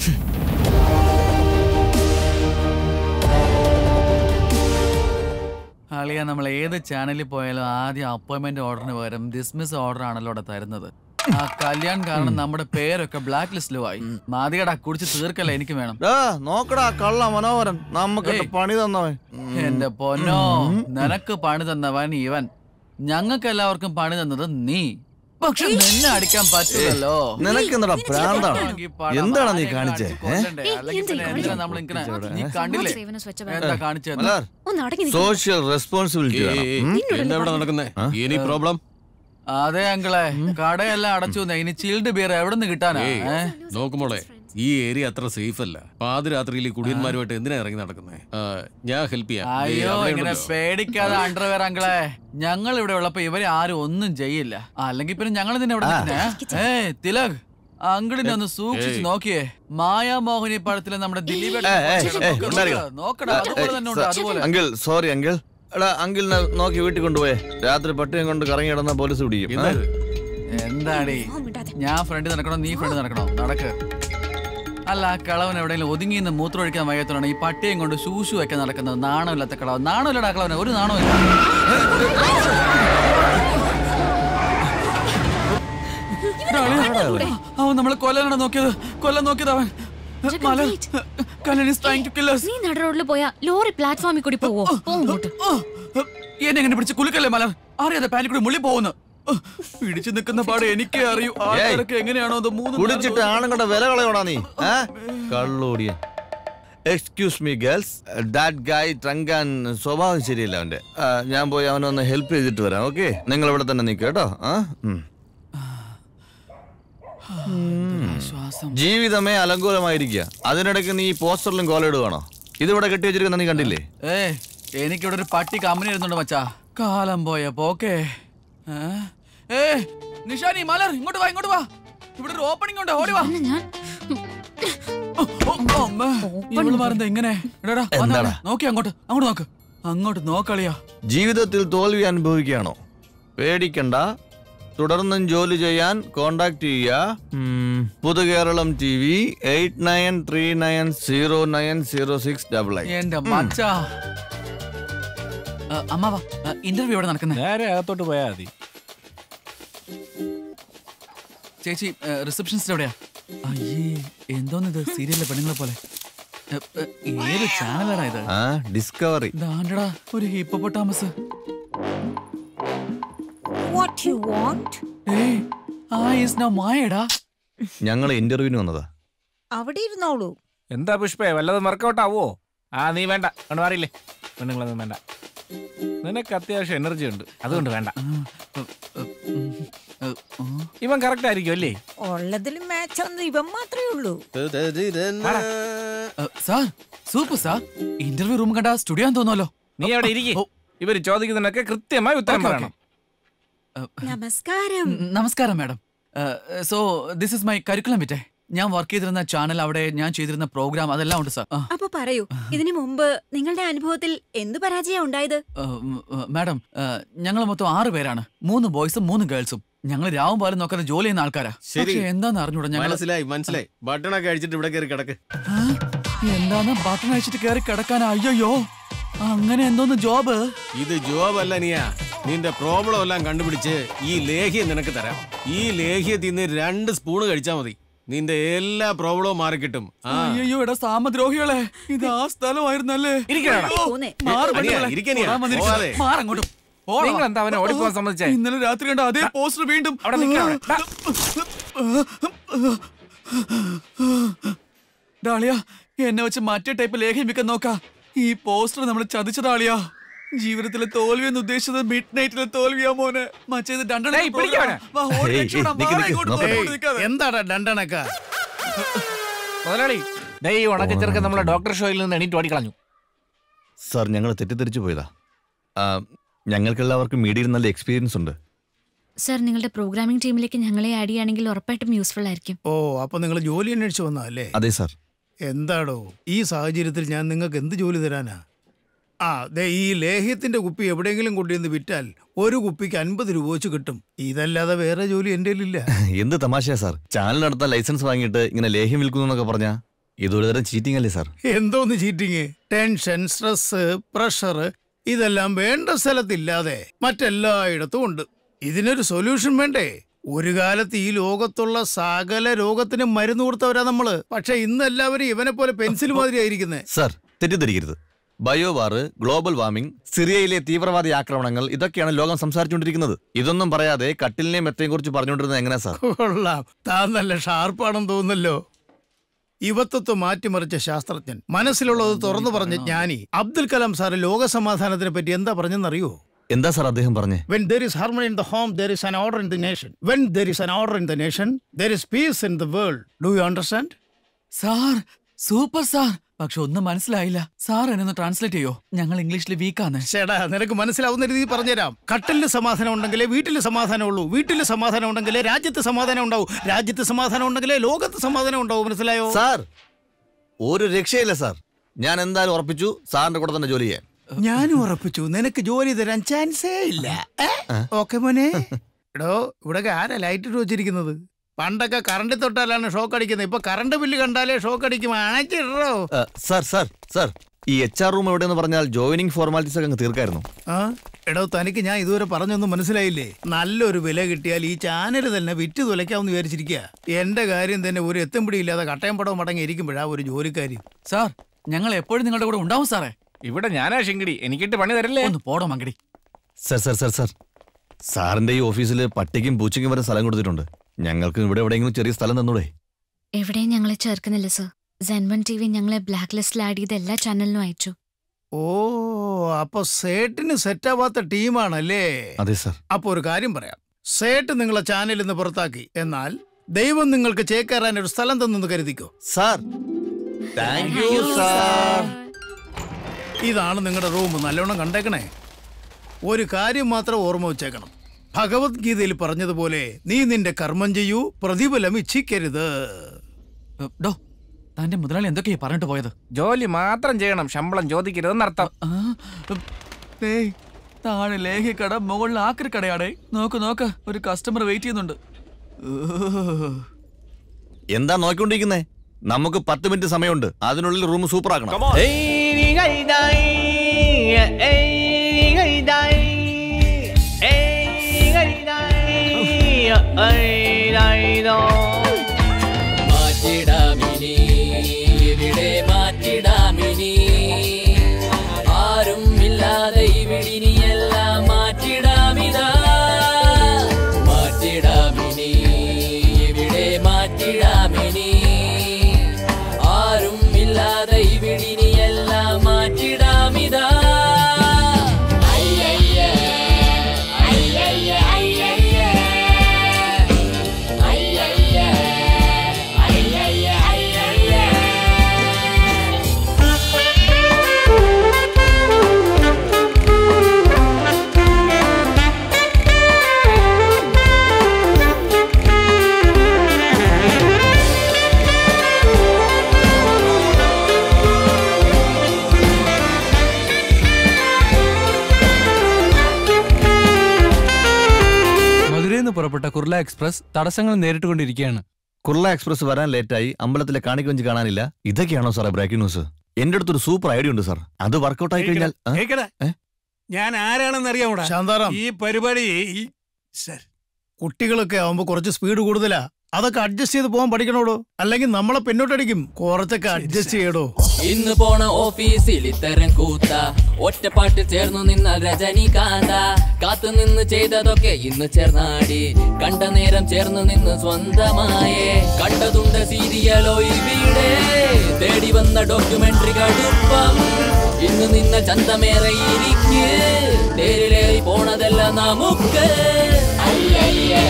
അളിയ, നമ്മൾ ഏത് ചാനലിൽ പോയാലും ആദ്യം അപ്പോയിന്റ്മെന്റ് ഓർഡറിന് പകരം ഡിസ്മിസ് ഓർഡർ ആണല്ലോ അവിടെ തരുന്നത്. ആ കല്യാൺ കാരണം നമ്മുടെ പേരൊക്കെ ബ്ലാക്ക് ലിസ്റ്റിലും ആയി. മാതികടാ, കുടിച്ച് തീർക്കല്ല, എനിക്ക് വേണം. നോക്കടാ കള്ള മനോഹരൻ, നമുക്ക് പണി തന്നവൻ. എന്റെ പൊന്നോ, നിനക്ക് പണി തന്നവൻ ഇവൻ, ഞങ്ങൾക്ക് എല്ലാവർക്കും പണി തന്നത് നീ. പക്ഷെ നിന്നെ അടിക്കാൻ പറ്റില്ലല്ലോ. നിനക്ക് എന്താ പ്രാന്താണ്? എന്താണ് നീ കാണിച്ചേ? Social responsibility. അതെ അങ്കിളെ, കടയെല്ലാം അടച്ചു. ഇനി ചിൽഡ് ബിയർ എവിടെ നിന്ന് കിട്ടാനാ? നോക്കുമ്പോളെ, ഈ ഏരിയ അത്ര സേഫ് അല്ല. പാതിരാത്രിയിൽ കുടിയന്മാരുമായിട്ട് എന്തിനാ ഇറങ്ങി നടക്കുന്നേ? ഞാൻ ഹെൽപ്പ് ചെയ്യാം. അയ്യോ, ഇങ്ങനെ പേടിക്കാതെ അണ്ടർവെയർ അങ്കിളെ. ഞങ്ങൾ ഇവിടെ ഉള്ളപ്പോ ഇവരെ ആരും ഒന്നും ചെയ്യില്ല. അല്ലെങ്കിൽ പിന്നെ ഞങ്ങൾ തന്നെ ഇവിടെ. തിലക്, അങ്കിളിനെ ഒന്ന് സൂക്ഷിച്ച് നോക്കിയേ. മായാമോഹിനി പടത്തിലെ നമ്മുടെ ദിലീപ് നോക്കടാ, അതുപോലെ തന്നെ ഉണ്ട്. അതുപോലെ അങ്കിൾ, സോറി അങ്കിൾ. എടാ, അങ്കിളിനെ നോക്കി വീട്ടിൽ കൊണ്ടുപോയേ. രാത്രി പട്ടിയും കൊണ്ട് കറങ്ങി കിടന്ന പോലീസ് പിടിക്കും. എന്താടി, ഞാൻ ഫ്രണ്ട് നടക്കണോ നീ ഫ്രണ്ട് നടക്കണോ? നടക്ക്. അല്ല, ആ കളവൻ എവിടെയെങ്കിലും ഒതുങ്ങിന്ന് മൂത്രം ഒഴിക്കാൻ വയ്യാത്തോണ്ടാണ് ഈ പട്ടിയും കൊണ്ട് ശൂശു വയ്ക്കാൻ നടക്കുന്നത്. നാണമില്ലാത്ത കളവൻ. നാണമില്ലടാ കളവന്, ഒരു നാണമില്ല. അവൻ നമ്മളെ കൊല്ലാനാണ് നോക്കിയത്. കൊല്ലാൻ നോക്കിയത് അവൻ. നീ നടുറോഡിൽ പോയാ ലോറി പ്ലാറ്റ്ഫോമിൽ കൂടി പോവോ? എന്നെ എങ്ങനെ പിടിച്ച് കുലുക്കല്ലേ മലർ? അറിയാതെ പാനിൽ കൂടി മുള്ളി പോകുന്നു. പിടിച്ചു നിൽക്കുന്ന പാട് എനിക്കേ അറിയൂ. ആൾക്കാരൊക്കെ എങ്ങനെയാണോ അത് കുടിച്ചിട്ട് ആണുങ്ങളുടെ വില കളയോടാ നീ, കള്ളോടിയ. Excuse me girls, that guy drunk and സ്വഭാവം ശരിയല്ല അവന്റെ. ഞാൻ പോയി അവനൊന്ന് ഹെൽപ്പ് ചെയ്തിട്ട് വരാം. ഓക്കെ, നിങ്ങൾ ഇവിടെ തന്നെ നിൽക്കുക കേട്ടോ. ജീവിതമേ അലങ്കോലമായിരിക്കുക. അതിനിടയ്ക്ക് നീ പോസ്റ്ററിലും കോലിടുവാണോ? ഇതിവിടെ കെട്ടി വെച്ചിരിക്കുന്ന നീ കണ്ടില്ലേ? എനിക്കിവിടെ ഒരു പട്ടി കമ്പനി ഇരുന്നുണ്ട് മച്ചാ. കാലം പോയ പോക്കേ. നിഷാനി, മലർ, ഇങ്ങോട്ട് വാ, ഇങ്ങോട്ട് വാ. ഇവിടെ ഒരു ഓപ്പണിംഗ് ഉണ്ട്, ഓടി വാ. ഇങ്ങനെ നോക്കി അങ്ങോട്ട്, അങ്ങോട്ട് നോക്ക്, അങ്ങോട്ട് നോക്കളിയാ. ജീവിതത്തിൽ തോൽവി അനുഭവിക്കുകയാണോ? പേടിക്കണ്ട, തുടർന്നും ജോലി ചെയ്യാൻ കോണ്ടാക്ട് ചെയ്യുക. പുതുകേരളം TV 8939090688. എന്റെ മച്ചാ. അമ്മാവാ, ഇന്റർവ്യൂ എവിടെ നടക്കുന്നത്? നേരെ അകത്തോട്ട് പോയാ മതി. ചേച്ചി, റിസപ്ഷനിസ്റ്റ് എവിടെയാ? അയ്യേ, എന്തോന്നിത്, സീരിയലിലെ പെണ്ണുങ്ങളെ പോലെ. ഏത് ചാനലാടാ ഇത്? ഡിസ്കവറി. ദാണ്ടടാ ഒരു ഹിപ്പോപ്പൊട്ടാമസ്. What you want? മായടാ. ഞങ്ങൾ ഇന്റർവ്യൂവിന് വന്നതാ. അവിടെ ഇരുന്നോളൂ. എന്താ പുഷ്പേ, വല്ലതും വർക്കൗട്ട് ആവോ? നീ വേണ്ട, കൊണ്ട് മാറിയില്ലേ. പെണ്ണുങ്ങളൊന്നും വേണ്ട. നിനക്ക് അത്യാവശ്യം എനർജി ഉണ്ട്, അതുകൊണ്ട് വേണ്ട. ഇവൻ കറക്റ്റ് ആയിരിക്കും അല്ലേ? ഉള്ളതിൽ മാച്ച് ഒന്നും ഇവൻ മാത്രമേ ഉള്ളൂ. Sir, super sir. Interview room കണ്ട സ്റ്റുഡിയോ തോന്നുമല്ലോ. നീ അവിടെ ഇരിക്കും. ഇവര് ചോദിക്കുന്നതിനൊക്കെ കൃത്യമായി ഉത്തരം പറയണം. നമസ്കാരം. നമസ്കാരം madam. So this is my curriculum vitae. ഞാൻ വർക്ക് ചെയ്തിരുന്ന ചാനൽ, അവിടെ ഞാൻ ചെയ്തിരുന്ന പ്രോഗ്രാം, അതെല്ലാം ഉണ്ട് സാർ. അപ്പൊ പറയൂ, ഇതിനു മുമ്പ് നിങ്ങളുടെ അനുഭവത്തിൽ എന്ത് പരാജയം ഉണ്ടായത്? മാഡം, ഞങ്ങൾ മൊത്തം 6 പേരാണ്. 3 ബോയ്സും 3 ഗേൾസും. ഞങ്ങൾ രാവും പാലും നോക്കാതെ ജോലി ചെയ്യുന്ന ആൾക്കാരാ. എന്താന്ന് അറിഞ്ഞൂടാ. മനസ്സിലായി. ബട്ടണൊക്കെ അഴിച്ചിട്ട് ഇവിടെ കയറി കിടക്ക്. എന്താന്ന് ബട്ടൺ അഴിച്ചിട്ട് കയറി കിടക്കാൻ? അയ്യോ, അങ്ങനെ എന്തോന്ന് ജോബ്? ഇത് ജോബ് അല്ല നീയാ. നിന്റെ പ്രോബ്ലം എല്ലാം കണ്ടുപിടിച്ച് ഈ ലേഹ്യം നിനക്ക് തരാം. ഈ ലേഹ്യത്തിൽ നിന്ന് 2 സ്പൂണ് കഴിച്ചാൽ മതി. നിന്റെ എല്ലാ പ്രോബ്ലവും മാറിക്കിട്ടും. അയ്യോ എടാ സാമദ്രോഹികളെ, ഇത് ആ സ്ഥലമായിരുന്നല്ലേ? ഇന്നലെ രാത്രി കണ്ട അതേ പോസ്റ്റർ വീണ്ടും. ഡാളിയ, എന്നെ വെച്ച് മറ്റേ ടൈപ്പ് ലേഖനം വിൽക്കാൻ നോക്കാ. ഈ പോസ്റ്റർ നമ്മൾ ചതിച്ചതാളിയാ. ജീവിതത്തിലെ തോൽവി എന്ന് ഉദ്ദേശിച്ചത് മിഡ് നൈറ്റിലെ തോൽവിയാ മോനെ. മറ്റേത് എന്താടാ ഡണ്ടണക്ക? മുതലാളി, ഈ ഉണക്കച്ചെറുക്കൻ നമ്മളെ ഡോക്ടർ ഷോയിൽ നിന്ന് എണീറ്റ് ഓടിക്കളഞ്ഞു. സാർ, ഞങ്ങൾ തെറ്റിദ്ധരിച്ചു പോയതാ. ഞങ്ങൾക്കെല്ലാവർക്കും മീഡിയയിൽ നല്ല എക്സ്പീരിയൻസ് ഉണ്ട്. സർ, നിങ്ങളുടെ പ്രോഗ്രാമിംഗ് ടീമിലേക്ക് ഞങ്ങളെ ആഡ് ചെയ്യുകയാണെങ്കിൽ ഉറപ്പായിട്ടും യൂസ്ഫുൾ ആയിരിക്കും. ഓ, അപ്പൊ നിങ്ങൾ ജോലി അന്വേഷിച്ചു വന്നല്ലേ? അതെ സാർ. എന്താടോ ഈ സാഹചര്യത്തിൽ ഞാൻ നിങ്ങൾക്ക് എന്ത് ജോലി തരാനാ? ഈ ലേഹ്യത്തിന്റെ കുപ്പി എവിടെയെങ്കിലും കൊണ്ടുവന്ന് വിറ്റാൽ ഒരു കുപ്പിക്ക് 50 രൂപ വെച്ച് കിട്ടും. ഇതല്ലാതെ വേറെ ജോലി എന്റെ ഇല്ല. എന്ത് തമാശയാ സാർ, ചാനൽ നടത്താൻ ലൈസൻസ് വാങ്ങിയിട്ട് ഇങ്ങനെ ലേഹ്യം വിൽക്കുന്നു എന്നൊക്കെ പറഞ്ഞാ ഇതൊരു തരം ചീറ്റിംഗ് അല്ലേ സാർ? എന്തോന്ന് ചീറ്റിങ്? ടെൻഷൻ, സ്ട്രെസ്, പ്രഷർ ഇതെല്ലാം വേണ്ട സ്ഥലത്തില്ലാതെ മറ്റെല്ലായിടത്തും ഉണ്ട്. ഇതിനൊരു സൊല്യൂഷൻ വേണ്ടേ? ഒരു കാലത്ത് ഈ ലോകത്തുള്ള സകല രോഗത്തിനും മരുന്ന് കൊടുത്തവരാ നമ്മള്. പക്ഷെ ഇന്ന് എല്ലാവരും ഇവനെ പോലെ പെൻസിൽ മാതിരി ആയിരിക്കുന്നേ. സാർ, തെറ്റിദ്ധരിക്കരുത്. ബയോവാർ, ഗ്ലോബൽ വാർമിംഗ്, സിറിയയിലെ തീവ്രവാദി ആക്രമണങ്ങൾ, ഇതൊക്കെയാണ് ലോകം സംസാരിച്ചുകൊണ്ടിരിക്കുന്നത്. ഇതൊന്നും പറയാതെ കട്ടിലിനെയും മെത്തയും കുറിച്ച് പറഞ്ഞുകൊണ്ടിരുന്നത് എങ്ങനെയാ സാർ? കൊള്ളാം, താൻ നല്ല ഷാർപ്പാണെന്ന് തോന്നുന്നല്ലോ. യുവത്വത്തെ മാറ്റിമറിച്ച ശാസ്ത്രജ്ഞൻ, മനസ്സിലുള്ളത് തുറന്നു പറഞ്ഞ ജ്ഞാനി അബ്ദുൽ കലാം സാറ് ലോക സമാധാനത്തിനെ പറ്റി എന്താ പറഞ്ഞെന്നറിയോ? എന്താ സാർ അദ്ദേഹം പറഞ്ഞേ? When there is harmony in the home, there is an order in the nation. When there is an order in the nation, there is peace in the world. Do you understand? Sir, super sir. പക്ഷെ ഒന്നും മനസ്സിലായില്ല. Sir എന്നെ translate ചെയ്യോ? ഞങ്ങൾ ഇംഗ്ലീഷിൽ വീക്കാണ്. ചേടാ, നിനക്ക് മനസ്സിലാവുന്ന രീതിയിൽ പറഞ്ഞുതരാം. കട്ടിലിന് സമാധാനം ഉണ്ടെങ്കിലേ വീട്ടിൽ സമാധാനം ഉള്ളൂ. വീട്ടിൽ സമാധാനം ഉണ്ടെങ്കിലേ രാജ്യത്ത് സമാധാനം ഉണ്ടാവും. രാജ്യത്ത് സമാധാനം ഉണ്ടെങ്കിലേ ലോകത്ത് സമാധാനം ഉണ്ടാവും. മനസ്സിലായോ സാർ? ഒരു രക്ഷയില്ല സാർ. ഞാൻ എന്തായാലും ഉറപ്പിച്ചു സാറിന്റെ കൂടെ തന്നെ ജോലി ചെയ്യാൻ. ഞാനും ഉറപ്പിച്ചു. നിനക്ക് ജോലി തരാൻ ചാൻസേ ഇല്ല. ഓക്കെ മോനെ. എടോ, ഇവിടെ ആരാ ലൈറ്റ് ഇട്ട് വെച്ചിരിക്കുന്നത്? പണ്ടൊക്കെ കറണ്ട് തൊട്ടാലാണ് ഷോക്ക് അടിക്കുന്നത്. ഇപ്പൊ കറണ്ട് ബില്ല് കണ്ടാലേ ഷോക്ക് അടിക്കും. അണച്ചിടോ. സാർ, ഈ HR റൂം എവിടെയെന്ന് പറഞ്ഞാൽ ജോയിനിങ് ഫോർമാലിറ്റീസ് ഒക്കെ അങ്ങ് തീർക്കായിരുന്നു. എടോ, തനിക്ക് ഞാൻ ഇതുവരെ പറഞ്ഞൊന്നും മനസ്സിലായില്ലേ? നല്ലൊരു വില കിട്ടിയാൽ ഈ ചാനൽ തന്നെ വിറ്റ് തുലയ്ക്കാമെന്ന് വിചാരിച്ചിരിക്കുക. എന്റെ കാര്യം തന്നെ ഒരു എത്തുംപിടിയില്ലാതെ കട്ടയം പടവും മടങ്ങി ഇരിക്കുമ്പോഴാ ഒരു ജോലിക്കാരി. സാർ, ഞങ്ങൾ എപ്പോഴും നിങ്ങളുടെ കൂടെ ഉണ്ടാവും സാറേ. ഇവിടെ ഞാനാ ശിങ്കിടി, എനിക്കിട്ട് പണി തരല്ലേ? ഒന്ന് പോടോ മങ്കടി. സാർ, സാറിന്റെ ഈ ഓഫീസിൽ പട്ടിക്കും പൂച്ചയ്ക്കും വരെ സ്ഥലം കൊടുത്തിട്ടുണ്ട്. ഞങ്ങൾക്ക് ഇവിടെ എവിടെയെങ്കിലും ചെറിയ സ്ഥലം തന്നൂടെ? എവിടെയും ഞങ്ങളെ ചേർക്കുന്നില്ല സർ. സെൻവൺ TV ഞങ്ങളെ ബ്ലാക്ക് ലിസ്റ്റിൽ ആഡ് ചെയ്ത് എല്ലാ ചാനലിനും അയച്ചു. ഓ, അപ്പൊ സേട്ടിന് സെറ്റാവാത്ത ടീമാണല്ലേ? അതെ സാർ. അപ്പൊ ഒരു കാര്യം പറയാം. സേട്ട് നിങ്ങളെ ചാനലിൽ നിന്ന് പുറത്താക്കി. എന്നാൽ ദൈവം നിങ്ങൾക്ക് ചേക്കേറാൻ ഒരു സ്ഥലം തന്നെന്ന് കരുതിക്കോ. Sir, thank you sir. ഇതാണ് നിങ്ങളുടെ റൂം. നല്ലോണം കണ്ടേക്കണേ. ഒരു കാര്യം മാത്രം ഓർമ്മ വെച്ചേക്കണം. ഭഗവത്ഗീതയിൽ പറഞ്ഞതുപോലെ നീ നിന്റെ കർമ്മം ചെയ്യൂ, പ്രതിഫലം ഇച്ഛിക്കരുത്. തന്റെ മുതലാളി എന്തൊക്കെയാ പറഞ്ഞിട്ട് പോയത്? ജോലി മാത്രം ചെയ്യണം, ശമ്പളം ചോദിക്കരുതെന്നർത്ഥം. താഴെ ലേഹ്യക്കട, മുകളിൽ ആക്രിക്കടയാടേ. നോക്ക് ഒരു കസ്റ്റമർ വെയിറ്റ് ചെയ്യുന്നുണ്ട്. എന്താ നോക്കിക്കൊണ്ടിരിക്കുന്നേ? നമുക്ക് 10 മിനിറ്റ് സമയമുണ്ട്. അതിനുള്ളിൽ റൂം സൂപ്പർ ആക്കണം. മാറ്റിടാമിനി ഇവിടെ മാറ്റിടാമിനി ആരും ഇല്ലാതെ ഇവിടിനി എല്ലാം മാറ്റിടാമിതാ മാറ്റിടാമിനി ഇവിടെ മാറ്റിടാമിനി ആരും ഇല്ലാതെ ഇവിടിനി എല്ലാം മാറ്റിടാമിതാ പുറപ്പെട്ട കുർള എക്സ്പ്രസ് തടസ്സങ്ങൾ നേരിട്ടുകൊണ്ടിരിക്കുകയാണ്. കുർള എക്സ്പ്രസ് വരാൻ ലേറ്റായി. അമ്പലത്തിലെ കാണിക്കവഞ്ചി കാണാനില്ല. ഇതൊക്കെയാണോ സാറേ ബ്രേക്കിംഗ് ന്യൂസ്? എന്റെ അടുത്തൊരു സൂപ്പർ ഐഡിയ ഉണ്ട് സാർ. അത് വർക്കൗട്ട് ആയി കഴിഞ്ഞാൽ ഞാൻ ആരാണെന്ന് അറിയാമോടാ? ശാന്താറാം, ഈ പരിപാടി കുട്ടികളൊക്കെ ആവുമ്പോ കുറച്ച് സ്പീഡ് കൂടുതലാ. അതൊക്കെ അഡ്ജസ്റ്റ് ചെയ്ത് പോകാൻ പഠിക്കണോടോ, അല്ലെങ്കിൽ നമ്മളെ പിന്നോട്ടടിക്കും. കുറച്ചൊക്കെ അഡ്ജസ്റ്റ് ചെയ്യടോ. ഇന്ന് പോണ ഓഫീസിൽ ഇത്തരം കൂത്ത ഒറ്റപ്പാട്ട് ചേർന്നു നിന്ന രജനികാന്ത കാത്തു നിന്ന് ചെയ്തതൊക്കെ ഇന്ന് ചേർന്നാടി കണ്ട നേരം ചേർന്നു നിന്ന് സ്വന്തമായേ കണ്ടതുണ്ട് സീരിയലോ ഇവിടെ തേടി വന്ന ഡോക്യുമെന്ററി കടുപ്പം ഇന്ന് നിന്ന ചന്തമേറെ ഇരിക്ക് തേരിലേറി പോണതല്ല നമുക്ക് അയ്യയ്യേ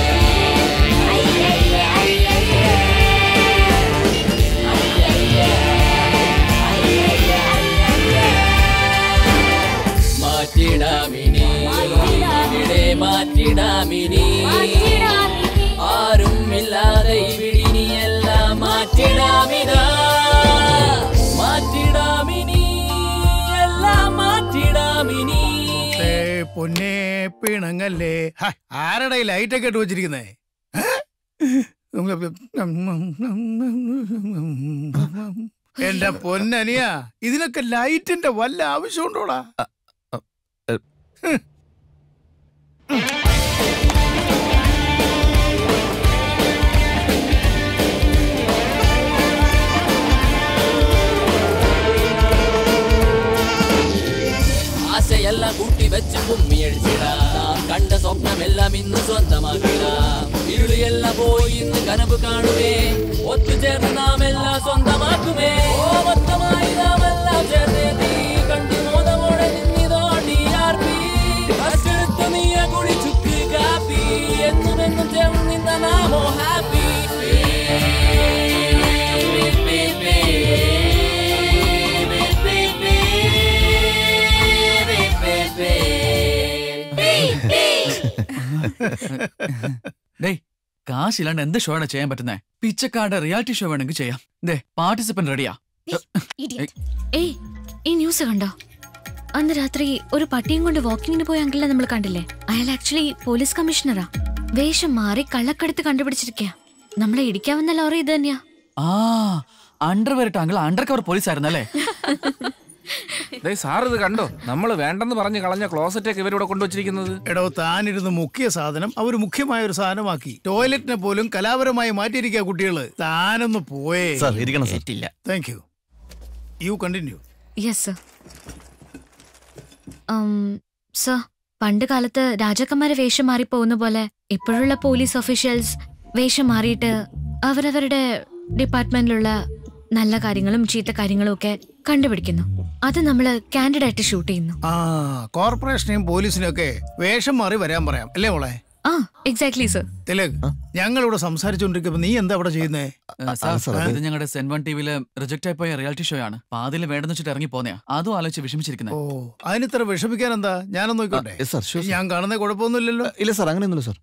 മാറ്റിടാമിനി ഇവിടെ മാറ്റിടാമിനി ആരും ഇല്ലാതെ ഇവിടിനി എല്ലാം മാറ്റിടാമിതാ മാറ്റിടാമിനി എല്ലാം മാറ്റിടാമിനി. പൊന്നെ പിണങ്ങല്ലേ. ആരുടെ ലൈറ്റൊക്കെ ഇട്ട് വെച്ചിരിക്കുന്നേ? എന്റെ പൊന്നനിയ, ഇതിനൊക്കെ ലൈറ്റിന്റെ വല്ല ആവശ്യമുണ്ടോടാ? ആശയെല്ലാം കൂട്ടി വെച്ച് കുമ്മിയടിച്ചിടാം കണ്ട സ്വപ്നമെല്ലാം ഇന്ന് സ്വന്തമാക്കിടാം ഇരുളിയെല്ലാം പോയി ഇന്ന് കനവ് കാണുമേ ഒത്തുചേർന്ന് നാം എല്ലാം സ്വന്തമാക്കുമേ മൊത്തമായി നാം എല്ലാം ചേർന്നേ കണ്ടു മോദമോടെ നിന്നിതോ DRP കസ്റ്റെടുത്ത് നീയ കുടി ചുക്ക് കാപ്പി എന്നും എന്നും ചേർന്ന് നിന്ന നാമോ ഹാപ്പി കാശില്ലാണ്ട് എന്ത് ഷോ ആണ് ചെയ്യാൻ പറ്റുന്നേ? പിച്ചക്കാരുടെ റിയാലിറ്റി ഷോ വേണമെങ്കിൽ ചെയ്യാം. പാർട്ടിസിപ്പന്റ് റെഡിയാ. ഏയ്, ഈ ന്യൂസ് കണ്ടോ? അന്ന് രാത്രി ഒരു പട്ടിയും കൊണ്ട് വാക്കിങ്ങിന് പോയ അങ്കിളിനെ നമ്മൾ കണ്ടില്ലേ? അയാൾ ആക്ച്വലി പോലീസ് കമ്മീഷണറാ. വേഷം മാറി കള്ളക്കടത്ത് കണ്ടുപിടിച്ചിരിക്കുക. നമ്മളെ ഇടിക്കാവുന്ന ലോറി ഇത് തന്നെയാ. അണ്ടർവെയർ ഇട്ട അങ്കിൾ അണ്ടർ കവർ പോലീസ് ആയിരുന്നല്ലേ? സാർ ഇത് കണ്ടോ? നമ്മൾ വേണ്ടെന്ന് പറഞ്ഞ് കളഞ്ഞ ക്ലോസറ്റൊക്കെ ഇവരിവിടെ കൊണ്ടുവച്ചിരിക്കുന്നത്. എടോ, താനിരുന്ന് മുഖ്യ സാധനം അവർ മുഖ്യമായ ഒരു സാധനമാക്കി. ടോയ്ലറ്റിനെ പോലും കലാപരമായി മാറ്റിയിരിക്കുക കുട്ടികള്. താനൊന്ന് പോയേ. Thank you. You continue. Yes sir. Sir, പണ്ട് കാലത്ത് രാജാക്കന്മാരെ വേഷം മാറി പോകുന്ന പോലെ ഇപ്പോഴുള്ള പോലീസ് ഒഫീഷ്യൽസ് വേഷം മാറിയിട്ട് അവരവരുടെ ഡിപ്പാർട്ട്മെന്റിലുള്ള നല്ല കാര്യങ്ങളും ചീത്ത കാര്യങ്ങളും ഒക്കെ കണ്ടുപിടിക്കുന്നു. അത് നമ്മള് കാൻഡിഡായിട്ട് ഷൂട്ട് ചെയ്യുന്നു. കോർപ്പറേഷനെയും പോലീസിനെയും ഒക്കെ വേഷം മാറി വരാൻ പറയാം അല്ലേ മോളെ? Exactly sir. തിലക്, ഞങ്ങളിവിടെ സംസാരിച്ചോണ്ടിരിക്കുമ്പോ നീ എന്താ അവിടെ ചെയ്യുന്നേ? ഇത് ഞങ്ങളുടെ സെൻവൺ ടിവിയില് റിജക്ട് ആയി പോയ റിയാലിറ്റി ഷോ ആണ്. പാതിയിൽ വേണ്ടെന്ന് വെച്ചിട്ട് ഇറങ്ങി പോന്നെയാ. അതും ആലോചിച്ച് വിഷമിച്ചിരിക്കുന്നത്. അതിനിത്ര വിഷമിക്കാൻ എന്താ? ഞാനൊന്ന് നോക്കട്ടെ. ഞാൻ കാണുന്ന കുഴപ്പമൊന്നുമില്ലല്ലോ. ഇല്ല സാർ, അങ്ങനെയൊന്നുമില്ല സാർ.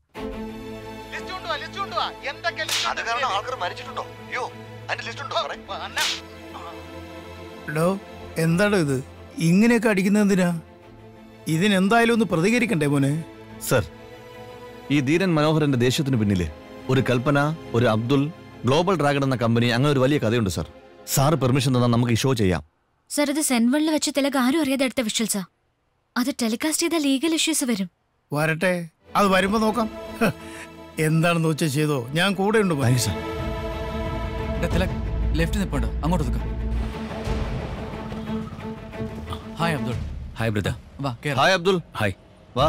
എന്താടോ ഇത്? ഇങ്ങനെയൊക്കെ അടിക്കുന്നത് എന്തിനാ? ഇതിനെന്തായാലും ഒന്ന് പ്രതികരിക്കണ്ടേ മോനെ? സർ, ഈ ധീരൻ മനോഹരന്റെ ദേഷ്യത്തിന് പിന്നില് ഒരു കൽപ്പന, ഒരു അബ്ദുൾ, ഗ്ലോബൽ ഡ്രാഗൺ എന്ന കമ്പനി, അങ്ങനെ ഒരു വലിയ കഥയുണ്ട് സർ. സാറ് പെർമിഷൻ തന്നാൽ നമുക്ക് ഈ ഷോ ചെയ്യാം. സർ, ഇത് സെൻവണിൽ വെച്ച് തിലക് ആരും അറിയാതെ എടുത്ത വിഷ്വൽസാ. അത് ടെലികാസ്റ്റ് ചെയ്ത ലീഗൽ ഇഷ്യൂസ് വരും. വരട്ടെ, അത് വരുമ്പോ നോക്കാം. എന്താണെന്ന് വെച്ചാൽ ചെയ്തോ, ഞാൻ കൂടെ ഉണ്ട്. തിലക് ലെഫ്റ്റ് നിൽപ്പുണ്ട്, അങ്ങോട്ട് നിൽക്കാം. ഹായ് അബ്ദുൾ. Hi brother. വാ. ഹായ് അബ്ദുൾ. ഹായ്. വാ.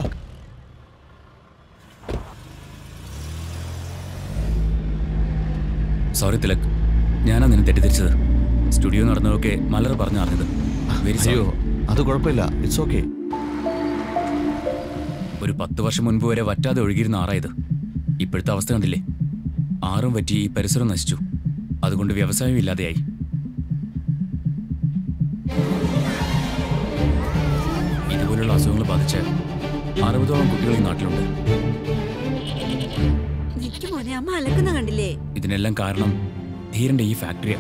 സോറി തിലക്, ഞാനാ നിന്നെ തെറ്റിദ്ധരിച്ചത്. സ്റ്റുഡിയോ നടന്നതൊക്കെ മലർ പറഞ്ഞു അറിഞ്ഞത്. Very sorry. അത് കുഴപ്പമില്ല, ഇറ്റ്സ് ഓക്കെ. ഒരു 10 വർഷം മുൻപ് വരെ വറ്റാതെ ഒഴുകിയിരുന്ന ആറായത്. ഇപ്പോഴത്തെ അവസ്ഥ കണ്ടില്ലേ? ആറും വറ്റി, ഈ പരിസരം നശിച്ചു. അതുകൊണ്ട് വ്യവസായം ഇല്ലാതെയായി. ഇതുപോലുള്ള അസുഖങ്ങൾ ബാധിച്ച് 60ഓളം കുട്ടികൾ ഈ നാട്ടിലുണ്ട്. അമ്മ അലക്കുന്ന കണ്ടില്ലേ? ഇതിനെല്ലാം കാരണം ധീരന്റെ ഈ ഫാക്ടറിയാ.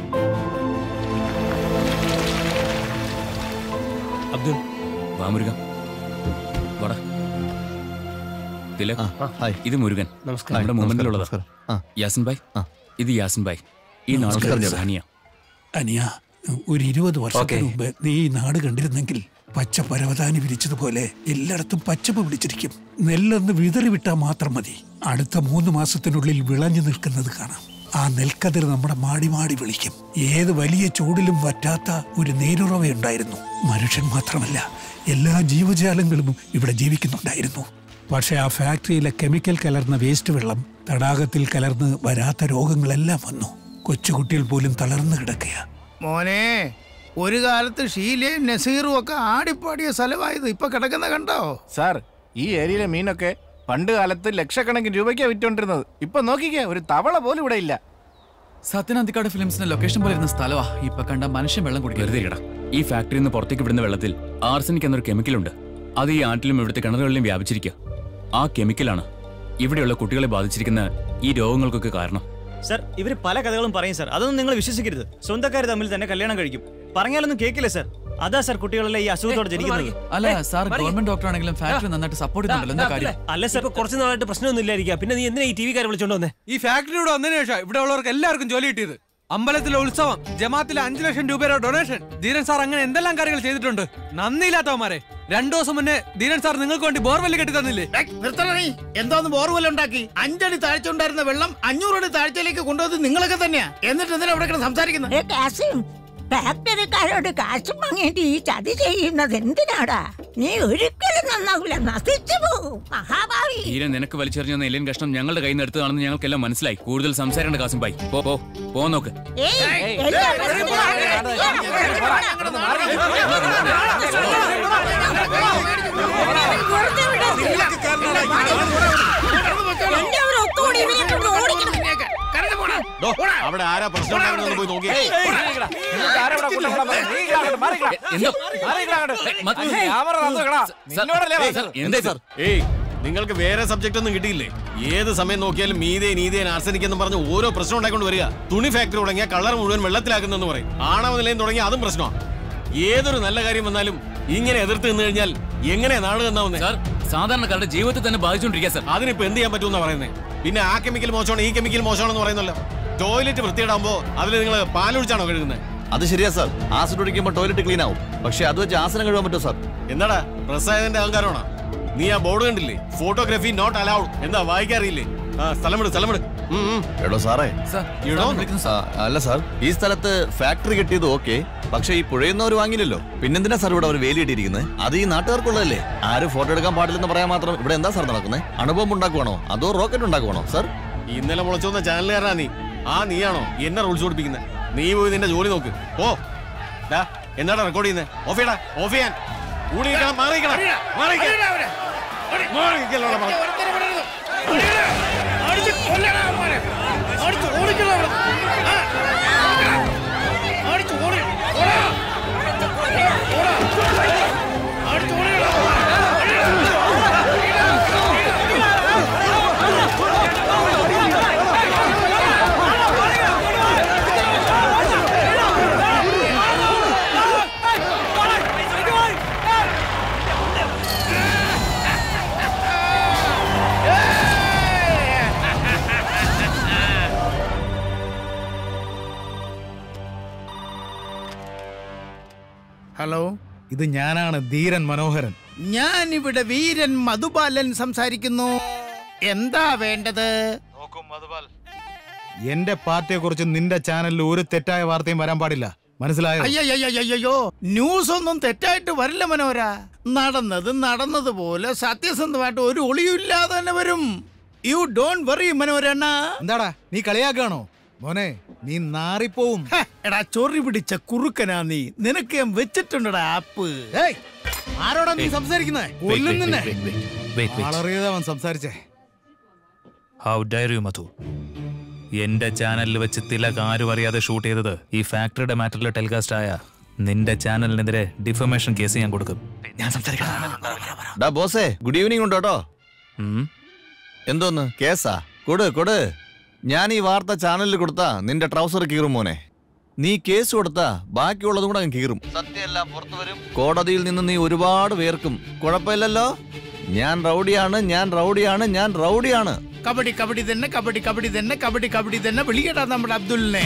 അബ്ദുൾ, വാ മുരുകൻ. വാടാ. തിലക്, ഇത് മുരുകൻ, നമ്മുടെ മുമ്പിലുള്ളതാ. യാസിൻ ഭായ്, ഇത് യാസിൻ ഭായ്, ഈ നാട്ടിലെ അനിയ. അനിയ, ഒരു 20 വർഷത്തിന് മുമ്പ് നീ ഈ നാട് കണ്ടിരുന്നെങ്കിൽ പച്ച പരവതാനി വിരിച്ചതുപോലെ എല്ലായിടത്തും പച്ചപ്പ് പിടിച്ചിരിക്കും. നെല്ലൊന്ന് വിതറി വിട്ടാൽ മാത്രം മതി, അടുത്ത 3 മാസത്തിനുള്ളിൽ വിളഞ്ഞു നിൽക്കുന്നത് കാണാം. ആ നെൽക്കതിർ നമ്മുടെ മാടി മാടി വിളിക്കും. ഏത് വലിയ ചൂടിലും വറ്റാത്ത ഒരു നീരുറവയുണ്ടായിരുന്നു. മനുഷ്യൻ മാത്രമല്ല, എല്ലാ ജീവജാലങ്ങളും ഇവിടെ ജീവിക്കുന്നുണ്ടായിരുന്നു. പക്ഷെ ആ ഫാക്ടറിയിലെ കെമിക്കൽ കലർന്ന വേസ്റ്റ് വെള്ളം തടാകത്തിൽ കലർന്ന് വരാത്ത രോഗങ്ങളെല്ലാം വന്നു. കൊച്ചുകുട്ടികൾ പോലും തളർന്നു കിടക്കുക. മോനെ, ഒരു കാലത്ത് ഷീലയും നസീറും ഒക്കെ ആടിപ്പാടിയ സ്ഥലമായത് ഇപ്പൊ കിടക്കുന്ന കണ്ടോ? സാർ, ഈ ഏരിയയിലെ മീനൊക്കെ പണ്ട് കാലത്ത് ലക്ഷക്കണക്കിന് രൂപയ്ക്കാണ് വിറ്റോണ്ടിരുന്നത്. ഇപ്പൊ നോക്കിക്കേ, ഒരു തവള പോലും ഇവിടെ ഇല്ല. സത്യനന്ദിക്കാട് ഫിലിംസിന്റെ ലൊക്കേഷൻ പോലെ ഇരുന്ന സ്ഥലമാ. ഇപ്പൊ കണ്ട മനുഷ്യൻ വെള്ളം കുടിക്കരുത്. ഈ ഫാക്ടറിയിൽ നിന്ന് പുറത്തേക്ക് വിടുന്ന വെള്ളത്തിൽ ആർസനിക് എന്നൊരു കെമിക്കലുണ്ട്. അത് ഈ ആറ്റിലും ഇവിടുത്തെ കിണറുകളിലും വ്യാപിച്ചിരിക്കുക. ആ കെമിക്കലാണ് ഇവിടെയുള്ള കുട്ടികളെ ബാധിച്ചിരിക്കുന്ന ഈ രോഗങ്ങൾക്കൊക്കെ കാരണം. സർ, ഇവര് പല കഥകളും പറയും സർ. അതൊന്നും നിങ്ങൾ വിശ്വസിക്കരുത്. സ്വന്തക്കാർ തമ്മിൽ തന്നെ കല്യാണം കഴിക്കും. പറഞ്ഞാലൊന്നും കേൾക്കില്ല സർ. അതാ സർ കുട്ടികളെല്ലാം ഈ അസുഖത്തോടെ ജനിക്കുന്നത്. അല്ല സാർ, ഗവൺമെന്റ് ഡോക്ടർ ആണെങ്കിലും ഫാക്ടറി നന്നായിട്ട് സപ്പോർട്ട് ചെയ്യുന്നുണ്ടല്ലോ. എന്താ കാര്യം? അല്ല സർ, കുറച്ച് നാളായിട്ട് പ്രശ്നമൊന്നും ഇല്ലായിരിക്കാം. പിന്നെ നീ എന്തിനാ ഈ ടി വിക്കാരെ വിളിച്ചോണ്ട് വന്നേ? ഈ ഫാക്ടറിയോട് വന്നതിന് ശേഷം ഇവിടെ ഉള്ളവർക്ക് എല്ലാവർക്കും ജോലി കിട്ടിയത്. അമ്പലത്തിലെ ഉത്സവം, ജമാത്തിലെ 5 ലക്ഷം രൂപയുടെ ഡൊണേഷൻ. ധീരൻ സാർ അങ്ങനെ എന്തെല്ലാം കാര്യങ്ങൾ ചെയ്തിട്ടുണ്ട്. നന്ദിയില്ലാത്തവന്മാരെ. 2 ദിവസം മുന്നേ ധീരൻ സാർ നിങ്ങൾക്ക് വേണ്ടി ബോർവെല്ല് കെട്ടി തന്നില്ലേ? എന്തോന്ന് ബോർവെൽ ഉണ്ടാക്കി? 5 അടി താഴ്ച ഉണ്ടായിരുന്ന വെള്ളം 500 അടി താഴ്ചയിലേക്ക് കൊണ്ടുവന്നത് നിങ്ങളൊക്കെ തന്നെയാ. എന്നിട്ട് എന്തിനാ അവിടെ സംസാരിക്കുന്നത്? ഫാക്ടറിക്കാരോട് കാശ് വാങ്ങിയിട്ട് ഈ ചതി ചെയ്യുന്നത് എന്തിനാടാ? നീ ഒരിക്കലും നന്നാവില്ല, നശിച്ചു പോകും, മഹാഭാവി. ധീരൻ നിനക്ക് വലിച്ചെറിഞ്ഞ എല്ലിൻ കഷ്ണം ഞങ്ങളുടെ കയ്യിൽ നിന്ന് എടുത്തതാണെന്ന് ഞങ്ങൾക്കെല്ലാം മനസ്സിലായി. കൂടുതൽ സംസാരിക്കേണ്ട കാസിം ഭായ്. പോ നോക്ക്. അവിടെ ആരാ പ്രശ്നം പോയി നോക്കി. നിങ്ങൾക്ക് വേറെ സബ്ജക്ട് ഒന്നും കിട്ടിയില്ലേ? ഏത് സമയം നോക്കിയാലും മീതേ നീതേ ആർസനിക് എന്ന് പറഞ്ഞ് ഓരോ പ്രശ്നം ഉണ്ടായിക്കൊണ്ട് വരിക. തുണി ഫാക്ടറി തുടങ്ങിയ കളർ മുഴുവൻ വെള്ളത്തിലാക്കുന്നെന്ന് പറയും. ആണവ നിലയം തുടങ്ങിയ അതും പ്രശ്നമാണ്. ഏതൊരു നല്ല കാര്യം വന്നാലും ഇങ്ങനെ എതിർത്ത് നിന്ന് കഴിഞ്ഞാൽ എങ്ങനെയാ നാട് തന്നാവുന്നേ? സാധാരണക്കാരുടെ ജീവിതത്തെ തന്നെ ബാധിച്ചുകൊണ്ടിരിക്കുക സാർ. അതിനിപ്പോ എന്ത് ചെയ്യാൻ പറ്റുമെന്നാ പറയുന്നത്? പിന്നെ ആ കെമിക്കൽ മോശമാണ്, ഈ കെമിക്കൽ മോശമാണെന്ന് പറയുന്നല്ലോ. ടോയ്ലറ്റ് വൃത്തിയിടാകുമ്പോ അതിൽ നിങ്ങൾ പാലൊഴിച്ചാണോ കഴുകുന്നത്? അത് ശരിയാ സാർ. ആസിഡ് ഒഴിക്കുമ്പോൾ ടോയ്ലറ്റ് ക്ലീൻ ആവും. പക്ഷെ അത് വെച്ച് ആസനം കഴുകാൻ പറ്റുമോ സാർ? എന്താടാ പ്രസാദന്റെ അഹങ്കാരമാണോ? നീ ആ ബോർഡ് കണ്ടില്ലേ? Photography not allowed. എന്താ വായിക്കാറിയില്ലേ? സ്ഥലം വിട്. എടോ സാറേ, അല്ല സാർ, ഈ സ്ഥലത്ത് ഫാക്ടറി കെട്ടിയത് ഓക്കെ, പക്ഷെ ഈ പുഴയുന്നവർ വാങ്ങില്ലല്ലോ. പിന്നെന്തിനാ സാർ ഇവിടെ അവർ വേലി കെട്ടിയിരിക്കുന്നത്? അത് ഈ നാട്ടുകാർക്കുള്ളതല്ലേ. ആരും ഫോട്ടോ എടുക്കാൻ പാടില്ലെന്ന് പറയാൻ മാത്രം ഇവിടെ എന്താ സാർ നടക്കുന്നത്? അണുബോംബ് ഉണ്ടാക്കുവാണോ അതോ റോക്കറ്റ് ഉണ്ടാക്കുവാണോ സാർ? ഇന്നലെ മുളച്ചു വന്ന ചാനലുകാരനാ നീ. നീയാണോ എന്നെ റൂൾസ് പഠിപ്പിക്കുന്നത്? നീ പോയി നിന്റെ ജോലി നോക്ക്. എന്താടാ റെക്കോർഡ് ചെയ്യുന്നത്? ഓഫ് ചെയ്യടാ, ഓഫ് ചെയ്യാൻ. ഹലോ, ഇത് ഞാനാണ് ധീരൻ മനോഹരൻ. ഞാനിവിടെ വീരൻ മധുപാലൻ സംസാരിക്കുന്നു. എന്താ വേണ്ടത്? എന്റെ പാർട്ടിയെ കുറിച്ച് നിന്റെ ചാനലിൽ ഒരു തെറ്റായ വാർത്തയും വരാൻ പാടില്ല, മനസ്സിലായോ? അയ്യോ, ന്യൂസ് ഒന്നും തെറ്റായിട്ട് വരില്ല മനോഹര. നടന്നതുപോലെ സത്യസന്ധമായിട്ട് ഒരു ഒളിയില്ലാതെ തന്നെ വരും. യു ഡോണ്ട് വറി മനോഹരണ്ണ. എന്താടാ നീ കളിയാക്കാണോ? മോനെ നീ നാറിപ്പോവും. എടാ ചൊറി പിടിച്ച കുറുക്കനാ നീ. നിനക്ക് ഞാൻ വെച്ചിട്ടുണ്ടടാ ആപ്പ്. ആരോടാ നീ സംസാരിക്കുന്നേ? വളറിയതവൻ സംസാരിച്ചേ. How dare you Madhu? എന്റെ ചാനലിൽ വെച്ച് തിലക് ആരും അറിയാതെ ഷൂട്ട് ചെയ്തത് ഈ ഫാക്ടറിയുടെ മാറ്ററിൽ ടെലികാസ്റ്റ് ആയ നിന്റെ ചാനലിനെതിരെ ഡിഫമേഷൻ കേസ് ഞാൻ കൊടുക്കും. ഞാൻ സംസാരിക്കാം. ബോസേ, ഗുഡ് ഈവനിങ് ഉണ്ട് കേട്ടോ. എന്തോന്ന് കേസാ? കൊടു. ഞാൻ ഈ വാർത്ത ചാനലിൽ കൊടുത്താ നിന്റെ ട്രൗസർ കീറും മോനെ. നീ കേസ് കൊടുത്താ ബാക്കിയുള്ളതും കൂടെ കീറും. സത്യമെല്ലാം പുറത്തു വരും. കോടതിയിൽ നിന്ന് നീ ഒരുപാട് പേർക്കും. കുഴപ്പമില്ലല്ലോ. ഞാൻ റൗഡിയാണ്. കബഡി തന്നെ വിളിക്കട്ടാ നമ്മുടെ അബ്ദുലിനെ.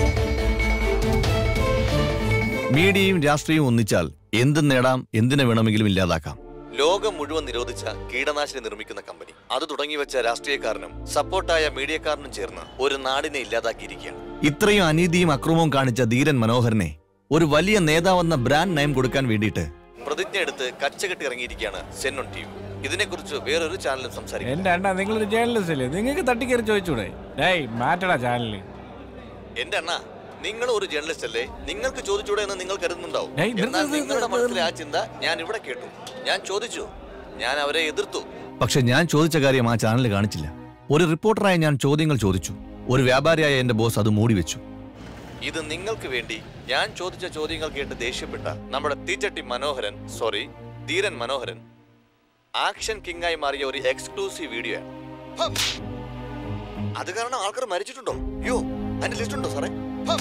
മീഡിയയും രാഷ്ട്രീയവും ഒന്നിച്ചാൽ എന്തും നേടാം, എന്തിനെ വേണമെങ്കിലും ഇല്ലാതാക്കാം. ലോകം മുഴുവൻ നിരോധിച്ച കീടനാശിനി നിർമ്മിക്കുന്ന കമ്പനി അത് തുടങ്ങി വെച്ച രാഷ്ട്രീയക്കാരനും സപ്പോർട്ടായ മീഡിയക്കാരനും ചേർന്ന് ഒരു നാടിനെ ഇല്ലാതാക്കിയിരിക്കുകയാണ്. ഇത്രയും അനീതിയും അക്രമവും കാണിച്ച ധീരൻ മനോഹരനെ ഒരു വലിയ നേതാവെന്ന ബ്രാൻഡ് നയം കൊടുക്കാൻ വേണ്ടിയിട്ട് പ്രതിജ്ഞ എടുത്ത് കച്ചകെട്ടി ഇറങ്ങിയിരിക്കുകയാണ് സെന്നോൺ ടിവി. ഇതിനെക്കുറിച്ച് വേറൊരു ചാനലും സംസാരിക്കും. എന്റെ അണ്ണ, നിങ്ങളൊരു ജേർണലിസ്റ്റ് അല്ലേ? നിങ്ങൾക്ക് തട്ടിക്കയറി ചോദിച്ചൂടെ? മാറ്റടാ ചാനലിൽ. എന്റെ അണ്ണ, നിങ്ങൾ ഒരു ജേർണലിസ്റ്റ് അല്ലേ? നിങ്ങൾക്ക് ചോദിച്ചൂടെ എന്ന് നിങ്ങൾ കരുതുന്നുണ്ടാവും. എന്നാൽ നിങ്ങളുടെ മനസ്സിലെ ആ ചിന്ത ഞാൻ ഇവിടെ കേട്ടു. ഞാൻ ചോദിച്ചു, ഞാൻ അവരെ എതിർത്തു. പക്ഷെ ഞാൻ ചോദിച്ച കാര്യം ആ ചാനൽ കാണിച്ചില്ല. ഒരു റിപ്പോർട്ടറായ ഞാൻ ചോദ്യങ്ങൾ ചോദിച്ചു. ഒരു വ്യാപാരിയായ എന്റെ ബോസ് അത് മൂടി വെച്ചു. ഇത് നിങ്ങൾക്ക് വേണ്ടി ഞാൻ ചോദിച്ച ചോദ്യങ്ങൾ കേട്ട് ദേഷ്യപ്പെട്ട നമ്മുടെ തീച്ചട്ടി മനോഹരൻ, ധീരൻ മനോഹരൻ ആക്ഷൻ കിങ് ആയി മാറിയ ഒരു എക്സ്ക്ലൂസീവ് വീഡിയോ ആണ്. അത് കാരണം ആൾക്കാർ മരിച്ചിട്ടുണ്ടോ? യോ, അതിന്റെ ലിസ്റ്റ് ഉണ്ടോ സാറേ?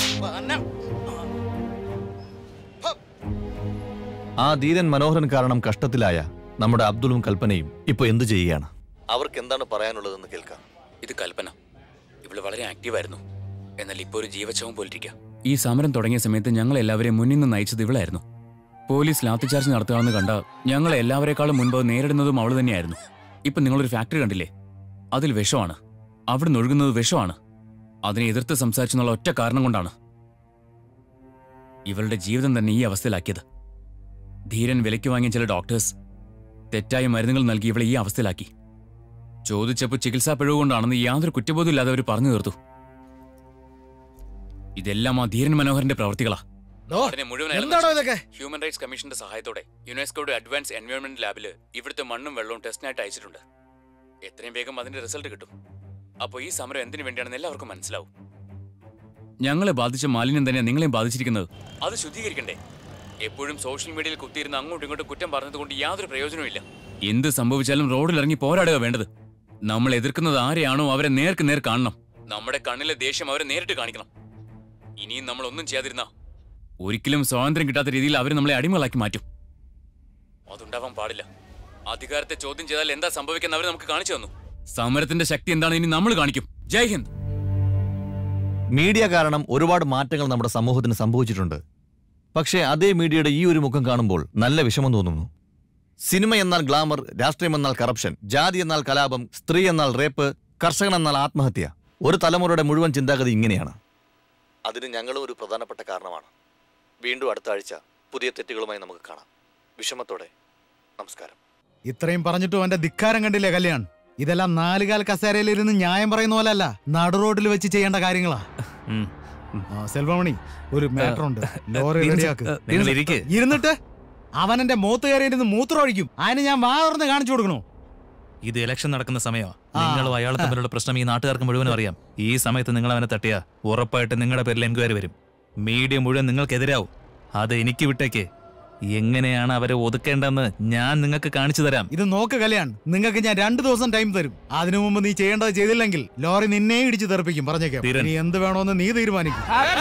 ആ ധീരൻ മനോഹരൻ കാരണം കഷ്ടത്തിലായ നമ്മുടെ അബ്ദുളും കൽപ്പനയും ഇപ്പൊ എന്തു ചെയ്യുകയാണ്? അവർക്ക് എന്താണ് പറയാനുള്ളതെന്ന് കേൾക്കാം. ഇത് കൽപ്പന. ഇവള് വളരെ ആക്റ്റീവായിരുന്നു. എന്നാൽ ഇപ്പൊ ഒരു ജീവച്ഛവം പോലിരിക്കുക. ഈ സമരം തുടങ്ങിയ സമയത്ത് ഞങ്ങൾ എല്ലാവരെയും മുന്നിൽ നിന്ന് നയിച്ചത് ഇവളായിരുന്നു. പോലീസ് ലാത്തിചാർജ് നടത്തുകയാണെന്ന് കണ്ട ഞങ്ങൾ എല്ലാവരെക്കാളും മുൻപ് നേരിടുന്നതും അവള് തന്നെയായിരുന്നു. ഇപ്പൊ നിങ്ങളൊരു ഫാക്ടറി കണ്ടില്ലേ? അതിൽ വിഷമാണ്. അവിടെ നിന്ന് ഒഴുകുന്നത് വിഷമാണ്. അതിനെ എതിർത്ത് സംസാരിച്ചെന്നുള്ള ഒറ്റ കാരണം കൊണ്ടാണ് ഇവളുടെ ജീവിതം തന്നെ ഈ അവസ്ഥയിലാക്കിയത്. ധീരൻ വിലയ്ക്ക് വാങ്ങിയ ചില ഡോക്ടേഴ്സ് തെറ്റായ മരുന്നുകൾ നൽകി ഇവളെ ഈ അവസ്ഥയിലാക്കി. ചോദിച്ചപ്പോൾ ചികിത്സാ പിഴവ് കൊണ്ടാണെന്ന് യാതൊരു കുറ്റബോധം ഇല്ലാതെ അവർ പറഞ്ഞു തീർത്തു. ഇതെല്ലാം ആ ധീരൻ മനോഹരന്റെ പ്രവൃത്തികളാ. ഹ്യൂമൻ റൈറ്റ്സ് കമ്മീഷന്റെ സഹായത്തോടെ യുനെസ്കോയുടെ അഡ്വാൻസ് എൻവയോൺമെന്റ് ലാബില് ഇവിടുത്തെ മണ്ണും വെള്ളവും ടെസ്റ്റിനായിട്ട് അയച്ചിട്ടുണ്ട്. എത്രയും വേഗം അതിന്റെ റിസൾട്ട് കിട്ടും. അപ്പോൾ ഈ സമരം എന്തിനു വേണ്ടിയാണെന്ന് എല്ലാവർക്കും മനസ്സിലാവും. ഞങ്ങളെ ബാധിച്ച മാലിന്യം തന്നെയാണ് നിങ്ങളെയും ബാധിച്ചിരിക്കുന്നത്. അത് ശുദ്ധീകരിക്കണ്ടേ? എപ്പോഴും സോഷ്യൽ മീഡിയയിൽ കുത്തിയിരുന്ന അങ്ങോട്ടും ഇങ്ങോട്ടും കുറ്റം പറഞ്ഞതുകൊണ്ട് യാതൊരു പ്രയോജനവും. എന്ത് സംഭവിച്ചാലും റോഡിലിറങ്ങി പോരാടുക വേണ്ടത്. നമ്മൾ എതിർക്കുന്നത് ആരെയാണോ അവരെ നേർക്ക് നേർ കാണണം. നമ്മുടെ കണ്ണിലെ ദേഷ്യം അവരെ നേരിട്ട് കാണിക്കണം. ഇനിയും നമ്മൾ ഒന്നും ചെയ്യാതിരുന്ന ഒരിക്കലും സ്വാതന്ത്ര്യം കിട്ടാത്ത രീതിയിൽ അവർ നമ്മളെ അടിമകളാക്കി മാറ്റും. അതുണ്ടാവാൻ പാടില്ല. അധികാരത്തെ ചോദ്യം ചെയ്താൽ എന്താ സംഭവിക്കുന്ന അവർ നമുക്ക് കാണിച്ചു തന്നു. സമരത്തിന്റെ ശക്തി എന്താണെന്ന് ഇനി നമ്മൾ കാണിക്കും. ജയ് ഹിന്ദ്. മീഡിയ കാരണം ഒരുപാട് മാറ്റങ്ങൾ നമ്മുടെ സമൂഹത്തിന് സംഭവിച്ചിട്ടുണ്ട്. പക്ഷേ അതേ മീഡിയയുടെ ഈ ഒരു മുഖം കാണുമ്പോൾ നല്ല വിഷമം തോന്നുന്നു. സിനിമ എന്നാൽ ഗ്ലാമർ, രാഷ്ട്രീയം എന്നാൽ കറപ്ഷൻ, ജാതി എന്നാൽ കലാപം, സ്ത്രീ എന്നാൽ റേപ്പ്, കർഷകൻ എന്നാൽ ആത്മഹത്യ. ഒരു തലമുറയുടെ മുഴുവൻ ചിന്താഗതി ഇങ്ങനെയാണ്. അതിന് ഞങ്ങളും ഒരു പ്രധാനപ്പെട്ട കാരണമാണ്. വീണ്ടും അടുത്ത ആഴ്ച പുതിയ തെറ്റുകളുമായി നമുക്ക് കാണാം. വിഷമത്തോടെ നമസ്കാരം. ഇത്രയും പറഞ്ഞിട്ടും എന്റെ ധിക്കാരം കണ്ടില്ലേ കല്യാൺ? ഇതെല്ലാം നാലുകാൽ കസേരയിലിരുന്ന് ന്യായം പറയുന്ന പോലെ അല്ല, നടു റോഡിൽ വെച്ച് ചെയ്യേണ്ട കാര്യങ്ങളാ. സെൽവമണി, ഒരു മാറ്റർ ഉണ്ട്. ലോറി റെഡിയാക്ക്. ഇരുന്നിട്ട് അവൻ എന്റെ മൂത്ത് കയറിയിരുന്ന് മൂത്രമൊഴിക്കും. അതിന് ഞാൻ വാർന്ന് കാണിച്ചു കൊടുക്കണോ? ഇത് ഇലക്ഷൻ നടക്കുന്ന സമയമാ. നിങ്ങളും അയാൾ തമ്മിലുള്ള പ്രശ്നം ഈ നാട്ടുകാർക്ക് മുഴുവനും അറിയാം. ഈ സമയത്ത് നിങ്ങൾ അവനെ തട്ടിയാ ഉറപ്പായിട്ട് നിങ്ങളുടെ പേരിൽ എൻക്വയറി വരും. മീഡിയ മുഴുവൻ നിങ്ങൾക്കെതിരാവും. അത് എനിക്ക് വിട്ടേക്ക്. എങ്ങനെയാണ് അവരെ ഒതുക്കേണ്ടെന്ന് ഞാൻ നിങ്ങൾക്ക് കാണിച്ചു തരാം. ഇത് നോക്ക് കല്യാൺ, നിങ്ങൾക്ക് ഞാൻ 2 ദിവസം ടൈം തരും. അതിനു മുമ്പ് നീ ചെയ്യേണ്ടത് ചെയ്തില്ലെങ്കിൽ ലോറി നിന്നെ ഇടിച്ച് തെറിപ്പിക്കും. പറഞ്ഞേക്കാം. നീ എന്ത് വേണോന്ന് നീ തീരുമാനിക്കും.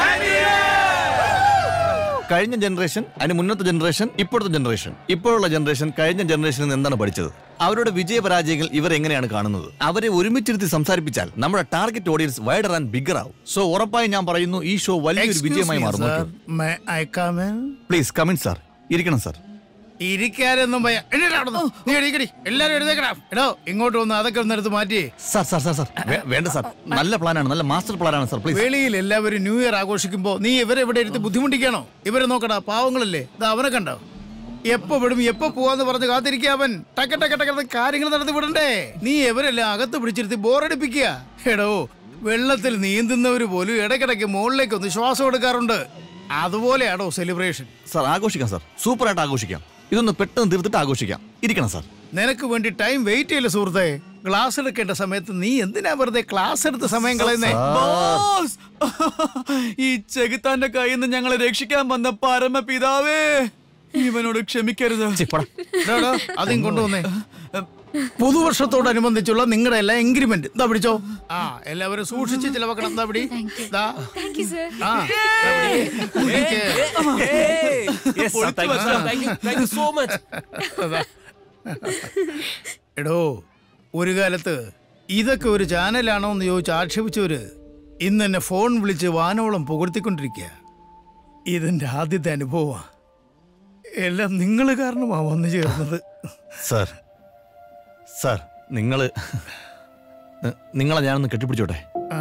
കഴിഞ്ഞ ജനറേഷൻ, അതിന് മുന്നത്തെ ജനറേഷൻ, ഇപ്പോഴത്തെ ജനറേഷൻ. ഇപ്പോഴുള്ള ജനറേഷൻ കഴിഞ്ഞ ജനറേഷനിൽ നിന്ന് എന്താണ് പഠിച്ചത്? അവരുടെ വിജയപരാജയങ്ങൾ ഇവരെങ്ങനെയാണ് കാണുന്നത്? അവരെ ഒരുമിച്ചിരുത്തി സംസാരിപ്പിച്ചാൽ നമ്മുടെ target audience wider and bigger ആവും. സോ ഉറപ്പായി ഞാൻ പറയുന്നു, ഈ ഷോ വലിയൊരു വിജയമായി മാറും. Please come in sir. ഇരിക്കണം സാർ. ഇരിക്കാനൊന്നും ഭയ നീ എണീക്കടി, എല്ലാരും എഴുതേക്കടാ. എടോ ഇങ്ങോട്ട് വന്ന് അതൊക്കെ ഒന്ന് എടുത്ത് മാറ്റി. സാർ വേണ്ട സാർ, നല്ല പ്ലാനാണ്, നല്ല മാസ്റ്റർ പ്ലാനാണ് സാർ. പ്ലീസ്. വെളിയിൽ എല്ലാവരും ന്യൂ ഇയർ ആഘോഷിക്കുമ്പോ നീ ഇവരെ ഇവിടെ എടുത്ത് ബുദ്ധിമുട്ടിക്കാണോ? ഇവരെ നോക്കടാ, പാവങ്ങളല്ലേ. ഇത് അവനെ കണ്ടോ, എപ്പോ വിടും എപ്പോ പോവാന്ന് പറഞ്ഞ് കാത്തിരിക്കുക. അവൻ ടക്ക കാര്യങ്ങൾ നടത്തി വിടണ്ടേ? നീ ഇവരെല്ലാം അകത്ത് പിടിച്ചിരുത്തി ബോറടിപ്പിക്കുക. എടോ വെള്ളത്തിൽ നീന്തുന്നവര് പോലും ഇടയ്ക്കിടയ്ക്ക് മുകളിലേക്ക് ഒന്ന് ശ്വാസം എടുക്കാറുണ്ട്. അതുപോലെയാണോ സെലിബ്രേഷൻ? സാർ ആഘോഷിക്കാം സാർ, സൂപ്പറായിട്ട് ആഘോഷിക്കാം. ഇതൊന്ന് പെട്ടെന്ന് തീർത്തിട്ട് ആഘോഷിക്കാം. ഇരിക്കണം സാർ. നിനക്ക് വേണ്ടി ടൈം വെയിറ്റ് ചെയ്യില്ല സുഹൃത്തെ. ക്ലാസ് എടുക്കേണ്ട സമയത്ത് നീ എന്തിനാ വെറുതെ ക്ലാസ് എടുത്ത സമയം കളയുന്നേ? ഈ ചെകുത്താന്റെ കയ്യിൽ നിന്ന് ഞങ്ങളെ രക്ഷിക്കാൻ വന്ന പരമപിതാവേ, ഇവനോട് ക്ഷമിക്കരുത്. അതും കൊണ്ടുവന്നേ. പുതുവർഷത്തോടനുബന്ധിച്ചുള്ള നിങ്ങളുടെ എല്ലാ എഗ്രിമെന്റ് എന്താ പിടിച്ചോ. എല്ലാവരും സൂക്ഷിച്ച് ചിലവാക്കണം. എന്താ പിടി. എടോ ഒരു കാലത്ത് ഇതൊക്കെ ഒരു ചാനലാണോ എന്ന് ചോദിച്ച് ആക്ഷേപിച്ചവര് ഇന്ന് എന്നെ ഫോൺ വിളിച്ച് വാനോളം പുകഴ്ത്തിക്കൊണ്ടിരിക്കുക. ഇതെന്റെ ആദ്യത്തെ അനുഭവമാ. എല്ലാം നിങ്ങൾ കാരണമാ വന്നു ചേർന്നത്. സാർ നിങ്ങളെ ഞാനൊന്ന് കെട്ടിപ്പിടിച്ചോട്ടെ.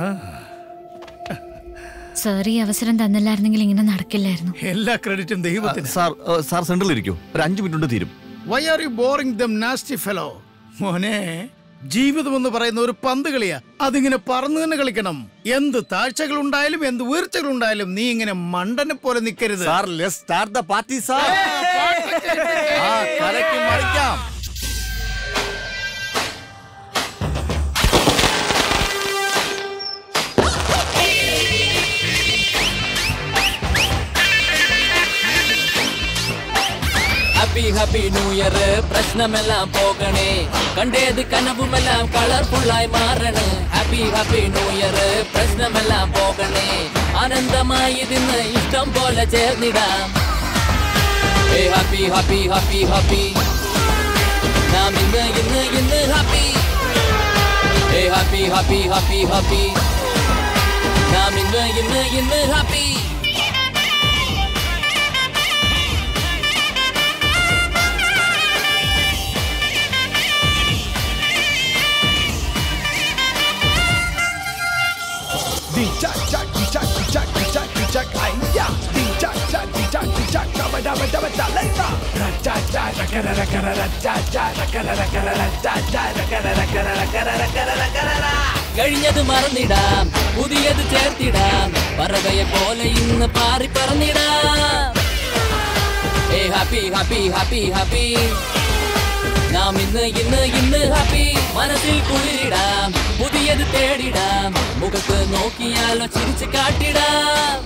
സാർ ഈ അവസരം തന്നില്ലായിരുന്നെങ്കിൽ ഇങ്ങനെ നടക്കില്ലായിരുന്നു. എല്ലാ ക്രെഡിറ്റും ദൈവത്തിന്. സാർ സെന്ററിൽ ഇരിക്കൂ, ഒരു 5 മിനിറ്റ് കൊണ്ട് തീരും. Why are you boring them nasty fellow? മോനെ, ജീവിതം എന്ന് പറയുന്ന ഒരു പന്ത് കളിയാ. അതിങ്ങനെ പറന്നു തന്നെ കളിക്കണം. എന്ത് താഴ്ചകൾ ഉണ്ടായാലും എന്ത് ഉയർച്ചകൾ ഉണ്ടായാലും നീ ഇങ്ങനെ മണ്ടനെ പോലെ നിൽക്കരുത്. ഹാപ്പി ന്യൂ ഇയർ, പ്രശ്നമെല്ലാം പോകണേ, കണ്ടേത് കനവുമെല്ലാം കളർഫുള്ളായി മാറണേ. ഹാപ്പി ന്യൂ ഇയർ, പ്രശ്നമെല്ലാം പോകണേ, ആനന്ദമായി ഇതിന്ന് ഇഷ്ടം പോലെ ചേർന്നിടാം. ഹാപ്പി നാം ഇന്ന് ഹാപ്പി. ഹാപ്പി നാം ഇന്ന് ഹാപ്പി. കഴിഞ്ഞത് മറന്നിടാം, പുതിയത് ചേർത്തിടാം, പറവയെ പോലെ ഇന്ന് പാറി പറന്നിടാം. ഹാപ്പി നാം ഇന്ന് ഹാപ്പി. മനസ്സിൽ കുളിരിടാം, പുതിയത് തേടിടാം, മുഖത്ത് നോക്കിയാലോ ചിരിച്ച് കാട്ടിടാം.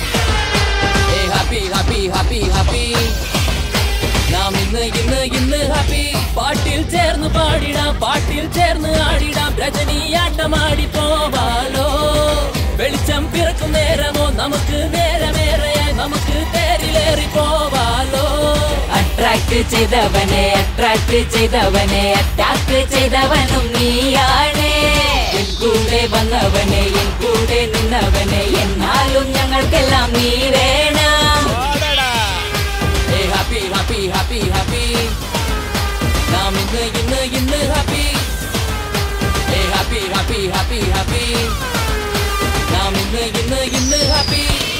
ഹാപ്പി നാം ഇന്ന് ഹാപ്പി. പാട്ടിൽ ചേർന്ന് പാടിടാം, പാട്ടിൽ ചേർന്ന് ആടിടാം, രജനിയാട്ടമാടി പോവാലോ. വെളിച്ചം പിറക്കും നേരമോ നമുക്ക് നേരമേറെയായി, നമുക്ക് തേരിലേറി പോവാലോ. അട്രാക്ട് ചെയ്തവനെ അറ്റാക്ക് ചെയ്തവനും നീയാണ്. എൻ കൂടെ വന്നവനെ, എൻ കൂടെ നിന്നവനെ, എന്നാലും ഞങ്ങൾക്കെല്ലാം നീ വേണം. ഹാപ്പി നാം ഇന്ന് ഹാപ്പി. ഹാപ്പി നാം ഇന്ന് ഹാപ്പി.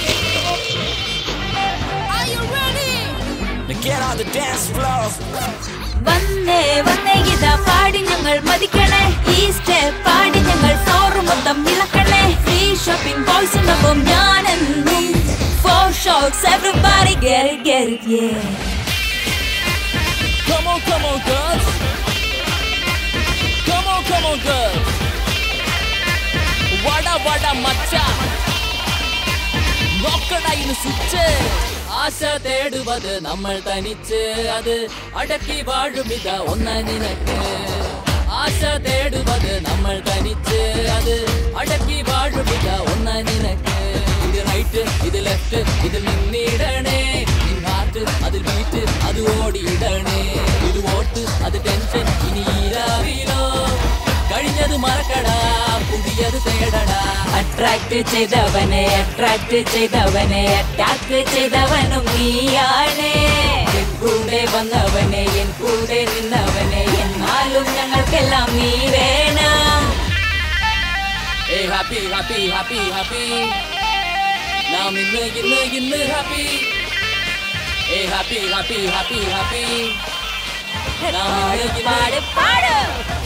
വന്നേ ഇതാ പാടി ഞങ്ങൾ മതിക്കണേ, ഈ സ്റ്റെപ്പ് പാടി ഞങ്ങൾ ഫ്ലോർ മൊത്തം ഇളക്കണേ. ഫ്രീ ഷോപ്പിംഗ് ബോയ്സിനൊപ്പം ഞാനെന്നും 4 shots, everybody get it, yeah. Come on girls. Come on girls. വട മച്ച നോക്കട ഇന്ന് സ്വിച്ച്. ആശ തേടുവത് നമ്മൾ തനിച്ച്, അത് അടക്കി വാഴുമിത ഒന്ന നിനക്ക്. ആശ തേടുവത് നമ്മൾ തനിച്ച്, അത് അടക്കി വാഴുമിത ഒന്ന നിനക്ക്. ഇത് റൈറ്റ്, ഇത് ലെഫ്റ്റ്, ഇത് നിന്നിടണേ. നിൻ ഹാർട്ട് അതിൽ ബീറ്റ്, അത് ഓടിയിടണേ. ഇത് വോട്ട്, അത് ടെൻഷൻ, ഇനി രാവിലോ. കഴിഞ്ഞത് മറക്കടാ, പുതിയത് തേടടാ. അട്രാക്ട് ചെയ്തവനെ അറ്റാക്ക് ചെയ്തവനും നീയാണ്. കൂടെ വന്നവനെ എൻ കൂടെ നിന്നവനെ എന്നാലും ഞങ്ങൾക്കെല്ലാം നീ വേണം. ഹാപ്പി ഹാപ്പി ഹാപ്പി ഹാപ്പി നാം ഇന്ന് happy. Happy happy happy happy പാട് പാട്.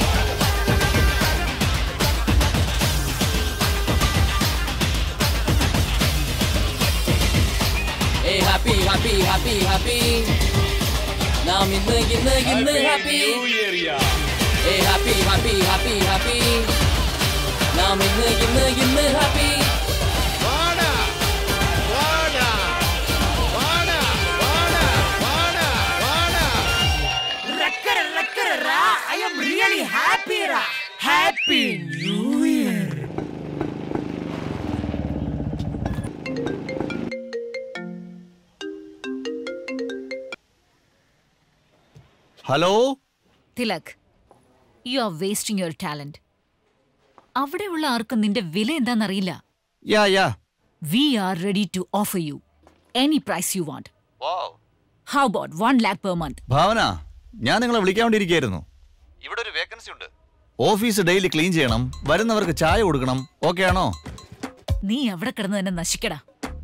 ഹാപ്പി ഹാപ്പി ഹാപ്പി ഹാപ്പി നാം ഇന്ന് happy. Happy happy happy happy നാം ഇന്ന് happy. I am really happy, Ra. Happy New Year. Hello Tilak, you are wasting your talent. അവിടെയുള്ള ആർക്കും നിന്റെ വില എന്താണെന്നറിയില്ല. We are ready to offer you any price you want. How about 1 lakh per month? Bhavana, ഞാൻ നിങ്ങളെ വിളിക്കാൻ വേണ്ടിയിരിക്കുകയായിരുന്നു. ഇവിടെ ഒരു വേക്കൻസി ഉണ്ട്. ഓഫീസ് ഡെയിലി ക്ലീൻ ചെയ്യണം, വരുന്നവർക്ക് ചായ കൊടുക്കണം. ഓക്കെ ആണോ? നീ അവിടെ കിടന്ന് തന്നെ നശിക്കടാ.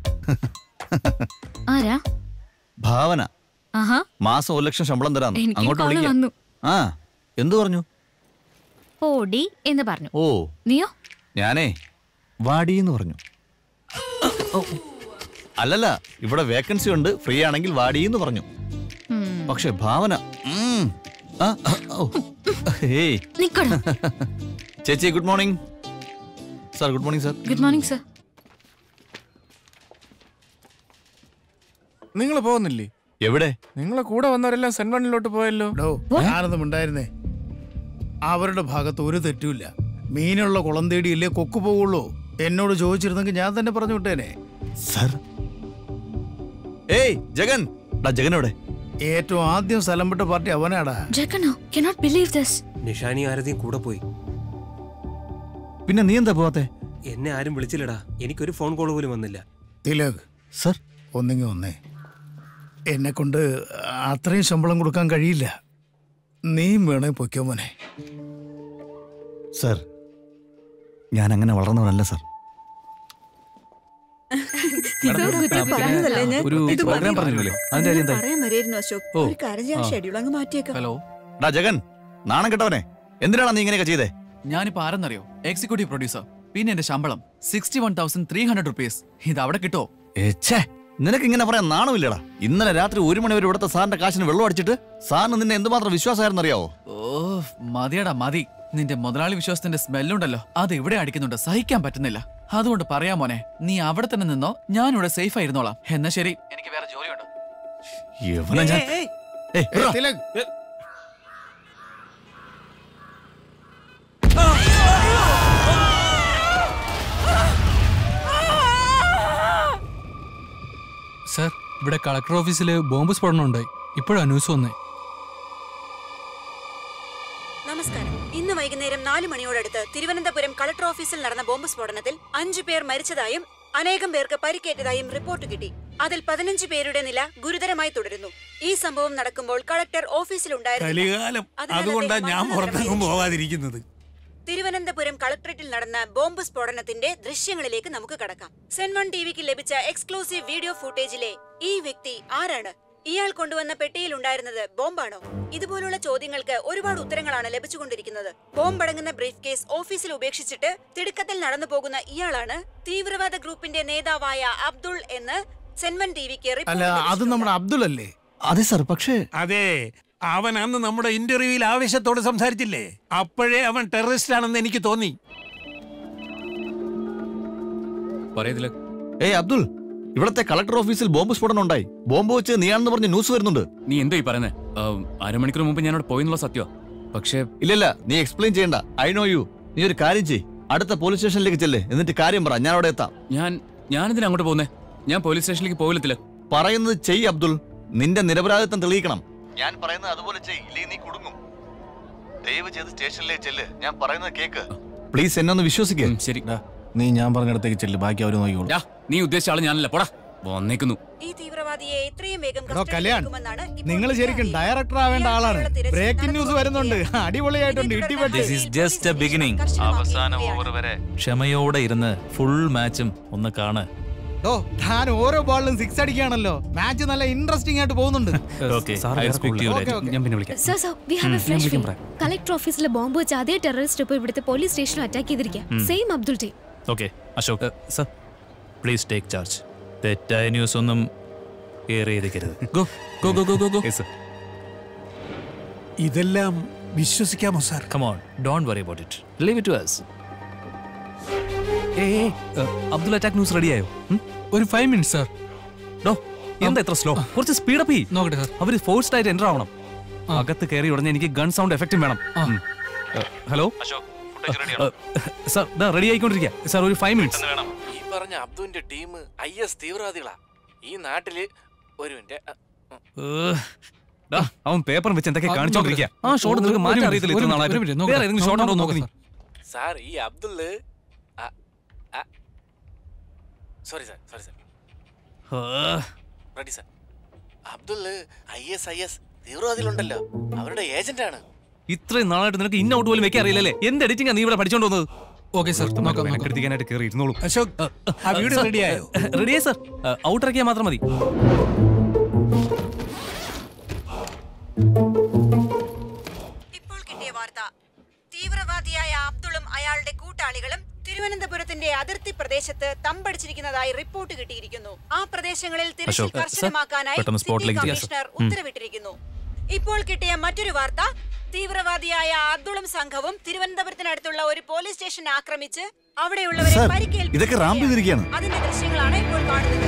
ആരാ? ഭാവന. മാസം 1 ലക്ഷം ശമ്പളം തരാം. എനിക്ക് അങ്ങോട്ട് call വിളിക്കാം. വന്നു. എന്തു പറഞ്ഞു? ഓടി എന്ന് പറഞ്ഞു. ഓ, നീയോ? ഞാനേ വാടിന്ന് പറഞ്ഞു. അല്ലല്ല, ഇവിടെ വേക്കൻസി ഉണ്ട്, ഫ്രീ ആണെങ്കിൽ വാടിന്ന് പറഞ്ഞു. പക്ഷെ ഭാവന ചേച്ചി good morning sir. Good morning sir. Good morning sir. നിങ്ങൾ പോകുന്നില്ലേ? എവിടെ? നിങ്ങളെ കൂടെ വന്നവരെല്ലാം സെൻവണിലോട്ട് പോയല്ലോ. ഞാനൊന്നും ഉണ്ടായിരുന്നേ. അവരുടെ ഭാഗത്ത് ഒരു തെറ്റുമില്ല. മീനുള്ള കുളം തേടിയില്ലേ കൊക്കു പോവുള്ളൂ. എന്നോട് ചോദിച്ചിരുന്നെങ്കിൽ ഞാൻ തന്നെ പറഞ്ഞു വിട്ടേനെ. സർ. ഏയ് ജഗൻ. ജഗൻ എവിടെ? ഏറ്റവും ആദ്യം സ്ഥലം വിട്ട പാർട്ടി അവനാടാ. ജഗനോ? cannot believe this. നിഷാനി ആരതിയും കൂടെ പോയി. പിന്നെ നീ എന്താ പോവാത്തെ? എന്നെ ആരും വിളിച്ചില്ലടാ. എനിക്കൊരു ഫോൺ കോൾ പോലും വന്നില്ല. തിലക് സർ, ഒന്നെങ്കിൽ ഒന്നേ, എന്നെ കൊണ്ട് അത്രയും ശമ്പളം കൊടുക്കാൻ കഴിയില്ല. നീയും വേണേ പൊയ്ക്കോ മോനെ. സർ, ഞാൻ അങ്ങനെ വളർന്നവനല്ല സർ. ജഗൻ, നാണം കെട്ടവനെ, എന്തിനാണ് നീ ഇങ്ങനെയൊക്കെ ചെയ്തേ? ഞാനിപ്പോ ആരെന്നറിയോ? Executive producer. പിന്നെ എന്റെ ശമ്പളം 61,300 rupees. ഇത് അവിടെ കിട്ടോ? നിനക്ക് ഇങ്ങനെ പറയാൻ നാണമില്ലടാ. ഇന്നലെ രാത്രി 1 മണി വരെ ഇവിടുത്തെ സാറിന്റെ കാശിന് വെള്ളം അടിച്ചിട്ട് സാറിന് നിന്നെ എന്തുമാത്രം വിശ്വാസമായിരുന്നു അറിയാവോ? ഓ മതിയടാ മതി. നിന്റെ മുതലാളി വിശ്വാസത്തിന്റെ സ്മെല്ലുണ്ടല്ലോ, അത് ഇവിടെ അടിക്കുന്നുണ്ട്, സഹിക്കാൻ പറ്റുന്നില്ല. അതുകൊണ്ട് പറയാ മോനെ, നീ അവിടെ തന്നെ നിന്നോ, ഞാനിവിടെ സേഫ് ആയിരുന്നോളാം. എന്നാ ശരി, എനിക്ക് വേറെ ജോലിയുണ്ട്. സർ, ഇവിടെ കളക്ടർ ഓഫീസിൽ ബോംബ് സ്ഫോടനം ഉണ്ടായി. ഇപ്പോഴാണ് ന്യൂസ് വന്നേ. നമസ്കാരം. ഇന്ന് വൈകുന്നേരം 4 മണിയോടടുത്ത് തിരുവനന്തപുരം കളക്ടർ ഓഫീസിൽ നടന്ന ബോംബ് സ്ഫോടനത്തിൽ 5 പേർ മരിച്ചതായും അനേകം പേർക്ക് പരിക്കേറ്റതായും റിപ്പോർട്ട് കിട്ടി. അതിൽ 15 പേരുടെ നില ഗുരുതരമായി തുടരുന്നു. ഈ സംഭവം നടക്കുമ്പോൾ കളക്ടർ ഓഫീസിലുണ്ടായിരുന്നു. തിരുവനന്തപുരം കളക്ടറേറ്റിൽ നടന്ന ബോംബ് സ്ഫോടനത്തിന്റെ ദൃശ്യങ്ങളിലേക്ക് നമുക്ക് കടക്കാം. സെൻവൺ ടിവിക്ക് ലഭിച്ച എക്സ്ക്ലൂസീവ് വീഡിയോ ഫുട്ടേജിലെ ഈ വ്യക്തി ആരാണ്? ഇയാൾ കൊണ്ടുവന്ന പെട്ടിയിൽ ഉണ്ടായിരുന്നത് ബോംബാണോ? ഇതുപോലുള്ള ചോദ്യങ്ങൾക്ക് ഒരുപാട് ഉത്തരങ്ങളാണ് ലഭിച്ചുകൊണ്ടിരിക്കുന്നത്. ബോംബടങ്ങുന്ന ബ്രീഫ് കേസ് ഓഫീസിൽ ഉപേക്ഷിച്ചിട്ട് തിടുക്കത്തിൽ നടന്നു പോകുന്ന ഇയാളാണ് തീവ്രവാദ ഗ്രൂപ്പിന്റെ നേതാവായ അബ്ദുൾ എന്ന് സെൻവൺ ടിവിക്ക് അബ്ദുൾ. അതെ സർ. പക്ഷേ അതെ, അവൻ അന്ന് നമ്മുടെ ഇന്റർവ്യൂവിൽ ആവേശത്തോടെ സംസാരിച്ചില്ലേ, അപ്പോഴേ അവൻ ടെററിസ്റ്റ് ആണെന്ന് എനിക്ക് തോന്നി. അബ്ദുൾ, ഇവിടത്തെ കളക്ടർ ഓഫീസിൽ ബോംബ് സ്ഫോടനം ഉണ്ടായി. ബോംബ് വെച്ച് നീയാണെന്ന് പറഞ്ഞ് ന്യൂസ് വരുന്നുണ്ട്. നീ എന്തോ ഈ പറയുന്നേ? അരമണിക്കൂർ മുമ്പ് ഞാനവിടെ പോയെന്നുള്ള സത്യം. പക്ഷേ ഇല്ലല്ല, നീ എക്സ്പ്ലെയിൻ ചെയ്യണ്ട. I know you. നീ ഒരു കാര്യം ചെയ്യ്, അടുത്ത പോലീസ് സ്റ്റേഷനിലേക്ക് ചെല്ലേ, എന്നിട്ട് കാര്യം പറ. ഞാൻ അവിടെ എത്താം. ഞാനെന്തിനാ അങ്ങോട്ട് പോകുന്നേ? ഞാൻ പോലീസ് സ്റ്റേഷനിലേക്ക് പോകില്ല. പറയുന്നത് ചെയ്യ് അബ്ദുൾ. നിന്റെ നിരപരാധിത്വം തെളിയിക്കണം. ഞാൻ പറയുന്നത് അതുപോലെ ചെയ്യ്, ഇല്ലെങ്കിൽ നീ കുടുങ്ങും. ദയവ് ചെയ്ത് സ്റ്റേഷനിലേക്ക് ചെല്ല്. ഞാൻ പറയുന്നത് കേക്ക്. പ്ലീസ്, എന്നെ ഒന്ന് വിശ്വസിക്കുക. ശരി, നീ ഞാൻ പറഞ്ഞിടത്തേക്ക് ചെല്ല്, ബാക്കി അവര് നോക്കിക്കോളൂ. നീ ഉദ്ദേശിച്ച ആള് ഞാനല്ല. പോടാ, വന്നേക്കുന്നു. ഈ തീവ്രവാദിയെ എത്രയും വേഗം കല്യാൺ, നിങ്ങൾ ശരിക്കും ഡയറക്ടർ ആവേണ്ട ആളാണ്. ബ്രേക്കിംഗ് ന്യൂസ് വരുന്നുണ്ട്, അടിപൊളിയായിട്ടുണ്ട്. This is just a beginning. അവസാന ഓവർ വരെ ക്ഷമയോടെ ഇരുന്ന് ഫുൾ മാച്ചും ഒന്ന് കാണ്. താൻ ഓരോ ബോളിലും 6 അടിക്കുകയാണല്ലോ. മാച്ച് നല്ല ഇൻട്രസ്റ്റിംഗ് ആയിട്ട് പോകുന്നുണ്ട്. കളക്ടർ ഓഫീസിലെ ബോംബ് വെച്ച് അതേ ടെററിസ്റ്റ് ഇപ്പോൾ ഇവിടുത്തെ പോലീസ് സ്റ്റേഷനിൽ അറ്റാക്ക് ചെയ്തിരിക്കുക. Same Abdul team. Okay Ashok sir, please take charge. തെറ്റായ ന്യൂസ് ഒന്നും ഇതെല്ലാം വിശ്വസിക്കാമോ സാർ? Come on, don't worry about it. Leave it to us. Abdul attack news റെഡിയായോ? ഒരു 5 minutes സാർ. എന്താ എത്ര സ്ലോ? കുറച്ച് സ്പീഡപ്പ് ചെയ്യ്. നോക്കട്ടെ സാർ. അവര് ഫോഴ്സ്ഡ് ആയിട്ട് എൻ്റർ ആവണം. അകത്ത് കയറി ഉടനെ എനിക്ക് ഗൺ സൗണ്ട് എഫക്റ്റും വേണം. ഹലോ സാർ, റെഡി ആയിക്കൊണ്ടിരിക്കുക സാർ. ഒരു 5 minutes. ഈ പറഞ്ഞ അബ്ദുവിന്റെ ടീം IS തീവ്രവാദികളാ. ഈ നാട്ടില് ഒരു അവൻ പേപ്പർ വെച്ച് എന്തൊക്കെ കാണിച്ചോണ്ടിരിക്കുക. ആ ഷോട്ട് നിനക്ക് മാറ്റാൻ അറിയത്തില്ല. ഇത്ര നാളായിട്ട് വേറെ ഏതെങ്കിലും ഷോട്ട് ഉണ്ടോ നോക്കി. സാർ ഈ Abdul sorry sir ready sir. Abdul IS തീവ്രവാദികളുണ്ടല്ലോ, അവരുടെ ഏജന്റാണ്. ഇത്രയും നാളായിട്ട് നിനക്ക് ഇൻ ഔട്ട് പോലും വെക്കാൻ അറിയില്ലല്ലേ? എന്ത് എഡിറ്റിംഗ് നീ ഇവിടെ പഠിച്ചോണ്ട് വന്നത്? ഓക്കെ സാർ, എടുത്തിക്കാനായിട്ട് കയറി ഇരുന്നോളൂ. അശോക്, ആ വീഡിയോ റെഡിയായോ? റെഡിയായി സാർ, ഔട്ട് ഇറക്കിയാൽ മാത്രം മതി. ഇപ്പോൾ കിട്ടിയ വാർത്ത, തീവ്രവാദിയായ അബ്ദുളും അയാളുടെ കൂട്ടാളികളും തിരുവനന്തപുരത്തിന്റെ അതിർത്തി പ്രദേശത്ത് തമ്പടിച്ചിരിക്കുന്നതായി റിപ്പോർട്ട് കിട്ടിയിരിക്കുന്നു. ആ പ്രദേശങ്ങളിൽ തിരച്ചിൽ കർശനമാക്കാനായി സിറ്റി കമ്മീഷണർ ഉത്തരവിട്ടിരിക്കുന്നു. ഇപ്പോൾ കിട്ടിയ മറ്റൊരു വാർത്ത, തീവ്രവാദിയായ അബ്ദുളും സംഘവും തിരുവനന്തപുരത്തിനടുത്തുള്ള ഒരു പോലീസ് സ്റ്റേഷൻ ആക്രമിച്ച് അവിടെയുള്ളവരെ പരിക്കേൽപ്പിച്ചിരിക്കുകയാണ്. അതിന്റെ ദൃശ്യങ്ങളാണ് ഇപ്പോൾ കാണുന്നത്.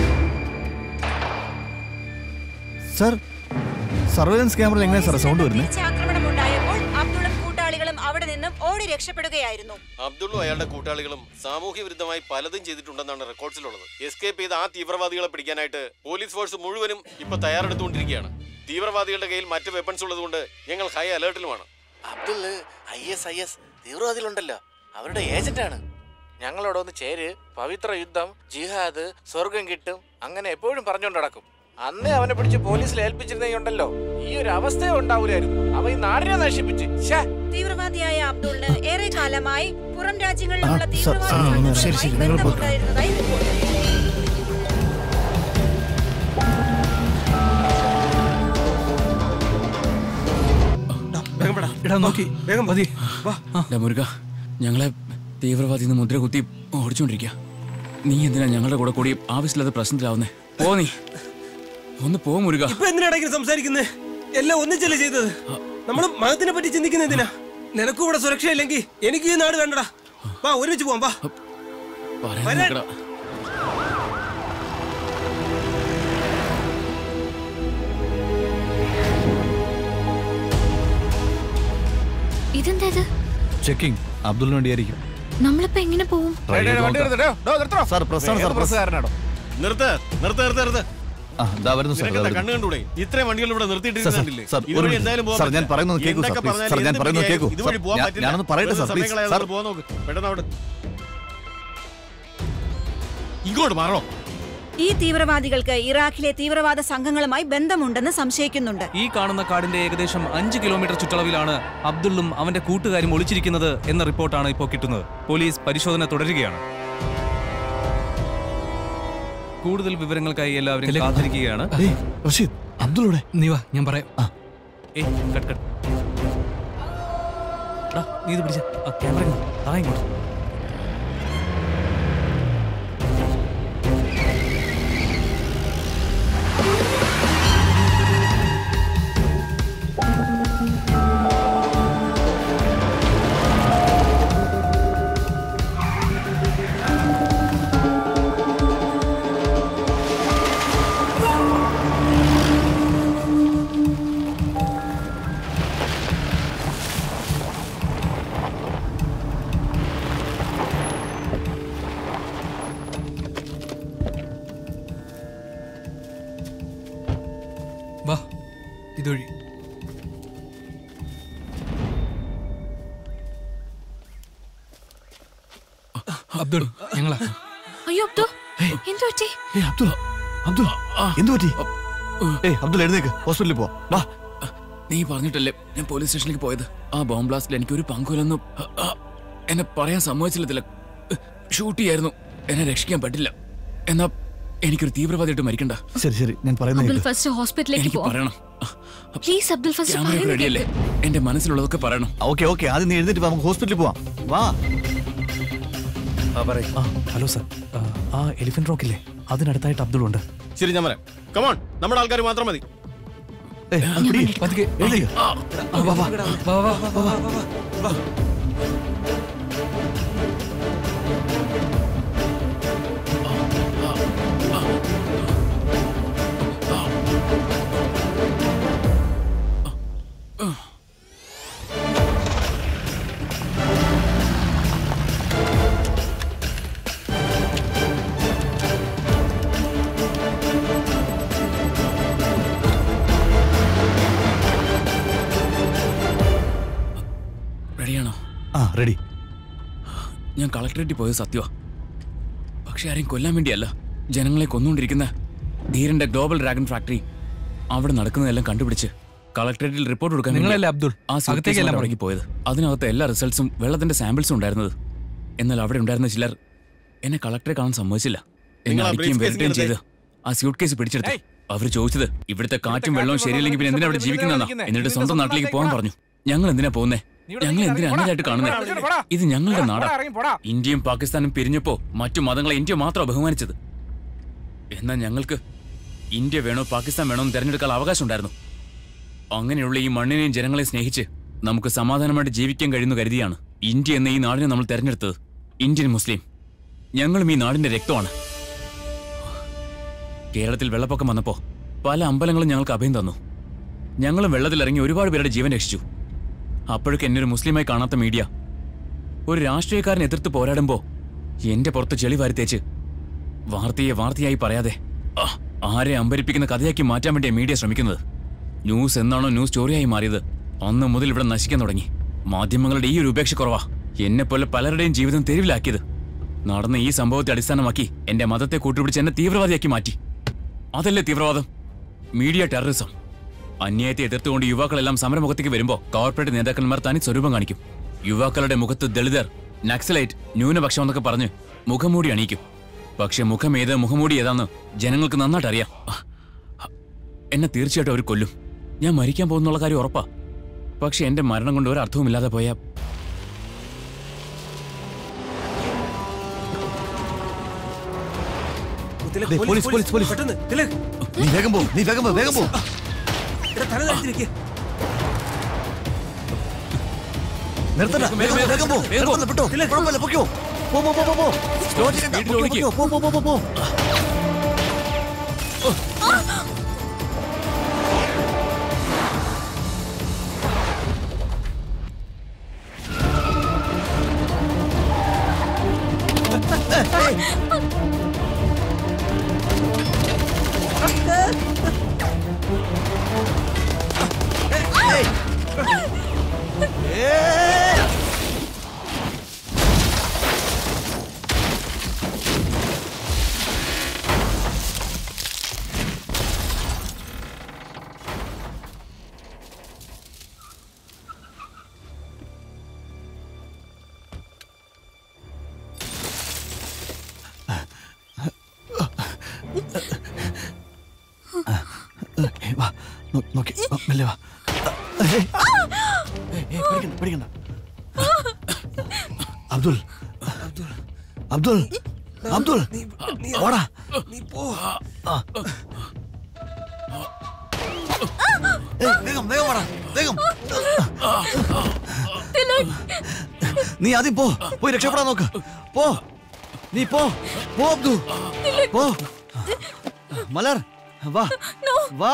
സർ, സർവൈലൻസ് ക്യാമറയിൽ എങ്ങനെ സാർ സൗണ്ട് വരുന്നത്? ആക്രമണം ഉണ്ടായപ്പോൾ അബ്ദുളും കൂട്ടാളികളും അവിടെ നിന്നും ഓടി രക്ഷപ്പെടുകയായിരുന്നു. അബ്ദുള്ളും അയാളുടെ കൂട്ടാളികളും സാമൂഹ്യ വിരുദ്ധമായി പലതും ചെയ്തിട്ടുണ്ടെന്നാണ് റെക്കോർഡ്സിലുള്ളത്. എസ്കേപ്പ് ചെയ്ത ആ തീവ്രവാദികളെ പിടിക്കാനായിട്ട് പോലീസ് ഫോഴ്സ് മുഴുവനും ഇപ്പൊ തയ്യാറെടുത്തുകൊണ്ടിരിക്കുകയാണ്. തീവ്രവാദികളുടെ കയ്യിൽ മറ്റ് വെപ്പൺസ് ഉള്ളതുകൊണ്ട് ഞങ്ങൾ ഹൈ അലേർട്ടിലുമാണ്. അബ്ദുള്ള് IS തീവ്രവാദികളുണ്ടല്ലോ, അവരുടെ ഏജന്റാണ്. ഞങ്ങളോട് ഒന്ന് ചേര്, പവിത്ര യുദ്ധം, ജിഹാദ്, സ്വർഗം കിട്ടും, അങ്ങനെ എപ്പോഴും പറഞ്ഞുകൊണ്ട് നടക്കും. അന്നേ അവനെ പിടിച്ച് പോലീസിൽ ഏൽപ്പിച്ചിരുന്നെങ്കിലുണ്ടല്ലോ ഈ ഒരു അവസ്ഥ ഉണ്ടാവൂലായിരുന്നു. അവ ഈ നാടിനെ നശിപ്പിച്ച്. തീവ്രവാദിയായ അബ്ദുളിന് ഏറെ കാലമായി പുറം രാജ്യങ്ങളിലുള്ള തീവ്രവാദികളുമായി മുരുക, ഞങ്ങളെ തീവ്രവാദി മുദ്ര കുത്തി ഓടിച്ചോണ്ടിരിക്കുക. നീ എന്തിനാ ഞങ്ങളുടെ കൂടെ കൂടി ആവശ്യമില്ലാത്ത പ്രശ്നത്തിലാവുന്നേ? പോ, നീ ഒന്ന് പോ മുരുക. ഇപ്പൊ എന്തിനാണ് സംസാരിക്കുന്നേ? എല്ലാം ഒന്നിച്ചല്ലേ ചെയ്തത്. നമ്മള് മതത്തിനെ പറ്റി ചിന്തിക്കുന്ന എന്തിനാ? നിനക്കും ഇവിടെ സുരക്ഷയില്ലെങ്കിൽ എനിക്ക് ഈ നാട് വേണ്ടടാ. വാ, ഒരുമിച്ച് പോവാം. വാ. ഇതെന്താ? ചെക്കിംഗ് അബ്ദുളിന് വേണ്ടിയായിരിക്കും. നമ്മളിപ്പോ എങ്ങനെ പോവും? കണ്ണു കണ്ടൂടെ? ഇത്രയും വണ്ടികൾ ഇവിടെ നിർത്തിയിട്ടില്ലേ? ഞാൻ പറയുന്നത് കേൾക്കൂ. ഇങ്ങോട്ട് മാറോ. ഈ തീവ്രവാദികൾക്ക് ഇറാഖിലെ തീവ്രവാദ സംഘങ്ങളുമായി ബന്ധമുണ്ടെന്ന് സംശയിക്കുന്നുണ്ട്. ഈ കാണുന്ന കാടിന്റെ ഏകദേശം 5 കിലോമീറ്റർ ചുറ്റളവിലാണ് അബ്ദുള്ളും അവന്റെ കൂട്ടുകാരും ഒളിച്ചിരിക്കുന്നത് എന്ന റിപ്പോർട്ടാണ് ഇപ്പോൾ കിട്ടുന്നത്. പോലീസ് പരിശോധന തുടരുകയാണ്. കൂടുതൽ വിവരങ്ങൾക്കായി എല്ലാവരും കാത്തിരിക്കുകയാണ്. അബ്ദുള്ളൂടെ നീ വാ, ഞാൻ പറയാം. നീ ഇത് പിടിച്ച ക്യാമറ താഴെങ്ങോട്ട്. വാ, ഇതൊഴി. അബ്ദുൾ, ഞങ്ങളാ. അയ്യോ അബ്ദു, എന്തു പറ്റി? അബ്ദുൾ എന്തു പറ്റി? അബ്ദുൾ എഴുന്നേക്ക്, ഹോസ്പിറ്റലിൽ പോ. വാ. നീ പറഞ്ഞിട്ടല്ലേ ഞാൻ പോലീസ് സ്റ്റേഷനിലേക്ക് പോയത്? ആ ബോംബ് ബ്ലാസ്റ്റിൽ എനിക്കൊരു പങ്കുമില്ലെന്നും എന്നെ പറയാൻ സമ്മതിച്ചില്ല. ഷൂട്ട് ചെയ്യായിരുന്നു, എന്നെ രക്ഷിക്കാൻ പറ്റില്ല. എന്നാ എനിക്കൊരു തീവ്രവാദിയായിട്ട് മരിക്കണ്ട. ശരി ഞാൻ അബ്ദുൾ ഫസ്റ്റ് ഹോസ്പിറ്റലിലേക്ക് എനിക്ക് പറയണം. പ്ലീസ് അബ്ദുൾ ഫസ്റ്റ് ക്യാമറ റെഡിയല്ലേ? എന്റെ മനസ്സിലുള്ളതൊക്കെ പറയണം. ഓക്കെ ആദ്യം നീ എഴുന്നേറ്റ് നമുക്ക് ഹോസ്പിറ്റലിൽ പോവാം. വാ. ഹലോ സർ, ആ എലിഫന്റ് റോക്കില്ലേ അതിനടുത്തായിട്ട് അബ്ദുൾ ഉണ്ട്. ശരി ഞാൻ വരാം. കമോൺ, നമ്മുടെ ആൾക്കാർ മാത്രം മതി. റെഡിയാണോ? റെഡി. ഞാൻ കളക്ടറേറ്റിൽ പോയത് സത്യമാ. പക്ഷെ ആരെയും കൊല്ലാൻ വേണ്ടിയല്ല. ജനങ്ങളെ കൊന്നുകൊണ്ടിരിക്കുന്ന ധീരന്റെ ഗ്ലോബൽ ഡ്രാഗൺ ഫാക്ടറി അവിടെ നടക്കുന്നതെല്ലാം കണ്ടുപിടിച്ച് കളക്ടറേറ്റിൽ റിപ്പോർട്ട് കൊടുക്കാൻ നിങ്ങളല്ലേ അബ്ദുൾ അകത്തേക്ക് പോയത്. അതിനകത്ത് എല്ലാ റിസൾട്ട്സും വെള്ളത്തിന്റെ സാമ്പിൾസും ഉണ്ടായിരുന്നത്. എന്നാൽ അവിടെ ഉണ്ടായിരുന്ന ചിലർ എന്നെ കളക്ടറെ കാണാൻ സമ്മതിച്ചില്ല. എന്നെ അടിക്കുകയും വെറുതെയും ചെയ്ത് ആ സ്യൂട്ട് കേസ് പിടിച്ചെടുത്തു. അവർ ചോദിച്ചത് ഇവിടുത്തെ കാറ്റും വെള്ളവും ശരിയില്ലെങ്കിൽ പിന്നെ എന്തിനാ അവിടെ ജീവിക്കുന്നതെന്നാ. എന്നിട്ട് സ്വന്തം നാട്ടിലേക്ക് പോകാൻ പറഞ്ഞു. ഞങ്ങൾ എന്തിനാ പോകുന്നേ? ഞങ്ങൾ എന്തിനാ അന്യരായിട്ട് കാണുന്നത്? ഇത് ഞങ്ങളുടെ നാടാ. ഇന്ത്യയും പാകിസ്ഥാനും പിരിഞ്ഞപ്പോ മറ്റു മതങ്ങളെ ഇന്ത്യ മാത്രമാണ് ബഹുമാനിച്ചത്. എന്നാൽ ഞങ്ങൾക്ക് ഇന്ത്യ വേണോ പാകിസ്ഥാൻ വേണോ എന്ന് തെരഞ്ഞെടുക്കാൻ അവകാശം ഉണ്ടായിരുന്നു. അങ്ങനെയുള്ള ഈ മണ്ണിനെയും ജനങ്ങളെയും സ്നേഹിച്ച് നമുക്ക് സമാധാനമായിട്ട് ജീവിക്കാൻ കഴിയുന്നു കരുതിയാണ് ഇന്ത്യ എന്ന ഈ നാടിനെ നമ്മൾ തെരഞ്ഞെടുത്തത്. ഇന്ത്യൻ മുസ്ലിം ഞങ്ങളും ഈ നാടിന്റെ രക്തമാണ്. കേരളത്തിൽ വെള്ളപ്പൊക്കം വന്നപ്പോ പല അമ്പലങ്ങളും ഞങ്ങൾക്ക് അഭയം തന്നു. ഞങ്ങളും വെള്ളത്തിലിറങ്ങി ഒരുപാട് പേരുടെ ജീവൻ രക്ഷിച്ചു. അപ്പോഴൊക്കെ എന്നെ ഒരു മുസ്ലിമായി കാണാത്ത മീഡിയ ഒരു രാഷ്ട്രീയക്കാരനെ എതിർത്ത് പോരാടുമ്പോ എന്റെ പുറത്ത് ചെളി വാരിത്തേച്ച് വാർത്തയായി പറയാതെ ആരെ അമ്പരിപ്പിക്കുന്ന കഥയാക്കി മാറ്റാൻ വേണ്ടിയാ മീഡിയ ശ്രമിക്കുന്നത്. ന്യൂസ് എന്നാണോ ന്യൂസ് സ്റ്റോറിയായി മാറിയത് അന്ന് മുതൽ ഇവിടെ നശിക്കാൻ തുടങ്ങി. മാധ്യമങ്ങളുടെ ഈ ഒരു ഉപേക്ഷ കുറവാ എന്നെപ്പോലെ പലരുടെയും ജീവിതം തെരുവിലാക്കിയത്. നടന്ന ഈ സംഭവത്തെ അടിസ്ഥാനമാക്കി എന്റെ മതത്തെ കൂട്ടുപിടിച്ച് എന്നെ തീവ്രവാദിയാക്കി മാറ്റി. അതല്ലേ തീവ്രവാദം? Media terrorism. അന്യായത്തെ എതിർത്തുകൊണ്ട് യുവാക്കളെല്ലാം സമരമുഖത്തേക്ക് വരുമ്പോ കോർപ്പറേറ്റ് നേതാക്കന്മാർ തനി സ്വരൂപം കാണിക്കും. യുവാക്കളുടെ മുഖത്ത് ദളിതർ, നക്സലൈറ്റ്, ന്യൂനപക്ഷം എന്നൊക്കെ പറഞ്ഞ് മുഖംമൂടി അണിയിക്കും. പക്ഷെ മുഖമേത് മുഖംമൂടി ഏതാന്ന് ജനങ്ങൾക്ക് നന്നായിട്ട് അറിയാം. എന്നെ തീർച്ചയായിട്ടും അവർ കൊല്ലും. ഞാൻ മരിക്കാൻ പോകുന്നുള്ള കാര്യം ഉറപ്പാ. പക്ഷെ എന്റെ മരണം കൊണ്ട് ഒരർത്ഥവുമില്ലാതെ പോയാ നീ വേഗം പോ. നിർത്തണ്ട, വേഗം പോ. കുഴപ്പമില്ല, പൊക്കോ. പോ. സ്ലോ ചെയ്യണ്ട. പോ. പേടിക്കണ്ട. അബ്ദുൾ ഓടാ. നീ ആദ്യം പോയി രക്ഷപ്പെടാൻ നോക്ക്. നീ പോ അബ്ദുൾ, പോ. മലർ വാ.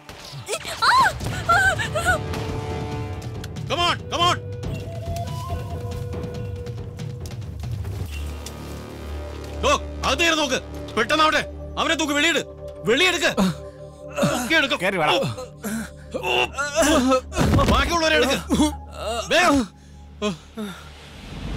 Come on. അകത്തേക്ക് നോക്ക്. പെട്ടെന്നാവട്ടെ. അവനെ തൂക്ക്. വെളിയെടുക്ക്. ബാക്കിയുള്ളവരെ എടുക്ക്.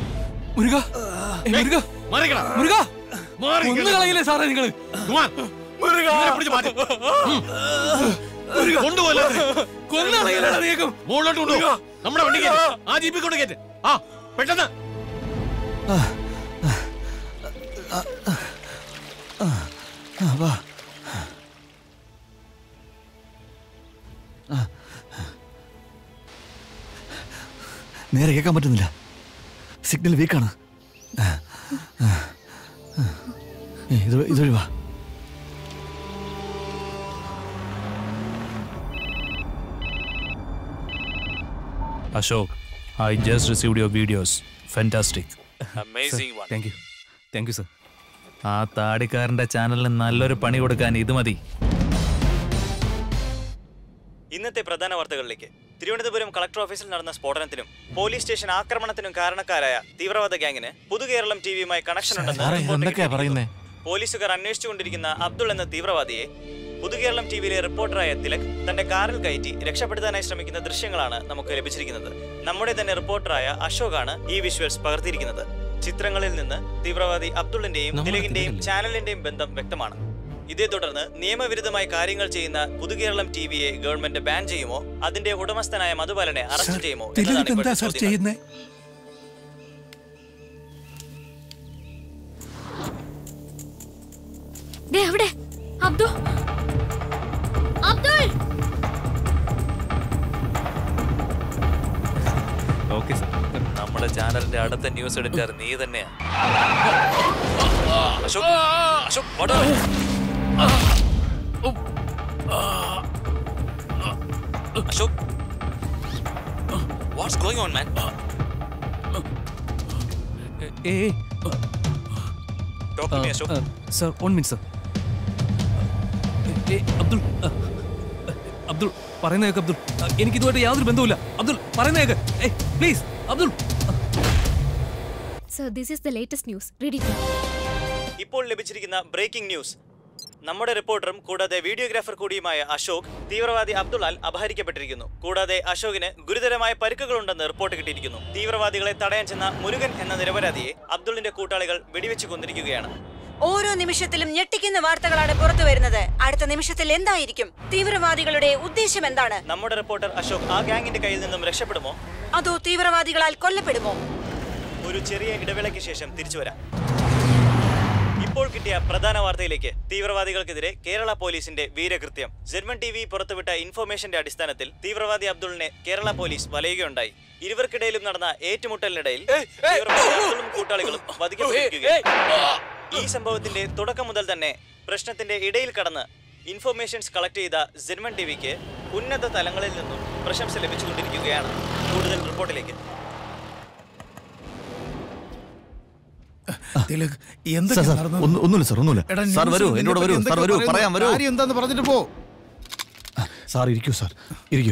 സാറേ നിങ്ങള് മുകളിലോട്ട് കൊണ്ടുപോ. നമ്മുടെ വണ്ടി കയറ്റ്. ആ ജീപ്പിൽ കൊണ്ട് കയറ്റ്. ആ പെട്ടെന്ന്. വാ. നേരെ കേൾക്കാൻ പറ്റുന്നില്ല. സിഗ്നൽ വീക്കാണ്. ഇതുവഴി വാ. Ashok, I just received your videos. Fantastic. Amazing one. Thank you sir. ആ താടിക്കാരന്റെ ചാനലിന് നല്ലൊരു പണി കൊടുക്കാൻ ഇത് മതി. ഇന്നത്തെ പ്രധാന വാർത്തകളിലേക്ക്. തിരുവനന്തപുരം കളക്ടർ ഓഫീസിൽ നടന്ന സ്ഫോടനത്തിനും പോലീസ് സ്റ്റേഷൻ ആക്രമണത്തിനും കാരണക്കാരായ തീവ്രവാദ ഗ്യാങ്ങിന് പുതുകേരളം ടിവിയുമായി കണക്ഷൻ ഉണ്ടെന്ന് പോലീസുകാർ അന്വേഷിച്ചുകൊണ്ടിരിക്കുന്ന അബ്ദുൾ എന്ന തീവ്രവാദിയെ പുതുകേരളം ടിവിയിലെ റിപ്പോർട്ടറായ തിലക് തന്റെ കാറിൽ കയറ്റി രക്ഷപ്പെടുത്താനായി ശ്രമിക്കുന്ന ദൃശ്യങ്ങളാണ് നമുക്ക് ലഭിച്ചിരിക്കുന്നത്. നമ്മുടെ തന്നെ റിപ്പോർട്ടറായ അശോകാണ് ഈ വിഷ്വൽസ് പകർത്തിയിരിക്കുന്നത്. ചിത്രങ്ങളിൽ നിന്ന് തീവ്രവാദി അബ്ദുളിന്റെയും തിലകിന്റെയും ചാനലിന്റെയും ബന്ധം വ്യക്തമാണ്. ഇതേ തുടർന്ന് നിയമവിരുദ്ധമായി കാര്യങ്ങൾ ചെയ്യുന്ന പുതുകേരളം ടിവിയെ ഗവൺമെന്റ് ബാൻ ചെയ്യുമോ, അതിന്റെ ഉടമസ്ഥനായ മധുബാലനെ അറസ്റ്റ് ചെയ്യുമോ എന്നതാണ് ഓക്കെ സർ. നമ്മുടെ ചാനലിന്റെ അടുത്ത ന്യൂസ് എഡിറ്റർ നീ തന്നെയാ. Ashok, Ashok, what are you? Ashok, what's going on, man? Hey, talk to me, Ashok. Sir, 1 minute, sir. Hey, Abdul, പറയുന്ന കേൾക്ക് അബ്ദുൾ. എനിക്ക് ഇതുമായിട്ട് യാതൊരു ബന്ധവുമില്ല. അബ്ദുൾ, പറയുന്ന കേൾക്ക്. Hey, please, Abdul. Sir, this is the latest news. Read it. ഇപ്പോൾ ലഭിച്ചിരിക്കുന്ന ബ്രേക്കിംഗ് ന്യൂസ്. നമ്മുടെ റിപ്പോർട്ടറും കൂടാതെ വീഡിയോഗ്രാഫർ കൂടിയുമായ അശോക് തീവ്രവാദി അബ്ദുൾ അപഹരിക്കപ്പെട്ടിരിക്കുന്നു. കൂടാതെ അശോകിന് ഗുരുതരമായ പരിക്കുകളുണ്ടെന്ന് റിപ്പോർട്ട് കിട്ടിയിരിക്കുന്നു. തീവ്രവാദികളെ തടയാൻ ചെന്ന മുരുകൻ എന്ന നിരപരാധിയെ അബ്ദുളിന്റെ കൂട്ടാളികൾ വെടിവെച്ച് കൊന്നിരിക്കുകയാണ്. ഓരോ നിമിഷത്തിലും ഞെട്ടിക്കുന്ന വാർത്തകളാണ് പുറത്തു വരുന്നത്. അടുത്ത നിമിഷത്തിൽ എന്തായിരിക്കും? തീവ്രവാദികളുടെ ഉദ്ദേശം എന്താണ്? നമ്മുടെ റിപ്പോർട്ടർ അശോക് ആ ഗ്യാങ്ങിന്റെ കയ്യിൽ നിന്നും രക്ഷപ്പെടുമോ, അതോ തീവ്രവാദികളാൽ കൊല്ലപ്പെടുമോ? ഒരു ചെറിയ ഇടവേളയ്ക്ക് ശേഷം തിരിച്ചു വരാം. ഇപ്പോൾ കിട്ടിയ പ്രധാന വാർത്തയിലേക്ക്. തീവ്രവാദികൾക്കെതിരെ കേരള പോലീസിന്റെ വീരകൃത്യം. ജർമ്മൻ ടിവി പുറത്തുവിട്ട ഇൻഫർമേഷന്റെ അടിസ്ഥാനത്തിൽ തീവ്രവാദി അബ്ദുളിനെ കേരള പോലീസ് വലയുകയുണ്ടായി. ഇരുവർക്കിടയിലും നടന്ന ഏറ്റുമുട്ടലിനിടയിൽ തീവ്രവാദി അബ്ദുളും കൂട്ടാളികളും വധിക്കപ്പെട്ടിരിക്കുകയാണ്. ഈ സംഭവത്തിന്റെ തുടക്കം മുതൽ തന്നെ പ്രശ്നത്തിന്റെ ഇടയിൽ കടന്ന് ഇൻഫർമേഷൻസ് കളക്ട് ചെയ്ത ജർമ്മൻ ടിവിക്ക് ഉന്നത തലങ്ങളിൽ നിന്നും പ്രശംസ ലഭിച്ചുകൊണ്ടിരിക്കുകയാണ്. കൂടുതൽ റിപ്പോർട്ടിലേക്ക്. ഒന്നുമില്ല സാർ, ഒന്നുമില്ല സാർ. വരൂ, എന്നോട് വരൂ സാർ, വരൂ, പറയാം, വരൂ. എന്താന്ന് പറഞ്ഞിട്ട് പോ. സാർ ഇരിക്കൂ, സാർ ഇരിക്കൂ.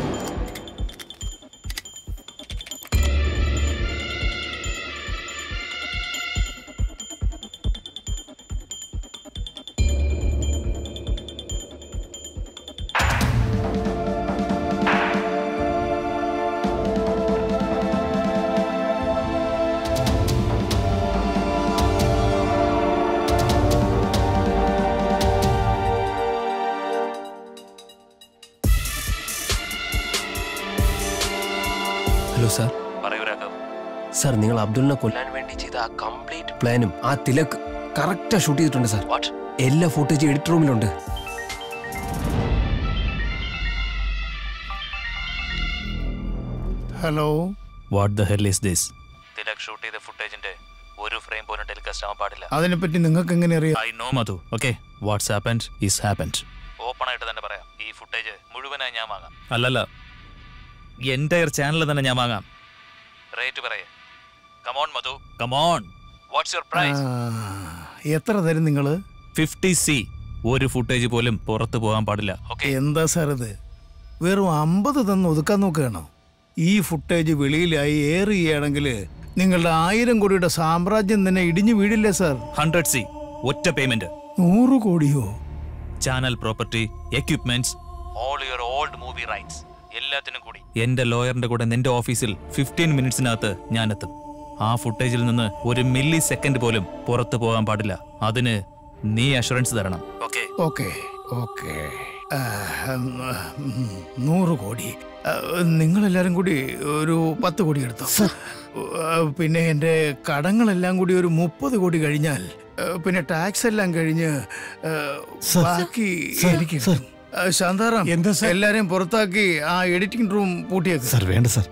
Hello sir. സാർ, നിങ്ങൾ അബ്ദുളിനെ കൊല്ലാൻ വേണ്ടി ചെയ്ത ആ കംപ്ലീറ്റ് പ്ലാനും ആ തിലക് കറക്റ്റാ ഷൂട്ട് ചെയ്തിട്ടുണ്ട് സാർ. എല്ലാ ഫുട്ടേജും എഡിറ്റ് റൂമിലുണ്ട്. Hello, what the hell is this? Tilak shoot ചെയ്ത ഫുട്ടേജിന്റെ ഒരു ഫ്രെയിം പോലും ടെലികാസ്റ്റ് ആവാൻ പാടില്ല. അതിനെപ്പറ്റി നിങ്ങൾക്ക് എങ്ങനെ അറിയാം? I know Madhu. Okay, what's happened is happened. Open ആയിട്ട് തന്നെ പറയാം. ഈ ഫുട്ടേജ് മുഴുവനായി ഞാൻ വാങ്ങാം. അല്ലല്ല, എൻ്റയർ ചാനൽ തന്നെ ഞാൻ വാങ്ങാം. റേറ്റ് പറയേ. Come on Madhu, come on. What's your price? എത്ര തരും നിങ്ങള്? 50C. ഒരു ഫുട്ടേജ് പോലും പുറത്തു പോകാൻ പാടില്ല. എന്താ സാർ ഇത്? വെറും 50 തന്ന് ഒതുക്കാൻ നോക്കുകയാണോ? ഈ ഫുട്ടേജ് വെളിയിലായി എയർ ചെയ്യുകയാണെങ്കിൽ നിങ്ങളുടെ 1000 കോടിയുടെ സാമ്രാജ്യം തന്നെ ഇടിഞ്ഞു വീടില്ലേ സാർ? 100C. ഒറ്റ പേയ്മെന്റ്. 100 കോടിയോ? Channel property, equipments, all your old movie rights, എല്ലാത്തിനും കൂടി എന്റെ ലോയറിന്റെ കൂടെ നിന്റെ ഓഫീസിൽ 15 മിനിറ്റ്സിനകത്ത് ഞാൻ എത്തും. ആ ഫുട്ടേജിൽ നിന്ന് 1 മില്ലി സെക്കൻഡ് പോലും പുറത്തു പോകാൻ പാടില്ല. അതിന് നീ അഷുറൻസ് തരണം. ഓക്കെ ഓക്കെ 100 കോടി. നിങ്ങളെല്ലാരും കൂടി ഒരു 10 കോടി എടുത്തോ. പിന്നെ എൻ്റെ കടങ്ങളെല്ലാം കൂടി ഒരു 30 കോടി കഴിഞ്ഞാൽ പിന്നെ ടാക്സ് എല്ലാം കഴിഞ്ഞ് ബാക്കി എനിക്ക് ശാന്താറാം എല്ലാരെയും പുറത്താക്കി ആ എഡിറ്റിംഗ് റൂം പൂട്ടിയേക്ക്. സർ വേണ്ട സർ.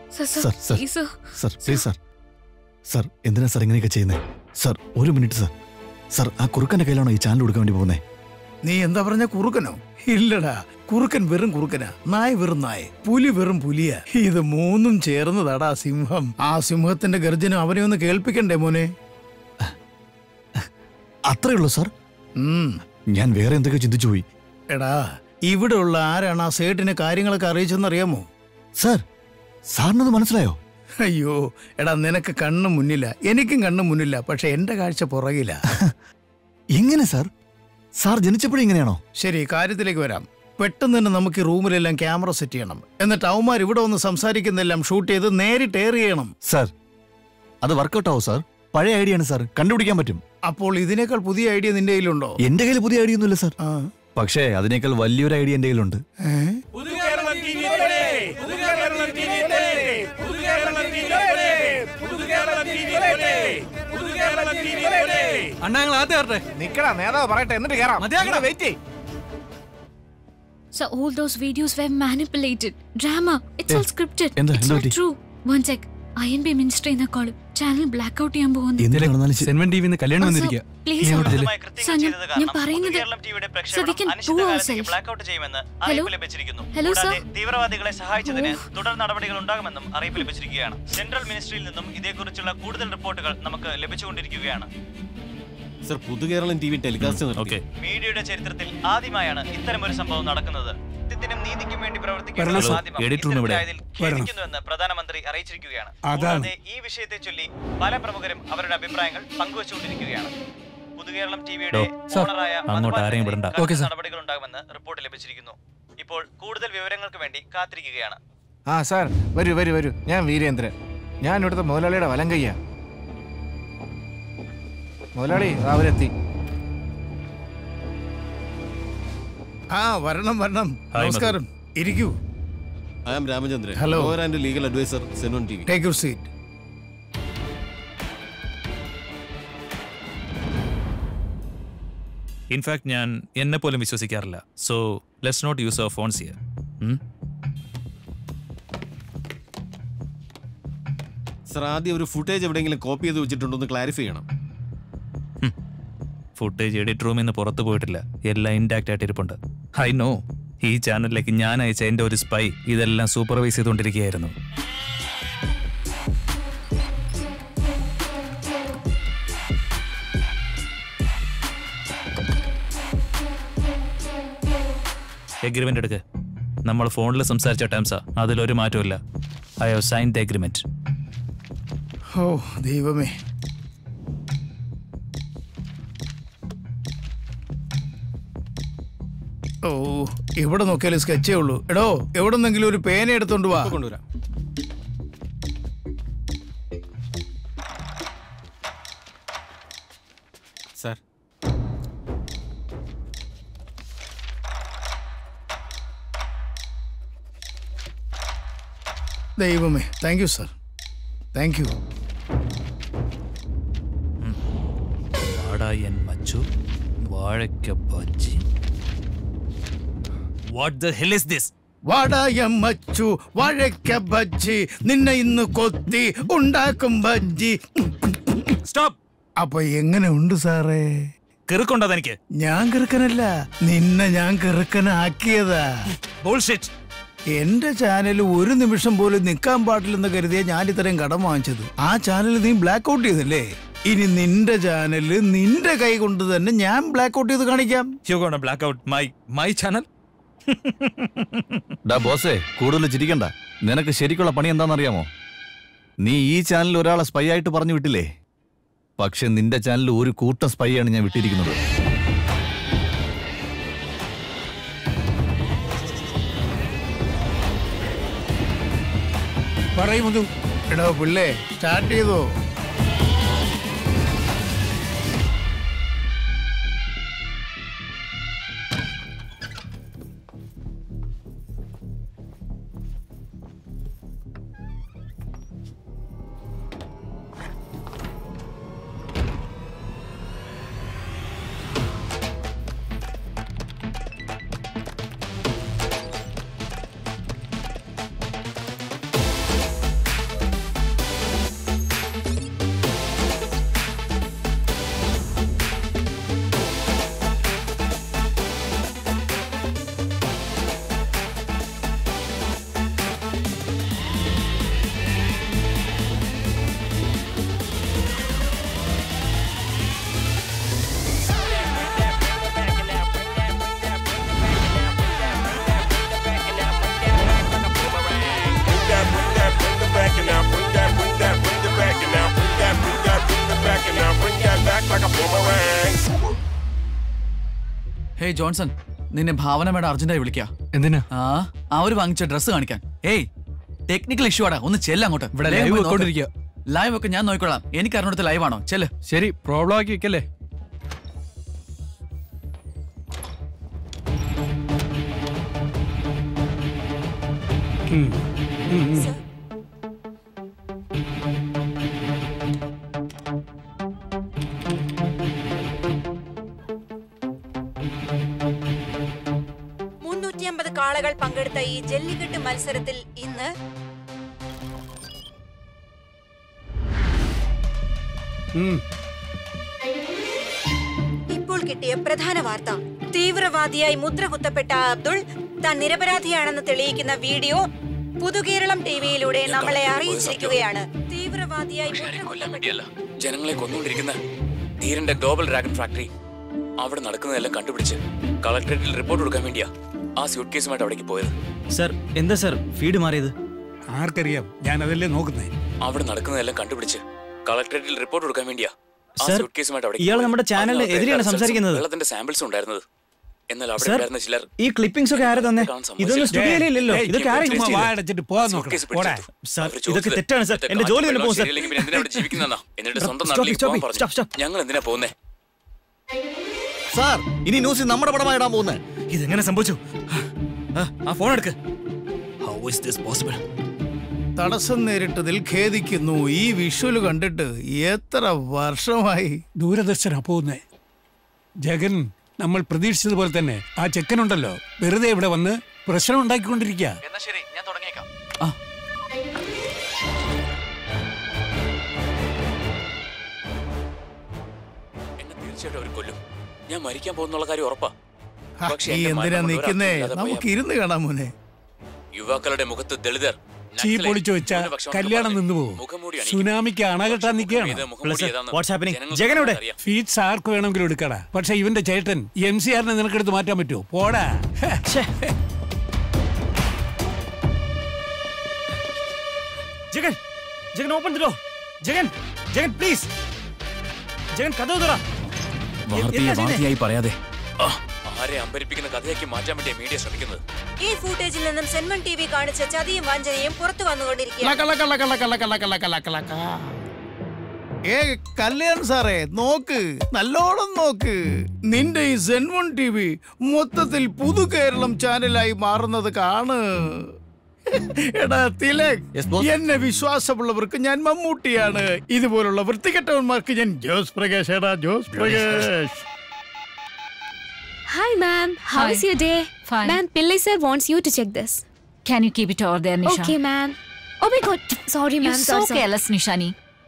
സർ എന്തിനാ സർ ഇങ്ങനെയൊക്കെ ചെയ്യുന്നത്? Sir 1 minute sir. സർ ആ കുറുക്കന്റെ കയ്യിലാണോ ഈ ചാനൽ കൊടുക്കാൻ വേണ്ടി പോകുന്നത്? നീ എന്താ പറഞ്ഞ കുറുക്കനോ? ഇല്ലടാ, കുറുക്കൻ വെറും കുറുക്കനാ, നായ് വെറും നായ്, പുലി വെറും പുലിയാ. ഇത് 3ഉം ചേർന്നതാടാ സിംഹം. ആ സിംഹത്തിന്റെ ഗർജനം അവനെ ഒന്ന് കേൾപ്പിക്കണ്ടേ മോനെ? അത്രേ ഉള്ളൂ സർ. ഞാൻ വേറെ എന്തൊക്കെ ചിന്തിച്ചു പോയി. എടാ, ഇവിടെ ഉള്ള ആരാണ് ആ സേട്ടിനെ കാര്യങ്ങളൊക്കെ അറിയിച്ചെന്നറിയാമോ? സർ സാറിനത് മനസ്സിലായോ? അയ്യോ എടാ, നിനക്ക് കണ്ണു മുന്നില്ല, എനിക്കും കണ്ണു മുന്നില്ല, പക്ഷെ എന്റെ കാഴ്ച പുറകില്ല. എങ്ങനെ സാർ? സാർ ജനിച്ചപ്പോഴും ഇങ്ങനെയാണോ? ശരി, കാര്യത്തിലേക്ക് വരാം. പെട്ടെന്ന് തന്നെ നമുക്ക് ഈ റൂമിലെല്ലാം ക്യാമറ സെറ്റ് ചെയ്യണം. എന്നിട്ട് അവന്മാർ ഇവിടെ ഒന്ന് സംസാരിക്കുന്നതെല്ലാം ഷൂട്ട് ചെയ്ത് നേരിട്ട് എയർ ചെയ്യണം. സാർ അത് വർക്കൗട്ട് ആവും സാർ. പഴയ ഐഡിയ ആണ് സാർ, കണ്ടുപിടിക്കാൻ പറ്റും. അപ്പോൾ ഇതിനേക്കാൾ പുതിയ ഐഡിയ നിന്റെ കയ്യിലുണ്ടോ? എന്റെ കയ്യിൽ പുതിയ ഐഡിയ ഒന്നുമില്ല സാർ. പക്ഷേ അതിനേക്കാൾ വലിയൊരു ഐഡിയ എന്റെ കയ്യിലുണ്ട്. നിക്കടാ, നേതാവ് പറയട്ടെ എന്നിട്ട് കേറാം. വെയിറ്റ് ചെയ്യ്. So all those videos were manipulated. Drama. It's all scripted. It's not true. One sec. INB ministry എന്ന കോൾ ചാനൽ ബ്ലാക്ക് ഔട്ട് ചെയ്യാൻ പോകുന്നു. സെൻവൻ ടിവിന്ന് കല്യാണം വന്നിരിക്കുക. പ്ലീസ് ഞാൻ പറയുന്നത് ഹലോ സർ. തീവ്രവാദികളെ സഹായിച്ചതിന് തുടർ നടപടികൾ ഉണ്ടാകുമെന്നും അറിയിപ്പ് ലഭിച്ചിരിക്കുകയാണ്. സെൻട്രൽ മിനിസ്ട്രിയിൽ നിന്നും ഇതേക്കുറിച്ചുള്ള കൂടുതൽ റിപ്പോർട്ടുകൾ നമുക്ക് ലഭിച്ചുകൊണ്ടിരിക്കുകയാണ്. Sir, Puthukeralam T V telecast നിർത്തി. മീഡിയയുടെ ചരിത്രത്തിൽ ആദ്യമായാണ് ഇത്തരമൊരു സംഭവം നടക്കുന്നത്. സത്യത്തിനും നീതിക്കും വേണ്ടി പ്രവർത്തിക്കുന്നുവെന്ന് പ്രധാനമന്ത്രി അറിയിച്ചിരിക്കുകയാണ്. കൂടാതെ ഈ വിഷയത്തെ ചൊല്ലി പല പ്രമുഖരും അവരുടെ അഭിപ്രായങ്ങൾ പങ്കുവച്ചുകൊണ്ടിരിക്കുകയാണ്. പുതുകേരളം ടിവിയുടെ ഓണറായ നടപടികൾ ഉണ്ടാകുമെന്ന് റിപ്പോർട്ട് ലഭിച്ചിരിക്കുന്നു. ഇപ്പോൾ കൂടുതൽ വിവരങ്ങൾക്ക് വേണ്ടി കാത്തിരിക്കുകയാണ്. ആ സാർ, വരൂ വരൂ വരൂ. ഞാൻ വീരേന്ദ്രൻ. ഞാൻ ഇവിടുത്തെ മുതലാളിയുടെ വലം കയ്യാ. മുതലാളി അവരെത്തി. വരണം വരണം. നമസ്കാരം, ഇരിക്കൂ. I am Ramachandran, Hello. lawyer and legal advisor, Senvan TV. Take your seat. In fact ഞാൻ എന്നെ പോലും വിശ്വസിക്കാറില്ല. So let's not use our phones here. Sir, ആദ്യം ഒരു ഫുട്ടേജ് എവിടെയെങ്കിലും കോപ്പി ചെയ്ത് വെച്ചിട്ടുണ്ടോ എന്ന് ക്ലാരിഫൈ ചെയ്യണം. ഫുട്ടേജ് എഡിറ്റ് റൂമിൽ നിന്ന് പുറത്തു പോയിട്ടില്ല, എല്ലാം ഇൻടാക്റ്റ് ആയിട്ട് ഇരിപ്പുണ്ട്. I know. ഈ ചാനലിലേക്ക് ഞാൻ അയച്ച എൻ്റെ ഒരു സ്പൈ ഇതെല്ലാം സൂപ്പർവൈസ് ചെയ്തുകൊണ്ടിരിക്കുകയായിരുന്നു. എഗ്രിമെന്റ് എടുക്ക്. നമ്മൾ ഫോണിൽ സംസാരിച്ച ടൈംസാ, അതിലൊരു മാറ്റമില്ല. I have signed the agreement. ഓ ദൈവമേ. ഓ, ഇവിടെ നോക്കിയാലും സ്കെച്ചേ ഉള്ളൂ. എടോ, എവിടെന്നെങ്കിലും ഒരു പേന എടുത്തോണ്ട് വാ. കൊണ്ടുവരാം. സാർ, ദൈവമേ, thank you sir, thank you. വാടായൻ മച്ചു വാഴയ്ക്ക bajji. What the hell is this? വാടായമ്മച്ചു വാഴയ്ക്ക bajji, നിന്നെ ഇന്ന് കൊത്തി ഉണ്ടാക്കും ബജ്ജി. സ്റ്റോപ്പ്. അപ്പൊ എങ്ങനെ ഉണ്ട് സാറേ? കിറുക്കുണ്ടോ തനിക്ക്? ഞാൻ കിറുക്കനല്ല, നിന്നെ ഞാൻ കിറുക്കനാക്കിയതാ. ബുൾഷിറ്റ്. എന്റെ ചാനൽ ഒരു നിമിഷം പോലും നിൽക്കാൻ പാടില്ലെന്ന് കരുതിയ ഞാൻ ഇത്രയും കടം വാങ്ങിച്ചത്. ആ ചാനൽ നീ ബ്ലാക്ക് ഔട്ട് ചെയ്തല്ലേ? ഇനി നിന്റെ ചാനല് നിന്റെ കൈ കൊണ്ട് തന്നെ ഞാൻ ബ്ലാക്ക് ഔട്ട് ചെയ്ത് കാണിക്കാം. You gonna black out my channel? ഡാ ബോസേ, കൂടുതൽ ചിരിക്കണ്ട. നിനക്ക് ശരിക്കുള്ള പണി എന്താണെന്നറിയാമോ? നീ ഈ ചാനലിൽ ഒരാളെ സ്പൈ ആയിട്ട് പറഞ്ഞു വിട്ടില്ലേ? പക്ഷെ നിന്റെ ചാനലിൽ ഒരു കൂട്ടം സ്പൈ ആണ് ഞാൻ വിട്ടിരിക്കുന്നത്. പറയുന്നു. എടോ പിള്ളേ, സ്റ്റാർട്ട് ചെയ്തോ? ഹേ ജോൺസൺ, നിന്നെ ഭാവന മേഡം അർജന്റായി വിളിക്കാ. എന്തിനാ? അവര് വാങ്ങിച്ച ഡ്രസ്സ് കാണിക്കാൻ. ഏയ്, ടെക്നിക്കൽ ഇഷ്യൂ ആടാ, ഒന്ന് ചെല്ല അങ്ങോട്ട്. ഇവിടെ ലൈവ് വെക്കോണ്ടിരിക്കുക. ലൈവ് ഒക്കെ ഞാൻ നോക്കിക്കോളാം. എനിക്ക് അറിഞ്ഞിടത്ത് ലൈവ് ആണോ? ചെല്ല്. ശരി, പ്രോബ്ലം ആക്കി വെക്കല്ലേ. കാളകൾ പങ്കെടുത്ത ഈ ജല്ലിക്കെട്ട് മത്സരത്തിൽ ഇന്ന് ഇപ്പോൾ കിട്ടിയ പ്രധാന വാർത്ത. തീവ്രവാദിയായി മുദ്ര കുത്തപ്പെട്ട അബ്ദുൾ താൻ നിരപരാധിയാണെന്ന് തെളിയിക്കുന്ന വീഡിയോ പുതുകേരളം ടിവിയിലൂടെ നമ്മളെ അറിയിച്ചിരിക്കുകയാണ്. തീവ്രവാദിയായി ജനങ്ങളെ കൊന്നുകൊണ്ടിരിക്കുന്ന ധീരന്റെ ഗ്ലോബൽ ഡ്രാഗൺ ഫാക്ടറി അവിടെ നടക്കുന്നതെല്ലാം കണ്ടുപിടിച്ച് കളക്ടറേറ്റിൽ റിപ്പോർട്ട് കൊടുക്കാൻ വേണ്ടിയാ ആ സ്യൂട്ട് കേസുമായിട്ട് അവിടേക്ക് പോയത്. സർ, എന്താ സർ ഫീഡ് മാറിയത്? ആർക്കറിയാം, ഞാൻ അതല്ലേ നോക്കുന്നേ. അവിടെ നടക്കുന്നതെല്ലാം കണ്ടുപിടിച്ച് കളക്ടറേറ്റിൽ റിപ്പോർട്ട് കൊടുക്കാൻ വേണ്ടിയാ ആ സ്യൂട്ട് കേസുമായിട്ട് അവിടെ. ഇയാൾ നമ്മുടെ ചാനലിന് എതിരെയാണ് സംസാരിക്കുന്നത്. വെള്ളത്തിന്റെ സാമ്പിൾസ് ഉണ്ടായിരുന്നത്. എന്നാൽ അവിടെ ഉണ്ടായിരുന്ന ചിലർ ഈ ക്ലിപ്പിംഗ്സ് ഒക്കെ ആരാ തന്നെ? ഇതൊന്നും സ്റ്റുഡിയോയിലില്ലല്ലോ. ഇതൊക്കെ ഇതൊക്കെ തെറ്റാണ് സർ. എന്റെ ജോലി തന്നെ പോകും സർ. എന്നിട്ട് സ്വന്തം നാട്ടിലേക്ക് പോകാൻ പറഞ്ഞു. ഞങ്ങൾ എന്തിനാ പോകുന്നേ? സാർ, ഇനി ന്യൂസിൽ നമ്മുടെ പടമായി ഇടാൻ പോകുന്നേ. ഇതെങ്ങനെ സംഭവിച്ചു? ആ ഫോൺ എടുക്ക്. How is this possible? തടസ്സം നേരിട്ടതിൽ ഖേദിക്കുന്നു. ഈ വിഷ്വല് കണ്ടിട്ട് എത്ര വർഷമായി. ദൂരദർശന പോകുന്നേ. ജഗൻ, നമ്മൾ പ്രതീക്ഷിച്ചതുപോലെ തന്നെ ആ ചെക്കനുണ്ടല്ലോ, വെറുതെ ഇവിടെ വന്ന് പ്രശ്നം ഉണ്ടാക്കിക്കൊണ്ടിരിക്കുക. എന്നാ ശരി, ഞാൻ തുടങ്ങിയേക്കാം. എന്നെ തീർച്ചയായിട്ടും അവർ കൊല്ലും. ഞാൻ മരിക്കാൻ പോകുന്നുള്ള കാര്യം ഉറപ്പാ. എന്തിനാ നിൽക്കുന്നേ? നമുക്ക് ഇരുന്ന് കാണാം മോനെ. യുവാക്കളുടെ മുഖത്ത് ദളിതർ ചീ പൊളിച്ചു വെച്ച കല്യാണം നിന്ന് പോകും. സുനാമിക്ക് അണകെട്ടാൻ നിൽക്കുകയാണ്. ഫീറ്റ്സ് ആർക്ക് വേണമെങ്കിലും എടുക്കടാ. പക്ഷെ ഇവന്റെ ചേട്ടൻ MCR നിനക്കെടുത്ത് മാറ്റാൻ പറ്റുമോ? പോടാ. Jagan, Jagan open the door. Jagan, Jagan please. Jagan കഥ തുറ. വാർത്തയായി പറയാതെ ആരെ അമ്പരിപ്പിക്കുന്ന കഥയാക്കി മാറ്റാൻ വേണ്ടി മീഡിയ ശ്രമിക്കുന്നത്. ഈ ഫൂട്ടേജിൽ നിന്നും സെൻവൺ TV കാണിച്ച ചതിയും വഞ്ചനയും പുറത്തു വന്നുകൊണ്ടിരിക്കുകയാണ്. കല്യാൺ സാറേ, നോക്ക്, നല്ലോണം നോക്ക്. നിന്റെ ഈ സെൻവൺ TV മൊത്തത്തിൽ പുതുകേരളം ചാനലായി മാറുന്നത് കാണ്. എടാ തിലക്, എന്നെ വിശ്വാസമുള്ളവർക്ക് ഞാൻ മമ്മൂട്ടിയാണ്. ഇതുപോലുള്ള വൃത്തികെട്ടവന്മാർക്ക് ഞാൻ ജോസ് പ്രകാശ്. എടാ Jose Prakash. Hi ma'am, how is your day? Fine. Ma'am, Pillai sir wants you to check this. Can you keep it over there, Nisha? Okay ma'am. Oh my god, sorry ma'am. You're so careless, Nishani.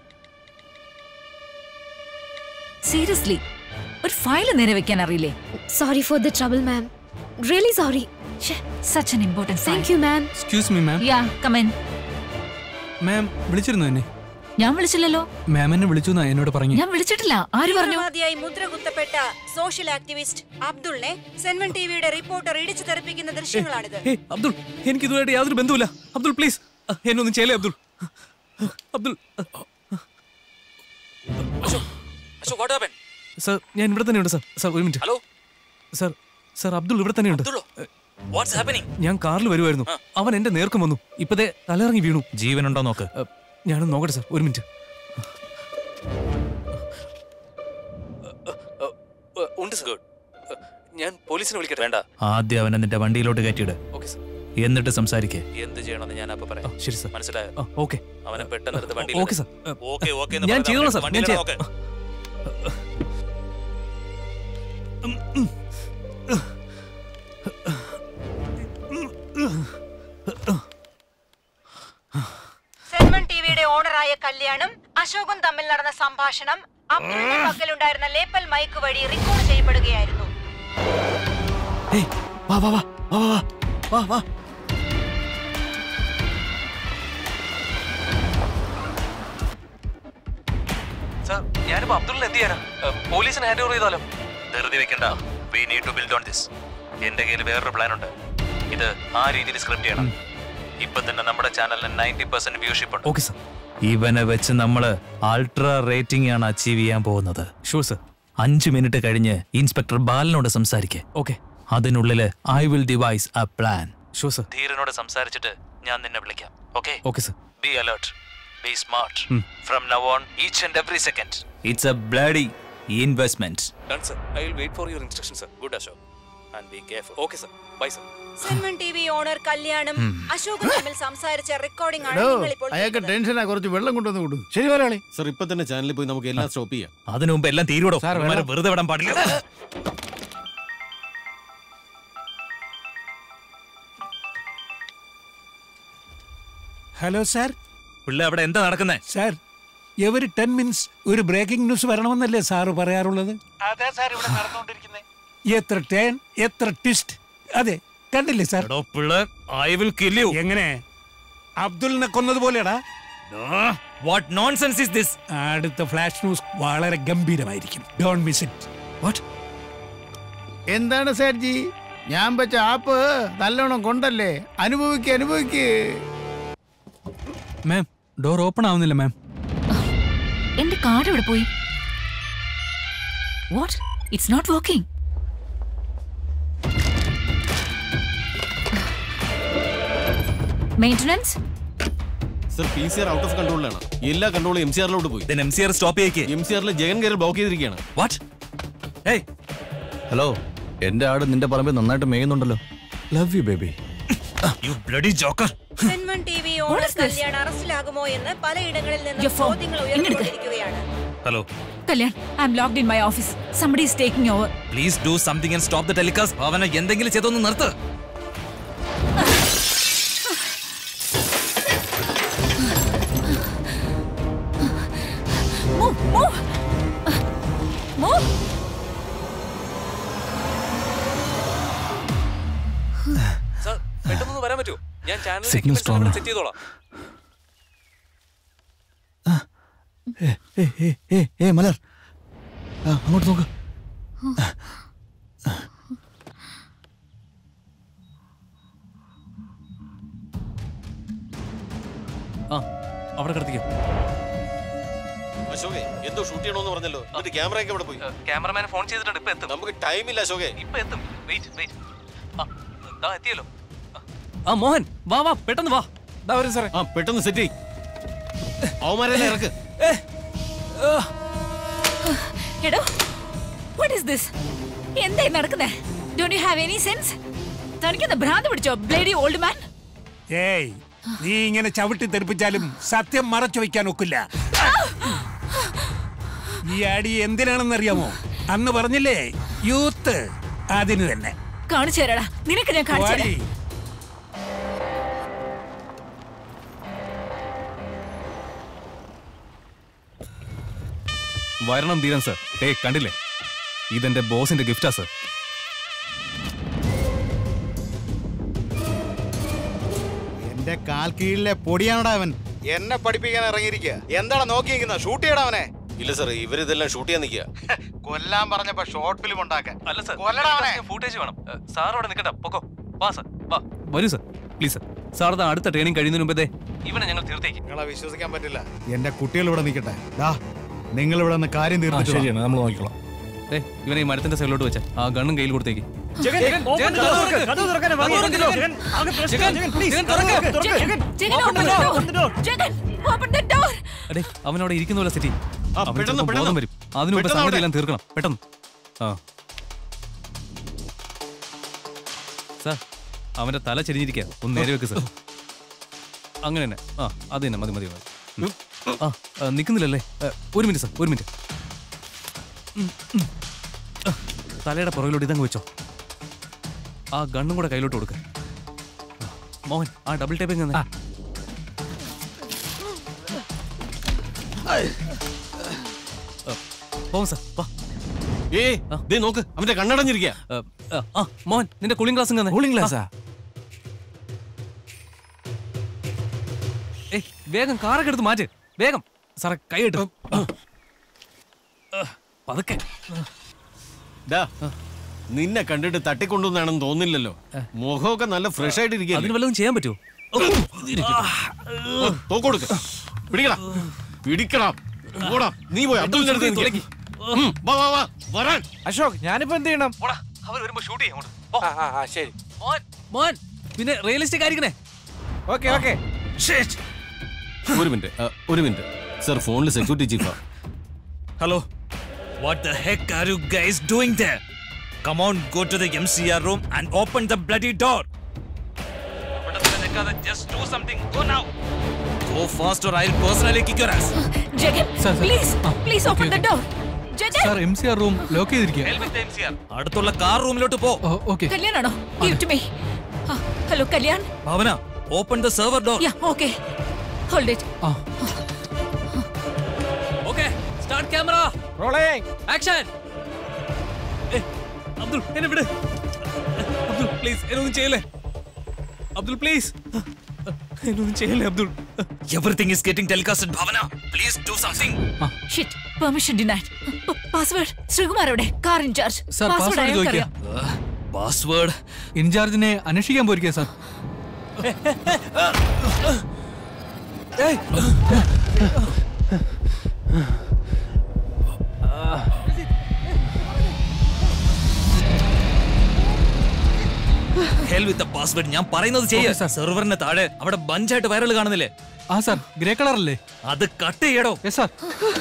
Seriously, ഒരു file നേരെ വെക്കാൻ അറിയില്ലേ? Sorry for the trouble ma'am. Really sorry. Such an important file. Thank you ma'am. Excuse me ma'am. Yeah, come in. Ma'am, വിളിച്ചിരുന്നു എന്നെ? ഞാൻ വിളിച്ചില്ലല്ലോ. മാം എന്നെ വിളിച്ചു എന്നാ എന്നോട് പറഞ്ഞു. ഞാൻ വിളിച്ചിട്ടില്ല. ആര് പറഞ്ഞു? തീവ്രവാദിയായി മുദ്ര കുത്തപ്പെട്ട സോഷ്യൽ ആക്ടിവിസ്റ്റ് അബ്ദുളിനെ സെൻവൺ ടിവിയുടെ റിപ്പോർട്ടർ ഇടിച്ചു തെറിപ്പിക്കുന്ന ദൃശ്യങ്ങളാണിത്. അബ്ദുൾ, എനിക്ക് ഇതുമായിട്ട് യാതൊരു ബന്ധവുമില്ല. അബ്ദുൾ പ്ലീസ്, എന്നൊന്നും ചെയ്യലേ അബ്ദുൾ. അബ്ദുൾ സർ, ഞാൻ ഇവിടെ തന്നെയുണ്ട് സർ. സർ ഒരു minute. Hello sir. Sir Abdul ഇവിടെ തന്നെയുണ്ട്. ഞാൻ കാറിൽ വരുമായിരുന്നു. അവൻ എന്റെ നേർക്കും വന്നു. ഇപ്പതേ തലയിറങ്ങി വീണു. ജീവനുണ്ടോ നോക്ക്. ഞാനൊന്ന് നോക്കട്ടെ സർ, ഒരു മിനിറ്റ്. ഉണ്ട് സർ. ഞാൻ പോലീസിനെ വിളിക്കട്ടെ? വേണ്ട, ആദ്യം അവനെ നിന്റെ വണ്ടിയിലോട്ട് കയറ്റിയിട്. Okay sir. എന്നിട്ട് സംസാരിക്കേ. എന്ത് ചെയ്യണമെന്ന് ഞാൻ അപ്പൊ പറയാം. ശരി സർ. മനസ്സിലായോ? ഓക്കെ. അവനെ പെട്ടെന്ന് എടുത്ത് വണ്ടിയിൽ. Okay sir. ഓക്കെ ഓക്കെ ഞാൻ ചെയ്തോളാം സർ. ഞാൻ ചെയ്യാം. സെൻവൺ ടിവിയുടെ ഓണറായ കല്യാണും അശോകും തമ്മിൽ നടന്ന സംഭാഷണം അബ്ദുളിന്റെ പക്കലുണ്ടായിരുന്ന ലേപ്പൽ മൈക്ക് വഴി റെക്കോർഡ് ചെയ്യപ്പെടുകയായിരുന്നു. വാ വാ വാ വാ വാ വാ. സർ, ഞാനിപ്പോ അബ്ദുളിനെ എന്ത് ചെയ്യാനാ? പോലീസിനെ ഹാൻഡ് ഓവർ ചെയ്താലോ? ധൃതി വെക്കണ്ട. We need to build on this. എന്റെ കയ്യിൽ വേറൊരു പ്ലാൻ ഉണ്ട്. ഇത് ആ രീതിയിൽ സ്ക്രിപ്റ്റ് ചെയ്യണം. ഇപ്പൊ തന്നെ നമ്മുടെ ചാനലിന് 90% വ്യൂഷിപ്പ് ഉണ്ട്. Okay sir. ഇവനെ വെച്ച് നമ്മള് അൾട്രാ റേറ്റിംഗ് ആണ് അച്ചീവ് ചെയ്യാൻ പോകുന്നത്. Sure sir. 5 മിനിറ്റ് കഴിഞ്ഞ് ഇൻസ്പെക്ടർ ബാലനോട് സംസാരിക്കേ. ഓക്കെ. അതിനുള്ളില് I will devise a plan. Sure sir. ധീരനോട് സംസാരിച്ചിട്ട് ഞാൻ നിന്നെ വിളിക്കാം. Okay? Okay sir. Be alert, be smart. From now on each and every second it's a bloody investment. Done sir. I will wait for your instruction sir. Good Ashok. And be careful. Okay sir. Bye sir. സെൻവൺ TV owner കല്യാണും അശോകും തമ്മിൽ സംസാരിച്ച recording ആണ് നിങ്ങൾ ഇപ്പോൾ അയാൾക്ക് ടെൻഷനാ, കുറച്ച് വെള്ളം കൊണ്ടുവന്ന് കൊടുക്കും. ശരി മലയാളി. സർ ഇപ്പൊ തന്നെ ചാനലിൽ പോയി നമുക്ക് എല്ലാം സ്റ്റോപ്പ് ചെയ്യാം. അതിനു മുമ്പ് എല്ലാം തീരുവടോ. വെറുതെ വിടാൻ പാടില്ല. Hello sir. പിള്ളേ അവിടെ എന്താ നടക്കുന്നേ? സാർ എവരി 10 മിനിറ്റ്സ് ഒരു ബ്രേക്കിംഗ് ന്യൂസ് വരണമെന്നല്ലേ സാറ് പറയാറുള്ളത്? അതെ സാർ, ഇവിടെ നടന്നുകൊണ്ടിരിക്കുന്നത്. എത്ര ടേൺ, എത്ര ട്വിസ്റ്റ്. അതെ, കണ്ടില്ലേ sir? I will kill you. എങ്ങനെ അബ്ദുലിനെ കൊന്നതുപോലെയാടാ. What nonsense is this? അടുത്ത ഫ്ലാഷ് ന്യൂസ് വളരെ ഗംഭീരമായിരിക്കും. Don't miss it. വാട്ട്? എന്താണ് സാർജി, ഞാൻ വെച്ച ആപ്പ് നല്ലോണം കൊണ്ടല്ലേ? അനുഭവിക്ക്. മാം, ഡോർ ഓപ്പൺ ആവുന്നില്ല മാം. എന്റെ കാർഡ് എവിടെ പോയി? What? It's not working. Maintenance sir PCR out of കൺട്രോളിലാണ്. എല്ലാ കൺട്രോളും MCRലോട്ട് പോയി. MCR സ്റ്റോപ്പ് ചെയ്യിക്കേ. MCRലെ ജഗൻ കയറി ബ്ലോക്ക് ചെയ്തിരിക്കുകയാണ്. വാട്ട്? ഏയ് ഹലോ, എന്റെ ആട് നിന്റെ പറമ്പിൽ നന്നായിട്ട് മേയുന്നുണ്ടല്ലോ. Love you baby. You bloody joker. സെൻവൺ ടിവി ഓണർ കല്യാൺ അറസ്റ്റിലാകുമോ എന്ന് പലയിടങ്ങളിൽ നിന്ന് ചോദ്യങ്ങൾ ഉയർന്നുകൊണ്ടിരിക്കുകയാണ്. Hello Kalyan, I am locked in my office. Somebody is taking over. Please do something and stop the telecast. അവനെ എന്തെങ്കിലും ചെയ്തൊന്ന് നിർത്ത്. സർ പെട്ടെന്ന് വരാൻ പറ്റുമോ? ഞാൻ ചാനൽ സിഗ്നൽ സ്ട്രോങ്. സെറ്റ് ചെയ്തോളാം. മലർ, അങ്ങോട്ട് നോക്ക്. അവിടെ കിടത്തിക്കോ. അശോകേ, എന്തോ ഷൂട്ട് ചെയ്യണമെന്ന് പറഞ്ഞല്ലോ. എന്നിട്ട് ക്യാമറയൊക്കെ ഇവിടെ പോയി. ക്യാമറമാനെ ഫോൺ ചെയ്തിട്ടുണ്ട്. ഇപ്പൊ എത്തും. നമുക്ക് ടൈമില്ല അശോകേ. ഇപ്പൊ എത്തും. വെയിറ്റ്. എത്തിയല്ലോ. മോഹൻ വാ പെട്ടെന്ന് വാ. സാറേ പെട്ടെന്ന് സെറ്റ് ചെയ്യ്. അവന്മാരെ ഇറക്ക്. എടോ, what is this? എന്തായി നടക്കുന്നേ? Don't you have any sense? തനിക്കെന്താ ഭ്രാന്ത് പിടിച്ചോ, ബ്ലേഡി ഓൾഡ് മാൻ? ഏയ്, നീ ഇങ്ങനെ ചവിട്ടി തെറിപ്പിച്ചാലും സത്യം മറച്ചു വയ്ക്കാൻ ഒക്കില്ല. ഈ അടി എന്തിനാണെന്നറിയാമോ? അന്ന് പറഞ്ഞില്ലേ, യൂത്ത്. അതിന് തന്നെ. കാണിച്ചു തരാടാ, നിനക്ക് ഞാൻ കാണിച്ചു തരാം. വരണം ധീരൻ സർ. കണ്ടില്ലേ, ഇതെന്റെ ബോസിന്റെ ഗിഫ്റ്റാ സർ. എന്റെ കാൽ കീഴിലെ പൊടിയാണടാ അവൻ. എന്നെ പഠിപ്പിക്കാൻ ഇറങ്ങിയിരിക്കുക. എന്താണ് നോക്കിയിരിക്കുന്നത്? ഷൂട്ട് ചെയ്യടാ അവനെ. ഇല്ല സാർ, ഇവരിതെല്ലാം ഷൂട്ട് ചെയ്യാൻ നിൽക്കുക. കൊല്ലാൻ പറഞ്ഞപ്പോ ഷോർട്ട് ഫിലിം ഉണ്ടാക്കാൻ. അല്ല സർ, കൊല്ലടാ ഫൂട്ടേജ് വേണം. സാർ അവിടെ നിൽക്കണ്ട, പൊക്കോ. വാ സർ, വാ. വരൂ സർ, പ്ലീസ് സർ. സാർ അടുത്ത ട്രെയിനിങ് കഴിയുന്നതിന് മുമ്പേ ഇവനെ ഞങ്ങൾ തീർത്തേക്ക്. നിങ്ങളെ വിശ്വസിക്കാൻ പറ്റില്ല. എന്റെ കുട്ടികൾ ഇവിടെ നിൽക്കട്ടെ. നിങ്ങൾ ഇവിടെ നിന്ന് കാര്യം തീർന്നു. ശരിയാണ്, നമ്മൾ നോക്കിക്കോളാം. ഇവനെ ഈ മരത്തിന്റെ സൈഡിലോട്ട് വെച്ച ആ ഗണ്ണും കയ്യിൽ കൊടുത്തേക്ക്. അവനവിടെ ഇരിക്കുന്ന പോലെ സെറ്റി. ബോധം വരും. അതിനു മുമ്പ് സംഗതി എല്ലാം തീർക്കണം പെട്ടെന്ന്. സാർ, അവന്റെ തല ചെരിഞ്ഞിരിക്കുക. ഒന്ന് നേരെ വെക്ക് സാർ. അങ്ങനെ തന്നെ. അത് തന്നെ മതി മതി മതി. നിൽക്കുന്നില്ലല്ലേ? ഒരു മിനിറ്റ് സാർ, ഒരു മിനിറ്റ്. തലയുടെ പുറകിലോട്ട് ഇതങ്ങ് വെച്ചോ. ആ ഗണ്ണും കൂടെ കയ്യിലോട്ട് കൊടുക്ക. മോഹൻ, ആ ഡബിൾ ടേപ്പിംഗ് തന്നെ. പോവും സാർ, വാ. നോക്ക്, അവന്റെ കണ്ണടഞ്ഞിരിക്കുക. മോഹൻ, നിന്റെ കൂളിംഗ് ഗ്ലാസ് തന്നെ. കൂളിംഗ് ഗ്ലാസ്സാ? വേഗം കാറൊക്കെ എടുത്ത് മാറ്റ്. വേഗം സാറേ, കൈ ഇട്ടു. പതുക്കെ. നിന്നെ കണ്ടിട്ട് തട്ടിക്കൊണ്ടുവന്നാണെന്ന് തോന്നില്ലല്ലോ. മുഖമൊക്കെ നല്ല ഫ്രഷ് ആയിട്ട് ഇരിക്കുക. അതിന് വല്ലതും ചെയ്യാൻ പറ്റുമോ? തോക്കൊടുക്ക. പിടിക്കടാ. നീ പോയി അബ്ദുലിന്റെ അടുത്ത്. അശോക് ഞാനിപ്പോ എന്ത് ചെയ്യണം? അവർ വരുമ്പോ ഷൂട്ട് ചെയ്യാം. ശരി. മോൻ പിന്നെ റിയലിസ്റ്റിക് ആയിരിക്കണേ. Okay okay. ഒരു മിനിറ്റ് സർ, ഫോണിൽ സെക്യൂരിറ്റി ചീഫാ. Hello, what the heck are you guys doing there? Come on, go to the MCR room and open the bloody door. Just do something. Go now. Go fast or I'll personally kick your ass. Jagan, please open the door. Jagan. Sir, MCR room lock ചെയ്തിരിക്കുക. Help with the MCR. അടുത്തുള്ള car റൂമിലോട്ട് പോ. Okay. കല്യാണാണോ? Give to me. Hello, Kalyan. Bhavana, open the server door. Yeah, okay. Hold it. Okay, start camera. Rolling. Action. Abdul എന്നെ വിട്. Abdul please എന്നൊന്നും ചെയ്യല്ലേ. Abdul please എന്നൊന്നും ചെയ്യല്ലേ Abdul. Everything is getting telecasted, Bhavana. Please do something. Shit, permission denied. Password. Sreekumar എവിടെ? Car incharge. Sir, password ചോദിക്കാം. Password. ഇൻചാർജിനെ അന്വേഷിക്കാൻ പോയിരിക്കുക sir. Hell with the password. ഞാൻ പറയുന്നത് ചെയ്യ. സെർവറിന് താഴെ അവിടെ ബഞ്ചായിട്ട് വൈറൽ കാണുന്നില്ലേ? ആ സാർ, ഗ്രേ കളർ അല്ലേ? അത് കട്ട് ചെയ്യടോ. Yes sir.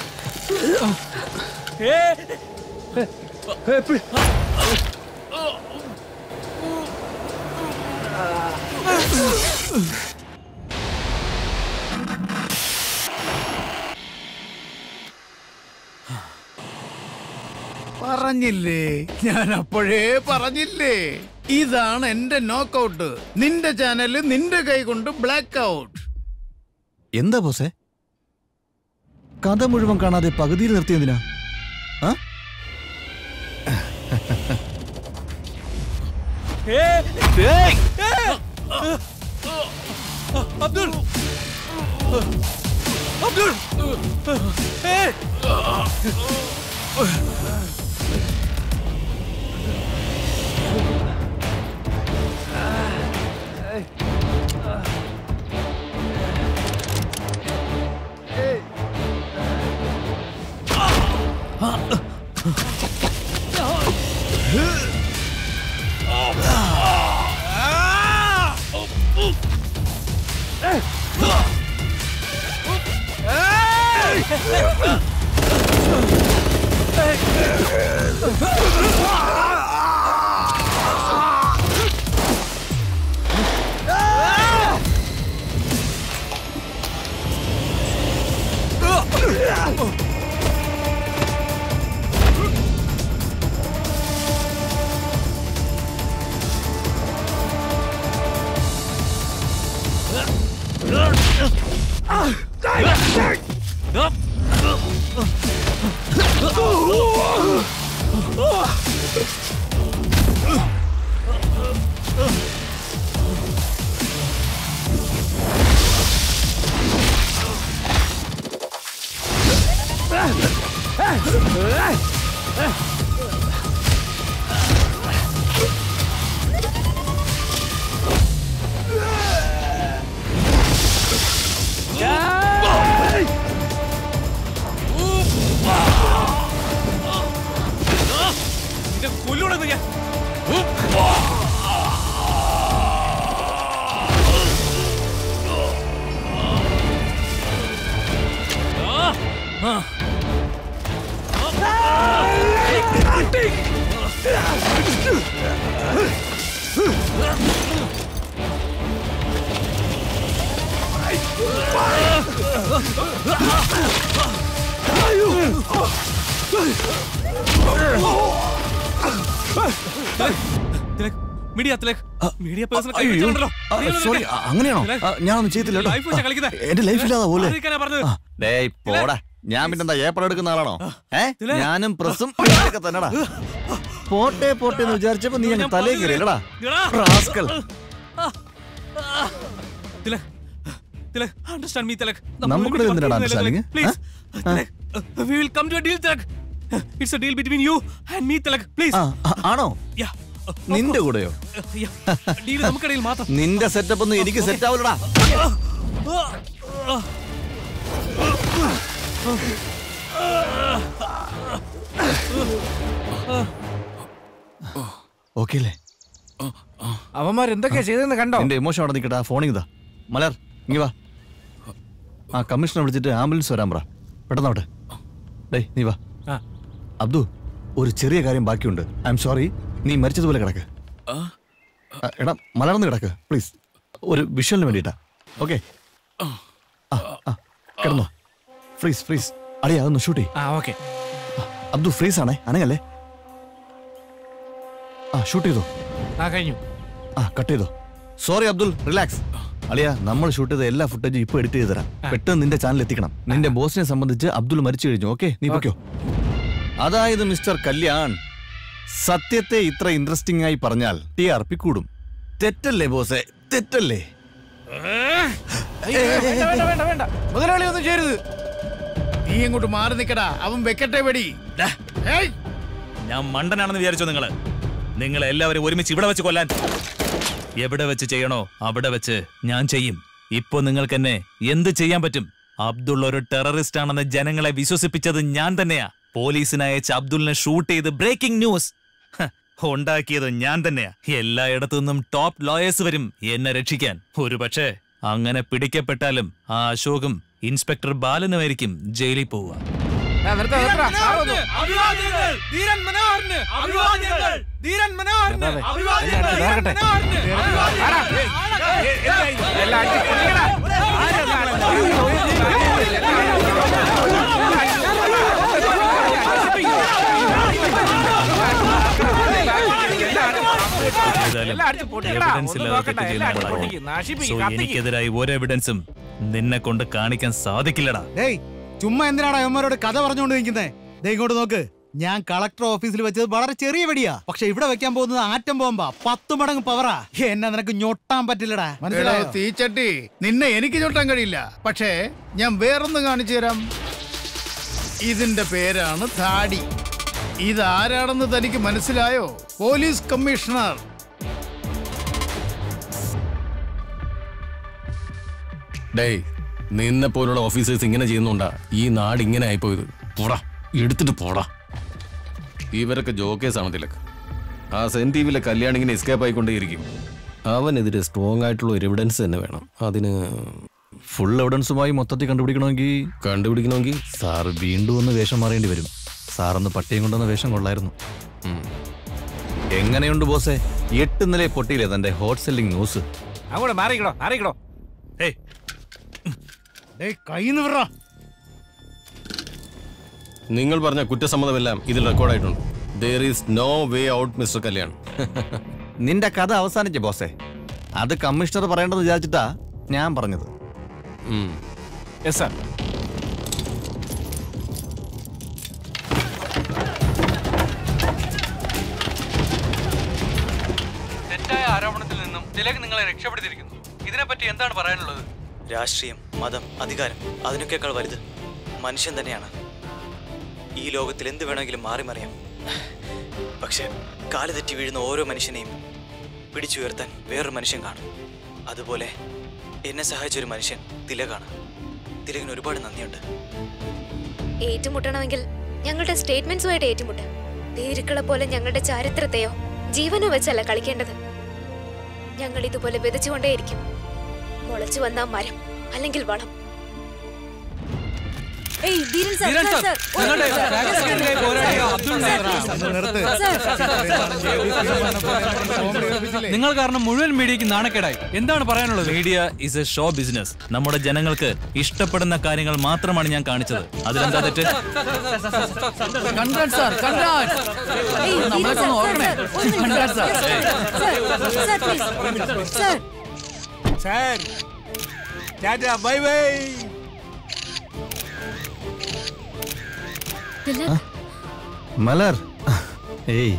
പറഞ്ഞില്ലേ, ഞാൻ അപ്പോഴേ പറഞ്ഞില്ലേ, ഇതാണ് എന്റെ നോക്കൗട്ട്. നിന്റെ ചാനല് നിന്റെ കൈ കൊണ്ട് ബ്ലാക്ക് ഔട്ട്. എന്താ ബോസേ, കഥ മുഴുവൻ കാണാതെ പകുതിയിൽ നിർത്തിയതിനാ? അബ്ദുൾ അബ്ദുൾ സോറി, അങ്ങനെയാണോ? ഞാനൊന്നും ചെയ്തില്ല. എന്റെ ലൈഫില്ലാതെ പോലെ. പോടാ, ഞാൻ പിന്നെന്താ ഏപ്പറ എടുക്കുന്ന ആളാണോ? ഞാനും പ്രസും ഒക്കെ തന്നെടാ. പോട്ടെ പോട്ടെ എന്ന് വിചാരിച്ചപ്പോ നീ അങ്ങ് തലേ കയറിയല്ലടാ. നമുക്കിടെ എന്തിനാണ് അണ്ടർസ്റ്റാൻഡിങ്? ആണോ? നിന്റെ കൂടെയോ? നിന്റെ സെറ്റപ്പ് ഒന്നും എനിക്ക് സെറ്റ് ആവില്ലടാ. ഓക്കെ അല്ലേ? അവന്മാർ എന്തൊക്കെയാ ചെയ്തെന്ന് കണ്ടോ? എന്റെ ഇമോഷൻ അവിടെ നിൽക്കട്ടെ. ആ ഫോണിങ് ഇതാ. മലർ ഇങ്ങി വാ. ആ കമ്മീഷണർ വിളിച്ചിട്ട് ആംബുലൻസ് വരാൻ പറ. പെട്ടെന്നോട്ടെ. ഡേയ് നീ വാ. അബ്ദു, ഒരു ചെറിയ കാര്യം ബാക്കിയുണ്ട്. I'm sorry. നീ മരിച്ചതുപോലെ കിടക്ക്. എടാ മലർന്ന് കിടക്ക് പ്ലീസ്. ഒരു വിഷ്വലിന് വേണ്ടിയിട്ടാ. ഓക്കെ കിടന്നോ. ഫ്രീസ്. അടിയാ അതൊന്ന് ഷൂട്ട് ചെയ്യ്. അബ്ദു ഫ്രീസ് ആണേ, അനങ്ങല്ലേ. ഷൂട്ട് ചെയ്തോ? കഴിഞ്ഞു. കട്ട് ചെയ്തോ? Sorry Abdul, relax. അളിയ, നമ്മൾ ഷൂട്ട് ചെയ്ത എല്ലാ ഫുട്ടേജും ഇപ്പൊ എഡിറ്റ് ചെയ്ത് തരാം. പെട്ടെന്ന് നിന്റെ ചാനൽ എത്തിക്കണം. നിന്റെ ബോസിനെ സംബന്ധിച്ച് അബ്ദുൽ മരിച്ചു കഴിഞ്ഞു. ഓക്കെ, നീ പൊയ്ക്കോ. അതായത് മിസ്റ്റർ കല്യാൺ, സത്യത്തെ ഇത്ര ഇൻട്രസ്റ്റിംഗ് ആയി പറഞ്ഞാൽ TRP കൂടും. തെറ്റല്ലേ ബോസേ? തെറ്റല്ലേ? വേണ്ട മുതലാളി ഒന്നും ചെയ്യരുത്. നീ അങ്ങോട്ട് മാറി നിക്കടാ. അവൻ വെക്കട്ടെ വെടി. ഞാൻ മണ്ടനാണെന്ന് വിചാരിച്ചോ നിങ്ങളെ എല്ലാവരും ഒരുമിച്ച് ഇവിടെ വെച്ച് കൊല്ലാൻ? എവിടെ വെച്ച് ചെയ്യണോ അവിടെ വെച്ച് ഞാൻ ചെയ്യും. ഇപ്പൊ നിങ്ങൾക്ക് എന്നെ എന്ത് ചെയ്യാൻ പറ്റും? അബ്ദുൾ ഒരു ടെററിസ്റ്റ് ആണെന്ന് ജനങ്ങളെ വിശ്വസിപ്പിച്ചത് ഞാൻ തന്നെയാ. പോലീസിനെ അയച്ച് അബ്ദുളിനെ ഷൂട്ട് ചെയ്ത് ബ്രേക്കിംഗ് ന്യൂസ് ഉണ്ടാക്കിയത് ഞാൻ തന്നെയാ. എല്ലായിടത്തു നിന്നും ടോപ്പ് ലോയേഴ്സ് വരും എന്നെ രക്ഷിക്കാൻ. ഒരുപക്ഷെ അങ്ങനെ പിടിക്കപ്പെട്ടാലും ആ അശോകും ഇൻസ്പെക്ടർ ബാലനുമായിരിക്കും ജയിലിൽ പോവുക. എനിക്കെതിരായി ഒരു എവിഡൻസും നിന്നെ കൊണ്ട് കാണിക്കാൻ സാധിക്കില്ലടാ. ചുമ്മാ എന്തിനാടാ അവന്മാരോട് കഥ പറഞ്ഞുകൊണ്ട് നിൽക്കുന്നേ? ഇങ്ങോട്ട് നോക്ക്. ഞാൻ കളക്ടർ ഓഫീസിൽ വെച്ചത് വളരെ ചെറിയ വെടിയാ. പക്ഷെ ഇവിടെ വെക്കാൻ പോകുന്നത് ആറ്റം ബോംബാ. 10 മടങ്ങ് പവറാ. എന്നെ നിനക്ക് ഞൊട്ടാൻ പറ്റില്ലടാ. മനസ്സിലായോ? തീച്ചട്ടി, നിന്നെ എനിക്ക് ഞൊട്ടാൻ കഴിയില്ല. പക്ഷേ ഞാൻ വേറൊന്ന് കാണിച്ചു തരാം. ഇതിന്റെ പേരാണ് താടി. ഇതാരാണെന്ന് തനിക്ക് മനസ്സിലായോ? Police commissioner. ഡേയ്, നിന്നെ പോലുള്ള ഓഫീസേഴ്സ് ഇങ്ങനെ ചെയ്യുന്നുണ്ടാ ഈ നാട് ഇങ്ങനെ ആയിപ്പോയത്. പോടാ, എടുത്തിട്ട് പോടാ. ഇവരൊക്കെ ജോക്കേഴ്സാണ് തിലക്. ആ സെൻ ടിവിയിലെ കല്യാണം ഇങ്ങനെ എസ്കേപ്പ് ആയിക്കൊണ്ടേയിരിക്കും. അവനെതിരെ സ്ട്രോങ് ആയിട്ടുള്ള ഒരു എവിഡൻസ് തന്നെ വേണം. അതിന് ഫുൾ എവിഡൻസുമായി മൊത്തത്തിൽ കണ്ടുപിടിക്കണമെങ്കിൽ സാർ വീണ്ടും ഒന്ന് വേഷം മാറേണ്ടി വരും. സാറൊന്ന് പട്ടിയും കൊണ്ടുവന്ന വേഷം കൊള്ളായിരുന്നു. എങ്ങനെയുണ്ട് ബോസേ? 8 നില പൊട്ടിയില്ലേ തന്റെ ഹോട്ട് സെല്ലിംഗ് ന്യൂസ്? അങ്ങോട്ട് മാറിക്കടോ. നിങ്ങൾ പറഞ്ഞ കുറ്റസമ്മതമെല്ലാം ഇതിൽ റെക്കോർഡായിട്ടുണ്ട്. There is no way out, mister Kalyan. നിന്റെ കഥ അവസാനിച്ച ബോസേ. അത് കമ്മീഷണർ പറയേണ്ടത് വിചാരിച്ചിട്ടാ ഞാൻ പറഞ്ഞത്. Yes sir. തെറ്റായ ആരോപണത്തിൽ നിന്നും തിലക് നിങ്ങളെ രക്ഷപ്പെടുത്തിയിരിക്കുന്നു. ഇതിനെപ്പറ്റി എന്താണ് പറയാനുള്ളത്? രാഷ്ട്രീയം, മതം, അധികാരം അതിനൊക്കെക്കാൾ വലുത് മനുഷ്യൻ തന്നെയാണ്. ഈ ലോകത്തിൽ എന്ത് വേണമെങ്കിലും മാറിമറിയാം. പക്ഷെ കാല് തെറ്റി വീഴുന്ന ഓരോ മനുഷ്യനെയും പിടിച്ചുയർത്താൻ വേറൊരു മനുഷ്യൻ കാണും. അതുപോലെ എന്നെ സഹായിച്ചൊരു മനുഷ്യൻ തിലകാണ്. തിലകിന് ഒരുപാട് നന്ദിയുണ്ട്. ഏറ്റുമുട്ടണമെങ്കിൽ ഞങ്ങളുടെ സ്റ്റേറ്റ്മെന്റ്സുമായിട്ട് ഏറ്റുമുട്ട്. ഭീരുക്കളെ പോലെ ഞങ്ങളുടെ ചരിത്രത്തെയോ ജീവനോ വെച്ചല്ല കളിക്കേണ്ടത്. ഞങ്ങൾ ഇതുപോലെ വിതച്ചുകൊണ്ടേയിരിക്കും. മുളച്ചു വന്ന മരം അല്ലെങ്കിൽ വളം. നിങ്ങൾ കാരണം മുഴുവൻ മീഡിയക്ക് നാണക്കേടായി. എന്താണ് പറയാനുള്ളത്? Media is a show business. നമ്മുടെ ജനങ്ങൾക്ക് ഇഷ്ടപ്പെടുന്ന കാര്യങ്ങൾ മാത്രമാണ് ഞാൻ കാണിച്ചത്. അതിലെന്താ തെറ്റ്? Bye bye. മലർ, ഏയ്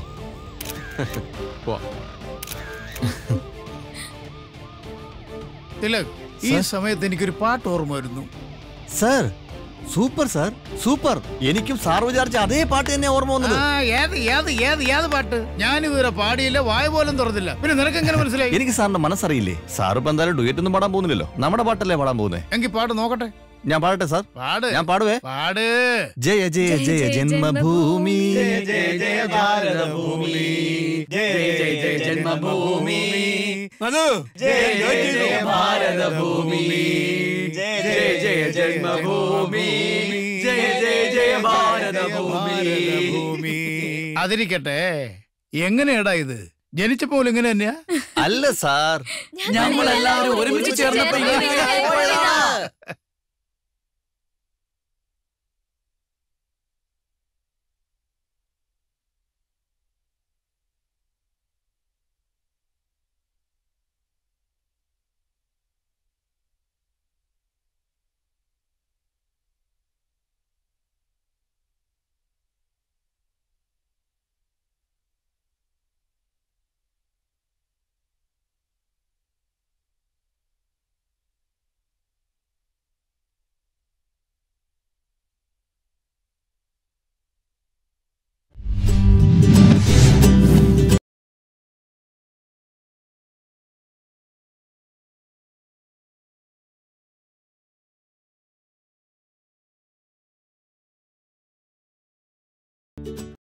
തിലക്, ഈ സമയത്ത് എനിക്കൊരു പാട്ട് ഓർമ്മ വരുന്നു. Sir super, sir super. എനിക്കും സാർ വിചാരിച്ച അതേ പാട്ട് തന്നെ ഓർമ്മ വന്നത്. ഏത് പാട്ട്? ഞാനിതുവരെ പാടിയില്ല, വായ പോലും തുറന്നില്ല. പിന്നെ നിനക്ക് എങ്ങനെ മനസ്സിലായി? എനിക്ക് സാറിന്റെ മനസ്സറിയില്ലേ? സാർ ഇപ്പൊ എന്തായാലും ഡുയറ്റ് ഒന്നും പാടാൻ പോകുന്നില്ലല്ലോ. നമ്മുടെ പാട്ടല്ലേ പാടാൻ പോകുന്നേ. എങ്കിൽ പാട്ട് നോക്കട്ടെ. ഞാൻ പാടട്ടെ സാർ? പാട്. ഞാൻ പാടുവേ. പാട്. ജയ ജയ ജയ ജന്മഭൂമി, ജയ ജയ ഭാരതഭൂമി, ജയ ജയ ജയ ജന്മഭൂമി, ജയ ജയ ഭാരതഭൂമി, ജയ ജയ ജയ ജന്മഭൂമി, ജയ ജയ ജയ ഭാരതഭൂമി. അതിരിക്കട്ടെ, എങ്ങനെയാടാ ഇത്? ജനിച്ചപ്പോൾ ഇങ്ങനെ തന്നെയാ? അല്ല സാർ, ഞങ്ങളെല്ലാവരും ഒരുമിച്ച് ചേർന്നപ്പോ